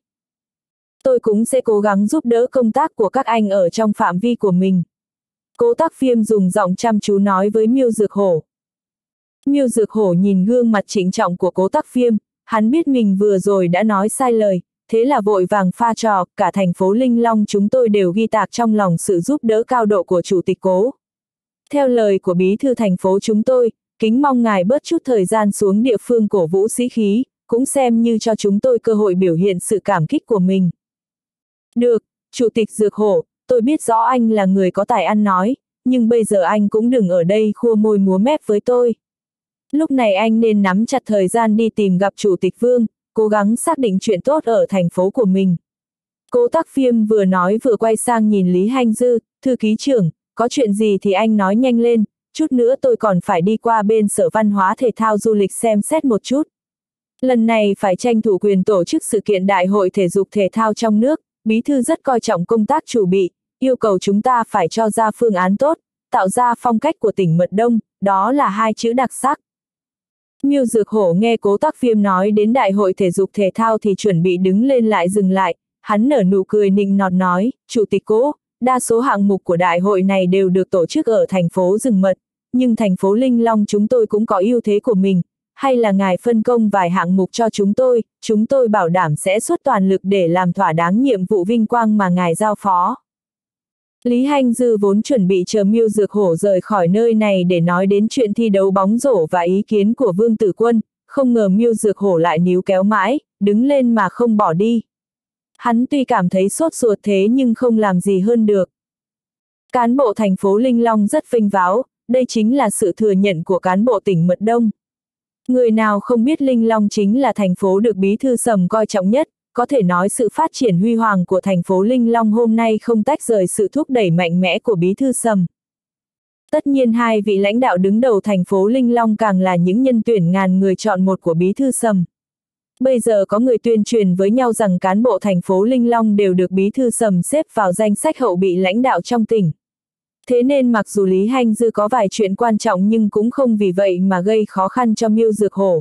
Tôi cũng sẽ cố gắng giúp đỡ công tác của các anh ở trong phạm vi của mình. Cố Tác Phiêm dùng giọng chăm chú nói với Miêu Dược Hổ. Miêu Dược Hổ nhìn gương mặt trịnh trọng của Cố Tác Phiêm, hắn biết mình vừa rồi đã nói sai lời, thế là vội vàng pha trò, cả thành phố Linh Long chúng tôi đều ghi tạc trong lòng sự giúp đỡ cao độ của Chủ tịch Cố. Theo lời của Bí thư thành phố chúng tôi, kính mong ngài bớt chút thời gian xuống địa phương cổ vũ sĩ khí, cũng xem như cho chúng tôi cơ hội biểu hiện sự cảm kích của mình. Được, Chủ tịch Dược Hổ, tôi biết rõ anh là người có tài ăn nói, nhưng bây giờ anh cũng đừng ở đây khua môi múa mép với tôi. Lúc này anh nên nắm chặt thời gian đi tìm gặp Chủ tịch Vương, cố gắng xác định chuyện tốt ở thành phố của mình. Cố Tác Phiêm vừa nói vừa quay sang nhìn Lý Hanh Dư, thư ký trưởng, có chuyện gì thì anh nói nhanh lên, chút nữa tôi còn phải đi qua bên Sở Văn hóa Thể thao Du lịch xem xét một chút. Lần này phải tranh thủ quyền tổ chức sự kiện Đại hội Thể dục Thể thao trong nước, Bí thư rất coi trọng công tác chuẩn bị, yêu cầu chúng ta phải cho ra phương án tốt, tạo ra phong cách của tỉnh Mật Đông, đó là hai chữ đặc sắc. Miêu Dược Hổ nghe Cố Tác Phiêm nói đến Đại hội Thể dục Thể thao thì chuẩn bị đứng lên lại dừng lại, hắn nở nụ cười nịnh nọt nói, Chủ tịch Cố, đa số hạng mục của đại hội này đều được tổ chức ở thành phố Rừng Mật, nhưng thành phố Linh Long chúng tôi cũng có ưu thế của mình, hay là ngài phân công vài hạng mục cho chúng tôi bảo đảm sẽ xuất toàn lực để làm thỏa đáng nhiệm vụ vinh quang mà ngài giao phó. Lý Hanh Dư vốn chuẩn bị chờ Miêu Dược Hổ rời khỏi nơi này để nói đến chuyện thi đấu bóng rổ và ý kiến của Vương Tử Quân, không ngờ Miêu Dược Hổ lại níu kéo mãi, đứng lên mà không bỏ đi. Hắn tuy cảm thấy sốt ruột thế nhưng không làm gì hơn được. Cán bộ thành phố Linh Long rất vinh váo, đây chính là sự thừa nhận của cán bộ tỉnh Mật Đông. Người nào không biết Linh Long chính là thành phố được Bí thư Sầm coi trọng nhất, có thể nói sự phát triển huy hoàng của thành phố Linh Long hôm nay không tách rời sự thúc đẩy mạnh mẽ của Bí thư Sầm. Tất nhiên hai vị lãnh đạo đứng đầu thành phố Linh Long càng là những nhân tuyển ngàn người chọn một của Bí thư Sầm. Bây giờ có người tuyên truyền với nhau rằng cán bộ thành phố Linh Long đều được Bí thư Sầm xếp vào danh sách hậu bị lãnh đạo trong tỉnh. Thế nên mặc dù Lý Hanh Dư có vài chuyện quan trọng nhưng cũng không vì vậy mà gây khó khăn cho Miêu Dược Hổ.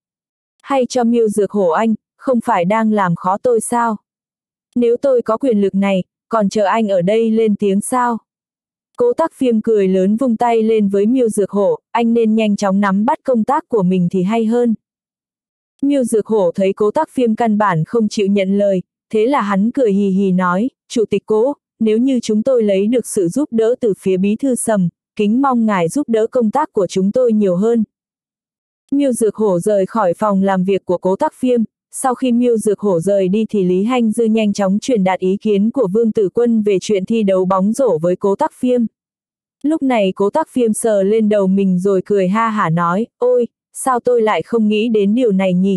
Hay cho Miêu Dược Hổ anh, không phải đang làm khó tôi sao? Nếu tôi có quyền lực này, còn chờ anh ở đây lên tiếng sao? Cố Tác Phiêm cười lớn vung tay lên với Miêu Dược Hổ, anh nên nhanh chóng nắm bắt công tác của mình thì hay hơn. Miêu Dược Hổ thấy Cố Tác Phiêm căn bản không chịu nhận lời, thế là hắn cười hì hì nói, Chủ tịch Cố, nếu như chúng tôi lấy được sự giúp đỡ từ phía Bí thư Sầm, kính mong ngài giúp đỡ công tác của chúng tôi nhiều hơn. Miêu Dược Hổ rời khỏi phòng làm việc của Cố Tác Phiêm, sau khi Miêu Dược Hổ rời đi thì Lý Hanh Dư nhanh chóng truyền đạt ý kiến của Vương Tử Quân về chuyện thi đấu bóng rổ với Cố Tác Phiêm. Lúc này Cố Tác Phiêm sờ lên đầu mình rồi cười ha hả nói, ôi, sao tôi lại không nghĩ đến điều này nhỉ?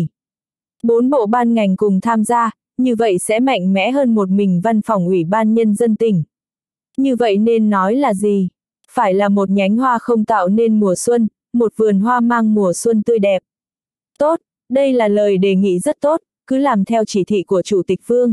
4 bộ ban ngành cùng tham gia, như vậy sẽ mạnh mẽ hơn một mình văn phòng Ủy ban Nhân dân tỉnh. Như vậy nên nói là gì? Phải là một nhánh hoa không tạo nên mùa xuân, một vườn hoa mang mùa xuân tươi đẹp. Tốt, đây là lời đề nghị rất tốt, cứ làm theo chỉ thị của Chủ tịch Vương.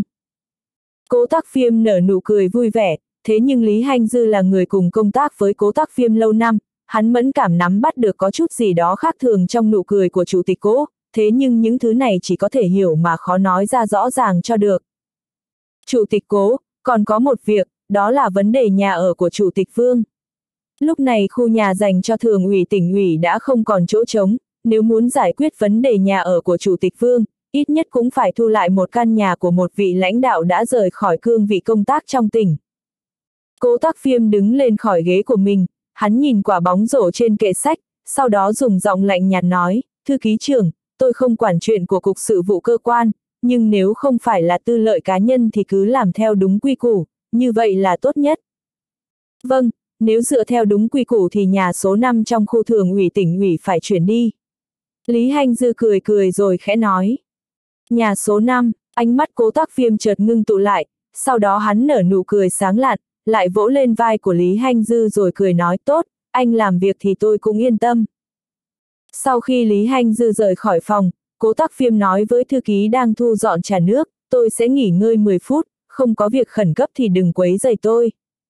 Cố Tác Phiêm nở nụ cười vui vẻ, thế nhưng Lý Hanh Dư là người cùng công tác với Cố Tác Phiêm lâu năm, hắn mẫn cảm nắm bắt được có chút gì đó khác thường trong nụ cười của Chủ tịch Cố, thế nhưng những thứ này chỉ có thể hiểu mà khó nói ra rõ ràng cho được. Chủ tịch Cố, còn có một việc, đó là vấn đề nhà ở của Chủ tịch Vương. Lúc này khu nhà dành cho thường ủy tỉnh ủy đã không còn chỗ trống, nếu muốn giải quyết vấn đề nhà ở của Chủ tịch Vương, ít nhất cũng phải thu lại một căn nhà của một vị lãnh đạo đã rời khỏi cương vị công tác trong tỉnh. Cố Tác Phiêm đứng lên khỏi ghế của mình, hắn nhìn quả bóng rổ trên kệ sách, sau đó dùng giọng lạnh nhạt nói, thư ký trưởng, tôi không quản chuyện của cục sự vụ cơ quan, nhưng nếu không phải là tư lợi cá nhân thì cứ làm theo đúng quy củ, như vậy là tốt nhất. Vâng, nếu dựa theo đúng quy củ thì nhà số 5 trong khu thường ủy tỉnh ủy phải chuyển đi. Lý Hanh Dư cười cười rồi khẽ nói. Nhà số 5, ánh mắt Cố Tác Phiêm chợt ngưng tụ lại, sau đó hắn nở nụ cười sáng lạn, lại vỗ lên vai của Lý Hanh Dư rồi cười nói tốt, anh làm việc thì tôi cũng yên tâm. Sau khi Lý Hanh Dư rời khỏi phòng, Cố Tắc Phiêm nói với thư ký đang thu dọn trà nước, tôi sẽ nghỉ ngơi 10 phút, không có việc khẩn cấp thì đừng quấy rầy tôi.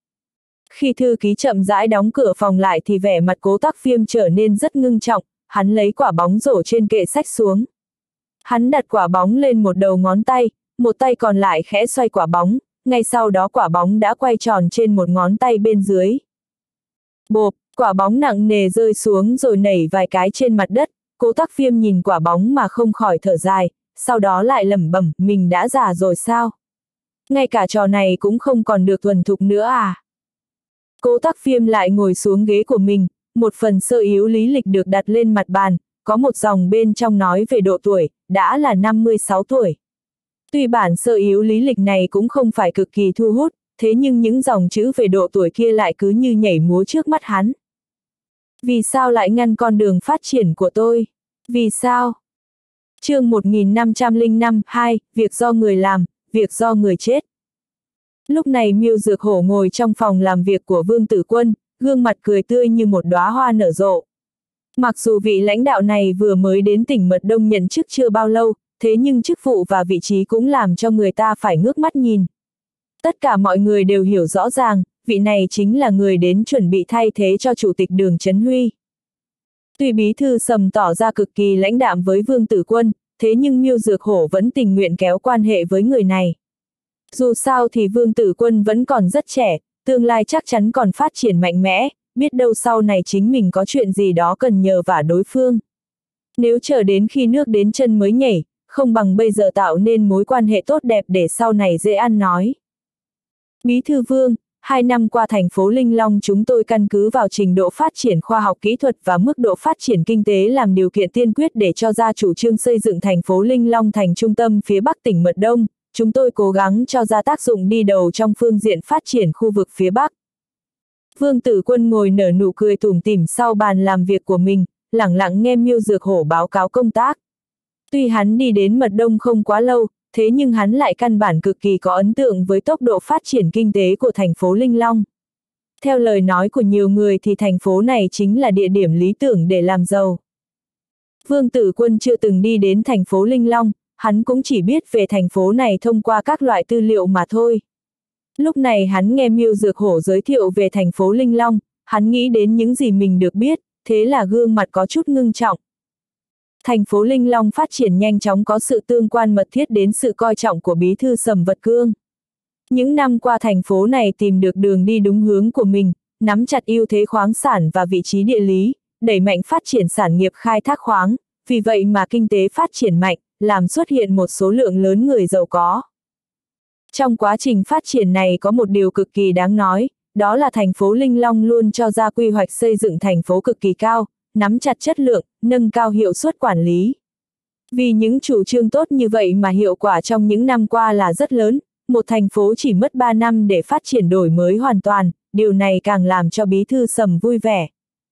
Khi thư ký chậm rãi đóng cửa phòng lại thì vẻ mặt Cố Tắc Phiêm trở nên rất ngưng trọng, hắn lấy quả bóng rổ trên kệ sách xuống. Hắn đặt quả bóng lên một đầu ngón tay, một tay còn lại khẽ xoay quả bóng, ngay sau đó quả bóng đã quay tròn trên một ngón tay bên dưới. Bộp, quả bóng nặng nề rơi xuống rồi nảy vài cái trên mặt đất, Cố Tắc Phiêm nhìn quả bóng mà không khỏi thở dài, sau đó lại lẩm bẩm, mình đã già rồi sao? Ngay cả trò này cũng không còn được thuần thục nữa à? Cố Tắc Phiêm lại ngồi xuống ghế của mình, một phần sơ yếu lý lịch được đặt lên mặt bàn, có một dòng bên trong nói về độ tuổi, đã là 56 tuổi. Tuy bản sơ yếu lý lịch này cũng không phải cực kỳ thu hút, thế nhưng những dòng chữ về độ tuổi kia lại cứ như nhảy múa trước mắt hắn. Vì sao lại ngăn con đường phát triển của tôi? Vì sao? Chương 1505-2, việc do người làm, việc do người chết. Lúc này Miêu Dược Hổ ngồi trong phòng làm việc của Vương Tử Quân, gương mặt cười tươi như một đóa hoa nở rộ. Mặc dù vị lãnh đạo này vừa mới đến tỉnh Mật Đông nhận chức chưa bao lâu, thế nhưng chức vụ và vị trí cũng làm cho người ta phải ngước mắt nhìn. Tất cả mọi người đều hiểu rõ ràng, vị này chính là người đến chuẩn bị thay thế cho Chủ tịch Đường Chấn Huy. Tuy Bí thư Sầm tỏ ra cực kỳ lãnh đạm với Vương Tử Quân, thế nhưng Miêu Dược Hổ vẫn tình nguyện kéo quan hệ với người này. Dù sao thì Vương Tử Quân vẫn còn rất trẻ, tương lai chắc chắn còn phát triển mạnh mẽ, biết đâu sau này chính mình có chuyện gì đó cần nhờ vả đối phương. Nếu chờ đến khi nước đến chân mới nhảy, không bằng bây giờ tạo nên mối quan hệ tốt đẹp để sau này dễ ăn nói. Bí thư Vương, 2 năm qua thành phố Linh Long chúng tôi căn cứ vào trình độ phát triển khoa học kỹ thuật và mức độ phát triển kinh tế làm điều kiện tiên quyết để cho ra chủ trương xây dựng thành phố Linh Long thành trung tâm phía Bắc tỉnh Mật Đông, chúng tôi cố gắng cho ra tác dụng đi đầu trong phương diện phát triển khu vực phía Bắc. Vương Tử Quân ngồi nở nụ cười tủm tỉm sau bàn làm việc của mình, lẳng lặng nghe Miêu Dược Hổ báo cáo công tác. Tuy hắn đi đến Mật Đông không quá lâu, thế nhưng hắn lại căn bản cực kỳ có ấn tượng với tốc độ phát triển kinh tế của thành phố Linh Long. Theo lời nói của nhiều người thì thành phố này chính là địa điểm lý tưởng để làm giàu. Vương Tử Quân chưa từng đi đến thành phố Linh Long, hắn cũng chỉ biết về thành phố này thông qua các loại tư liệu mà thôi. Lúc này hắn nghe Miêu Dược Hổ giới thiệu về thành phố Linh Long, hắn nghĩ đến những gì mình được biết, thế là gương mặt có chút ngưng trọng. Thành phố Linh Long phát triển nhanh chóng có sự tương quan mật thiết đến sự coi trọng của Bí thư Sầm Vật Cương. Những năm qua thành phố này tìm được đường đi đúng hướng của mình, nắm chặt ưu thế khoáng sản và vị trí địa lý, đẩy mạnh phát triển sản nghiệp khai thác khoáng, vì vậy mà kinh tế phát triển mạnh, làm xuất hiện một số lượng lớn người giàu có. Trong quá trình phát triển này có một điều cực kỳ đáng nói, đó là thành phố Linh Long luôn cho ra quy hoạch xây dựng thành phố cực kỳ cao, nắm chặt chất lượng, nâng cao hiệu suất quản lý. Vì những chủ trương tốt như vậy mà hiệu quả trong những năm qua là rất lớn, một thành phố chỉ mất 3 năm để phát triển đổi mới hoàn toàn, điều này càng làm cho Bí thư Sầm vui vẻ.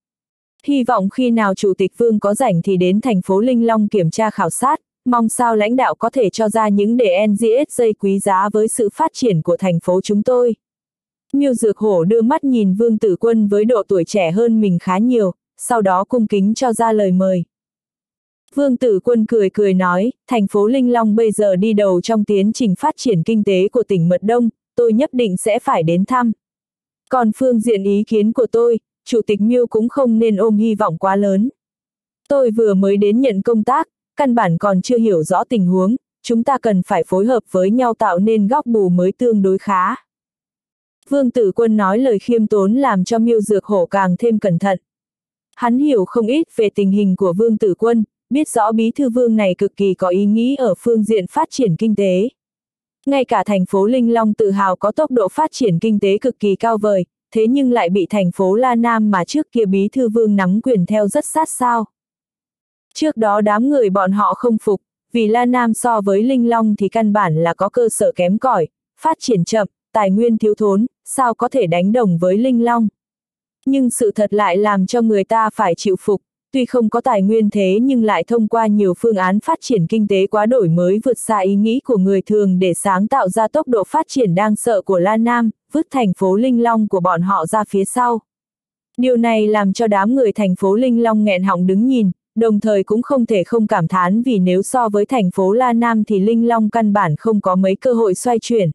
Hy vọng khi nào Chủ tịch Vương có rảnh thì đến thành phố Linh Long kiểm tra khảo sát, mong sao lãnh đạo có thể cho ra những đề NGSJ quý giá với sự phát triển của thành phố chúng tôi. Miêu Dược Hổ đưa mắt nhìn Vương Tử Quân với độ tuổi trẻ hơn mình khá nhiều, sau đó cung kính cho ra lời mời. Vương Tử Quân cười cười nói, thành phố Linh Long bây giờ đi đầu trong tiến trình phát triển kinh tế của tỉnh Mật Đông, tôi nhất định sẽ phải đến thăm. Còn phương diện ý kiến của tôi, Chủ tịch Miêu cũng không nên ôm hy vọng quá lớn. Tôi vừa mới đến nhận công tác, căn bản còn chưa hiểu rõ tình huống, chúng ta cần phải phối hợp với nhau tạo nên góc bù mới tương đối khá. Vương Tử Quân nói lời khiêm tốn làm cho Miêu Dược Hổ càng thêm cẩn thận. Hắn hiểu không ít về tình hình của Vương Tử Quân, biết rõ Bí thư Vương này cực kỳ có ý nghĩ ở phương diện phát triển kinh tế. Ngay cả thành phố Linh Long tự hào có tốc độ phát triển kinh tế cực kỳ cao vời, thế nhưng lại bị thành phố La Nam mà trước kia Bí thư Vương nắm quyền theo rất sát sao. Trước đó đám người bọn họ không phục, vì La Nam so với Linh Long thì căn bản là có cơ sở kém cỏi, phát triển chậm, tài nguyên thiếu thốn, sao có thể đánh đồng với Linh Long. Nhưng sự thật lại làm cho người ta phải chịu phục, tuy không có tài nguyên thế nhưng lại thông qua nhiều phương án phát triển kinh tế quá đổi mới vượt xa ý nghĩ của người thường để sáng tạo ra tốc độ phát triển đáng sợ của La Nam, vứt thành phố Linh Long của bọn họ ra phía sau. Điều này làm cho đám người thành phố Linh Long nghẹn họng đứng nhìn, đồng thời cũng không thể không cảm thán vì nếu so với thành phố La Nam thì Linh Long căn bản không có mấy cơ hội xoay chuyển.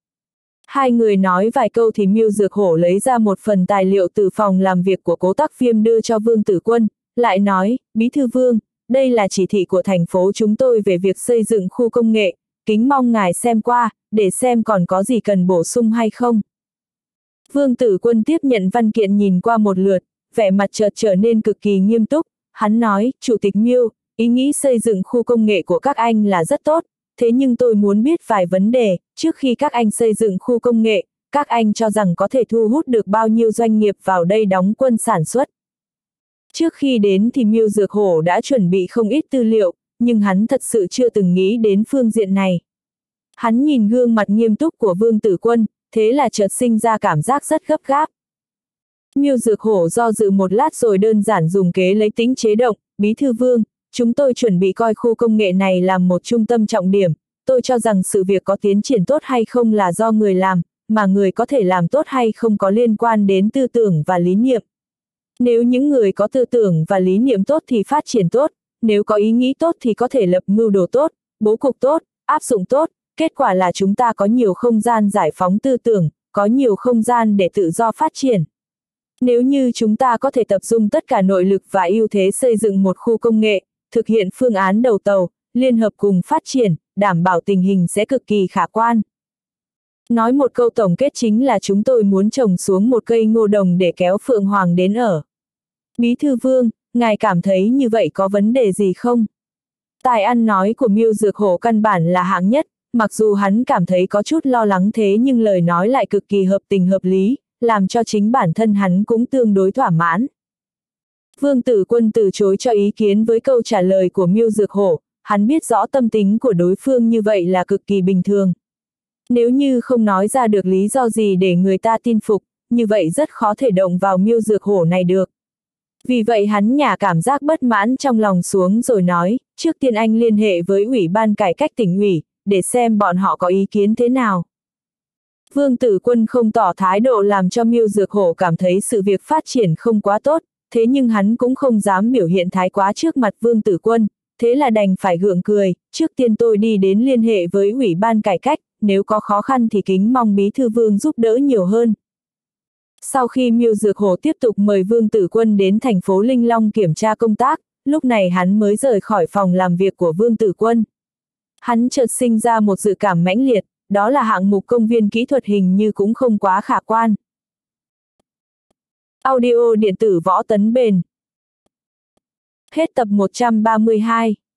Hai người nói vài câu thì Mưu Dược Hổ lấy ra một phần tài liệu từ phòng làm việc của Cố Tắc Viêm đưa cho Vương Tử Quân, lại nói, Bí thư Vương, đây là chỉ thị của thành phố chúng tôi về việc xây dựng khu công nghệ, kính mong ngài xem qua, để xem còn có gì cần bổ sung hay không. Vương Tử Quân tiếp nhận văn kiện nhìn qua một lượt, vẻ mặt chợt trở nên cực kỳ nghiêm túc, hắn nói, Chủ tịch Mưu, ý nghĩ xây dựng khu công nghệ của các anh là rất tốt, thế nhưng tôi muốn biết vài vấn đề, trước khi các anh xây dựng khu công nghệ, các anh cho rằng có thể thu hút được bao nhiêu doanh nghiệp vào đây đóng quân sản xuất. Trước khi đến thì Mưu Dược Hổ đã chuẩn bị không ít tư liệu, nhưng hắn thật sự chưa từng nghĩ đến phương diện này. Hắn nhìn gương mặt nghiêm túc của Vương Tử Quân, thế là chợt sinh ra cảm giác rất gấp gáp. Mưu Dược Hổ do dự một lát rồi đơn giản dùng kế lấy tính chế động, Bí thư Vương, chúng tôi chuẩn bị coi khu công nghệ này làm một trung tâm trọng điểm, tôi cho rằng sự việc có tiến triển tốt hay không là do người làm, mà người có thể làm tốt hay không có liên quan đến tư tưởng và lý niệm. Nếu những người có tư tưởng và lý niệm tốt thì phát triển tốt, nếu có ý nghĩ tốt thì có thể lập mưu đồ tốt, bố cục tốt, áp dụng tốt, kết quả là chúng ta có nhiều không gian giải phóng tư tưởng, có nhiều không gian để tự do phát triển. Nếu như chúng ta có thể tập trung tất cả nội lực và ưu thế xây dựng một khu công nghệ, thực hiện phương án đầu tàu, liên hợp cùng phát triển, đảm bảo tình hình sẽ cực kỳ khả quan. Nói một câu tổng kết chính là chúng tôi muốn trồng xuống một cây ngô đồng để kéo Phượng Hoàng đến ở. Bí thư Vương, ngài cảm thấy như vậy có vấn đề gì không? Tài ăn nói của Mưu Dược Hổ căn bản là hạng nhất, mặc dù hắn cảm thấy có chút lo lắng thế nhưng lời nói lại cực kỳ hợp tình hợp lý, làm cho chính bản thân hắn cũng tương đối thỏa mãn. Vương Tử Quân từ chối cho ý kiến với câu trả lời của Mưu Dược Hổ, hắn biết rõ tâm tính của đối phương như vậy là cực kỳ bình thường. Nếu như không nói ra được lý do gì để người ta tin phục, như vậy rất khó thể động vào Mưu Dược Hổ này được. Vì vậy hắn nhả cảm giác bất mãn trong lòng xuống rồi nói, trước tiên anh liên hệ với Ủy ban cải cách tỉnh ủy, để xem bọn họ có ý kiến thế nào. Vương Tử Quân không tỏ thái độ làm cho Mưu Dược Hổ cảm thấy sự việc phát triển không quá tốt, thế nhưng hắn cũng không dám biểu hiện thái quá trước mặt Vương Tử Quân, thế là đành phải gượng cười, trước tiên tôi đi đến liên hệ với Ủy ban cải cách, nếu có khó khăn thì kính mong Bí thư Vương giúp đỡ nhiều hơn. Sau khi Mưu Dược Hổ tiếp tục mời Vương Tử Quân đến thành phố Linh Long kiểm tra công tác, lúc này hắn mới rời khỏi phòng làm việc của Vương Tử Quân. Hắn chợt sinh ra một dự cảm mãnh liệt, đó là hạng mục công viên kỹ thuật hình như cũng không quá khả quan. Audio điện tử Võ Tấn Bền. Hết tập 132.